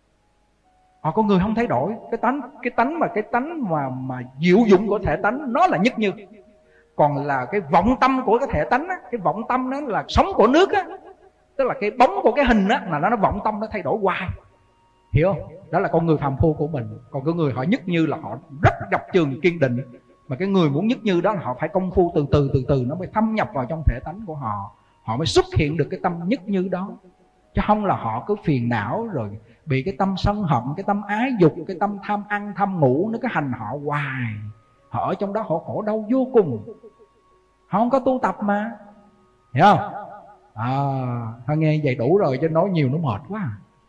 Họ có người không thay đổi. Cái tánh cái tánh mà cái tánh mà mà diệu dụng của thể tánh nó là nhất như. Còn là cái vọng tâm của cái thể tánh á, cái vọng tâm nó là sống của nước á, tức là cái bóng của cái hình á, là nó nó vọng tâm nó thay đổi hoài. Hiểu không? Đó là con người phàm phu của mình. Còn cái người họ nhất như là họ rất gặp trường kiên định. Mà cái người muốn nhất như đó là họ phải công phu từ từ từ từ nó mới thâm nhập vào trong thể tánh của họ, họ mới xuất hiện được cái tâm nhất như đó. Chứ không là họ cứ phiền não rồi bị cái tâm sân hận, cái tâm ái dục, cái tâm tham ăn tham ngủ nó cứ hành họ hoài. Họ ở trong đó họ khổ đau vô cùng. Họ không có tu tập mà. Hiểu không? À, họ nghe vậy đủ rồi, chứ nói nhiều nó mệt quá.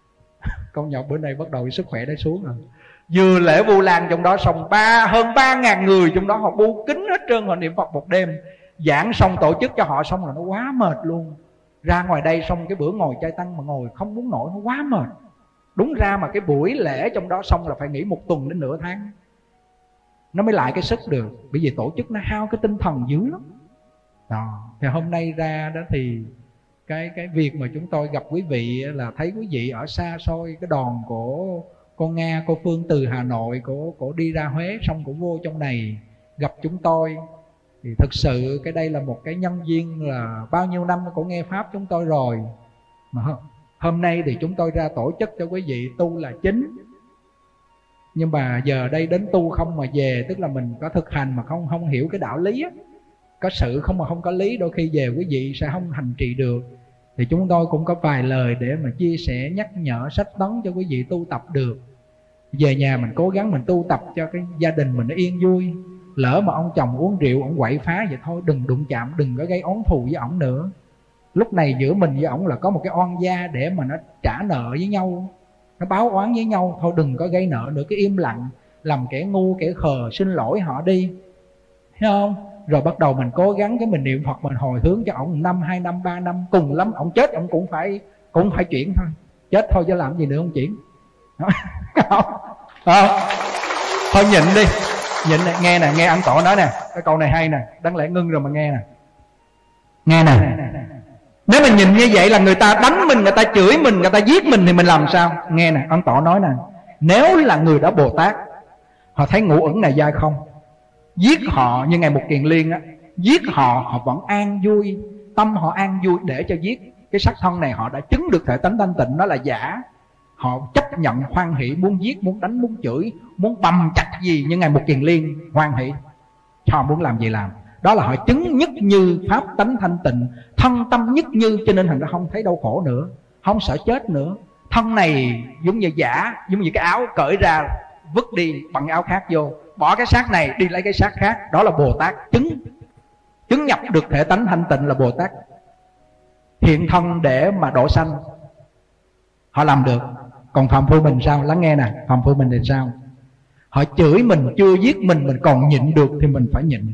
Con nhỏ bữa nay bắt đầu sức khỏe đã xuống rồi. Vừa lễ Vu Lan trong đó xong ba hơn ba ngàn người trong đó, họ bu kín hết trơn, họ niệm Phật một đêm. Giảng xong tổ chức cho họ xong là nó quá mệt luôn. Ra ngoài đây xong cái bữa ngồi chay tăng mà ngồi không muốn nổi, nó quá mệt. Đúng ra mà cái buổi lễ trong đó xong là phải nghỉ một tuần đến nửa tháng nó mới lại cái sức được. Bởi vì tổ chức nó hao cái tinh thần dữ lắm. Đó. Thì hôm nay ra đó thì cái cái việc mà chúng tôi gặp quý vị là thấy quý vị ở xa xôi, cái đoàn của con Nga, cô Phương từ Hà Nội, cổ, cổ đi ra Huế xong cổ vô trong này gặp chúng tôi. Thì thực sự cái đây là một cái nhân duyên là bao nhiêu năm cổ nghe Pháp chúng tôi rồi. Mà hôm nay thì chúng tôi ra tổ chức cho quý vị tu là chính. Nhưng mà giờ đây đến tu không mà về, tức là mình có thực hành mà không không hiểu cái đạo lý á. Có sự không mà không có lý, đôi khi về quý vị sẽ không hành trì được. Thì chúng tôi cũng có vài lời để mà chia sẻ, nhắc nhở, sách tấn cho quý vị tu tập được. Về nhà mình cố gắng mình tu tập cho cái gia đình mình nó yên vui. Lỡ mà ông chồng uống rượu, ông quậy phá vậy thôi đừng đụng chạm, đừng có gây oán thù với ổng nữa. Lúc này giữa mình với ổng là có một cái oan gia để mà nó trả nợ với nhau, nó báo oán với nhau. Thôi đừng có gây nợ nữa, cái im lặng, làm kẻ ngu kẻ khờ, xin lỗi họ đi. Thấy không? Rồi bắt đầu mình cố gắng cái mình niệm Phật, mình hồi hướng cho ổng năm, hai năm, ba năm. Cùng lắm ổng chết ổng cũng phải cũng phải chuyển thôi. Chết thôi chứ làm gì nữa không chuyển. Không? Không? Thôi nhịn đi. Nhịn này, nghe nè, nghe anh Tổ nói nè. Cái câu này hay nè, đáng lẽ ngưng rồi mà nghe nè. Nghe nè. Nếu mình nhìn như vậy là người ta đánh mình, người ta chửi mình, người ta giết mình thì mình làm sao? Nghe nè, ông Tọa nói nè, nếu là người đó Bồ Tát, họ thấy ngũ uẩn này dai không, giết họ như Ngài Mục Kiền Liên á, giết họ họ vẫn an vui, tâm họ an vui để cho giết. Cái sắc thân này họ đã chứng được thể tánh thanh tịnh, nó là giả. Họ chấp nhận hoan hỷ, muốn giết, muốn đánh, muốn chửi, muốn bầm chặt gì như Ngài Mục Kiền Liên hoan hỷ, họ muốn làm gì làm. Đó là họ chứng nhất như pháp tánh thanh tịnh, thân tâm nhất như, cho nên thành ra không thấy đau khổ nữa, không sợ chết nữa. Thân này giống như giả, giống như cái áo cởi ra vứt đi, bằng áo khác vô, bỏ cái xác này đi lấy cái xác khác. Đó là Bồ Tát chứng chứng nhập được thể tánh thanh tịnh, là Bồ Tát hiện thân để mà độ sanh. Họ làm được. Còn phàm phu mình sao? Lắng nghe nè, phàm phu mình thì sao? Họ chửi mình, chưa giết mình, mình còn nhịn được thì mình phải nhịn.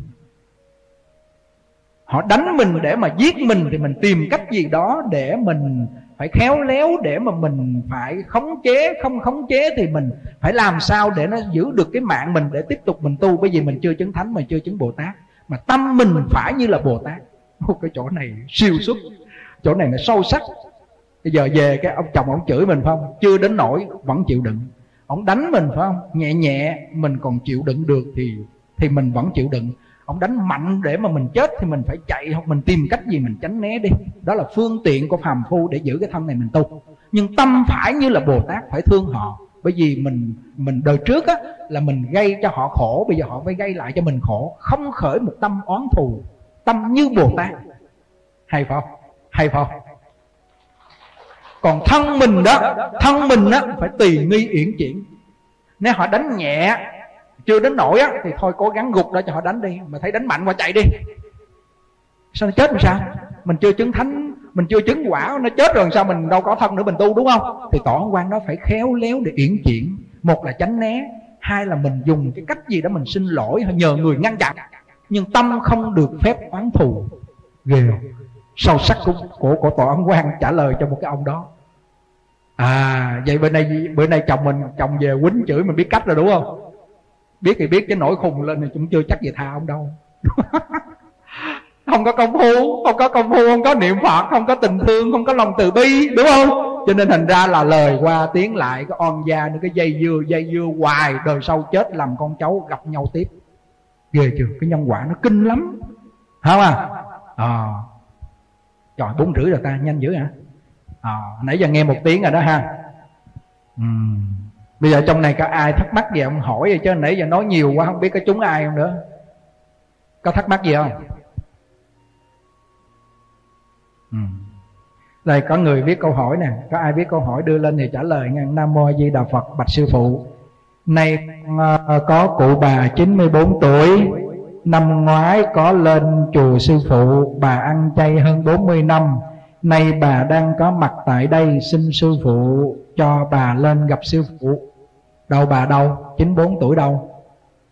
Họ đánh mình để mà giết mình thì mình tìm cách gì đó để mình phải khéo léo, để mà mình phải khống chế. Không khống chế thì mình phải làm sao để nó giữ được cái mạng mình, để tiếp tục mình tu. Bởi vì mình chưa chứng thánh, mình chưa chứng Bồ Tát, mà tâm mình phải như là Bồ Tát. Ô, cái chỗ này siêu xuất, chỗ này nó sâu sắc. Bây giờ về cái ông chồng ông chửi mình phải không? Chưa đến nỗi vẫn chịu đựng. Ông đánh mình phải không? Nhẹ nhẹ mình còn chịu đựng được thì thì mình vẫn chịu đựng. Ông đánh mạnh để mà mình chết thì mình phải chạy, hoặc mình tìm cách gì mình tránh né đi. Đó là phương tiện của phàm phu để giữ cái thân này mình tu. Nhưng tâm phải như là Bồ Tát, phải thương họ. Bởi vì mình mình đời trước á, là mình gây cho họ khổ, bây giờ họ phải gây lại cho mình khổ. Không khởi một tâm oán thù, tâm như Bồ Tát. Hay phải không? Hay phải không? Còn thân mình đó, thân mình á phải tùy nghi uyển chuyển. Nếu họ đánh nhẹ chưa đến nỗi á thì thôi cố gắng gục đó cho họ đánh đi. Mà thấy đánh mạnh qua chạy đi. Sao nó chết làm sao? Mình chưa chứng thánh, mình chưa chứng quả, nó chết rồi sao mình đâu có thân nữa mình tu, đúng không? Thì tỏ quan đó phải khéo léo để uyển chuyển. Một là tránh né, hai là mình dùng cái cách gì đó mình xin lỗi, nhờ người ngăn chặn. Nhưng tâm không được phép oán thù. Ghê không? Sâu sắc của, của, của Tọa Ấn Quang trả lời cho một cái ông đó. À vậy bữa nay bữa nay chồng mình chồng về quýnh chửi mình biết cách rồi đúng không? Biết thì biết, cái nổi khùng lên thì cũng chưa chắc gì tha ông đâu. Không có công phu, không có công phu, không có niệm Phật, không có tình thương, không có lòng từ bi, đúng không? Cho nên thành ra là lời qua tiếng lại, cái on gia nữa, cái dây dưa dây dưa hoài, đời sau chết làm con cháu gặp nhau tiếp. Ghê chưa? Cái nhân quả nó kinh lắm, không à? À trời, bốn rưỡi rồi ta, nhanh dữ hả? À, nãy giờ nghe một tiếng rồi đó ha. uhm. Bây giờ trong này có ai thắc mắc gì ông hỏi vậy, chứ nãy giờ nói nhiều quá không biết có chúng ai không nữa. Có thắc mắc gì không? uhm. Đây có người viết câu hỏi nè. Có ai viết câu hỏi đưa lên thì trả lời nha. Nam Mô A Di Đà Phật. Bạch sư phụ, nay uh, có cụ bà chín mươi bốn tuổi, năm ngoái có lên chùa sư phụ, bà ăn chay hơn bốn mươi năm. Nay bà đang có mặt tại đây, xin sư phụ cho bà lên gặp sư phụ. Đâu bà đâu? chín mươi bốn tuổi đâu?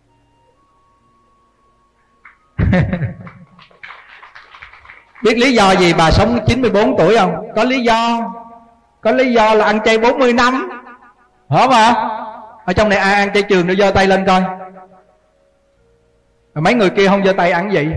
Biết lý do gì bà sống chín mươi bốn tuổi không? Có lý do. Có lý do là ăn chay bốn mươi năm. Hả mà? Ở trong này ai ăn chay trường để giơ tay lên coi. Mấy người kia không giơ tay ăn gì?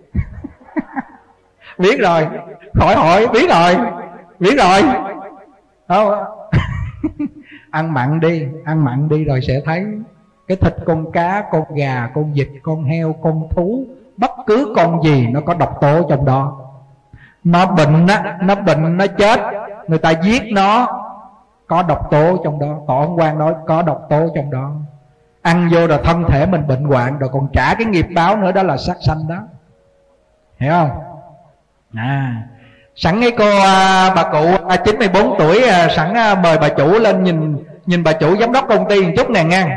Biết rồi, khỏi hỏi, biết rồi, biết rồi. Không? Ăn mặn đi, ăn mặn đi rồi sẽ thấy. Cái thịt con cá, con gà, con vịt, con heo, con thú, bất cứ con gì nó có độc tố trong đó. Nó bệnh á, nó bệnh, nó chết, người ta giết nó, có độc tố trong đó. Tọa Ấn Quang nói có độc tố trong đó. Ăn vô rồi thân thể mình bệnh hoạn, rồi còn trả cái nghiệp báo nữa, đó là sát sanh đó. Hiểu không? À, sẵn cái cô à, bà cụ à, chín mươi bốn tuổi à, sẵn à, mời bà chủ lên nhìn nhìn bà chủ giám đốc công ty một chút nè nha.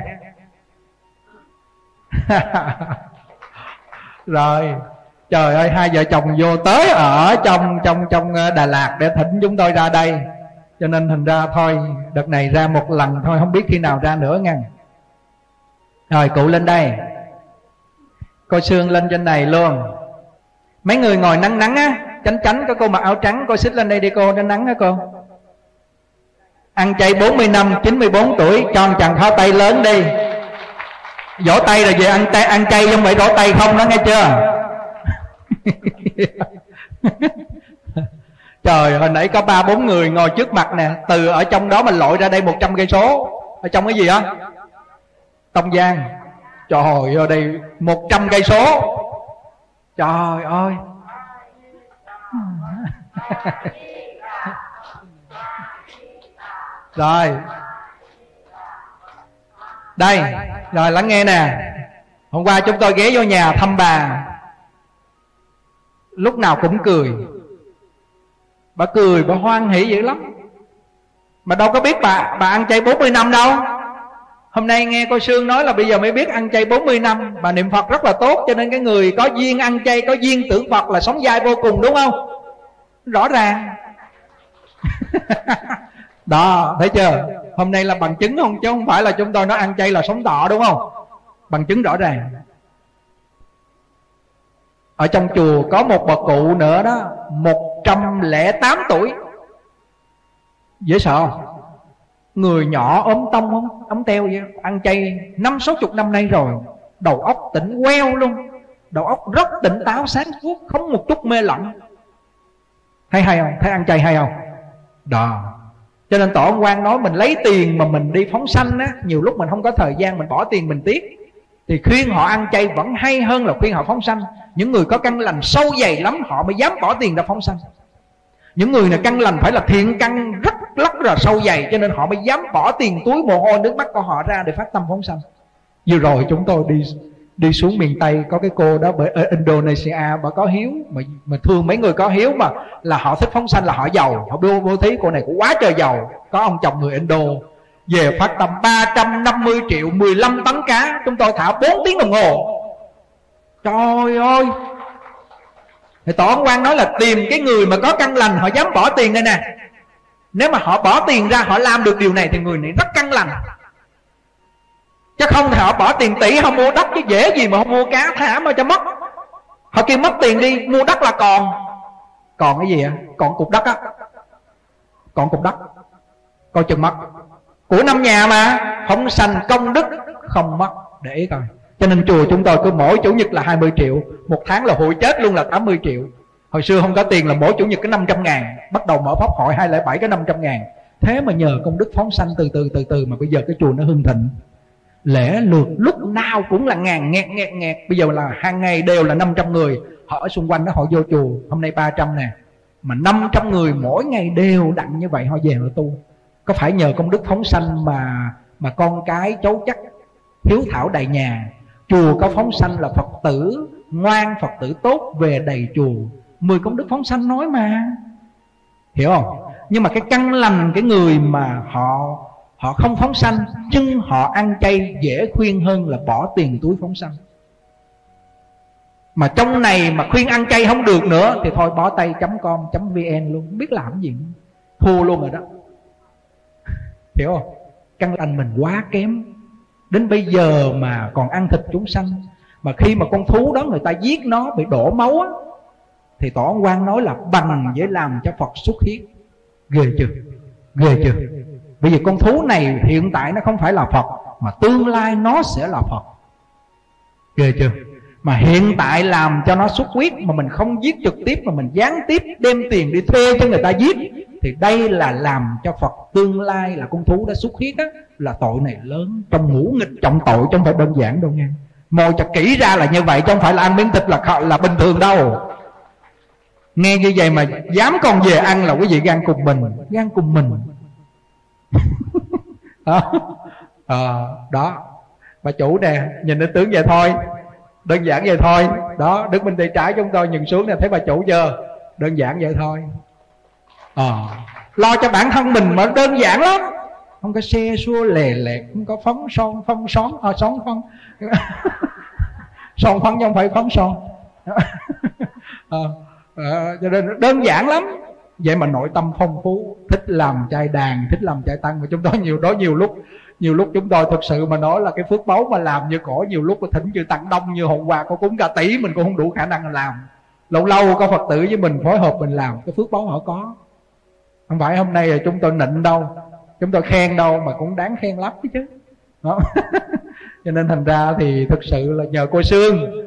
Rồi trời ơi, hai vợ chồng vô tới ở trong trong trong Đà Lạt để thỉnh chúng tôi ra đây, cho nên thành ra thôi đợt này ra một lần thôi, không biết khi nào ra nữa nha. Rồi cụ lên đây, cô Sương lên trên này luôn. Mấy người ngồi nắng nắng á, tránh tránh có cô mặc áo trắng, cô xích lên đây đi cô, tránh nắng á cô. Ăn chay bốn mươi năm, chín mươi bốn tuổi, cho một chàng pháo tay lớn đi. Vỗ tay rồi về ăn, ăn chay không phải vỗ tay không đó, nghe chưa? Trời, hồi nãy có ba bốn người ngồi trước mặt nè, từ ở trong đó mình lội ra đây một trăm cây số. Ở trong cái gì á? Tông Giang. Trời ơi, đây một trăm cây số. Trời ơi. Rồi. Đây, rồi lắng nghe nè. Hôm qua chúng tôi ghé vô nhà thăm bà, lúc nào cũng cười. Bà cười, bà hoan hỉ dữ lắm. Mà đâu có biết bà bà ăn chay bốn mươi năm đâu. Hôm nay nghe cô Sương nói là bây giờ mới biết ăn chay bốn mươi năm. Bà niệm Phật rất là tốt, cho nên cái người có duyên ăn chay, có duyên tưởng Phật là sống dai vô cùng, đúng không? Rõ ràng. Đó, thấy chưa? Hôm nay là bằng chứng không? Chứ không phải là chúng tôi nói ăn chay là sống thọ, đúng không? Bằng chứng rõ ràng. Ở trong chùa có một bà cụ nữa đó, một trăm lẻ tám tuổi. Dễ sợ không? Người nhỏ ốm tông không? Ống teo vậy. Ăn chay năm sáu chục năm nay rồi. Đầu óc tỉnh queo luôn. Đầu óc rất tỉnh táo, sáng suốt, không một chút mê lẫn. Thấy hay không? Thấy ăn chay hay không? Đó. Cho nên Tổ ông Quan nói mình lấy tiền mà mình đi phóng sanh á, nhiều lúc mình không có thời gian, mình bỏ tiền mình tiếc. Thì khuyên họ ăn chay vẫn hay hơn là khuyên họ phóng sanh. Những người có căn lành sâu dày lắm họ mới dám bỏ tiền ra phóng sanh. Những người này căn lành phải là thiện căn rất rất là sâu dày, cho nên họ mới dám bỏ tiền túi mồ hôi nước mắt của họ ra để phát tâm phóng sanh. Vừa rồi chúng tôi đi đi xuống miền Tây, có cái cô đó ở Indonesia, bà có hiếu mà, mà thương mấy người có hiếu mà là họ thích phóng sanh, là họ giàu, họ bố, bố thí. Cô này cũng quá trời giàu, có ông chồng người Indo, về phát tâm ba trăm năm mươi triệu, mười lăm tấn cá. Chúng tôi thả bốn tiếng đồng hồ. Trời ơi. Thì Tổ ông Quan nói là tìm cái người mà có căn lành, họ dám bỏ tiền đây nè. Nếu mà họ bỏ tiền ra, họ làm được điều này thì người này rất căn lành. Chứ không thì họ bỏ tiền tỷ họ mua đất, chứ dễ gì mà không mua cá thả mà cho mất. Họ kêu mất tiền đi, mua đất là còn. Còn cái gì ạ? Còn cục đất á. Còn cục đất. Coi chừng mất. Của năm nhà mà, không sanh công đức không mất. Để ý coi. Cho nên chùa chúng tôi cứ mỗi chủ nhật là hai mươi triệu, một tháng là hội chết luôn là tám mươi triệu. Hồi xưa không có tiền là mỗi chủ nhật cái năm trăm ngàn, bắt đầu mở pháp hội hai không không bảy cái năm trăm ngàn. Thế mà nhờ công đức phóng sanh từ từ từ từ mà bây giờ cái chùa nó hưng thịnh. Lễ lượt lúc nào cũng là ngàn nghẹt nghẹt nghẹt. Bây giờ là hàng ngày đều là năm trăm người. Họ ở xung quanh đó họ vô chùa. Hôm nay ba trăm nè. Mà năm trăm người mỗi ngày đều đặn như vậy họ về họ tu. Có phải nhờ công đức phóng sanh mà mà con cái cháu chắc hiếu thảo đầy nhà. Chùa có phóng sanh là Phật tử ngoan, Phật tử tốt về đầy chùa. Mười công đức phóng sanh nói mà. Hiểu không? Nhưng mà cái căn lành, cái người mà họ họ không phóng sanh nhưng họ ăn chay dễ khuyên hơn là bỏ tiền túi phóng sanh. Mà trong này mà khuyên ăn chay không được nữa thì thôi bó tay chấm com chấm vn luôn, không biết làm gì, thua luôn rồi đó. Hiểu không? Căn lành mình quá kém. Đến bây giờ mà còn ăn thịt chúng sanh. Mà khi mà con thú đó người ta giết nó bị đổ máu á, thì Tổ ông Quan nói là bằng với làm cho Phật xuất huyết. Ghê chưa? Ghê chưa? Bởi vì con thú này hiện tại nó không phải là Phật, mà tương lai nó sẽ là Phật. Ghê chưa? Mà hiện tại làm cho nó xuất huyết, mà mình không giết trực tiếp mà mình gián tiếp đem tiền đi thuê cho người ta giết, thì đây là làm cho Phật tương lai là con thú đã xuất huyết á, là tội này lớn, trong ngũ nghịch trọng tội, chứ không phải đơn giản đâu nha. Mồi cho kỹ ra là như vậy, chứ không phải là ăn miếng thịt là là bình thường đâu. Nghe như vậy mà dám còn về ăn là quý vị gan cùng mình, gan cùng mình. Đó. À, đó. Bà chủ nè, nhìn đến tướng vậy thôi, đơn giản vậy thôi. Đó, đứng bên tay trái chúng tôi nhìn xuống nè, thấy bà chủ chưa? Đơn giản vậy thôi. À, lo cho bản thân mình mà đơn giản lắm. Không có xe xua lè lẹt, không có phấn son, phấn son, à, son phấn. Son phấn chứ không phải phấn son. À, à, cho nên đơn giản lắm. Vậy mà nội tâm phong phú, thích làm trai đàn, thích làm trai tăng. Mà chúng tôi nhiều đó nhiều lúc Nhiều lúc chúng tôi thực sự mà nói là cái phước báu mà làm như cổ, nhiều lúc mà thỉnh chư tăng đông như hôm qua có cúng cả tỷ mình cũng không đủ khả năng làm. Lâu lâu có Phật tử với mình phối hợp mình làm, cái phước báu họ có. Không phải hôm nay là chúng tôi nịnh đâu, chúng tôi khen đâu, mà cũng đáng khen lắm chứ. Đó. Cho nên thành ra thì thực sự là nhờ cô Sương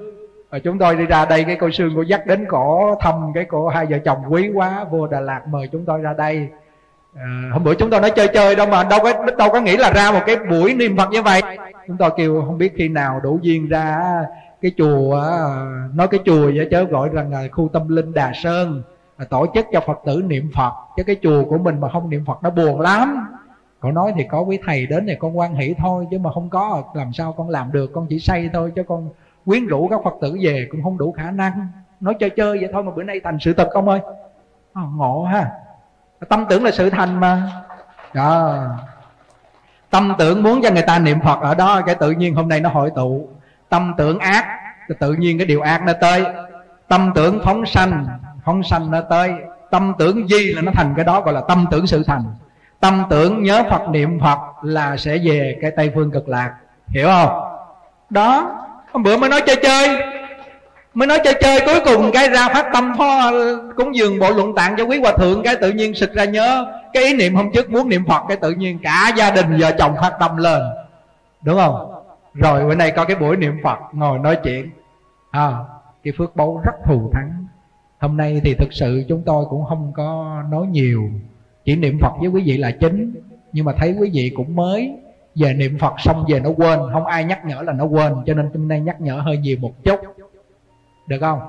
Rồi chúng tôi đi ra đây, cái cô Sương cô dắt đến cổ thăm cái cô hai vợ chồng quý quá, vua Đà Lạt mời chúng tôi ra đây. À, hôm bữa chúng tôi nói chơi chơi đâu mà đâu có đâu có nghĩ là ra một cái buổi niệm Phật như vậy. Chúng tôi kêu không biết khi nào đủ duyên ra cái chùa, nói cái chùa vậy chứ gọi rằng là khu tâm linh Đà Sơn, tổ chức cho Phật tử niệm Phật, chứ cái chùa của mình mà không niệm Phật nó buồn lắm. Con nói thì có quý thầy đến thì con hoan hỷ thôi, chứ mà không có làm sao con làm được, con chỉ say thôi, chứ con quyến rũ các Phật tử về cũng không đủ khả năng. Nói chơi chơi vậy thôi mà bữa nay thành sự thật ông ơi. À, ngộ ha. Tâm tưởng là sự thành mà. Đó. Tâm tưởng muốn cho người ta niệm Phật ở đó, cái tự nhiên hôm nay nó hội tụ. Tâm tưởng ác, tự nhiên cái điều ác nó tới. Tâm tưởng phóng sanh, phóng sanh nó tới. Tâm tưởng gì là nó thành cái đó, gọi là tâm tưởng sự thành. Tâm tưởng nhớ Phật niệm Phật là sẽ về cái Tây Phương Cực Lạc. Hiểu không? Đó. Hôm bữa mới nói chơi chơi, mới nói chơi chơi cuối cùng cái ra phát tâm phó cúng dường bộ luận tạng cho quý hòa thượng, cái tự nhiên sực ra nhớ cái ý niệm hôm trước muốn niệm Phật, cái tự nhiên cả gia đình vợ chồng phát tâm lên, đúng không? Rồi bữa nay có cái buổi niệm Phật ngồi nói chuyện, à, cái phước báu rất thù thắng. Hôm nay thì thực sự chúng tôi cũng không có nói nhiều, chỉ niệm Phật với quý vị là chính. Nhưng mà thấy quý vị cũng mới về niệm Phật xong về nó quên, không ai nhắc nhở là nó quên, cho nên hôm nay nhắc nhở hơi nhiều một chút, được không?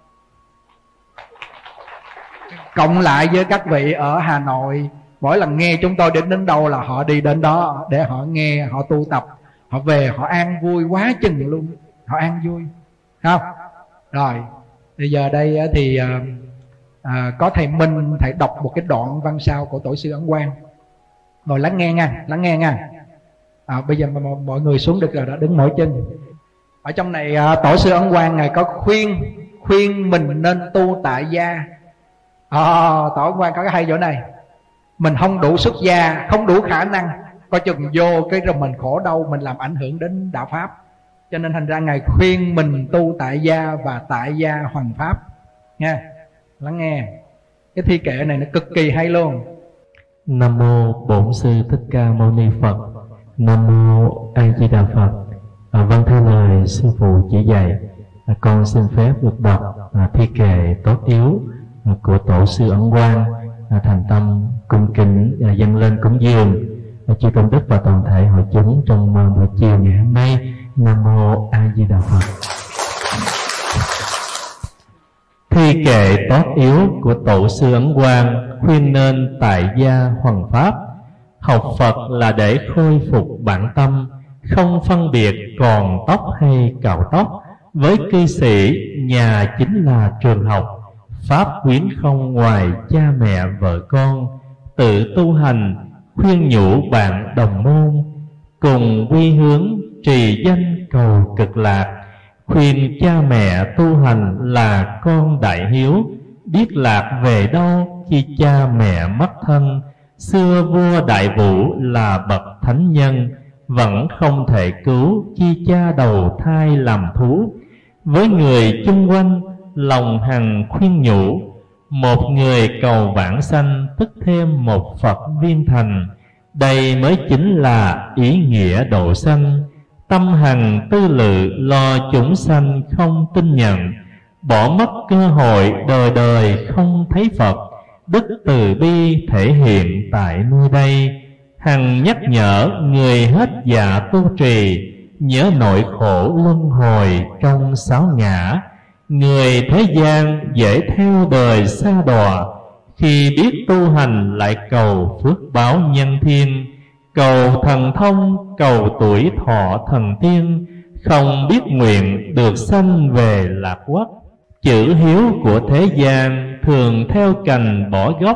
Cộng lại với các vị ở Hà Nội, mỗi lần nghe chúng tôi đến đến đâu là họ đi đến đó để họ nghe, họ tu tập, họ về họ an vui quá chừng luôn, họ an vui, không? Rồi bây giờ đây thì à, à, có thầy Minh, thầy đọc một cái đoạn văn sao của tổ sư Ấn Quang, ngồi lắng nghe nha, lắng nghe nha. À, bây giờ mọi người xuống được rồi đó, đứng mỗi chân. Ở trong này à, tổ sư Ấn Quang ngài có khuyên khuyên mình nên tu tại gia. À, tổ Ấn Quang có cái hay chỗ này, mình không đủ xuất gia, không đủ khả năng, coi chừng vô cái rồi mình khổ đau, mình làm ảnh hưởng đến đạo pháp. Cho nên thành ra ngài khuyên mình tu tại gia và tại gia hoằng pháp nha. Lắng nghe cái thi kệ này nó cực kỳ hay luôn. Nam mô Bổn Sư Thích Ca Mâu Ni Phật. Nam mô A Di Đà Phật. À, vâng, theo lời sư phụ chỉ dạy, à, con xin phép được đọc à, thi kệ tốt yếu à, của tổ sư Ấn Quang, à, thành tâm cung kính à, dâng lên cúng dường à, chư tôn đức và toàn thể hội chúng trong uh, buổi chiều ngày hôm nay. Nam mô A Di Đà Phật. Thi kệ tốt yếu của tổ sư Ấn Quang khuyên nên tại gia hoằng pháp. Học Phật là để khôi phục bản tâm, không phân biệt còn tóc hay cạo tóc. Với cư sĩ, nhà chính là trường học, pháp quyến không ngoài cha mẹ vợ con. Tự tu hành, khuyên nhủ bạn đồng môn, cùng quy hướng trì danh cầu cực lạc. Khuyên cha mẹ tu hành là con đại hiếu, biết lạc về đâu khi cha mẹ mất thân. Xưa vua Đại Vũ là bậc thánh nhân, vẫn không thể cứu khi cha đầu thai làm thú. Với người chung quanh lòng hằng khuyên nhủ, một người cầu vãng sanh tức thêm một Phật viên thành. Đây mới chính là ý nghĩa độ sanh. Tâm hằng tư lự lo chúng sanh không tin nhận, bỏ mất cơ hội đời đời không thấy Phật. Đức từ bi thể hiện tại nơi đây, hằng nhắc nhở người hết dạ tu trì, nhớ nội khổ luân hồi trong sáu ngã. Người thế gian dễ theo đời xa đọa, khi biết tu hành lại cầu phước báo nhân thiên. Cầu thần thông, cầu tuổi thọ thần tiên, không biết nguyện được sanh về lạc quốc. Chữ hiếu của thế gian thường theo cành bỏ gốc,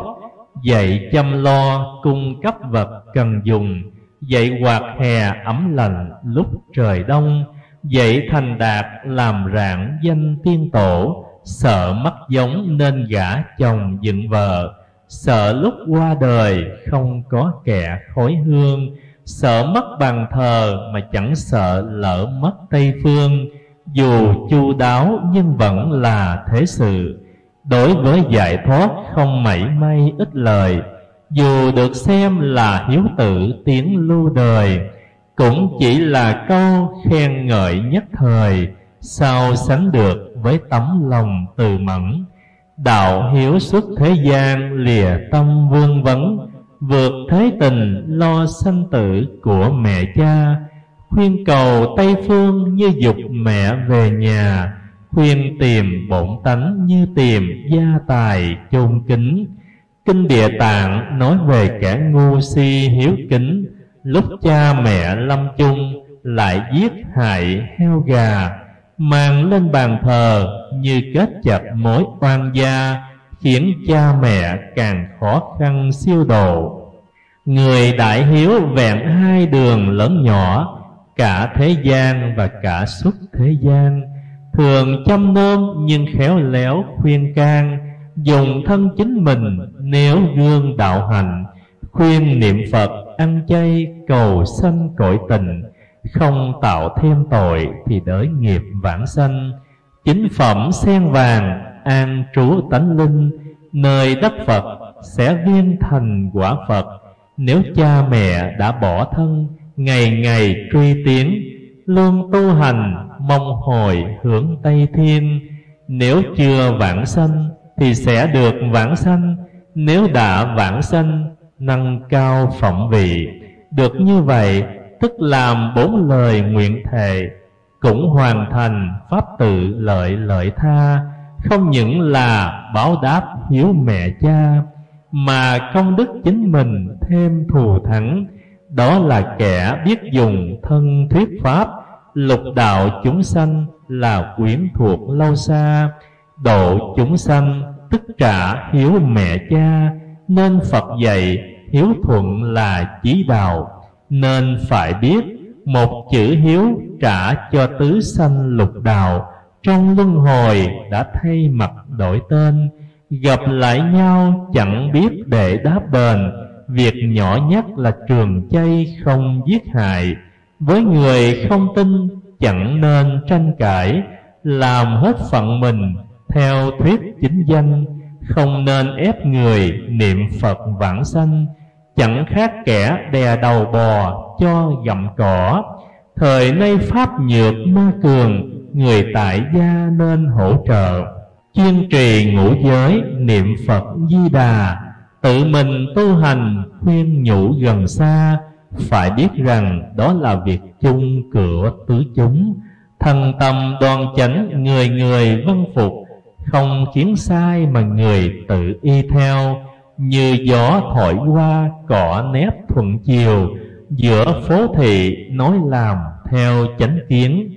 dạy chăm lo cung cấp vật cần dùng. Dạy quạt hè ấm lành lúc trời đông, dạy thành đạt làm rạng danh tiên tổ. Sợ mất giống nên gả chồng dựng vợ, sợ lúc qua đời không có kẻ khối hương. Sợ mất bàn thờ mà chẳng sợ lỡ mất Tây phương. Dù chu đáo nhưng vẫn là thế sự, đối với giải thoát không mảy may ít lời. Dù được xem là hiếu tử tiếng lưu đời, cũng chỉ là câu khen ngợi nhất thời. sao sánh được với tấm lòng từ mẫn. Đạo hiếu xuất thế gian, lìa tâm vương vấn, vượt thế tình lo sanh tử của mẹ cha. Khuyên cầu Tây phương như dục mẹ về nhà, khuyên tìm bổn tánh như tìm gia tài chôn kính. Kinh Địa Tạng nói về kẻ ngu si hiếu kính, lúc cha mẹ lâm chung lại giết hại heo gà, mang lên bàn thờ như kết chặt mối oan gia, khiến cha mẹ càng khó khăn siêu độ. Người đại hiếu vẹn hai đường lớn nhỏ, cả thế gian và cả xuất thế gian, thường chăm nom nhưng khéo léo khuyên can, dùng thân chính mình nếu gương đạo hạnh, khuyên niệm Phật ăn chay cầu sanh cõi tình, không tạo thêm tội thì đới nghiệp vãng sanh. Chính phẩm sen vàng an trú tánh linh, nơi đất Phật sẽ viên thành quả Phật. Nếu cha mẹ đã bỏ thân, ngày ngày truy tiến, luôn tu hành mong hồi hướng Tây Thiên. Nếu chưa vãng sanh thì sẽ được vãng sanh, nếu đã vãng sanh nâng cao phẩm vị. Được như vậy tức làm bốn lời nguyện thệ, cũng hoàn thành pháp tự lợi lợi tha. Không những là báo đáp hiếu mẹ cha, mà công đức chính mình thêm thù thắng. Đó là kẻ biết dùng thân thuyết pháp, lục đạo chúng sanh là quyến thuộc lâu xa. Độ chúng sanh tức trả hiếu mẹ cha, nên Phật dạy hiếu thuận là chí đạo. Nên phải biết một chữ hiếu trả cho tứ sanh lục đạo, trong luân hồi đã thay mặt đổi tên. Gặp lại nhau chẳng biết để đáp đền, việc nhỏ nhất là trường chay không giết hại. Với người không tin chẳng nên tranh cãi, làm hết phận mình theo thuyết chính danh. Không nên ép người niệm Phật vãng sanh, chẳng khác kẻ đè đầu bò cho gặm cỏ. Thời nay pháp nhược ma cường, người tại gia nên hỗ trợ. Chuyên trì ngũ giới niệm Phật Di Đà, tự mình tu hành khuyên nhủ gần xa. Phải biết rằng đó là việc chung của tứ chúng. Thân tâm đoan chánh người người vân phục, không khiến sai mà người tự y theo. Như gió thổi qua cỏ nép thuận chiều, giữa phố thị nói làm theo chánh kiến.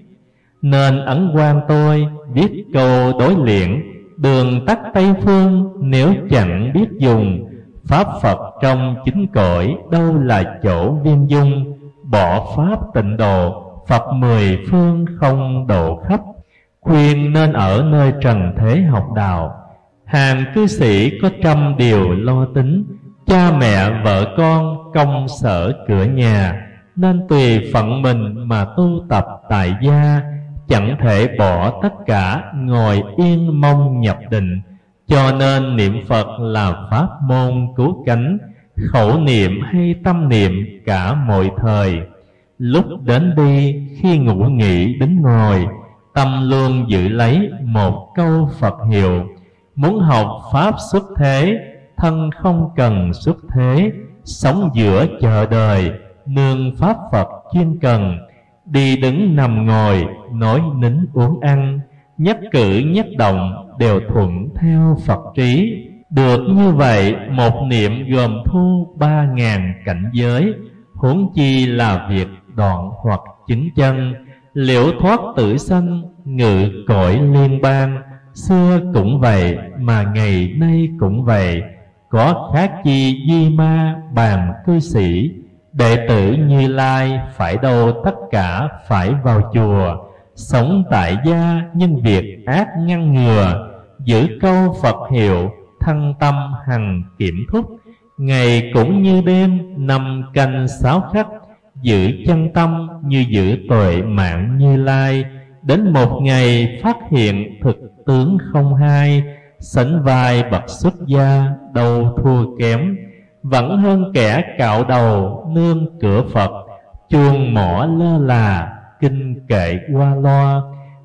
Nên ấn quan tôi viết câu đối liễn, đường tắt Tây phương nếu chẳng biết dùng. Pháp Phật trong chính cõi đâu là chỗ viên dung, bỏ pháp tịnh độ Phật mười phương không độ khắp. Khuyên nên ở nơi trần thế học đạo, hàng cư sĩ có trăm điều lo tính. Cha mẹ vợ con công sở cửa nhà, nên tùy phận mình mà tu tập tại gia. Chẳng thể bỏ tất cả ngồi yên mong nhập định, cho nên niệm Phật là pháp môn cứu cánh. Khẩu niệm hay tâm niệm cả mọi thời, lúc đến đi khi ngủ nghỉ đứng ngồi, tâm luôn giữ lấy một câu Phật hiệu. Muốn học pháp xuất thế, thân không cần xuất thế. Sống giữa chợ đời, nương pháp Phật chuyên cần. Đi đứng nằm ngồi, nói nín uống ăn, nhất cử nhất động đều thuận theo Phật trí. Được như vậy một niệm gồm thu ba ngàn cảnh giới, huống chi là việc đoạn hoặc chứng chân. Liễu thoát tử sanh, ngự cõi liên bang. Xưa cũng vậy mà ngày nay cũng vậy, có khác chi di ma bàn cư sĩ. Đệ tử Như Lai phải đâu tất cả phải vào chùa. Sống tại gia nhưng việc ác ngăn ngừa, giữ câu Phật hiệu thân tâm hằng kiểm thúc. Ngày cũng như đêm năm canh sáu khắc, giữ chân tâm như giữ tuệ mạng Như Lai. Đến một ngày phát hiện thực tướng không hai, sánh vai bậc xuất gia đâu thua kém. Vẫn hơn kẻ cạo đầu nương cửa Phật, chuông mỏ lơ là kinh kệ qua loa.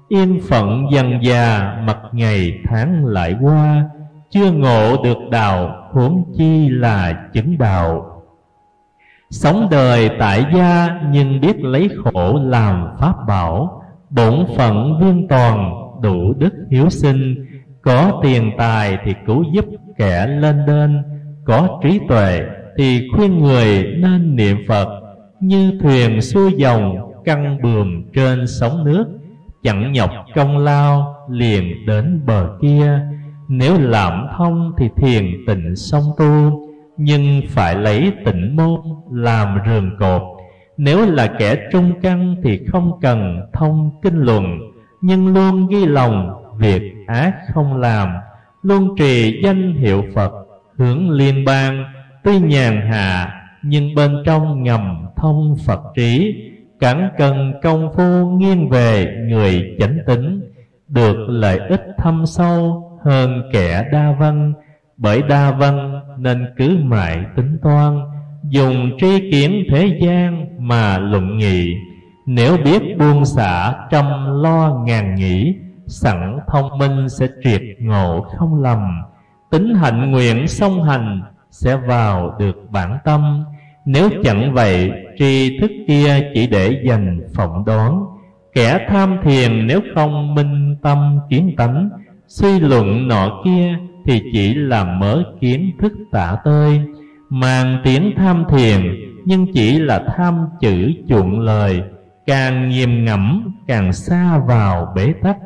Yên phận dần già, mặt ngày tháng lại qua, chưa ngộ được đạo, huống chi là chứng đạo. Sống đời tại gia, nhưng biết lấy khổ làm pháp bảo. Bổn phận viên toàn, đủ đức hiếu sinh. Có tiền tài thì cứu giúp kẻ lên đên, có trí tuệ thì khuyên người nên niệm Phật. Như thuyền xuôi dòng, căng buồm trên sóng nước, chẳng nhọc công lao, liền đến bờ kia. Nếu làm thông thì thiền tịnh song tu, nhưng phải lấy tịnh môn làm rường cột. Nếu là kẻ trung căn thì không cần thông kinh luận, nhưng luôn ghi lòng việc ác không làm. Luôn trì danh hiệu Phật hướng liên bang, tuy nhàn hạ nhưng bên trong ngầm thông Phật trí. Cản cần công phu nghiêng về người chánh tín, được lợi ích thâm sâu hơn kẻ đa văn. Bởi đa văn nên cứ mãi tính toán, dùng tri kiến thế gian mà luận nghị. Nếu biết buông xả trăm lo ngàn nghĩ, sẵn thông minh sẽ triệt ngộ không lầm. Tính hạnh nguyện song hành sẽ vào được bản tâm. Nếu chẳng vậy, tri thức kia chỉ để dành phỏng đoán. Kẻ tham thiền nếu không minh tâm kiến tánh, suy luận nọ kia thì chỉ là mớ kiến thức tả tơi. Mang tiếng tham thiền nhưng chỉ là tham chữ chuộng lời, càng nghiền ngẫm càng xa vào bế tắc.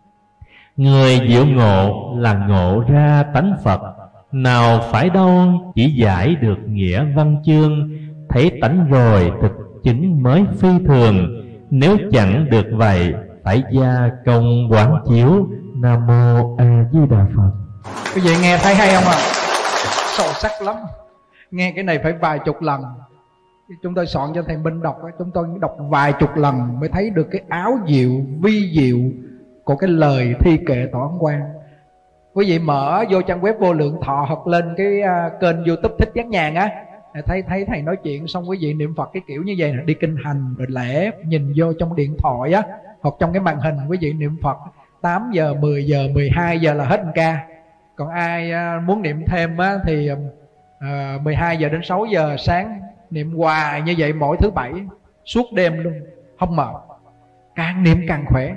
Người diệu ngộ là ngộ ra tánh Phật, nào phải đâu chỉ giải được nghĩa văn chương. Thấy tánh rồi thực chứng mới phi thường, nếu chẳng được vậy phải gia công quán chiếu. Nam mô A Di Đà Phật. Quý vị nghe thấy hay không ạ? À? Sâu sắc lắm. Nghe cái này phải vài chục lần. Chúng tôi soạn cho thầy Minh đọc, chúng tôi đọc vài chục lần mới thấy được cái áo diệu, vi diệu của cái lời thi kệ Tổ Ấn Quang. Quý vị mở vô trang web Vô Lượng Thọ hoặc lên cái uh, kênh YouTube Thích Giác Nhàn á, thấy thấy thầy nói chuyện xong quý vị niệm Phật cái kiểu như vậy nè, đi kinh hành rồi lễ, nhìn vô trong điện thoại á hoặc trong cái màn hình quý vị niệm Phật tám giờ, mười giờ, mười hai giờ là hết một ca. Còn ai uh, muốn niệm thêm á thì uh, mười hai giờ đến sáu giờ sáng niệm hoài như vậy mỗi thứ bảy suốt đêm luôn, không mệt. Càng niệm càng khỏe.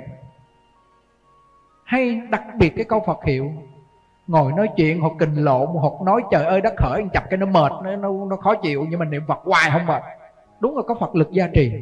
Hay đặc biệt cái câu Phật hiệu, ngồi nói chuyện hoặc kình lộn hoặc nói trời ơi đất khởi chập cái nó mệt, nó, nó, nó khó chịu, nhưng mà niệm Phật hoài không mệt. Đúng là có Phật lực gia trì.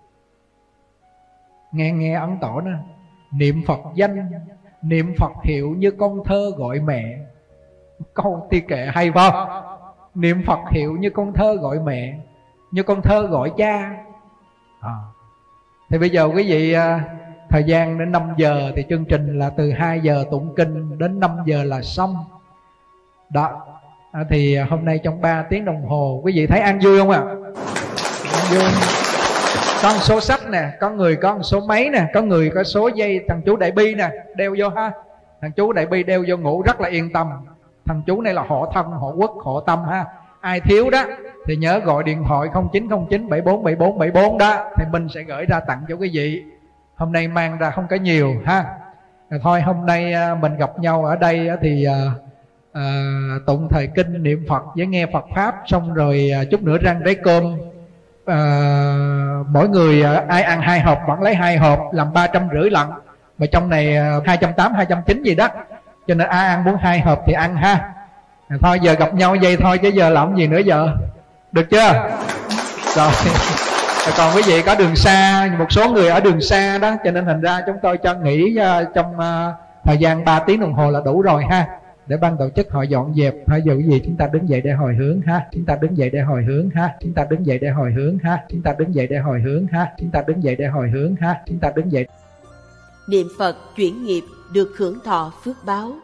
Nghe nghe ấn tổ nữa, niệm Phật danh, niệm Phật hiệu như con thơ gọi mẹ. Câu thi kệ hay phải không? Niệm Phật hiệu như con thơ gọi mẹ, như con thơ gọi cha. à. Thì bây giờ quý vị thời gian đến năm giờ thì chương trình là từ hai giờ tụng kinh đến năm giờ là xong. Đó. À, thì hôm nay trong ba tiếng đồng hồ quý vị thấy ăn vui không ạ? À? Ăn vui. Có một số sách nè, có người có một số máy nè, có người có số dây thằng chú Đại Bi nè, đeo vô ha. Thằng chú Đại Bi đeo vô ngủ rất là yên tâm. Thằng chú này là hộ thân, hộ quốc, hộ tâm ha. Ai thiếu đó thì nhớ gọi điện thoại không chín không chín bảy bốn bảy bốn bảy bốn đó, thì mình sẽ gửi ra tặng cho quý vị. Hôm nay mang ra không có nhiều ha. Rồi thôi hôm nay mình gặp nhau ở đây thì à, tụng thời kinh niệm Phật với nghe Phật Pháp, xong rồi chút nữa rang rấy cơm. à, Mỗi người ai ăn hai hộp vẫn lấy hai hộp, làm ba trăm rưỡi lận. Mà trong này hai trăm tám mươi, hai trăm chín mươi gì đó, cho nên ai ăn muốn hai hộp thì ăn ha. à, Thôi giờ gặp nhau vậy thôi chứ giờ làm gì nữa giờ. Được chưa? Rồi. Còn quý vị có đường xa, một số người ở đường xa đó, cho nên thành ra chúng tôi cho nghỉ trong uh, thời gian ba tiếng đồng hồ là đủ rồi ha, để ban tổ chức họ dọn dẹp. Thôi giờ quý vị chúng ta đứng dậy để hồi hướng ha, chúng ta đứng dậy để hồi hướng ha, chúng ta đứng dậy để hồi hướng ha, chúng ta đứng dậy để hồi hướng ha, chúng ta đứng dậy để hồi hướng ha, chúng ta đứng dậy. Niệm Phật chuyển nghiệp được hưởng thọ phước báo.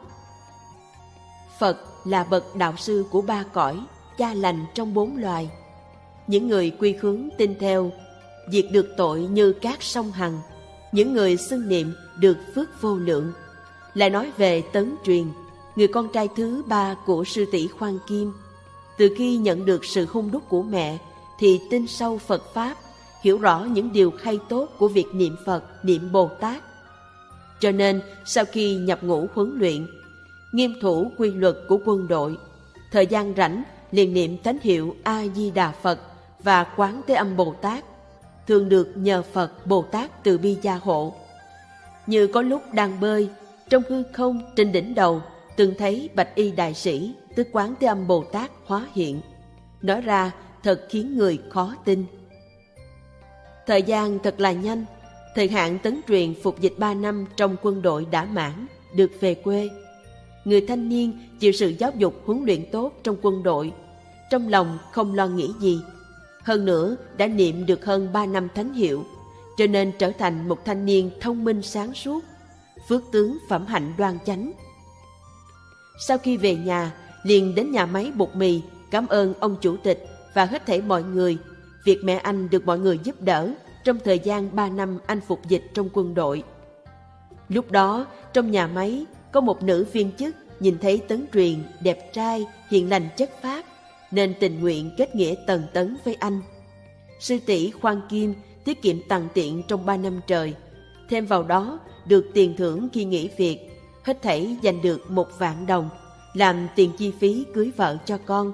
Phật là bậc đạo sư của ba cõi, cha lành trong bốn loài. Những người quy hướng tin theo, diệt được tội như cát sông Hằng. Những người xưng niệm được phước vô lượng. Lại nói về Tấn Truyền, người con trai thứ ba của sư tỷ Khoan Kim. Từ khi nhận được sự hung đúc của mẹ thì tin sâu Phật Pháp, hiểu rõ những điều hay tốt của việc niệm Phật, niệm Bồ Tát. Cho nên sau khi nhập ngũ huấn luyện, nghiêm thủ quy luật của quân đội, thời gian rảnh liền niệm thánh hiệu A Di Đà Phật và Quán Thế Âm Bồ Tát, thường được nhờ Phật Bồ Tát từ bi gia hộ. Như có lúc đang bơi, trong hư không trên đỉnh đầu từng thấy bạch y đại sĩ, tức Quán Thế Âm Bồ Tát hóa hiện. Nói ra thật khiến người khó tin. Thời gian thật là nhanh. Thời hạn tấn truyền phục dịch ba năm trong quân đội đã mãn, được về quê. Người thanh niên chịu sự giáo dục huấn luyện tốt trong quân đội, trong lòng không lo nghĩ gì. Hơn nữa đã niệm được hơn ba năm thánh hiệu, cho nên trở thành một thanh niên thông minh sáng suốt, phước tướng phẩm hạnh đoan chánh. Sau khi về nhà, liền đến nhà máy bột mì cảm ơn ông chủ tịch và hết thảy mọi người, việc mẹ anh được mọi người giúp đỡ trong thời gian ba năm anh phục dịch trong quân đội. Lúc đó, trong nhà máy có một nữ viên chức nhìn thấy Tấn Truyền đẹp trai, hiền lành chất phác, nên tình nguyện kết nghĩa tần tấn với anh. Sư tỷ khoan kim tiết kiệm tằn tiện trong ba năm trời, thêm vào đó được tiền thưởng khi nghỉ việc, hết thảy giành được một vạn đồng, làm tiền chi phí cưới vợ cho con.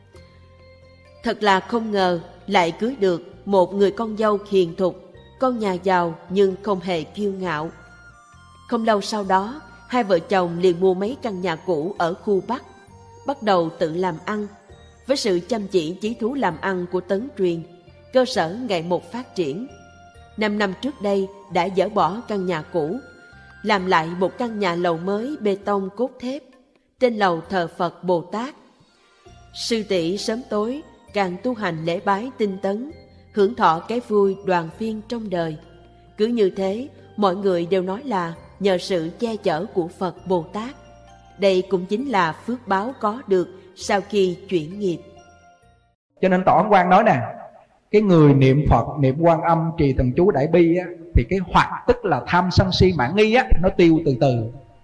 Thật là không ngờ lại cưới được một người con dâu hiền thục, con nhà giàu nhưng không hề kiêu ngạo. Không lâu sau đó, hai vợ chồng liền mua mấy căn nhà cũ ở khu Bắc, bắt đầu tự làm ăn. Với sự chăm chỉ chí thú làm ăn của Tấn Truyền, cơ sở ngày một phát triển. Năm năm trước đây đã dỡ bỏ căn nhà cũ, làm lại một căn nhà lầu mới bê tông cốt thép, trên lầu thờ Phật Bồ Tát. Sư tỷ sớm tối càng tu hành lễ bái tinh tấn, hưởng thọ cái vui đoàn viên trong đời. Cứ như thế, mọi người đều nói là nhờ sự che chở của Phật Bồ Tát. Đây cũng chính là phước báo có được sau khi chuyển nghiệp. Cho nên Tổ Ấn Quang nói nè, cái người niệm Phật, niệm Quan Âm, trì thần chú Đại Bi á, thì cái hoặc tức là tham sân si mạn nghi á, nó tiêu từ từ.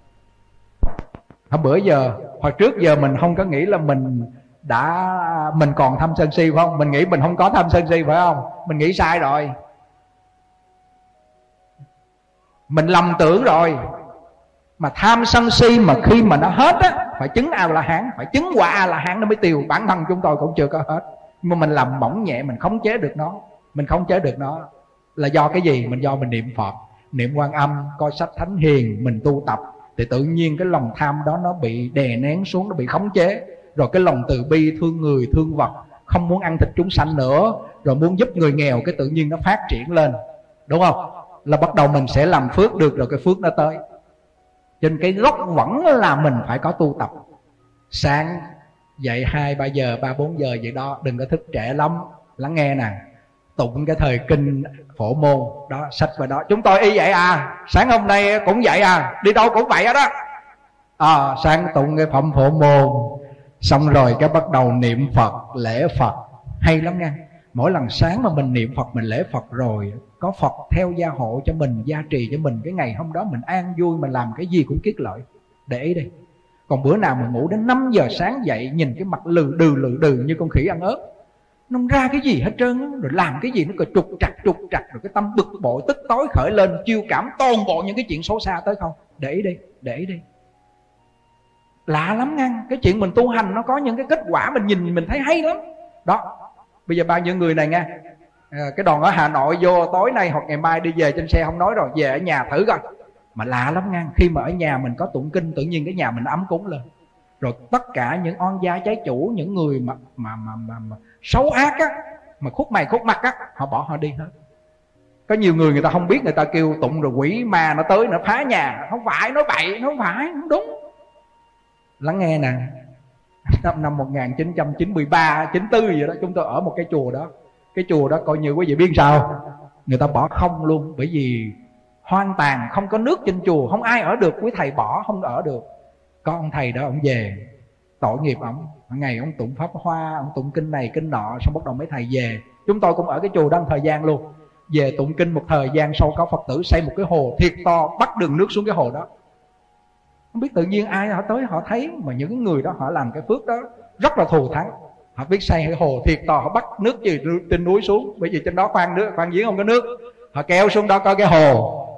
Hôm bữa giờ, hồi trước giờ mình không có nghĩ là mình đã mình còn tham sân si, phải không? Mình nghĩ mình không có tham sân si, phải không? Mình nghĩ sai rồi, mình lầm tưởng rồi. Mà tham sân si mà khi mà nó hết á, phải chứng A La Hán, phải chứng quả A La Hán nó mới tiêu. Bản thân chúng tôi cũng chưa có hết, nhưng mà mình làm mỏng nhẹ, mình khống chế được nó. Mình khống chế được nó là do cái gì? Mình do mình niệm Phật, niệm Quan Âm, coi sách thánh hiền, mình tu tập, thì tự nhiên cái lòng tham đó nó bị đè nén xuống, nó bị khống chế. Rồi cái lòng từ bi, thương người, thương vật, không muốn ăn thịt chúng sanh nữa, rồi muốn giúp người nghèo, cái tự nhiên nó phát triển lên, đúng không? Là bắt đầu mình sẽ làm phước được, rồi cái phước nó tới. Trên cái gốc vẫn là mình phải có tu tập. Sáng dậy hai ba giờ, ba bốn giờ vậy đó, đừng có thức trễ lắm. Lắng nghe nè, tụng cái thời kinh Phổ Môn đó, sách vào đó. Chúng tôi y vậy à, sáng hôm nay cũng vậy à, đi đâu cũng vậy đó. À, sáng tụng cái phẩm Phổ Môn, xong rồi cái bắt đầu niệm Phật, lễ Phật. Hay lắm nha. Mỗi lần sáng mà mình niệm Phật, mình lễ Phật rồi, có Phật theo gia hộ cho mình, gia trì cho mình, cái ngày hôm đó mình an vui, mình làm cái gì cũng kiết lợi. Để ý đi. Còn bữa nào mà ngủ đến năm giờ sáng dậy, nhìn cái mặt lừ đừ lừ đừ như con khỉ ăn ớt, nó không ra cái gì hết trơn á, rồi làm cái gì nó còn trục trặc trục trặc, rồi cái tâm bực bội tức tối khởi lên, chiêu cảm toàn bộ những cái chuyện xấu xa tới không. Để ý đi, để ý đi. Lạ lắm nha, cái chuyện mình tu hành nó có những cái kết quả mình nhìn mình thấy hay lắm. Đó, bây giờ bao nhiêu người này nha, à, cái đoàn ở Hà Nội vô tối nay hoặc ngày mai đi về trên xe không nói rồi, về ở nhà thử coi. Mà lạ lắm nha, khi mà ở nhà mình có tụng kinh, tự nhiên cái nhà mình ấm cúng lên. Rồi tất cả những oan gia trái chủ, những người mà mà mà, mà, mà xấu ác á, mà khúc mày khúc mặt á, họ bỏ họ đi hết. Có nhiều người người ta không biết, người ta kêu tụng rồi quỷ ma nó tới nó phá nhà. Không phải, nói bậy, nó không phải, không đúng. Lắng nghe nè, năm, năm một nghìn chín trăm chín mươi ba, chín mươi tư gì đó, chúng tôi ở một cái chùa đó. Cái chùa đó coi như quý vị biết sao, người ta bỏ không luôn. Bởi vì hoang tàn, không có nước trên chùa, không ai ở được. Quý thầy bỏ không ở được. Có ông thầy đó, ông về, tội nghiệp ổng. Ngày ông tụng pháp hoa, ông tụng kinh này kinh nọ, xong bắt đầu mấy thầy về. Chúng tôi cũng ở cái chùa đó một thời gian luôn. Về tụng kinh một thời gian sau, có Phật tử xây một cái hồ thiệt to, bắt đường nước xuống cái hồ đó. Không biết tự nhiên ai họ tới họ thấy, mà những người đó họ làm cái phước đó rất là thù thắng. Họ biết xây cái hồ thiệt to, họ bắt nước từ trên núi xuống, bởi vì trên đó khoan nước, khoan giếng không có nước. Họ kéo xuống đó có cái hồ,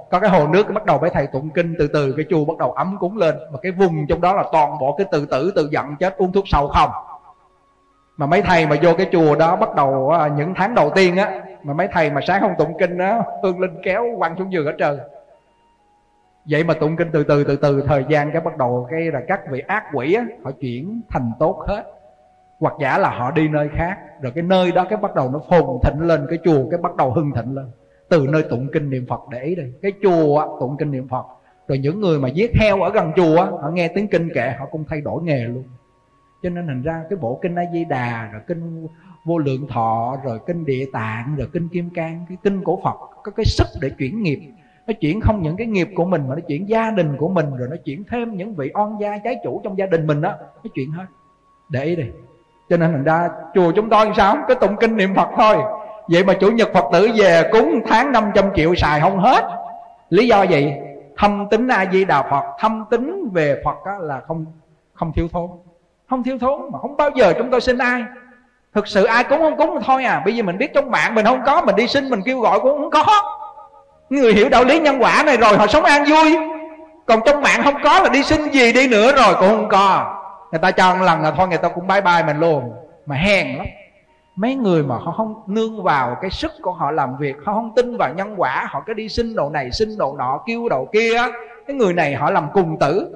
có cái hồ nước bắt đầu mấy thầy tụng kinh, từ từ cái chùa bắt đầu ấm cúng lên. Mà cái vùng trong đó là toàn bộ cái tự tử tự giận chết uống thuốc sâu không. Mà mấy thầy mà vô cái chùa đó bắt đầu những tháng đầu tiên á, mà mấy thầy mà sáng không tụng kinh á, hương linh kéo quăng xuống giường hết trơn. Vậy mà tụng kinh từ từ từ từ thời gian cái bắt đầu cái là các vị ác quỷ á, họ chuyển thành tốt hết, hoặc giả là họ đi nơi khác, rồi cái nơi đó cái bắt đầu nó phồn thịnh lên, cái chùa cái bắt đầu hưng thịnh lên từ nơi tụng kinh niệm Phật. Để ý đây, cái chùa á, tụng kinh niệm Phật, rồi những người mà giết heo ở gần chùa á, họ nghe tiếng kinh kệ họ cũng thay đổi nghề luôn. Cho nên thành ra cái bộ kinh A Di Đà, rồi kinh Vô Lượng Thọ, rồi kinh Địa Tạng, rồi kinh Kim Cang, cái kinh của Phật có cái sức để chuyển nghiệp. Nó chuyển không những cái nghiệp của mình mà nó chuyển gia đình của mình, rồi nó chuyển thêm những vị oan gia trái chủ trong gia đình mình đó, nó chuyển hết. Để ý đi. Cho nên thành ra chùa chúng tôi sao cái tụng kinh niệm Phật thôi. Vậy mà chủ nhật Phật tử về cúng tháng năm trăm triệu xài không hết. Lý do gì? Thâm tín A Di Đà Phật, thâm tín về Phật đó là không không thiếu thốn. Không thiếu thốn mà không bao giờ chúng tôi xin ai. Thực sự ai cúng không cúng thôi à. Bây giờ mình biết trong mạng mình không có, mình đi xin mình kêu gọi cũng không có. Người hiểu đạo lý nhân quả này rồi họ sống an vui. Còn trong mạng không có là đi xin gì đi nữa rồi cũng không có. Người ta cho một lần là thôi người ta cũng bye bye mình luôn. Mà hèn lắm. Mấy người mà họ không nương vào cái sức của họ làm việc, họ không tin vào nhân quả, họ cứ đi xin đồ này xin đồ nọ, kêu đồ kia, cái người này họ làm cùng tử.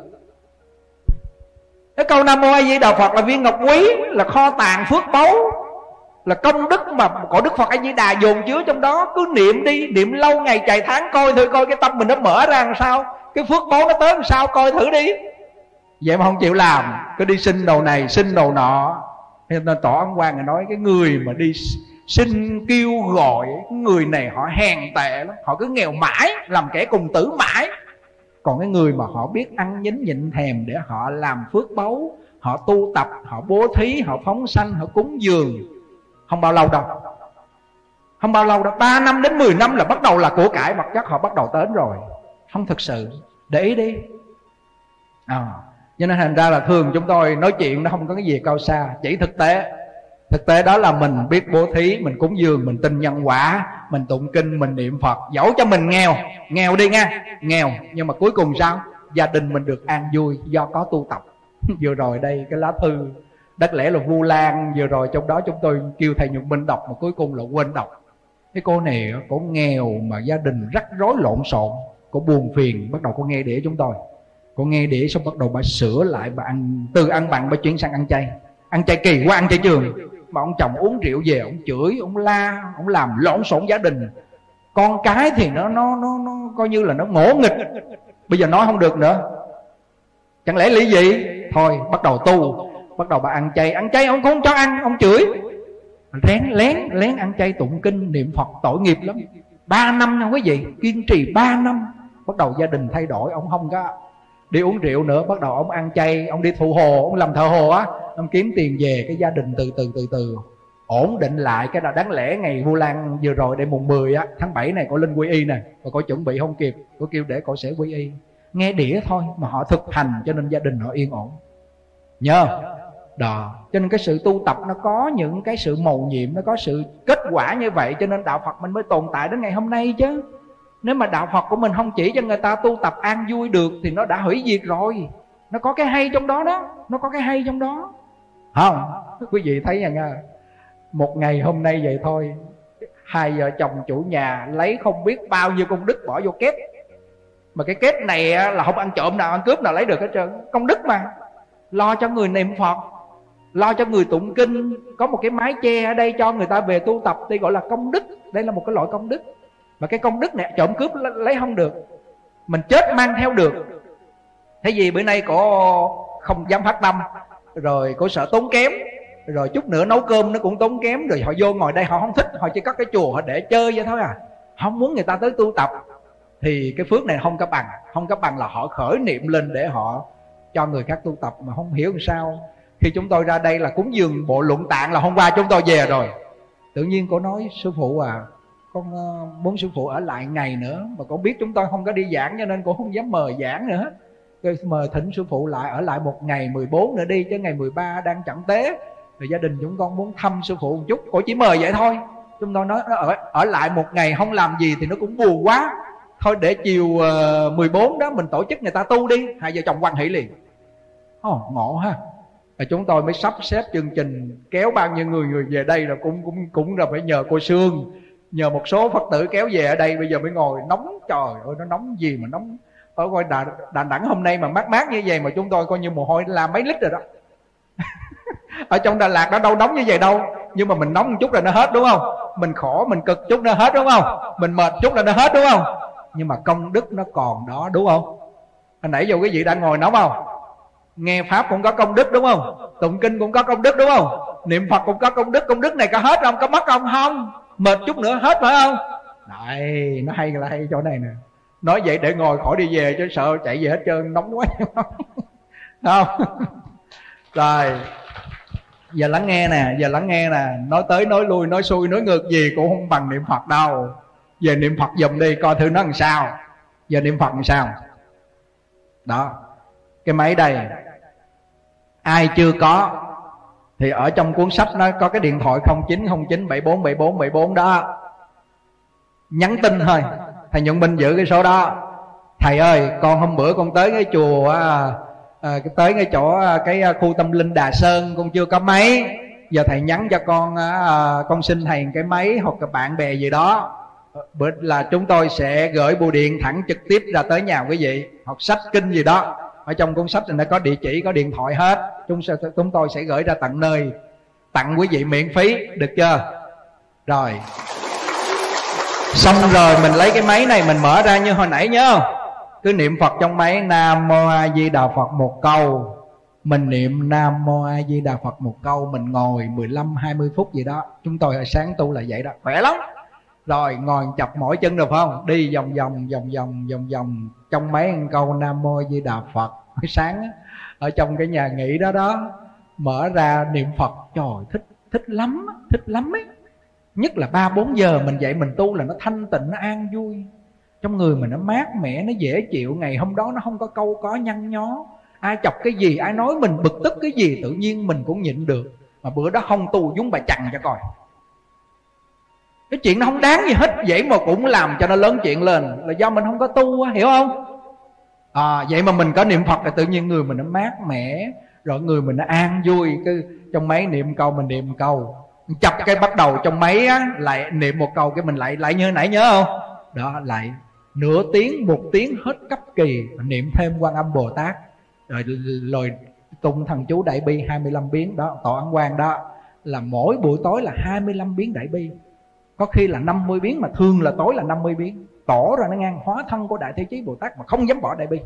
Cái câu Nam Mô A Di Đà Phật là viên ngọc quý, là kho tàng phước báu, là công đức mà của Đức Phật A Di Đà dồn chứa trong đó. Cứ niệm đi, niệm lâu ngày chạy tháng coi thử coi cái tâm mình nó mở ra làm sao, cái phước báu nó tới làm sao, coi thử đi. Vậy mà không chịu làm, cứ đi xin đồ này xin đồ nọ. Nên Tổ Ấn Quang nói cái người mà đi xin kêu gọi, cái người này họ hèn tệ lắm, họ cứ nghèo mãi, làm kẻ cùng tử mãi. Còn cái người mà họ biết ăn nhín nhịn thèm để họ làm phước báu, họ tu tập, họ bố thí, họ phóng sanh, họ cúng dường, không bao lâu đâu. Không bao lâu đâu, ba năm đến mười năm là bắt đầu là của cải vật chất họ bắt đầu đến rồi. Không thực sự, để ý đi. À, cho nên thành ra là thường chúng tôi nói chuyện nó không có cái gì cao xa, chỉ thực tế. Thực tế đó là mình biết bố thí, mình cúng dường, mình tin nhân quả, mình tụng kinh, mình niệm Phật. Dẫu cho mình nghèo, nghèo đi nha, nghèo, nhưng mà cuối cùng sao? Gia đình mình được an vui do có tu tập. Vừa rồi đây cái lá thư đáng lẽ là Vu Lan, vừa rồi trong đó chúng tôi kêu thầy Nhật Minh đọc mà cuối cùng là quên đọc. Cái cô này cô nghèo mà gia đình rắc rối lộn xộn, cô buồn phiền, bắt đầu cô nghe đĩa chúng tôi. Cô nghe đĩa xong bắt đầu bà sửa lại, bà ăn, từ ăn mặn bà chuyển sang ăn chay. Ăn chay kỳ quá, ăn chay trường. Mà ông chồng uống rượu về, ông chửi, ông la, ông làm lộn xộn gia đình. Con cái thì nó nó nó, nó coi như là nó ngỗ nghịch. Bây giờ nói không được nữa. Chẳng lẽ lý gì? Thôi bắt đầu tu, bắt đầu bà ăn chay. Ăn chay ông cũng không cho ăn, ông chửi. Lén lén lén ăn chay tụng kinh niệm Phật, tội nghiệp lắm. Ba năm không quý vị, kiên trì ba năm. Bắt đầu gia đình thay đổi, ông không có đi uống rượu nữa, bắt đầu ông ăn chay, ông đi thụ hồ, ông làm thợ hồ á, ông kiếm tiền về, cái gia đình từ từ từ từ ổn định lại. Cái là đáng lẽ ngày Vu Lan vừa rồi đây mùng mười á, tháng bảy này cô lên quy y nè, và cô chuẩn bị không kịp, cô kêu để cô sẽ quy y. Nghe đĩa thôi mà họ thực hành cho nên gia đình họ yên ổn. Nhớ đó, cho nên cái sự tu tập nó có những cái sự mầu nhiệm, nó có sự kết quả như vậy, cho nên đạo Phật mình mới tồn tại đến ngày hôm nay chứ. Nếu mà đạo Phật của mình không chỉ cho người ta tu tập an vui được thì nó đã hủy diệt rồi. Nó có cái hay trong đó đó, nó có cái hay trong đó. Không, quý vị thấy rằng một ngày hôm nay vậy thôi, hai vợ chồng chủ nhà lấy không biết bao nhiêu công đức bỏ vô két. Mà cái két này là không ăn trộm nào, ăn cướp nào lấy được hết trơn. Công đức mà. Lo cho người niệm Phật, lo cho người tụng kinh, có một cái mái che ở đây cho người ta về tu tập, đây gọi là công đức. Đây là một cái loại công đức. Mà cái công đức này trộm cướp lấy không được, mình chết mang theo được. Thế gì bữa nay cổ không dám phát tâm, rồi cổ sợ tốn kém, rồi chút nữa nấu cơm nó cũng tốn kém, rồi họ vô ngồi đây họ không thích, họ chỉ có cái chùa họ để chơi vậy thôi à, không muốn người ta tới tu tập. Thì cái phước này không có bằng. Không có bằng là họ khởi niệm lên để họ cho người khác tu tập. Mà không hiểu làm sao khi chúng tôi ra đây là cúng dường bộ luận tạng là hôm qua chúng tôi về rồi, tự nhiên cổ nói sư phụ à, con muốn sư phụ ở lại ngày nữa. Mà con biết chúng tôi không có đi giảng cho nên cũng không dám mời giảng nữa. Rồi mời thỉnh sư phụ lại, ở lại một ngày mười bốn nữa đi, chứ ngày mười ba đang chẳng tế. Rồi gia đình chúng con muốn thăm sư phụ một chút, cô chỉ mời vậy thôi. Chúng tôi nói ở, ở lại một ngày không làm gì thì nó cũng buồn quá, thôi để chiều uh, mười bốn đó mình tổ chức người ta tu đi. Hai vợ chồng hoan hỷ liền. Ồ, ngộ ha. Và chúng tôi mới sắp xếp chương trình, kéo bao nhiêu người người về đây, là cũng cũng cũng là phải nhờ cô Sương, nhờ một số Phật tử kéo về ở đây. Bây giờ mới ngồi nóng, trời ơi nó nóng gì mà nóng. Ở coi Đà, Đà Nẵng hôm nay mà mát mát như vậy mà chúng tôi coi như mồ hôi là mấy lít rồi đó. Ở trong Đà Lạt nó đâu nóng như vậy đâu. Nhưng mà mình nóng một chút là nó hết, đúng không? Mình khổ, mình cực chút nó hết, đúng không? Mình mệt chút là nó hết, đúng không? Nhưng mà công đức nó còn đó, đúng không? Hồi nãy giờ quý vị đang ngồi nóng không? Nghe Pháp cũng có công đức, đúng không? Tụng kinh cũng có công đức, đúng không? Niệm Phật cũng có công đức. Công đức này có hết không? Có mất không? Không. Mệt chút nữa hết, phải không? Đấy, nó hay là hay chỗ này nè. Nói vậy để ngồi khỏi đi về, chứ sợ chạy về hết trơn, nóng quá. Không? Rồi, giờ lắng nghe nè, giờ lắng nghe nè. Nói tới nói lui, nói xuôi nói ngược gì cũng không bằng niệm Phật đâu. Về niệm Phật giùm đi, coi thử nó làm sao. Giờ niệm Phật làm sao? Đó, cái máy đây, ai chưa có thì ở trong cuốn sách nó có cái điện thoại không chín không chín bảy bốn bảy bốn bảy bốn đó. Nhắn tin thôi, thầy Nhuận Minh giữ cái số đó. Thầy ơi, con hôm bữa con tới cái chùa à, à, tới cái chỗ cái khu tâm linh Đà Sơn, con chưa có máy. Giờ thầy nhắn cho con à, con xin thầy cái máy, hoặc là bạn bè gì đó. Bữa là chúng tôi sẽ gửi bưu điện thẳng trực tiếp ra tới nhà quý vị. Hoặc sách kinh gì đó, ở trong cuốn sách này nó có địa chỉ, có điện thoại hết. Chúng, sẽ, chúng tôi sẽ gửi ra tận nơi, tặng quý vị miễn phí, được chưa? Rồi, xong rồi mình lấy cái máy này mình mở ra như hồi nãy nhớ không? Cứ niệm Phật trong máy, Nam Mô A Di Đà Phật một câu. Mình niệm Nam Mô A Di Đà Phật một câu, mình ngồi mười lăm hai mươi phút gì đó. Chúng tôi ở sáng tu là vậy đó, khỏe lắm. Rồi ngồi chập mỏi chân được không? Đi vòng vòng vòng vòng vòng vòng trong mấy câu Nam Mô A Di Đà Phật. Sáng ở trong cái nhà nghỉ đó đó, mở ra niệm Phật, trời thích thích lắm, thích lắm ấy. Nhất là ba bốn giờ mình dậy mình tu là nó thanh tịnh, nó an vui. Trong người mình nó mát mẻ, nó dễ chịu. Ngày hôm đó nó không có câu có nhăn nhó. Ai chọc cái gì, ai nói mình bực tức cái gì, tự nhiên mình cũng nhịn được. Mà bữa đó không tu giống bà chằn cho coi. Cái chuyện nó không đáng gì hết, vậy mà cũng làm cho nó lớn chuyện lên. Là do mình không có tu, hiểu không? À, vậy mà mình có niệm Phật là tự nhiên người mình nó mát mẻ, rồi người mình nó an vui. Cứ trong máy niệm câu mình niệm câu, chập cái bắt đầu trong máy á, lại niệm một câu cái mình lại lại như nãy nhớ không? Đó, lại nửa tiếng, một tiếng hết cấp kỳ. Niệm thêm Quan Âm Bồ Tát, rồi rồi tụng thần chú Đại Bi hai mươi lăm biến đó, tọa Ấn Quang đó, là mỗi buổi tối là hai mươi lăm biến Đại Bi. Có khi là năm mươi biến, mà thường là tối là năm mươi biến. Tỏ ra nó ngang hóa thân của Đại Thế Chí Bồ Tát mà không dám bỏ Đại Bi.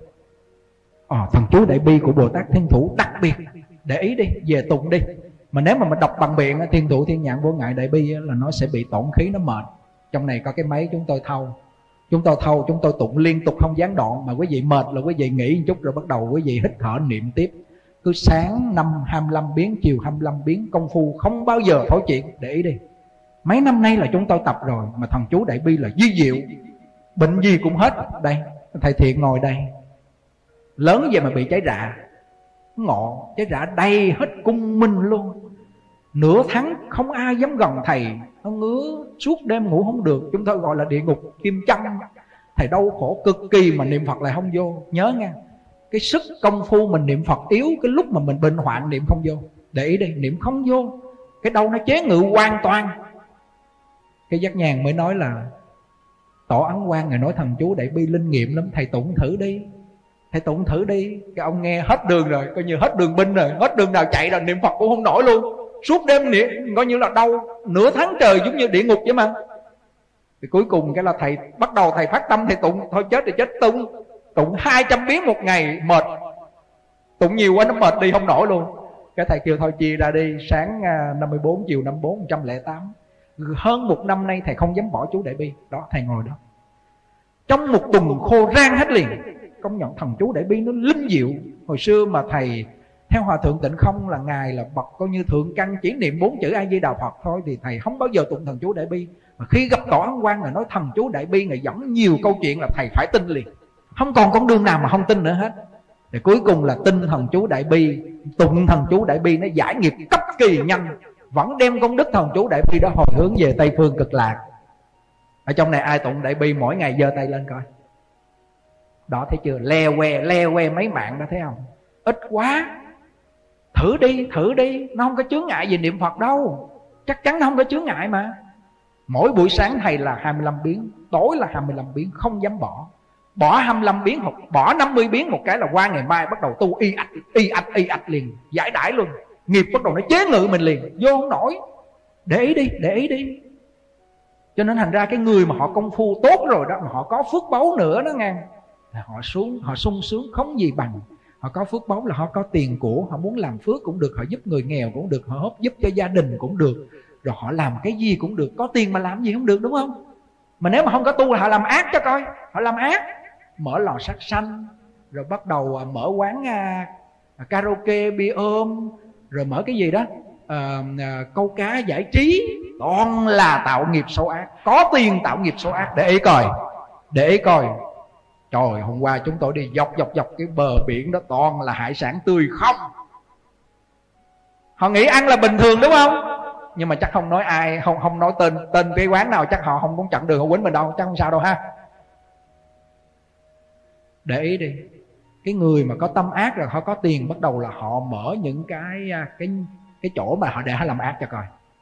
à, Thần chú Đại Bi của Bồ Tát Thiên Thủ đặc biệt, để ý đi, về tụng đi. Mà nếu mà mình đọc bằng miệng Thiên Thủ Thiên Nhãn Vô Ngại Đại Bi là nó sẽ bị tổn khí, nó mệt. Trong này có cái máy chúng tôi thâu, Chúng tôi thâu, chúng tôi tụng liên tục không gián đoạn. Mà quý vị mệt là quý vị nghỉ một chút, rồi bắt đầu quý vị hít thở niệm tiếp. Cứ sáng năm hai mươi lăm biến, chiều hai mươi lăm biến, công phu không bao giờ thối chuyện. Để ý đi, mấy năm nay là chúng tôi tập rồi. Mà thần chú Đại Bi là di diệu, bệnh gì cũng hết. Đây, thầy Thiện ngồi đây, lớn vậy mà bị cháy rạ, ngộ, cháy rạ đầy hết cung minh luôn. Nửa tháng không ai dám gần thầy, nó ngứa suốt đêm ngủ không được. Chúng tôi gọi là địa ngục kim châm. Thầy đau khổ cực kỳ mà niệm Phật lại không vô. Nhớ nha, cái sức công phu mình niệm Phật yếu cái lúc mà mình bệnh hoạn niệm không vô. Để ý đi, niệm không vô, cái đầu nó chế ngự hoàn toàn. Cái Giác Nhàn mới nói là Tổ Ấn Quang ngài nói thần chú Đại Bi linh nghiệm lắm, thầy tụng thử đi, thầy tụng thử đi. Cái ông nghe hết đường rồi, coi như hết đường binh rồi, hết đường nào chạy rồi, niệm Phật cũng không nổi luôn. Suốt đêm niệm coi như là đau nửa tháng trời, giống như địa ngục vậy mà. Thì cuối cùng cái là thầy bắt đầu thầy phát tâm, thầy tụng thôi chết thì chết, tụng tụng hai trăm biến một ngày, mệt, tụng nhiều quá nó mệt đi không nổi luôn. Cái thầy kêu thôi chia ra đi, sáng năm mươi bốn, chiều năm mươi bốn, một trăm lẻ tám. Hơn một năm nay thầy không dám bỏ chú Đại Bi. Đó, thầy ngồi đó trong một tuần khô rang hết liền. Công nhận thần chú Đại Bi nó linh diệu. Hồi xưa mà thầy theo Hòa Thượng Tịnh Không là ngài là bậc coi như thượng căn, chỉ niệm bốn chữ A Di Đà Phật thôi, thì thầy không bao giờ tụng thần chú Đại Bi. Mà khi gặp Tổ Ấn Quang là nói thần chú Đại Bi, ngài dẫn nhiều câu chuyện là thầy phải tin liền, không còn con đường nào mà không tin nữa hết. Thì cuối cùng là tin thần chú Đại Bi, tụng thần chú Đại Bi nó giải nghiệp cấp kỳ nhanh, vẫn đem công đức thần chú Đại Bi đó hồi hướng về Tây Phương Cực Lạc. Ở trong này ai tụng Đại Bi mỗi ngày giơ tay lên coi. Đó thấy chưa, le que le que mấy mạng đó thấy không? Ít quá. Thử đi, thử đi, nó không có chướng ngại gì niệm Phật đâu. Chắc chắn nó không có chướng ngại mà. Mỗi buổi sáng thầy là hai mươi lăm biến, tối là hai mươi lăm biến, không dám bỏ. Bỏ hai mươi lăm biến hoặc bỏ năm mươi biến một cái là qua ngày mai bắt đầu tu y ạch y ạch y ạch liền, giải đãi luôn. Nghiệp bắt đầu nó chế ngự mình liền, vô không nổi. Để ý đi, để ý đi. Cho nên thành ra cái người mà họ công phu tốt rồi đó, mà họ có phước báu nữa đó nghe, họ xuống, họ sung sướng không gì bằng. Họ có phước báu là họ có tiền của, họ muốn làm phước cũng được, họ giúp người nghèo cũng được, họ giúp cho gia đình cũng được, rồi họ làm cái gì cũng được. Có tiền mà làm gì không được, đúng không? Mà nếu mà không có tu là họ làm ác cho coi. Họ làm ác, mở lò sát sanh, rồi bắt đầu mở quán uh, karaoke, bia ôm, rồi mở cái gì đó uh, uh, câu cá giải trí. Toàn là tạo nghiệp xấu ác. Có tiền tạo nghiệp xấu ác. Để ý coi, để ý coi. Trời, hôm qua chúng tôi đi dọc dọc dọc cái bờ biển đó, toàn là hải sản tươi không. Họ nghĩ ăn là bình thường đúng không? Nhưng mà chắc không nói ai, không không nói tên tên cái quán nào, chắc họ không cũng chặn đường họ quýnh mình đâu, chắc không sao đâu ha. Để ý đi, cái người mà có tâm ác rồi họ có tiền, bắt đầu là họ mở những cái cái cái chỗ mà họ để họ làm ác cho coi.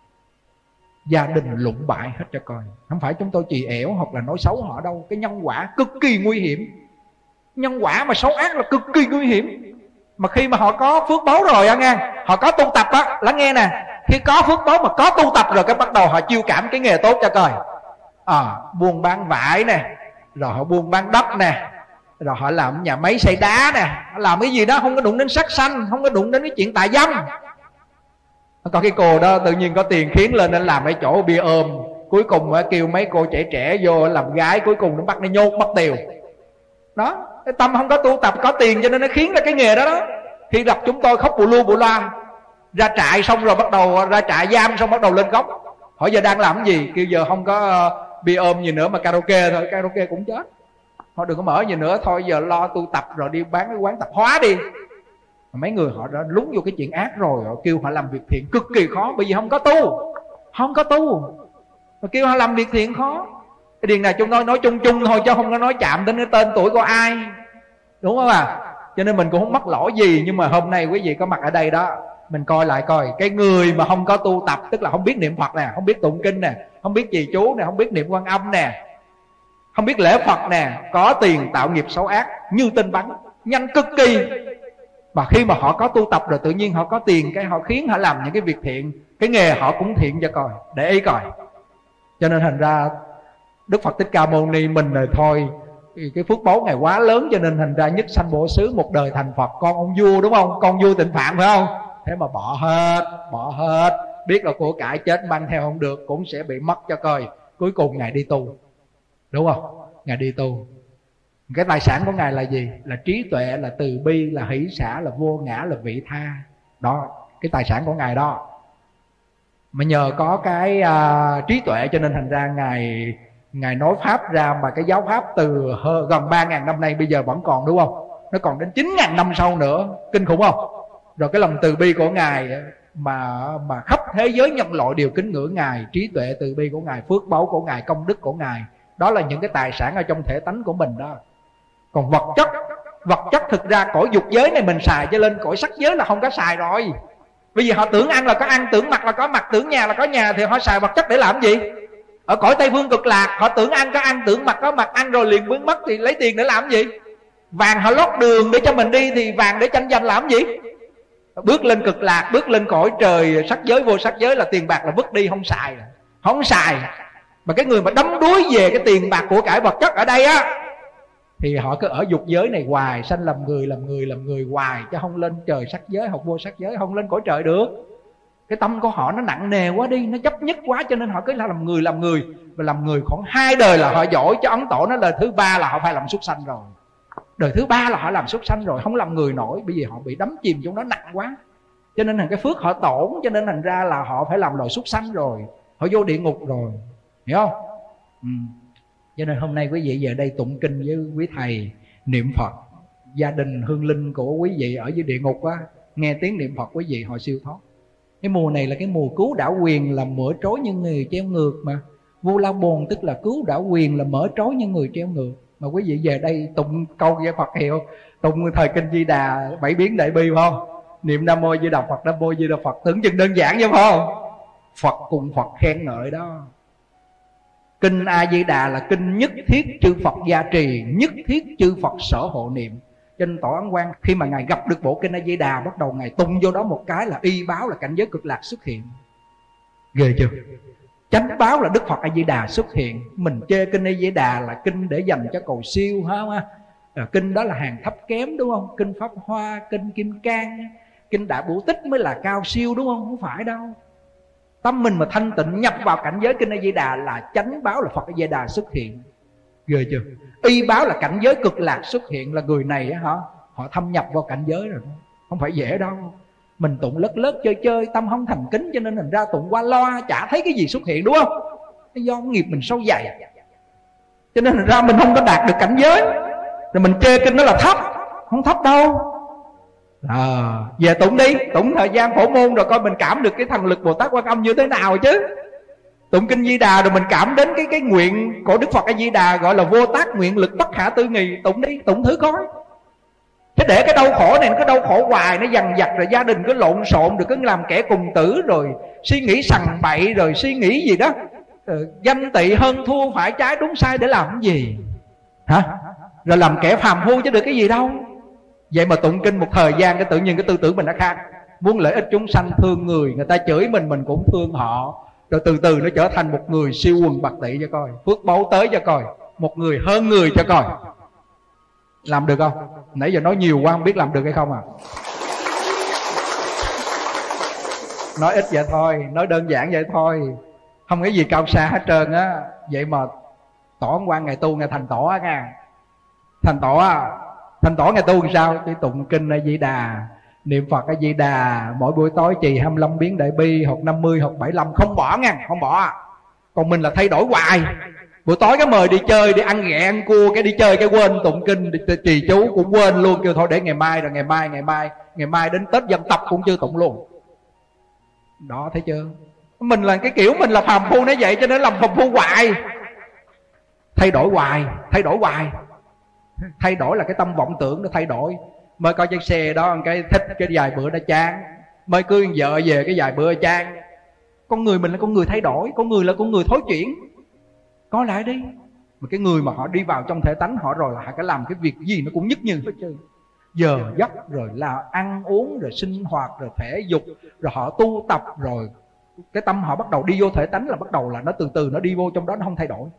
Gia đình lụng bại hết cho coi. Không phải chúng tôi chì ẻo hoặc là nói xấu họ đâu. Cái nhân quả cực kỳ nguy hiểm. Nhân quả mà xấu ác là cực kỳ nguy hiểm. Mà khi mà họ có phước báu rồi á nghe, họ có tu tập á, lắng nghe nè. Khi có phước báu mà có tu tập rồi, cái bắt đầu họ chiêu cảm cái nghề tốt cho coi. À, buôn bán vải nè, rồi họ buôn bán đất nè, rồi họ làm nhà máy xây đá nè, họ làm cái gì đó không có đụng đến sắc sanh, không có đụng đến cái chuyện tà dâm. Có cái cô đó tự nhiên có tiền khiến lên nên làm cái chỗ bia ôm, cuối cùng kêu mấy cô trẻ trẻ vô làm gái, cuối cùng nó bắt nó nhốt mất tiêu. Đó, cái tâm không có tu tập, có tiền cho nên nó khiến ra cái nghề đó đó. Khi gặp chúng tôi khóc bù lu bù loa, ra trại xong rồi bắt đầu ra trại giam xong bắt đầu lên gốc, hỏi giờ đang làm cái gì, kêu giờ không có uh, bia ôm gì nữa mà karaoke thôi. Karaoke cũng chết, họ đừng có mở gì nữa, thôi giờ lo tu tập rồi đi bán cái quán tạp hóa đi. Mấy người họ đã lún vô cái chuyện ác rồi, họ kêu họ làm việc thiện cực kỳ khó, bởi vì không có tu, không có tu, họ kêu họ làm việc thiện khó. Cái điều này chúng tôi nói chung chung thôi, chứ không có nói chạm đến cái tên tuổi của ai, đúng không à? Cho nên mình cũng không mắc lỗi gì. Nhưng mà hôm nay quý vị có mặt ở đây đó, mình coi lại coi, cái người mà không có tu tập, tức là không biết niệm Phật nè, không biết tụng kinh nè, không biết trì chú nè, không biết niệm Quan Âm nè, không biết lễ Phật nè, có tiền tạo nghiệp xấu ác như tên bắn, nhanh cực kỳ. Mà khi mà họ có tu tập rồi, tự nhiên họ có tiền, cái họ khiến họ làm những cái việc thiện, cái nghề họ cũng thiện cho coi, để ý coi. Cho nên thành ra Đức Phật Thích Ca Mâu Ni mình rồi thôi, cái phước báu Ngài quá lớn, cho nên thành ra nhất sanh bổ xứ, một đời thành Phật, con ông vua đúng không? Con vua Tịnh Phạn phải không? Thế mà bỏ hết, bỏ hết, biết là của cải chết mang theo không được, cũng sẽ bị mất cho coi. Cuối cùng Ngài đi tu, đúng không? Ngài đi tu. Cái tài sản của Ngài là gì? Là trí tuệ, là từ bi, là hỷ xả, là vô ngã, là vị tha. Đó, cái tài sản của Ngài đó. Mà nhờ có cái uh, trí tuệ cho nên thành ra Ngài Ngài nói Pháp ra, mà cái giáo Pháp từ hơn, gần ba ngàn năm nay bây giờ vẫn còn, đúng không? Nó còn đến chín ngàn năm sau nữa, kinh khủng không? Rồi cái lòng từ bi của Ngài mà mà khắp thế giới nhân loại đều kính ngưỡng Ngài. Trí tuệ từ bi của Ngài, phước báu của Ngài, công đức của Ngài, đó là những cái tài sản ở trong thể tánh của mình đó. Còn vật chất, vật chất thực ra cõi dục giới này mình xài, cho lên cõi sắc giới là không có xài rồi. Bây giờ họ tưởng ăn là có ăn, tưởng mặc là có mặc, tưởng nhà là có nhà, thì họ xài vật chất để làm gì? Ở cõi Tây Phương Cực Lạc họ tưởng ăn có ăn, tưởng mặc có mặc, ăn rồi liền biến mất, thì lấy tiền để làm gì? Vàng họ lót đường để cho mình đi, thì vàng để tranh giành làm gì? Bước lên Cực Lạc, bước lên cõi trời sắc giới, vô sắc giới là tiền bạc là vứt đi, không xài, không xài. Mà cái người mà đắm đuối về cái tiền bạc của cải vật chất ở đây á, thì họ cứ ở dục giới này hoài, sanh làm người, làm người, làm người hoài, chứ không lên trời sắc giới, học vô sắc giới, không lên cõi trời được. Cái tâm của họ nó nặng nề quá đi, nó chấp nhất quá, cho nên họ cứ là làm người, làm người. Và làm người khoảng hai đời là họ giỏi, chứ Ấn Tổ nói lời thứ ba là họ phải làm súc sanh rồi. Đời thứ ba là họ làm súc sanh rồi, không làm người nổi, bởi vì họ bị đắm chìm trong đó nặng quá. Cho nên thành cái phước họ tổn, cho nên thành ra là họ phải làm loài súc sanh rồi, họ vô địa ngục rồi, hiểu không? Ừ. Cho nên hôm nay quý vị về đây tụng kinh với quý thầy, niệm Phật, gia đình hương linh của quý vị ở dưới địa ngục á, nghe tiếng niệm Phật quý vị họ siêu thoát. Cái mùa này là cái mùa cứu đảo quyền, là mở trối như người treo ngược mà. Vu La Bồn tức là cứu đảo quyền, là mở trối như người treo ngược. Mà quý vị về đây tụng câu với Phật hiệu, tụng thời kinh Di Đà bảy biến đại bi phải không? Niệm Nam Mô Di Đà Phật, Nam Mô Di Đà Phật, tưởng chừng đơn giản vậy phải không? Phật cùng Phật khen ngợi đó. Kinh A Di Đà là kinh nhất thiết chư Phật gia trì, nhất thiết chư Phật sở hộ niệm. Cho nên Tổ Ấn Quang khi mà Ngài gặp được bộ kinh A Di Đà, bắt đầu Ngài tung vô đó một cái là y báo là cảnh giới cực lạc xuất hiện. Ghê chưa? Chánh báo là Đức Phật A Di Đà xuất hiện. Mình chê kinh A Di Đà là kinh để dành cho cầu siêu ha. À, kinh đó là hàng thấp kém đúng không? Kinh Pháp Hoa, kinh Kim Cang, kinh Đại Bổ Tích mới là cao siêu đúng không? Không phải đâu. Tâm mình mà thanh tịnh nhập vào cảnh giới kinh A Di Đà là chánh báo là Phật A Di Đà xuất hiện. Ghê chưa? Y báo là cảnh giới cực lạc xuất hiện, là người này á hả, họ thâm nhập vào cảnh giới rồi. Không phải dễ đâu. Mình tụng lất lất chơi chơi, tâm không thành kính, cho nên mình ra tụng qua loa, chả thấy cái gì xuất hiện đúng không? Do nghiệp mình sâu dày, cho nên thành ra mình không có đạt được cảnh giới. Rồi mình chê kinh nó là thấp. Không thấp đâu. À, về tụng đi, tụng thời gian phổ môn rồi coi mình cảm được cái thần lực Bồ Tát Quan Âm như thế nào chứ. Tụng kinh Di Đà rồi mình cảm đến cái cái nguyện của Đức Phật A Di Đà, gọi là vô tác nguyện lực bất khả tư nghì. Tụng đi, tụng thử coi. Chứ để cái đau khổ này nó cứ đau khổ hoài, nó dằn vặt, rồi gia đình cứ lộn xộn, rồi cứ làm kẻ cùng tử, rồi suy nghĩ sằng bậy, rồi suy nghĩ gì đó, rồi danh tị hơn thua, phải trái đúng sai để làm cái gì hả? Rồi làm kẻ phàm phu chứ được cái gì đâu. Vậy mà tụng kinh một thời gian cái tự nhiên cái tư tưởng mình đã khác. Muốn lợi ích chúng sanh, thương người, người ta chửi mình mình cũng thương họ. Rồi từ từ nó trở thành một người siêu quần bạc tỷ cho coi, phước báu tới cho coi, một người hơn người cho coi. Làm được không? Nãy giờ nói nhiều quá không biết làm được hay không à. Nói ít vậy thôi, nói đơn giản vậy thôi, không có gì cao xa hết trơn á. Vậy mà Tổ Ấn Quang ngày tu ngày thành tổ á nha. Thành tổ á, thành tổ ngày tu làm sao? Đi tụng kinh A Di Đà, niệm Phật A Di Đà, mỗi buổi tối trì hai mươi lăm biến đại bi, học năm mươi, học bảy mươi lăm, không bỏ nha, không bỏ. Còn mình là thay đổi hoài. Buổi tối cái mời đi chơi, đi ăn ghẹ ăn cua, cái đi chơi cái quên tụng kinh, đi trì chú cũng quên luôn, kêu thôi để ngày mai, rồi ngày mai ngày mai ngày mai đến Tết dân tộc cũng chưa tụng luôn. Đó, thấy chưa? Mình là cái kiểu mình là phàm phu nó vậy, cho nên làm phàm phu hoài. Thay đổi hoài, thay đổi hoài. Thay đổi là cái tâm vọng tưởng nó thay đổi. Mới coi chiếc xe đó cái thích, cái vài bữa đã chán. Mới cưới vợ về cái vài bữa chán. Con người mình là con người thay đổi, con người là con người thối chuyển. Có lại đi. Mà cái người mà họ đi vào trong thể tánh họ rồi là họ phải làm cái việc gì nó cũng nhất như hết trơn. Giờ giấc rồi là ăn uống, rồi sinh hoạt, rồi thể dục, rồi họ tu tập, rồi cái tâm họ bắt đầu đi vô thể tánh là bắt đầu là nó từ từ nó đi vô trong đó, nó không thay đổi.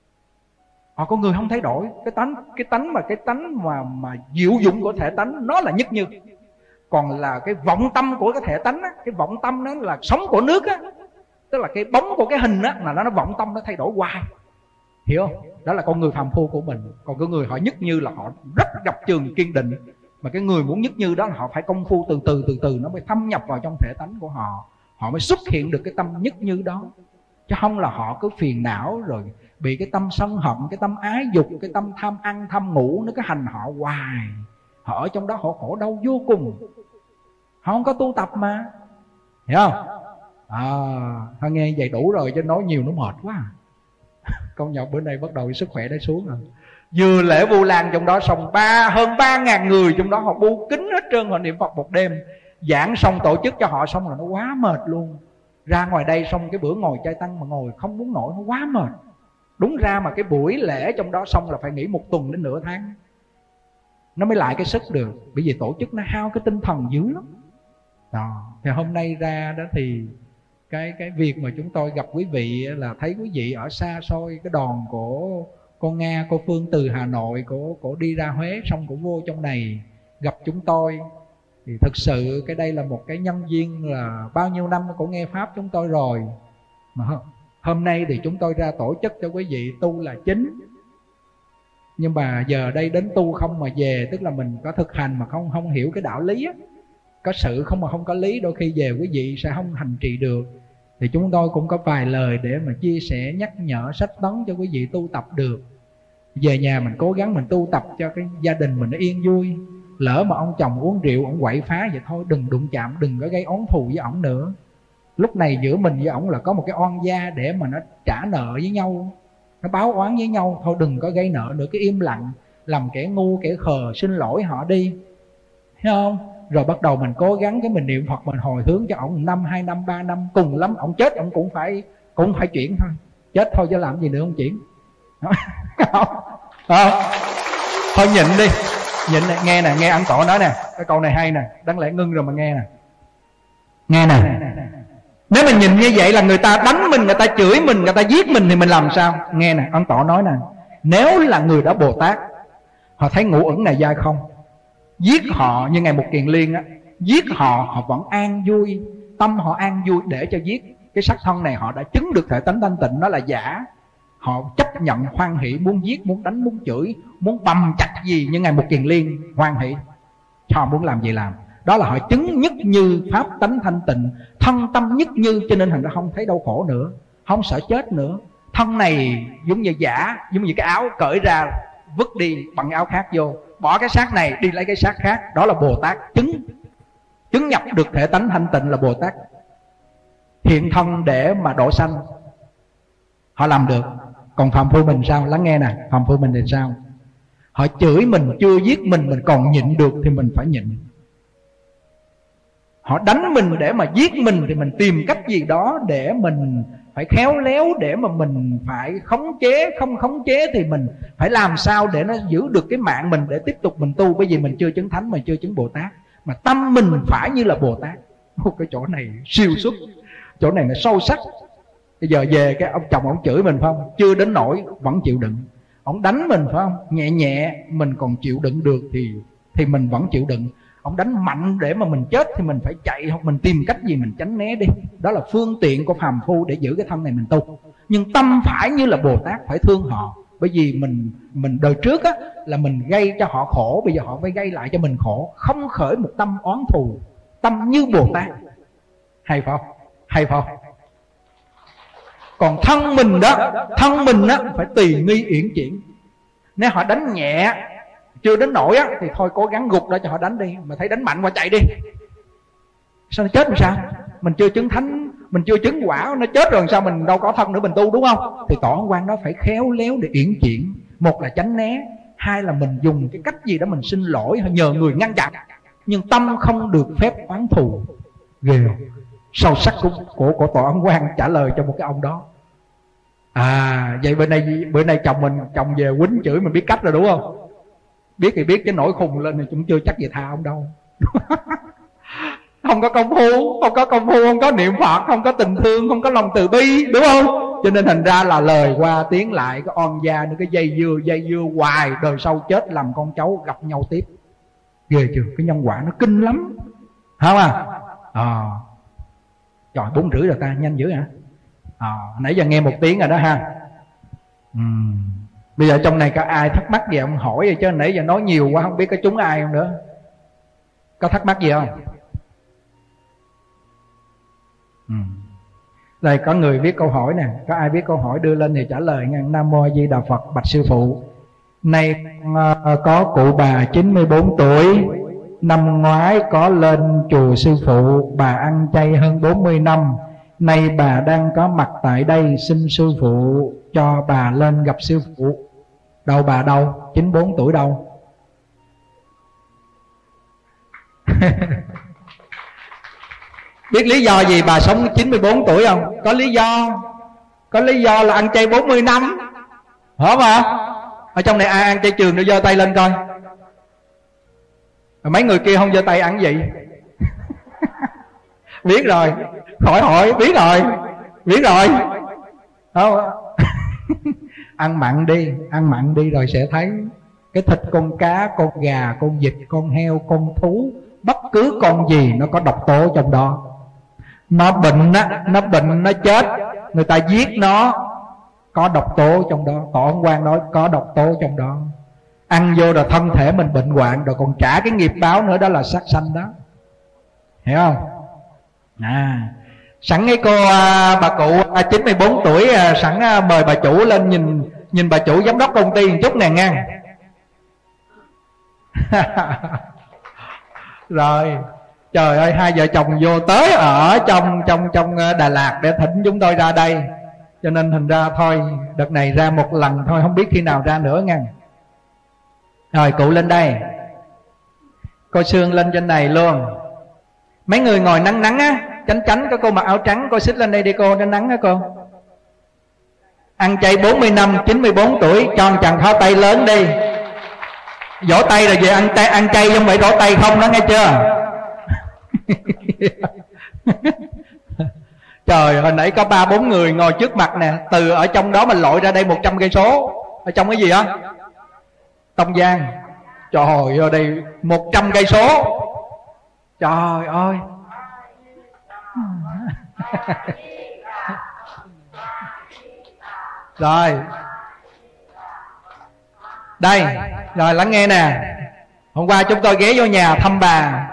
Họ có người không thay đổi. Cái tánh cái tánh mà cái tánh mà mà diệu dụng của thể tánh nó là nhất như. Còn là cái vọng tâm của cái thể tánh á, cái vọng tâm nó là sống của nước á, tức là cái bóng của cái hình á, là nó nó vọng tâm nó thay đổi hoài. Hiểu không? Đó là con người phàm phu của mình. Còn cái người họ nhất như là họ rất độc trường kiên định. Mà cái người muốn nhất như đó là họ phải công phu từ từ từ từ nó mới thâm nhập vào trong thể tánh của họ. Họ mới xuất hiện được cái tâm nhất như đó. Chứ không là họ cứ phiền não rồi bị cái tâm sân hận, cái tâm ái dục, cái tâm tham ăn, tham ngủ, nó cứ hành họ hoài. Họ ở trong đó họ khổ đau vô cùng. Họ không có tu tập mà. Hiểu không? À, thôi nghe vậy đủ rồi, chứ nói nhiều nó mệt quá. Con nhỏ bữa nay bắt đầu sức khỏe đã xuống rồi. Vừa lễ Vu Lan trong đó xong ba hơn ba ngàn người trong đó, họ bu kính hết trơn, họ niệm Phật một đêm. Giảng xong tổ chức cho họ xong là nó quá mệt luôn. Ra ngoài đây xong cái bữa ngồi trai tăng mà ngồi không muốn nổi, nó quá mệt. Đúng ra mà cái buổi lễ trong đó xong là phải nghỉ một tuần đến nửa tháng nó mới lại cái sức được. Bởi vì tổ chức nó hao cái tinh thần dữ lắm. Đó. Thì hôm nay ra đó thì cái cái việc mà chúng tôi gặp quý vị là thấy quý vị ở xa xôi, cái đoàn của cô Nga, cô Phương từ Hà Nội, cổ, cổ đi ra Huế xong cổ vô trong này gặp chúng tôi. Thì thực sự cái đây là một cái nhân duyên là bao nhiêu năm cổ nghe Pháp chúng tôi rồi. Mà hôm nay thì chúng tôi ra tổ chức cho quý vị tu là chính. Nhưng mà giờ đây đến tu không mà về, tức là mình có thực hành mà không không hiểu cái đạo lý á. Có sự không mà không có lý, đôi khi về quý vị sẽ không hành trì được. Thì chúng tôi cũng có vài lời để mà chia sẻ, nhắc nhở, sách tấn cho quý vị tu tập được. Về nhà mình cố gắng mình tu tập cho cái gia đình mình nó yên vui. Lỡ mà ông chồng uống rượu, ông quậy phá vậy thôi, đừng đụng chạm, đừng có gây oán thù với ổng nữa. Lúc này giữa mình với ổng là có một cái oan gia để mà nó trả nợ với nhau. nó báo oán với nhau. Thôi đừng có gây nợ nữa, cái im lặng, làm kẻ ngu kẻ khờ, xin lỗi họ đi, thấy không? Rồi bắt đầu mình cố gắng cái mình niệm Phật, mình hồi hướng cho ổng năm, hai năm, ba năm, cùng lắm ổng chết ổng cũng phải cũng phải chuyển thôi, chết thôi chứ làm gì nữa không chuyển. Không, không. Thôi nhịn đi, nhịn này, nghe nè, nghe anh Tổ nói nè, cái câu này hay nè, đáng lẽ ngưng rồi mà nghe nè. Nghe nè, nếu mình nhìn như vậy là người ta đánh mình, người ta chửi mình, người ta giết mình thì mình làm sao? Nghe nè, anh Tổ nói nè, nếu là người đã Bồ Tát, họ thấy ngũ ẩn này dai không, giết họ như Ngài Mục Kiền Liên á, giết họ họ vẫn an vui, tâm họ an vui để cho giết. Cái sắc thân này họ đã chứng được thể tánh thanh tịnh, nó là giả. Họ chấp nhận hoan hỷ, muốn giết, muốn đánh, muốn chửi, muốn bầm chặt gì như Ngài Mục Kiền Liên hoan hỷ, họ muốn làm gì làm. Đó là họ chứng nhất như pháp tánh thanh tịnh, thân tâm nhất như, cho nên thành ra không thấy đau khổ nữa, không sợ chết nữa. Thân này giống như giả, giống như cái áo cởi ra vứt đi bằng áo khác vô, bỏ cái xác này đi lấy cái xác khác. Đó là Bồ Tát chứng chứng nhập được thể tánh thanh tịnh, là Bồ Tát hiện thân để mà độ sanh, họ làm được. Còn phàm phu mình sao? Lắng nghe nè, phàm phu mình thì sao? Họ chửi mình, chưa giết mình, mình còn nhịn được thì mình phải nhịn. Họ đánh mình để mà giết mình thì mình tìm cách gì đó để mình phải khéo léo, để mà mình phải khống chế. Không khống chế thì mình phải làm sao để nó giữ được cái mạng mình, để tiếp tục mình tu. Bởi vì mình chưa chứng thánh, mình chưa chứng Bồ Tát, mà tâm mình phải như là Bồ Tát. Một cái chỗ này siêu xuất, chỗ này là sâu sắc. Bây giờ về cái ông chồng ông chửi mình phải không? Chưa đến nỗi vẫn chịu đựng. Ông đánh mình phải không? Nhẹ nhẹ mình còn chịu đựng được thì thì mình vẫn chịu đựng. Ông đánh mạnh để mà mình chết thì mình phải chạy, hoặc mình tìm cách gì mình tránh né đi. Đó là phương tiện của phàm phu để giữ cái thân này mình tu. Nhưng tâm phải như là Bồ Tát, phải thương họ. Bởi vì mình mình đời trước á, là mình gây cho họ khổ, bây giờ họ phải gây lại cho mình khổ. Không khởi một tâm oán thù, tâm như Bồ Tát. Hay phải không? Hay phải không? Còn thân mình đó, thân mình á phải tùy nghi uyển chuyển. Nếu họ đánh nhẹ chưa đến nỗi á thì thôi cố gắng gục đó cho họ đánh đi. Mà thấy đánh mạnh qua chạy đi, sao nó chết làm sao? Mình chưa chứng thánh, mình chưa chứng quả, nó chết rồi sao mình đâu có thân nữa mình tu, đúng không? Thì tỏ quan đó phải khéo léo để uyển chuyển. Một là tránh né, hai là mình dùng cái cách gì đó mình xin lỗi, nhờ người ngăn chặn. Nhưng tâm không được phép oán thù. Ghê không? Sâu sắc của, của, của Tọa Ấn Quang trả lời cho một cái ông đó. À vậy bữa nay bữa nay chồng mình chồng về quýnh chửi mình biết cách rồi đúng không? Biết thì biết, chứ nổi khùng lên thì cũng chưa chắc gì tha ông đâu. Không có công phu, không có công phu, không có niệm Phật, không có tình thương, không có lòng từ bi, đúng không? Cho nên thành ra là lời qua tiếng lại, cái on gia nữa, cái dây dưa dây dưa hoài, đời sau chết làm con cháu gặp nhau tiếp. Ghê chưa? Cái nhân quả nó kinh lắm, không à? À. Trời, bốn rưỡi rồi ta, nhanh dữ hả? À, nãy giờ nghe một tiếng rồi đó ha. uhm. Bây giờ trong này có ai thắc mắc gì ông hỏi vậy, chứ nãy giờ nói nhiều quá không biết có chúng ai không nữa. Có thắc mắc gì không? uhm. Đây có người viết câu hỏi nè. Có ai viết câu hỏi đưa lên thì trả lời nha. Nam Mô A Di Đà Phật. Bạch sư phụ, nay uh, có cụ bà chín mươi bốn tuổi. Năm ngoái có lên chùa sư phụ, bà ăn chay hơn bốn mươi năm. Nay bà đang có mặt tại đây, xin sư phụ cho bà lên gặp sư phụ. Đâu bà đâu? chín mươi bốn tuổi đâu? Biết lý do gì bà sống chín mươi bốn tuổi không? Có lý do. Có lý do là ăn chay bốn mươi năm. Hả mà? Ở trong này ai ăn chay trường để giơ tay lên coi. Mấy người kia không giơ tay ăn gì? Biết rồi, khỏi hỏi, biết rồi, biết rồi. Không? Ăn mặn đi, ăn mặn đi rồi sẽ thấy. Cái thịt con cá, con gà, con vịt, con heo, con thú, bất cứ con gì nó có độc tố trong đó. Nó bệnh á, nó bệnh, nó chết, người ta giết nó, có độc tố trong đó. Tổ Ấn Quang nói có độc tố trong đó. Ăn vô rồi thân thể mình bệnh hoạn, rồi còn trả cái nghiệp báo nữa, đó là sát sanh đó. Hiểu không? À, sẵn cái cô à, bà cụ à, chín mươi bốn tuổi à, sẵn à, mời bà chủ lên nhìn nhìn bà chủ giám đốc công ty một chút nè nha. Rồi, trời ơi, hai vợ chồng vô tới ở trong trong trong Đà Lạt để thỉnh chúng tôi ra đây. Cho nên thành ra thôi, đợt này ra một lần thôi, không biết khi nào ra nữa nha. Rồi cụ lên đây, cô Sương lên trên này luôn. Mấy người ngồi nắng nắng á, tránh tránh có cô mặc áo trắng, cô xích lên đây đi cô, tránh nắng á cô. Ăn chay bốn mươi năm, chín mươi bốn tuổi, cho một chàng pháo tay lớn đi. Vỗ tay là về ăn chay, ăn chay không phải vỗ tay không đó, nghe chưa? Trời, hồi nãy có ba bốn người ngồi trước mặt nè, từ ở trong đó mình lội ra đây một trăm cây số. Ở trong cái gì á? Tông Giang. Trời ơi, đây một trăm cây số. Trời ơi. Rồi. Đây, rồi lắng nghe nè. Hôm qua chúng tôi ghé vô nhà thăm bà,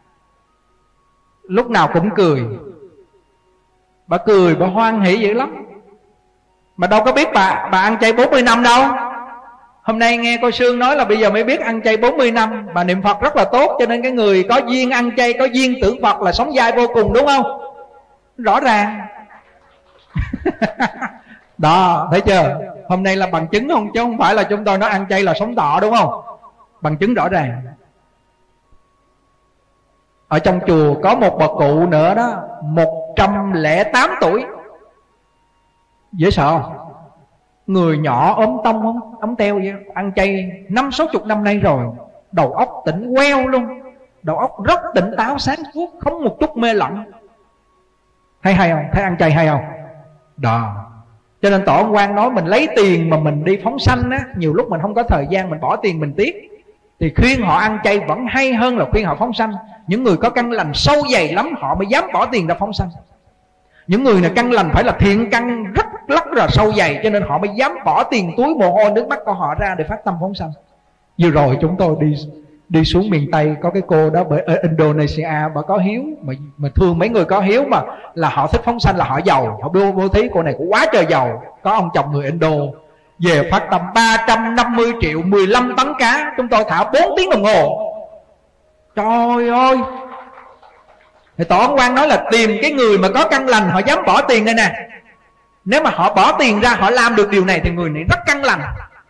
lúc nào cũng cười. Bà cười, bà hoan hỉ dữ lắm. Mà đâu có biết bà bà ăn chay bốn mươi năm đâu. Hôm nay nghe cô Sương nói là bây giờ mới biết ăn chay bốn mươi năm. Bà niệm Phật rất là tốt, cho nên cái người có duyên ăn chay, có duyên tưởng Phật là sống dai vô cùng, đúng không? Rõ ràng. Đó, thấy chưa? Hôm nay là bằng chứng không? Chứ không phải là chúng tôi nói ăn chay là sống thọ, đúng không? Bằng chứng rõ ràng. Ở trong chùa có một bà cụ nữa đó, một trăm lẻ tám tuổi. Dễ sợ không? Người nhỏ ốm tông ốm, ốm teo vậy, ăn chay năm sáu chục năm nay rồi. Đầu óc tỉnh queo luôn. Đầu óc rất tỉnh táo, sáng suốt, không một chút mê lẫn. Thấy hay không? Thấy ăn chay hay không? Đó. Cho nên Tổ ông Quang nói mình lấy tiền mà mình đi phóng sanh á, nhiều lúc mình không có thời gian, mình bỏ tiền mình tiếc. Thì khuyên họ ăn chay vẫn hay hơn là khuyên họ phóng sanh. Những người có căn lành sâu dày lắm, họ mới dám bỏ tiền ra phóng sanh. Những người này căn lành phải là thiện căn rất rất là sâu dày, cho nên họ mới dám bỏ tiền túi mồ hôi nước mắt của họ ra để phát tâm phóng sanh. Vừa rồi chúng tôi đi đi xuống miền Tây, có cái cô đó ở Indonesia, bà có hiếu mà, mà thương mấy người có hiếu mà là họ thích phóng sanh, là họ giàu, họ bố, bố thí. Cô này cũng quá trời giàu, có ông chồng người Indo, về phát tâm ba trăm năm mươi triệu, mười lăm tấn cá, chúng tôi thả bốn tiếng đồng hồ. Trời ơi. Thì Tổ ông Quang nói là tìm cái người mà có căn lành, họ dám bỏ tiền đây nè. Nếu mà họ bỏ tiền ra, họ làm được điều này thì người này rất căn lành.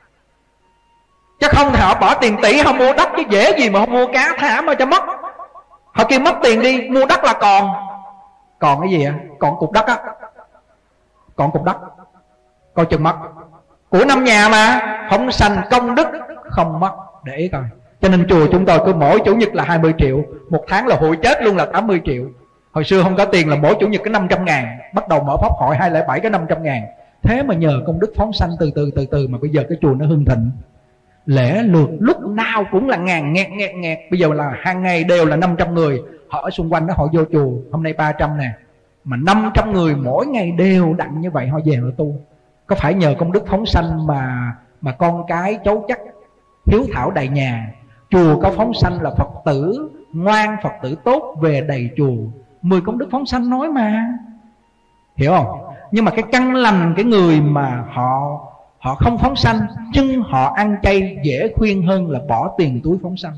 Chứ không thì họ bỏ tiền tỷ, họ mua đất chứ dễ gì mà họ mua cá thả mà cho mất. Họ kêu mất tiền đi, mua đất là còn Còn cái gì ạ? Còn cục đất á. Còn cục đất, coi chừng mất. Của năm nhà mà, không sanh công đức không mất. Để ý coi. Cho nên chùa chúng tôi cứ mỗi chủ nhật là hai mươi triệu, một tháng là hội chết luôn là tám mươi triệu. Hồi xưa không có tiền là mỗi chủ nhật cái năm trăm ngàn, bắt đầu mở pháp hội hai không bảy cái năm trăm ngàn. Thế mà nhờ công đức phóng sanh từ từ từ từ mà bây giờ cái chùa nó hưng thịnh. Lễ lượt lúc nào cũng là ngàn nghẹt nghẹt nghẹt. Bây giờ là hàng ngày đều là năm trăm người. Họ ở xung quanh đó họ vô chùa. Hôm nay ba trăm nè, mà năm trăm người mỗi ngày đều đặn như vậy họ về họ tu. Có phải nhờ công đức phóng sanh mà mà con cái cháu chắc hiếu thảo đầy nhà. Chùa có phóng sanh là Phật tử ngoan, Phật tử tốt về đầy chùa. Mười công đức phóng sanh nói mà, hiểu không? Nhưng mà cái căn lành, cái người mà họ Họ không phóng sanh nhưng họ ăn chay, dễ khuyên hơn là bỏ tiền túi phóng sanh.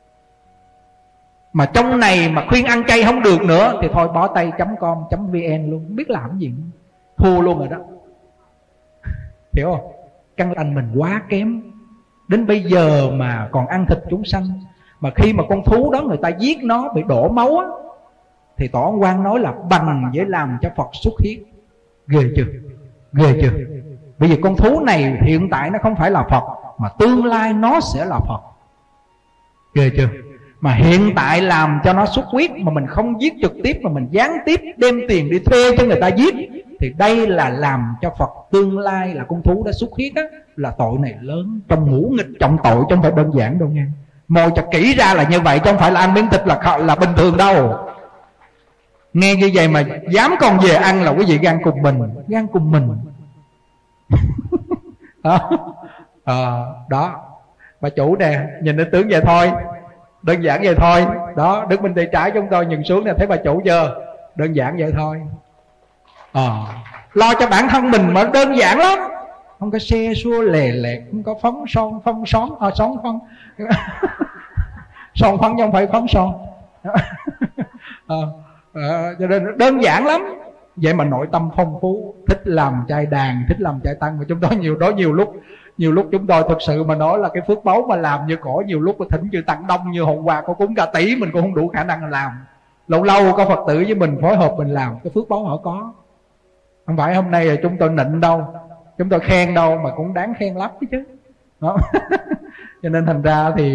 Mà trong này mà khuyên ăn chay không được nữa thì thôi bỏ tay chấm com chấm vn luôn, không biết làm gì, thua luôn rồi đó. Hiểu không? Căn lành mình quá kém. Đến bây giờ mà còn ăn thịt chúng sanh. Mà khi mà con thú đó người ta giết nó bị đổ máu á, thì Tổ ông Quang nói là bằng với làm cho Phật xuất huyết. Ghê chưa? Ghê chưa? Bây giờ con thú này hiện tại nó không phải là Phật, mà tương lai nó sẽ là Phật. Ghê chưa? Mà hiện tại làm cho nó xuất huyết, mà mình không giết trực tiếp mà mình gián tiếp đem tiền đi thuê cho người ta giết, thì đây là làm cho Phật tương lai là con thú đã xuất huyết á. Là tội này lớn, trong ngũ nghịch trọng tội, chứ không phải đơn giản đâu nha. Mồi cho kỹ ra là như vậy, chứ không phải là ăn miếng thịt là là bình thường đâu. Nghe như vậy mà dám còn về ăn là quý vị gan cùng mình. Gan cùng mình. Đó. À, đó. Bà chủ nè, nhìn nó tướng vậy thôi, đơn giản vậy thôi. Đó, Đức Minh Tay Trái chúng tôi nhìn xuống nè, thấy bà chủ chưa? Đơn giản vậy thôi. À, lo cho bản thân mình mà đơn giản lắm. Không có xe xua lè lẹt, không có phấn son, phấn xón, à, xón phấn son phấn chứ không phải phấn son. À, à, cho nên đơn giản lắm. vậy mà nội tâm phong phú, thích làm trai đàn, thích làm trai tăng. Mà chúng tôi nhiều đó nhiều lúc nhiều lúc chúng tôi thực sự mà nói là cái phước báu mà làm như cỏ, nhiều lúc là thỉnh chư tăng đông như hôm qua có cúng cả tỷ mình cũng không đủ khả năng làm. Lâu lâu có Phật tử với mình phối hợp mình làm, cái phước báu họ có. Không phải hôm nay là chúng tôi nịnh đâu, chúng tôi khen đâu, mà cũng đáng khen lắm chứ đó. Cho nên thành ra thì